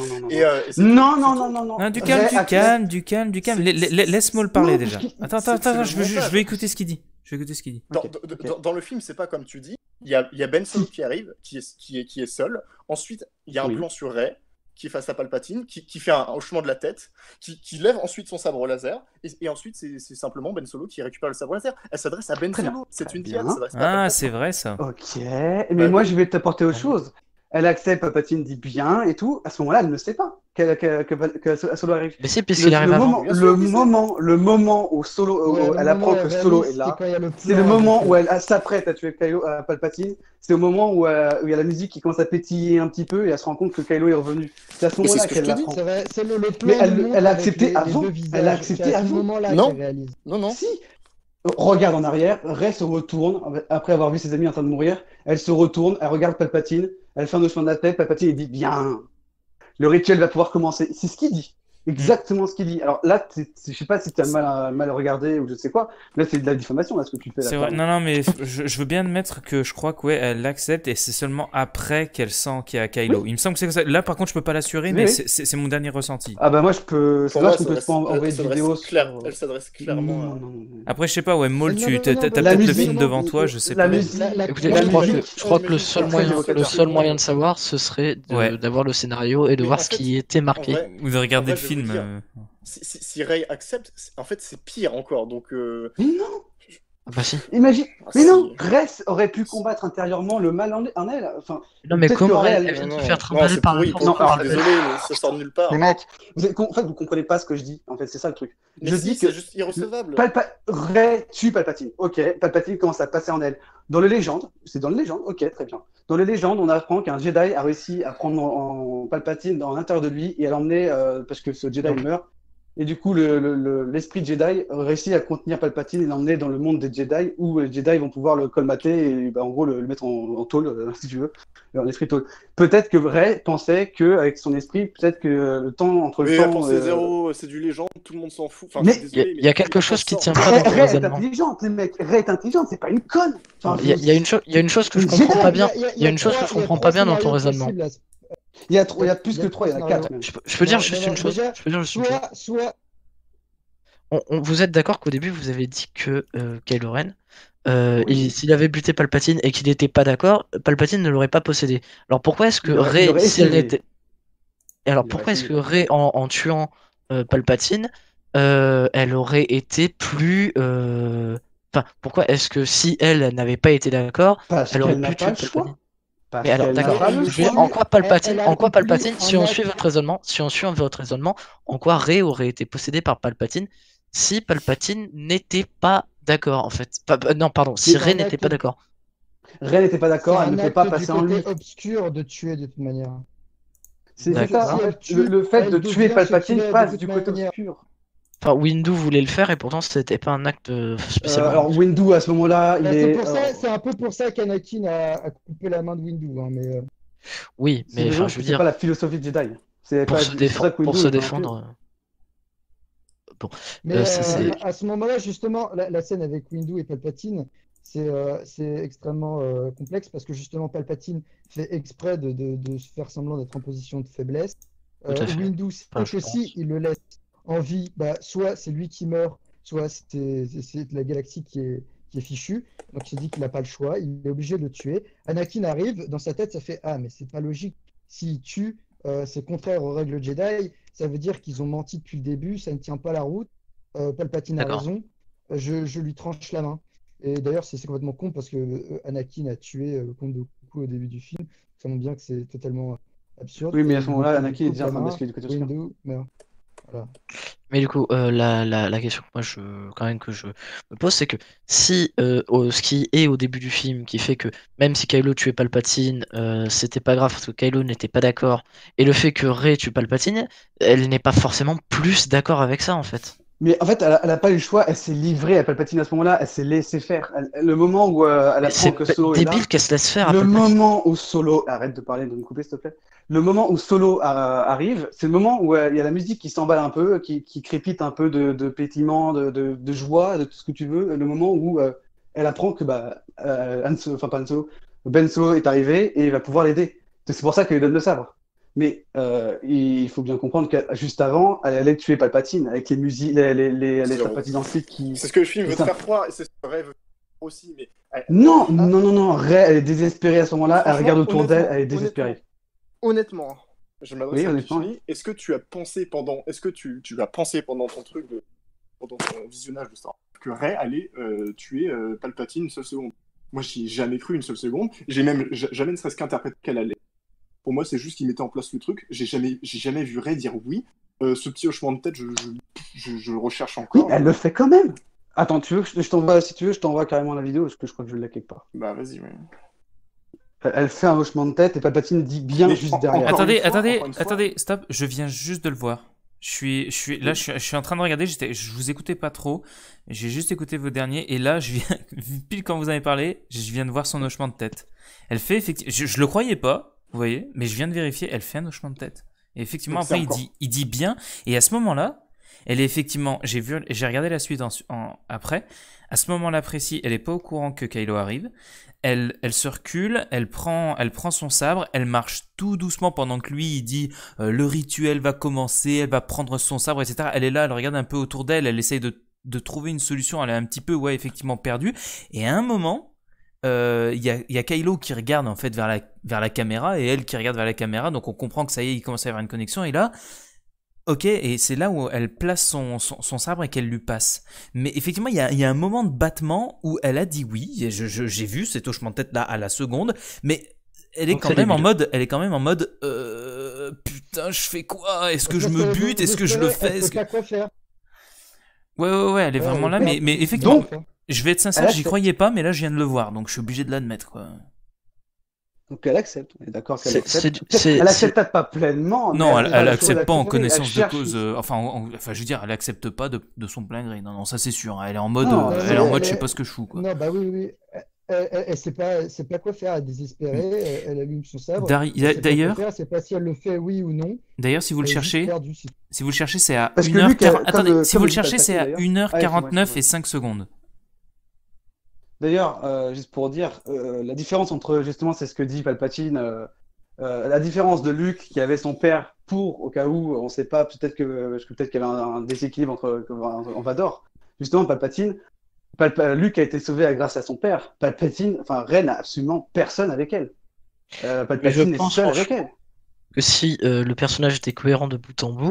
Du calme. Laisse-moi le parler déjà. Attends, je vais écouter ce qu'il dit. Dans le film, c'est pas comme tu dis. Il y a Ben Solo qui arrive, qui est seul. Ensuite, il y a un plan sur Rey qui est face à Palpatine, qui fait un hochement de la tête, qui lève ensuite son sabre laser, et ensuite c'est simplement Ben Solo qui récupère le sabre laser. Elle s'adresse à Ben Solo, c'est une diade. C'est vrai ça. Ok, mais moi je vais t'apporter autre chose. Elle accepte, Palpatine dit bien et tout. À ce moment-là, elle ne sait pas que Solo arrive. Mais c'est puisqu'il arrive avant. Le moment où Solo, elle apprend que Solo est là, c'est le moment où elle s'apprête à tuer Palpatine. C'est au moment où il y a la musique qui commence à pétiller un petit peu et elle se rend compte que Kylo est revenu. C'est à ce moment-là qu'elle l'apprend. Mais elle a accepté avant. Elle a accepté avant. Non. Si. Regarde en arrière, Rey se retourne, après avoir vu ses amis en train de mourir, elle se retourne, elle regarde Palpatine, elle fait un hochement de la tête, Palpatine il dit bien, le rituel va pouvoir commencer. C'est ce qu'il dit, exactement ce qu'il dit. Alors là, je sais pas si tu as mal regardé ou je sais quoi, là c'est de la diffamation là ce que tu fais là. C'est vrai. Non, mais je veux bien admettre que je crois que elle l'accepte et c'est seulement après qu'elle sent qu'il y a Kylo. Oui. Il me semble que c'est ça. Là par contre je peux pas l'assurer, mais c'est mon dernier ressenti. Ah bah moi je peux. C'est là je peux envoyer des vidéos. Elle s'adresse clairement. Après je sais pas, Maul, t'as peut-être le film devant toi, je sais pas. Écoutez, je crois que le seul moyen de savoir ce serait d'avoir le scénario et de voir ce qui était marqué. Ou de regarder le film. Si Rey accepte, en fait c'est pire encore. Donc. Mais non. Bah si. Imagine. Mais non, Rey aurait pu combattre intérieurement le mal en elle. Enfin. Non mais comment elle vient de se faire trimballer par la force? Non, désolé, ça sort de nulle part. Les mecs, en fait vous comprenez pas ce que je dis. En fait c'est ça le truc. Je dis que c'est juste irrecevable. Rey tue Palpatine. Ok, Palpatine commence à passer en elle. Dans les légendes, c'est dans les légendes. Ok, très bien. Dans les légendes, on apprend qu'un Jedi a réussi à prendre en Palpatine dans l'intérieur de lui et à l'emmener parce que ce Jedi meurt. Et du coup, l'esprit Jedi réussit à contenir Palpatine et l'emmener dans le monde des Jedi où les Jedi vont pouvoir le colmater et en gros le mettre en tôle, si tu veux, en esprit tôle. Peut-être que Rey pensait qu'avec son esprit, peut-être que le temps entre le temps. C'est zéro, c'est du légende, tout le monde s'en fout. Enfin, mais il y a quelque chose qui tient pas dans ton raisonnement. Rey est intelligente, les mecs. Rey est intelligente, c'est pas une conne. Il y a une chose que je comprends pas bien. Il y a une chose que je comprends pas bien dans ton raisonnement. Il y a plus que 3, il y en a 4. Je peux dire juste une chose. Vous êtes d'accord qu'au début vous avez dit que Kylo Ren, s'il avait buté Palpatine et qu'il n'était pas d'accord, Palpatine ne l'aurait pas possédé. Alors pourquoi est-ce que Rey, si elle n'était Et alors Il pourquoi aurait est-ce que essayé. Rey, en tuant Palpatine, elle aurait été plus... Enfin, pourquoi est-ce que si elle n'avait pas été d'accord, Parce elle aurait qu'elle n'a pu pas tuer le Palpatine? choix. Parce Mais alors, qu'elle n'a d'accord. pas le Je veux dire, choix. Elle a En quoi accompli Palpatine, si un on suit acte. votre raisonnement, en quoi Rey aurait été possédé par Palpatine si Palpatine n'était pas d'accord, en fait? Non, pardon, si C'est Rey un n'était acte, pas d'accord. Ren n'était pas c'est d'accord, elle ne un peut pas acte du passer en lui. côté obscur de tuer de toute manière. C'est D'accord. ça, en Si elle fait. tue, Le fait de elle tuer devient ce Palpatine qu'il est de passe toute du côté manière. obscur. Enfin, Windu voulait le faire et pourtant c'était pas un acte spécialement. Alors Windu à ce moment-là, il Bah, c'est est. pour ça, c'est un peu pour ça qu'Anakin a coupé la main de Windu. Hein, mais Oui, C'est mais enfin, parce je que veux c'est dire, pas la philosophie de Jedi. C'est pour pas se c'est pour ça que pour Windu se est invaincu. défendre. Bon, Mais ça c'est. à ce moment-là, justement, la scène avec Windu et Palpatine, c'est extrêmement complexe parce que justement, Palpatine fait exprès de se faire semblant d'être en position de faiblesse. Tout à fait. Windu Enfin, sait je que pense. si il le laisse en vie, bah, soit c'est lui qui meurt, soit c'est la galaxie qui est fichue. Donc il s'est dit qu'il n'a pas le choix, il est obligé de le tuer. Anakin arrive, dans sa tête, ça fait ah, mais c'est pas logique. S'il tue, c'est contraire aux règles Jedi. Ça veut dire qu'ils ont menti depuis le début, ça ne tient pas la route. Palpatine a D'accord. raison, je lui tranche la main. Et d'ailleurs, c'est complètement con parce que Anakin a tué le comte Dooku au début du film. Ça montre bien que c'est totalement absurde. Oui, mais Et à ce moment-là, Dooku Anakin est coupe déjà en la train de main, basculer du côté obscur. Windu meurt. Voilà. Mais du coup, la question que moi quand même que je me pose, c'est que si ce qui est au début du film, qui fait que même si Kylo tuait Palpatine, c'était pas grave parce que Kylo n'était pas d'accord, et le fait que Rey tue Palpatine, elle n'est pas forcément plus d'accord avec ça en fait. Mais en fait, elle a pas eu le choix. Elle s'est livrée à Palpatine à ce moment-là. Elle s'est laissée faire. Le moment où elle Mais apprend c'est que Solo est là. débile qu'elle se laisse faire à Le Palpatine. moment où Solo, arrête de parler, de me couper s'il te plaît. Le moment où Solo arrive, c'est le moment où il y a la musique qui s'emballe un peu, qui crépite un peu de pétillement, de joie, de tout ce que tu veux. Le moment où elle apprend que enfin pas Han Solo, Ben Solo est arrivé et il va pouvoir l'aider. C'est pour ça qu'elle lui donne le sabre. Mais il faut bien comprendre que juste avant, elle allait tuer Palpatine avec les musiques, les Palpatine ensuite qui. C'est ce que le film veut te ça. faire croire et c'est ce que Rey veut aussi. Mais Non, Rey, elle est désespérée à ce moment-là. Elle franchement, regarde autour d'elle, honnêtement, elle est désespérée. honnêtement, je m'adresse Oui, à honnêtement. Kichli. Est-ce que tu as pensé pendant ton truc pendant ton visionnage de Star Wars que Rey allait tuer Palpatine une seule seconde? Moi, j'y ai jamais cru une seule seconde. J'ai même jamais ne serait-ce qu'interprété qu'elle allait. Pour moi, c'est juste qu'il mettait en place le truc. J'ai jamais vu Rey dire oui. Ce petit hochement de tête, je le recherche Oui, encore. elle le fait quand même. Attends, tu veux que je t'envoie, si tu veux, je t'envoie carrément la vidéo, parce que je crois que je l'ai quelque part. Bah, vas-y, ouais. Elle fait un hochement de tête et Palpatine dit bien Mais juste derrière. encore une fois, Attendez, stop, je viens juste de le voir. Je suis en train de regarder, je vous écoutais pas trop, j'ai juste écouté vos derniers, et là, pile quand vous avez parlé, je viens de voir son hochement de tête. Elle fait effectivement, je le croyais pas, vous voyez, mais je viens de vérifier, elle fait un hochement de tête. Et effectivement, Donc, après, il dit bien, et à ce moment-là, elle est effectivement, j'ai regardé la suite après, à ce moment-là précis, elle est pas au courant que Kylo arrive, elle se recule, elle prend son sabre, elle marche tout doucement pendant que lui il dit le rituel va commencer, elle va prendre son sabre, etc. Elle est là, elle regarde un peu autour d'elle, elle essaye de trouver une solution, elle est un petit peu effectivement perdue. Et à un moment, il y a Kylo qui regarde en fait vers la caméra et elle qui regarde vers la caméra, donc on comprend que ça y est, il commence à y avoir une connexion. Et là, ok, et c'est là où elle place son sabre et qu'elle lui passe. Mais effectivement, il y a un moment de battement où elle a dit oui. Et j'ai vu cet hochement de tête là à la seconde, mais elle est quand même en mode, putain, je fais quoi? Est-ce que je me bute? Est-ce que je le fais? Elle sait pas quoi faire. Ouais, elle est Ouais, vraiment là, ouais. mais effectivement, Donc, je vais être sincère, elle j'y croyais pas, mais là je viens de le voir, donc je suis obligé de l'admettre, quoi. Donc elle accepte, on est d'accord qu'elle C'est- accepte. c'est- Elle c'est- accepte peut-être pas pleinement. mais Non, elle a accepte pas en accepté, connaissance elle de cherche- cause. Enfin, je veux dire, elle accepte pas de son plein gré. Non, ça c'est sûr. Elle est en mode, Non, je sais pas ce que je fous, quoi. non, bah oui. Elle sait pas quoi faire, elle est désespérée, elle allume son sabre. Elle sait pas quoi D'ailleurs, faire, elle sait pas si elle le fait oui ou non. si vous le Elle est juste cherchez, perdue, c'est à Parce que 1h40. Luc, comme Attendez, si comme vous le dit cherchez, c'est à Palpatine, d'ailleurs. 1h49 et 5 secondes. D'ailleurs, juste pour dire, la différence entre, justement, c'est ce que dit Palpatine, la différence de Luke qui avait son père au cas où, on sait pas, peut-être qu'il y avait un déséquilibre en Vador. Justement, Luke a été sauvé grâce à son père. Palpatine, enfin, Rey n'a absolument personne avec elle. Mais je Palpatine est pense seul avec franchement- elle. que si le personnage était cohérent de bout en bout,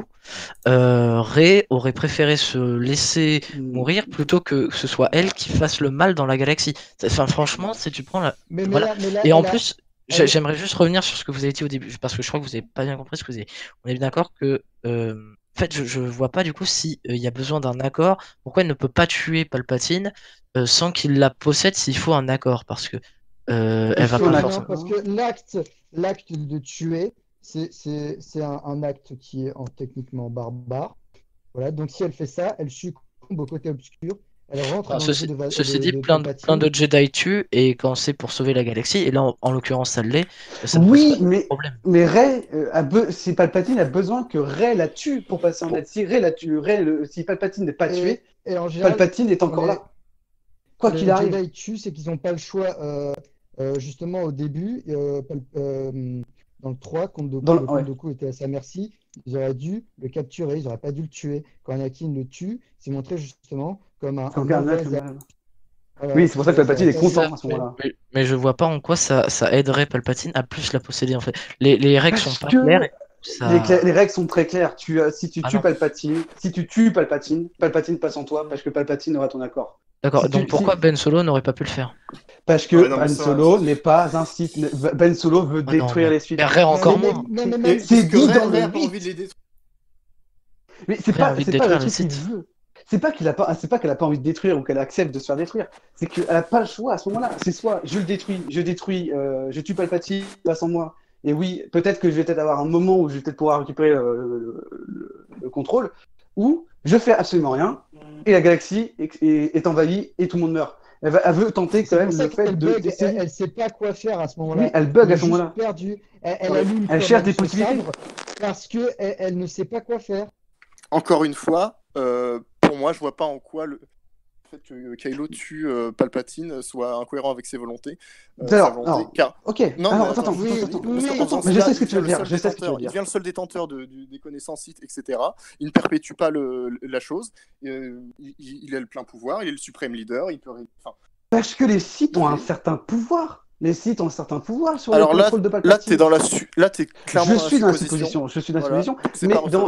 Rey aurait préféré se laisser mourir plutôt que ce soit elle qui fasse le mal dans la galaxie. Enfin, franchement, si tu prends la... Mais Voilà. là, Et en elle a- plus, elle- j'aimerais juste revenir sur ce que vous avez dit au début, parce que je crois que vous avez pas bien compris ce que vous avez. On est bien d'accord que... En fait, je vois pas du coup si il y a besoin d'un accord. Pourquoi elle ne peut pas tuer Palpatine sans qu'il la possède s'il faut un accord? Parce que elle va faut un pas accord. forcément. parce que l'acte de tuer, c'est un acte qui est techniquement barbare. Voilà, donc si elle fait ça, elle succombe au côté obscur, elle rentre Non, dans le jeu ceci dit, de plein Palpatine. de Jedi tuent et quand c'est pour sauver la galaxie, et là en l'occurrence ça l'est, ça ne pose Oui, pas de mais, problème. mais Rey, si Palpatine a besoin que Rey la tue pour passer en net. Si Rey la tue, si Palpatine n'est pas tué, Et en général, Palpatine est encore là. Quoi les qu'il arrive. Jedi tuent, c'est qu'ils n'ont pas le choix. Justement, au début, dans le 3, quand Dooku était à sa merci, ils auraient dû le capturer, ils n'auraient pas dû le tuer. Quand Anakin le tue, c'est montré justement comme un mauvais Oui, c'est pour ça que Palpatine est content à ce moment-là. Mais je vois pas en quoi ça aiderait Palpatine à plus la posséder en fait. Les règles sont pas claires. Et les règles sont très claires. Si tu tues non. Palpatine, Palpatine passe en toi parce que Palpatine aura ton accord. D'accord, donc pourquoi Ben Solo n'aurait pas pu le faire? Parce que Ben Solo n'est pas un Sith. Ben Solo veut détruire les Sith. Rey encore moins. C'est dit dans le envie de les détruire. Mais c'est pas le truc qu'il veut. C'est pas qu'elle a pas envie de détruire ou qu'elle accepte de se faire détruire. C'est qu'elle a pas le choix à ce moment-là. C'est soit je le détruis, je tue Palpatine, il passe en moi. Et oui, peut-être que je vais peut-être avoir un moment où je vais peut-être pouvoir récupérer le contrôle, ou je fais absolument rien et la galaxie est envahie et tout le monde meurt. Elle veut tenter quand même le fait de. Elle sait pas quoi faire à ce moment-là. Oui, elle bug à ce moment-là. Perdue. Elle cherche des possibilités parce que elle ne sait pas quoi faire. Encore une fois, pour moi, je vois pas en quoi le fait que Kylo tue Palpatine soit incohérent avec ses volontés. Ok. Non, attends. Mais je sais ce que tu veux dire. Il devient le seul détenteur des connaissances Sith, etc. Il ne perpétue pas la chose. Il a le plein pouvoir. Il est le suprême leader. Il peut. Parce que les Sith ont un certain pouvoir. Les Sith ont un certain pouvoir sur le contrôle de Palpatine. Là, t'es clairement je suis dans la supposition. Mais dans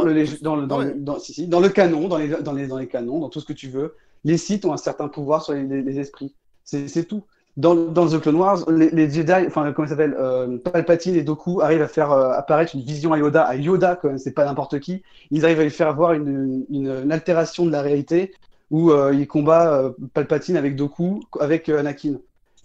le canon, dans les canons, dans tout ce que tu veux, les Sith ont un certain pouvoir sur les esprits. C'est tout. Dans The Clone Wars, les Jedi, enfin comment ça s'appelle, Palpatine et Dooku arrivent à faire apparaître une vision à Yoda. À Yoda, quand même, c'est pas n'importe qui. Ils arrivent à lui faire avoir une altération de la réalité où il combat Palpatine avec Dooku, avec Anakin.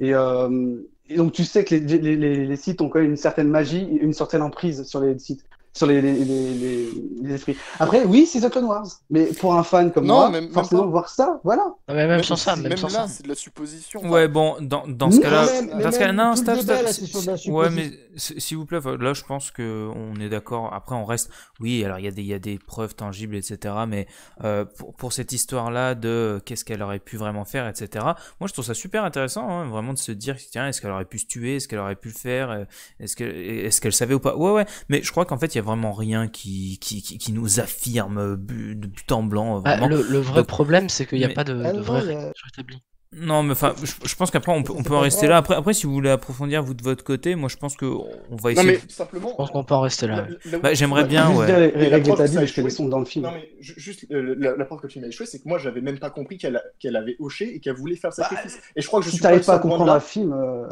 Et donc tu sais que les Sith ont quand même une certaine magie, une certaine emprise sur les Sith, sur les esprits. Après, oui, c'est The Clone Wars, mais pour un fan comme moi, forcément voir ça, voilà. Non, mais même sans ça, c'est de la supposition. Ouais, bon, dans ce cas-là, non, stop. Ouais, mais s'il vous plaît, là, je pense que on est d'accord. Après, on reste. Oui, alors il y a des preuves tangibles, etc. Mais pour cette histoire-là de qu'est-ce qu'elle aurait pu vraiment faire, etc. Moi, je trouve ça super intéressant, hein, vraiment de se dire, tiens, est-ce qu'elle aurait pu se tuer, est-ce qu'elle aurait pu le faire, est-ce qu'elle savait ou pas. Ouais. Mais je crois qu'en fait, il y a vraiment rien qui nous affirme de but en blanc. Vraiment. Le vrai problème, c'est qu'il n'y a pas de vraie règle établie. Non, mais enfin, je pense qu'après on peut en rester là. Après, si vous voulez approfondir vous de votre côté, moi je pense que on va essayer. Non, mais simplement. Je pense qu'on peut en rester là. J'aimerais bien, ouais. Les règles établies, mais je fais des sons dans le film. Non, mais juste la preuve que tu m'as échoué, c'est que moi j'avais même pas compris qu'elle avait hoché et qu'elle voulait faire le sacrifice. Et je crois que je suis pas. Si t'arrives pas à comprendre un film.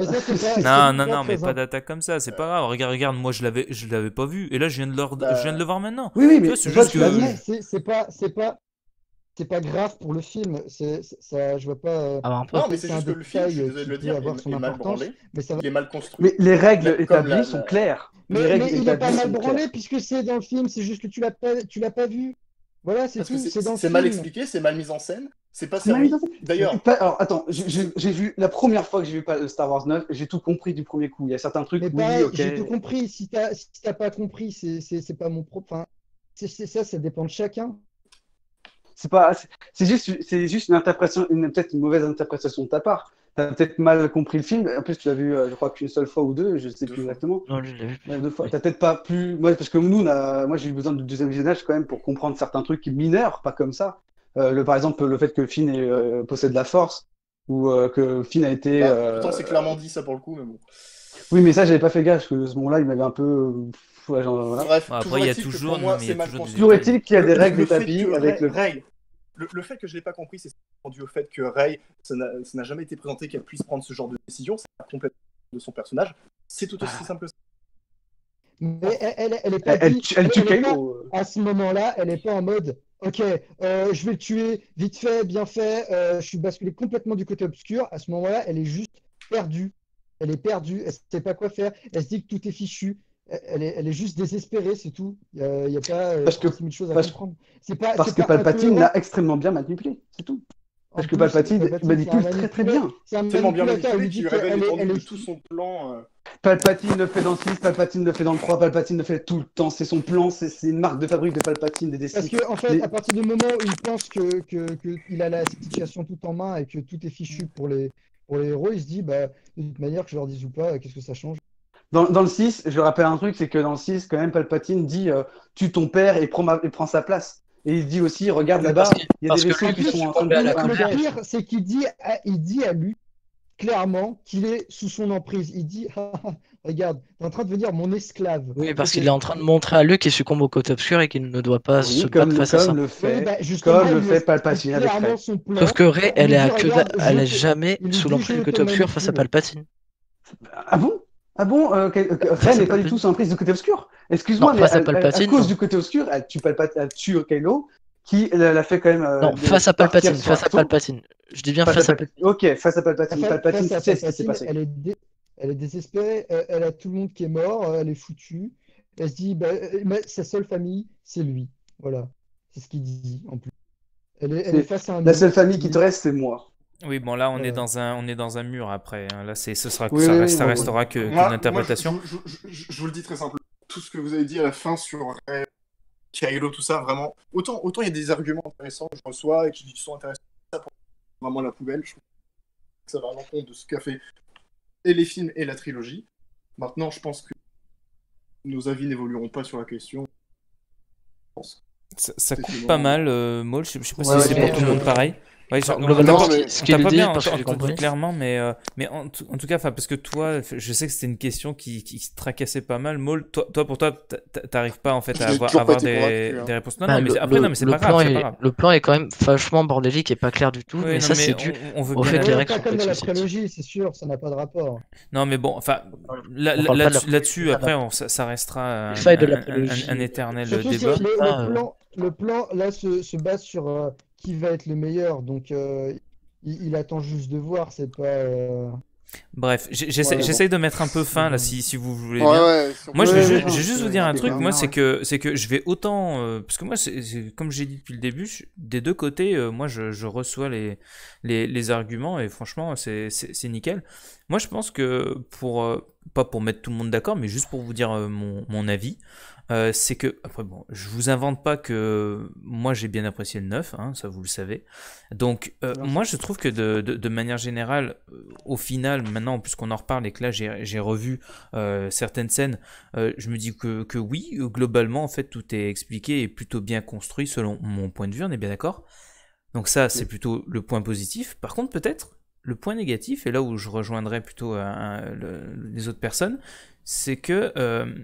Non, mais pas d'attaque comme ça, c'est pas grave. Regarde, moi je l'avais pas vu, et là je viens de le voir maintenant. Oui, mais c'est juste que. C'est pas grave pour le film, ça, je vois pas. Non, mais c'est juste que le film, je suis désolé de le dire, il est mal branlé, il est mal construit. Mais les règles établies sont claires. Mais il est pas mal branlé puisque c'est dans le film, c'est juste que tu l'as pas vu. Voilà, c'est tout. C'est mal expliqué, c'est mal mis en scène, c'est pas servi. D'ailleurs. Alors attends, j'ai vu la première fois que j'ai vu Star Wars 9, j'ai tout compris du premier coup. Il y a certains trucs. Mais pareil, j'ai tout compris. Si t'as pas compris, c'est pas mon propre. Enfin, ça dépend de chacun. C'est juste une interprétation, peut-être une mauvaise interprétation de ta part. T'as peut-être mal compris le film. En plus, tu l'as vu, je crois qu'une seule fois ou deux, je sais plus exactement. Non, je l'ai vu. Deux fois. T'as peut-être pas pu. Moi, parce que moi, j'ai eu besoin de deuxième visionnage quand même pour comprendre certains trucs mineurs, pas comme ça. Par exemple, le fait que Finn possède la Force ou que Finn a été. Pourtant, c'est clairement dit ça pour le coup, mais bon. Oui, mais ça, j'avais pas fait gaffe parce que à ce moment-là, il m'avait un peu. Voilà. Bref, Après, il y a toujours, pour moi, mais il y a c'est mal toujours construit. Toujours est-il qu'il y a des règles de Le fait tapis que avec le. Rey, le fait que je l'ai pas compris, c'est dû au fait que Rey, ça n'a jamais été présenté qu'elle puisse prendre ce genre de décision, c'est complètement de son personnage. C'est tout aussi simple que ça. Mais elle est pas Elle tue Kylo. à ce moment-là, elle est pas en mode ok, je vais le tuer vite fait, bien fait, je suis basculé complètement du côté obscur. À ce moment-là, elle est juste perdue. Elle est perdue, elle sait pas quoi faire, elle se dit que tout est fichu. Elle est juste désespérée, c'est tout. Il y a pas 36 000 choses à comprendre. Parce que Palpatine l'a extrêmement bien manipulé, c'est tout. Parce que Palpatine manipule très très bien. C'est un tellement bien manipulateur, manipulé qu'il lui révèle elle l'étendue de est tout son plan. Palpatine le fait dans le 6, Palpatine le fait dans le 3, Palpatine le fait tout le temps. C'est son plan, c'est une marque de fabrique de Palpatine, des Parce décisions. que, en fait, à partir du moment où il pense qu'il a la situation toute en main et que tout est fichu pour les héros, il se dit, bah, de toute manière, que je leur dise ou pas, qu'est-ce que ça change? Dans le 6, je rappelle un truc, c'est que dans le 6, quand même, Palpatine dit tue ton père et prends sa place. Et il dit aussi, regarde là-bas, il y a des vaisseaux qui sont en train de Le pire, c'est qu'il dit à Luke clairement qu'il est sous son emprise. Il dit regarde, t'es en train de devenir mon esclave. Oui, parce qu'il est en train de montrer à Luke qu'il succombe au côté obscur et qu'il ne doit pas se battre face à ça. Comme le fait Palpatine avec Rey. Sauf que Rey, elle est jamais sous l'emprise du côté obscur face à Palpatine. Ah bon? Rey n'est pas du tout sous l'emprise du côté obscur. Excuse-moi, mais à cause du côté obscur, elle tue Kylo, qui l'a fait quand même. Non, face à Palpatine. Je dis bien face à Palpatine. Ok, face à Palpatine. Palpatine sait ce qui s'est passé. Elle est désespérée, elle a tout le monde qui est mort, elle est foutue. Elle se dit, sa seule famille, c'est lui. Voilà, c'est ce qu'il dit en plus. Elle est face à un la seule famille qui te reste, c'est moi. Oui, bon là on est dans un mur après. Là ça restera qu'une interprétation. Je vous le dis très simple. Tout ce que vous avez dit à la fin sur Rey, Kylo, tout ça, vraiment. Autant il y a des arguments intéressants que je reçois et qui sont intéressants. Ça pour vraiment la poubelle. Je trouve que ça va à l'encontre de ce qu'a fait et les films et la trilogie. Maintenant, je pense que nos avis n'évolueront pas sur la question. Ça coupe pas mal, Maul. Je sais pas si c'est pour tout le monde pareil. Ouais, globalement, ce qu'il dit, parce que j'ai compris clairement, mais en tout cas, parce que toi, je sais que c'était une question qui te tracassait pas mal. Maul, pour toi, t'arrives pas en fait à avoir des réponses. Non, mais après, c'est pas grave. Le plan est quand même vachement bordélique et pas clair du tout. Mais ça, c'est dû au fait que les règles sont comme dans la trilogie, c'est sûr, ça n'a pas de rapport. Non, mais bon, enfin, là-dessus, après, ça restera un éternel débat. Le plan, là, se base sur qui va être le meilleur, donc il attend juste de voir, c'est pas... Bref, j'essaye de mettre un peu fin là si vous voulez bien. Moi je vais juste vous dire un truc, moi c'est que je vais autant parce que moi c'est comme j'ai dit depuis le début, des deux côtés moi je reçois les arguments et franchement c'est nickel. Moi je pense que pas pour mettre tout le monde d'accord mais juste pour vous dire mon avis. C'est que, après bon, je vous invente pas que moi j'ai bien apprécié le 9, hein, ça vous le savez. Donc, moi je trouve que de manière générale, au final, maintenant, puisqu'on en reparle et que là j'ai revu certaines scènes, je me dis que oui, globalement, en fait, tout est expliqué et plutôt bien construit selon mon point de vue, on est bien d'accord. Donc, ça, c'est plutôt le point positif. Par contre, peut-être, le point négatif, et là où je rejoindrai plutôt les autres personnes, c'est que.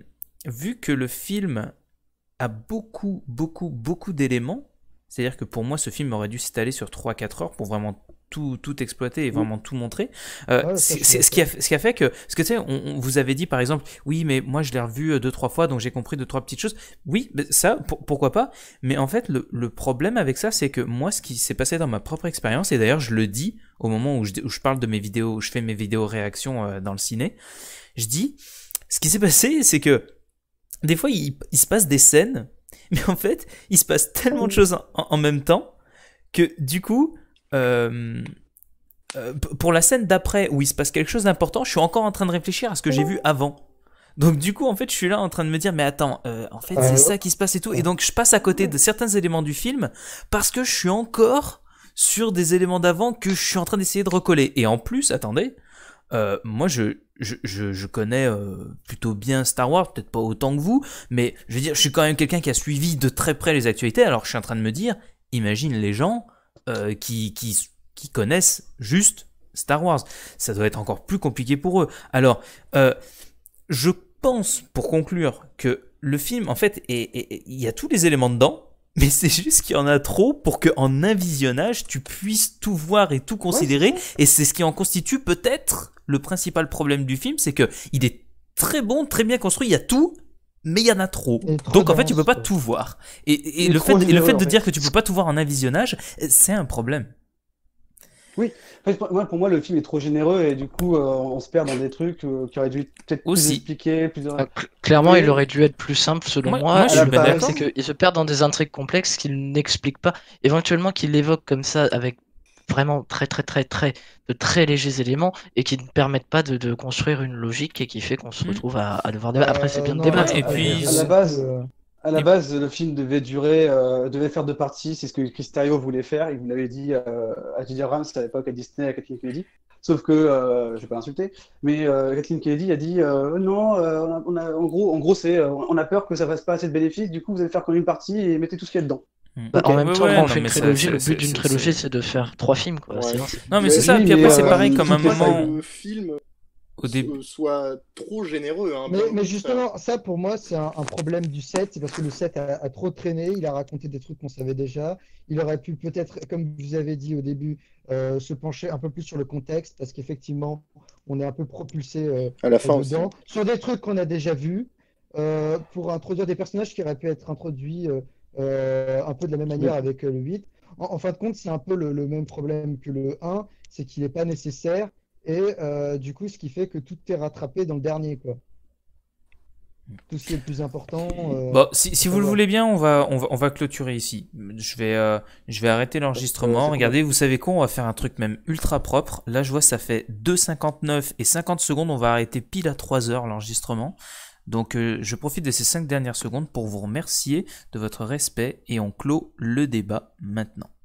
Vu que le film a beaucoup d'éléments, c'est-à-dire que pour moi ce film aurait dû s'étaler sur 3-4 heures pour vraiment tout exploiter et vraiment tout montrer. C'est ce qui a fait que, parce que tu sais, on vous avait dit par exemple, oui mais moi je l'ai revu 2-3 fois donc j'ai compris 2-3 petites choses. Oui, ça pourquoi pas. Mais en fait le problème avec ça c'est que moi ce qui s'est passé dans ma propre expérience et d'ailleurs je le dis au moment où je parle de mes vidéos, où je fais mes vidéos réactions dans le ciné, je dis ce qui s'est passé c'est que des fois, il se passe des scènes, mais en fait, il se passe tellement de choses en même temps que du coup, pour la scène d'après où il se passe quelque chose d'important, je suis encore en train de réfléchir à ce que j'ai vu avant. Donc du coup, en fait, je suis là en train de me dire, mais attends, en fait, c'est ça qui se passe et tout. Et donc, je passe à côté de certains éléments du film parce que je suis encore sur des éléments d'avant que je suis en train d'essayer de recoller. Et en plus, attendez, moi, je connais plutôt bien Star Wars, peut-être pas autant que vous, mais je veux dire, je suis quand même quelqu'un qui a suivi de très près les actualités, alors je suis en train de me dire, imagine les gens qui connaissent juste Star Wars. Ça doit être encore plus compliqué pour eux. Alors, je pense, pour conclure, que le film, en fait, il y a tous les éléments dedans, mais c'est juste qu'il y en a trop pour qu'en un visionnage, tu puisses tout voir et tout considérer. Et c'est ce qui en constitue peut-être le principal problème du film, c'est que il est très bon, très bien construit, il y a tout, mais il y en a trop. Donc en fait, tu peux pas tout voir. Et le fait de dire que tu peux pas tout voir en un visionnage, c'est un problème. Oui, en fait, pour moi, le film est trop généreux et du coup, on se perd dans des trucs qui auraient dû peut-être plus expliquer. Clairement, il aurait dû être plus simple selon moi. Moi, Le problème, c'est qu'il se perd dans des intrigues complexes qu'il n'explique pas. Éventuellement, qu'il l'évoque comme ça avec vraiment de très légers éléments et qui ne permettent pas de construire une logique et qui fait qu'on se retrouve à devoir débattre. Après, c'est bien de débattre. Et puis, à la base, le film devait faire 2 parties, c'est ce que Chris Terrio voulait faire. Il vous l'avait dit à J.J. Abrams à l'époque à Disney, à Kathleen Kennedy. Sauf que, je vais pas l'insulter, mais Kathleen Kennedy a dit non, en gros, on a peur que ça fasse pas assez de bénéfices, du coup, vous allez faire comme une partie et mettez tout ce qu'il y a dedans. En même temps, quand on fait une trilogie, le but d'une trilogie, c'est de faire 3 films, quoi. Non, mais c'est ça, puis après, c'est pareil, comme un moment. Le film soit trop généreux. Mais justement, ça pour moi, c'est un problème du set. C'est parce que le set a trop traîné. Il a raconté des trucs qu'on savait déjà. Il aurait pu peut-être, comme je vous avais dit au début, se pencher un peu plus sur le contexte parce qu'effectivement, on est un peu propulsé à la fin dedans, sur des trucs qu'on a déjà vus pour introduire des personnages qui auraient pu être introduits un peu de la même manière avec le 8. En fin de compte, c'est un peu le même problème que le 1, c'est qu'il n'est pas nécessaire. Et du coup, ce qui fait que tout est rattrapé dans le dernier, quoi. Tout ce qui est le plus important. Bon, si vous le voulez bien, on va clôturer ici. Je vais arrêter l'enregistrement. Regardez, vous savez quoi, on va faire un truc même ultra propre. Là, je vois, ça fait 2,59 et 50 secondes. On va arrêter pile à 3 heures l'enregistrement. Donc, je profite de ces 5 dernières secondes pour vous remercier de votre respect et on clôt le débat maintenant.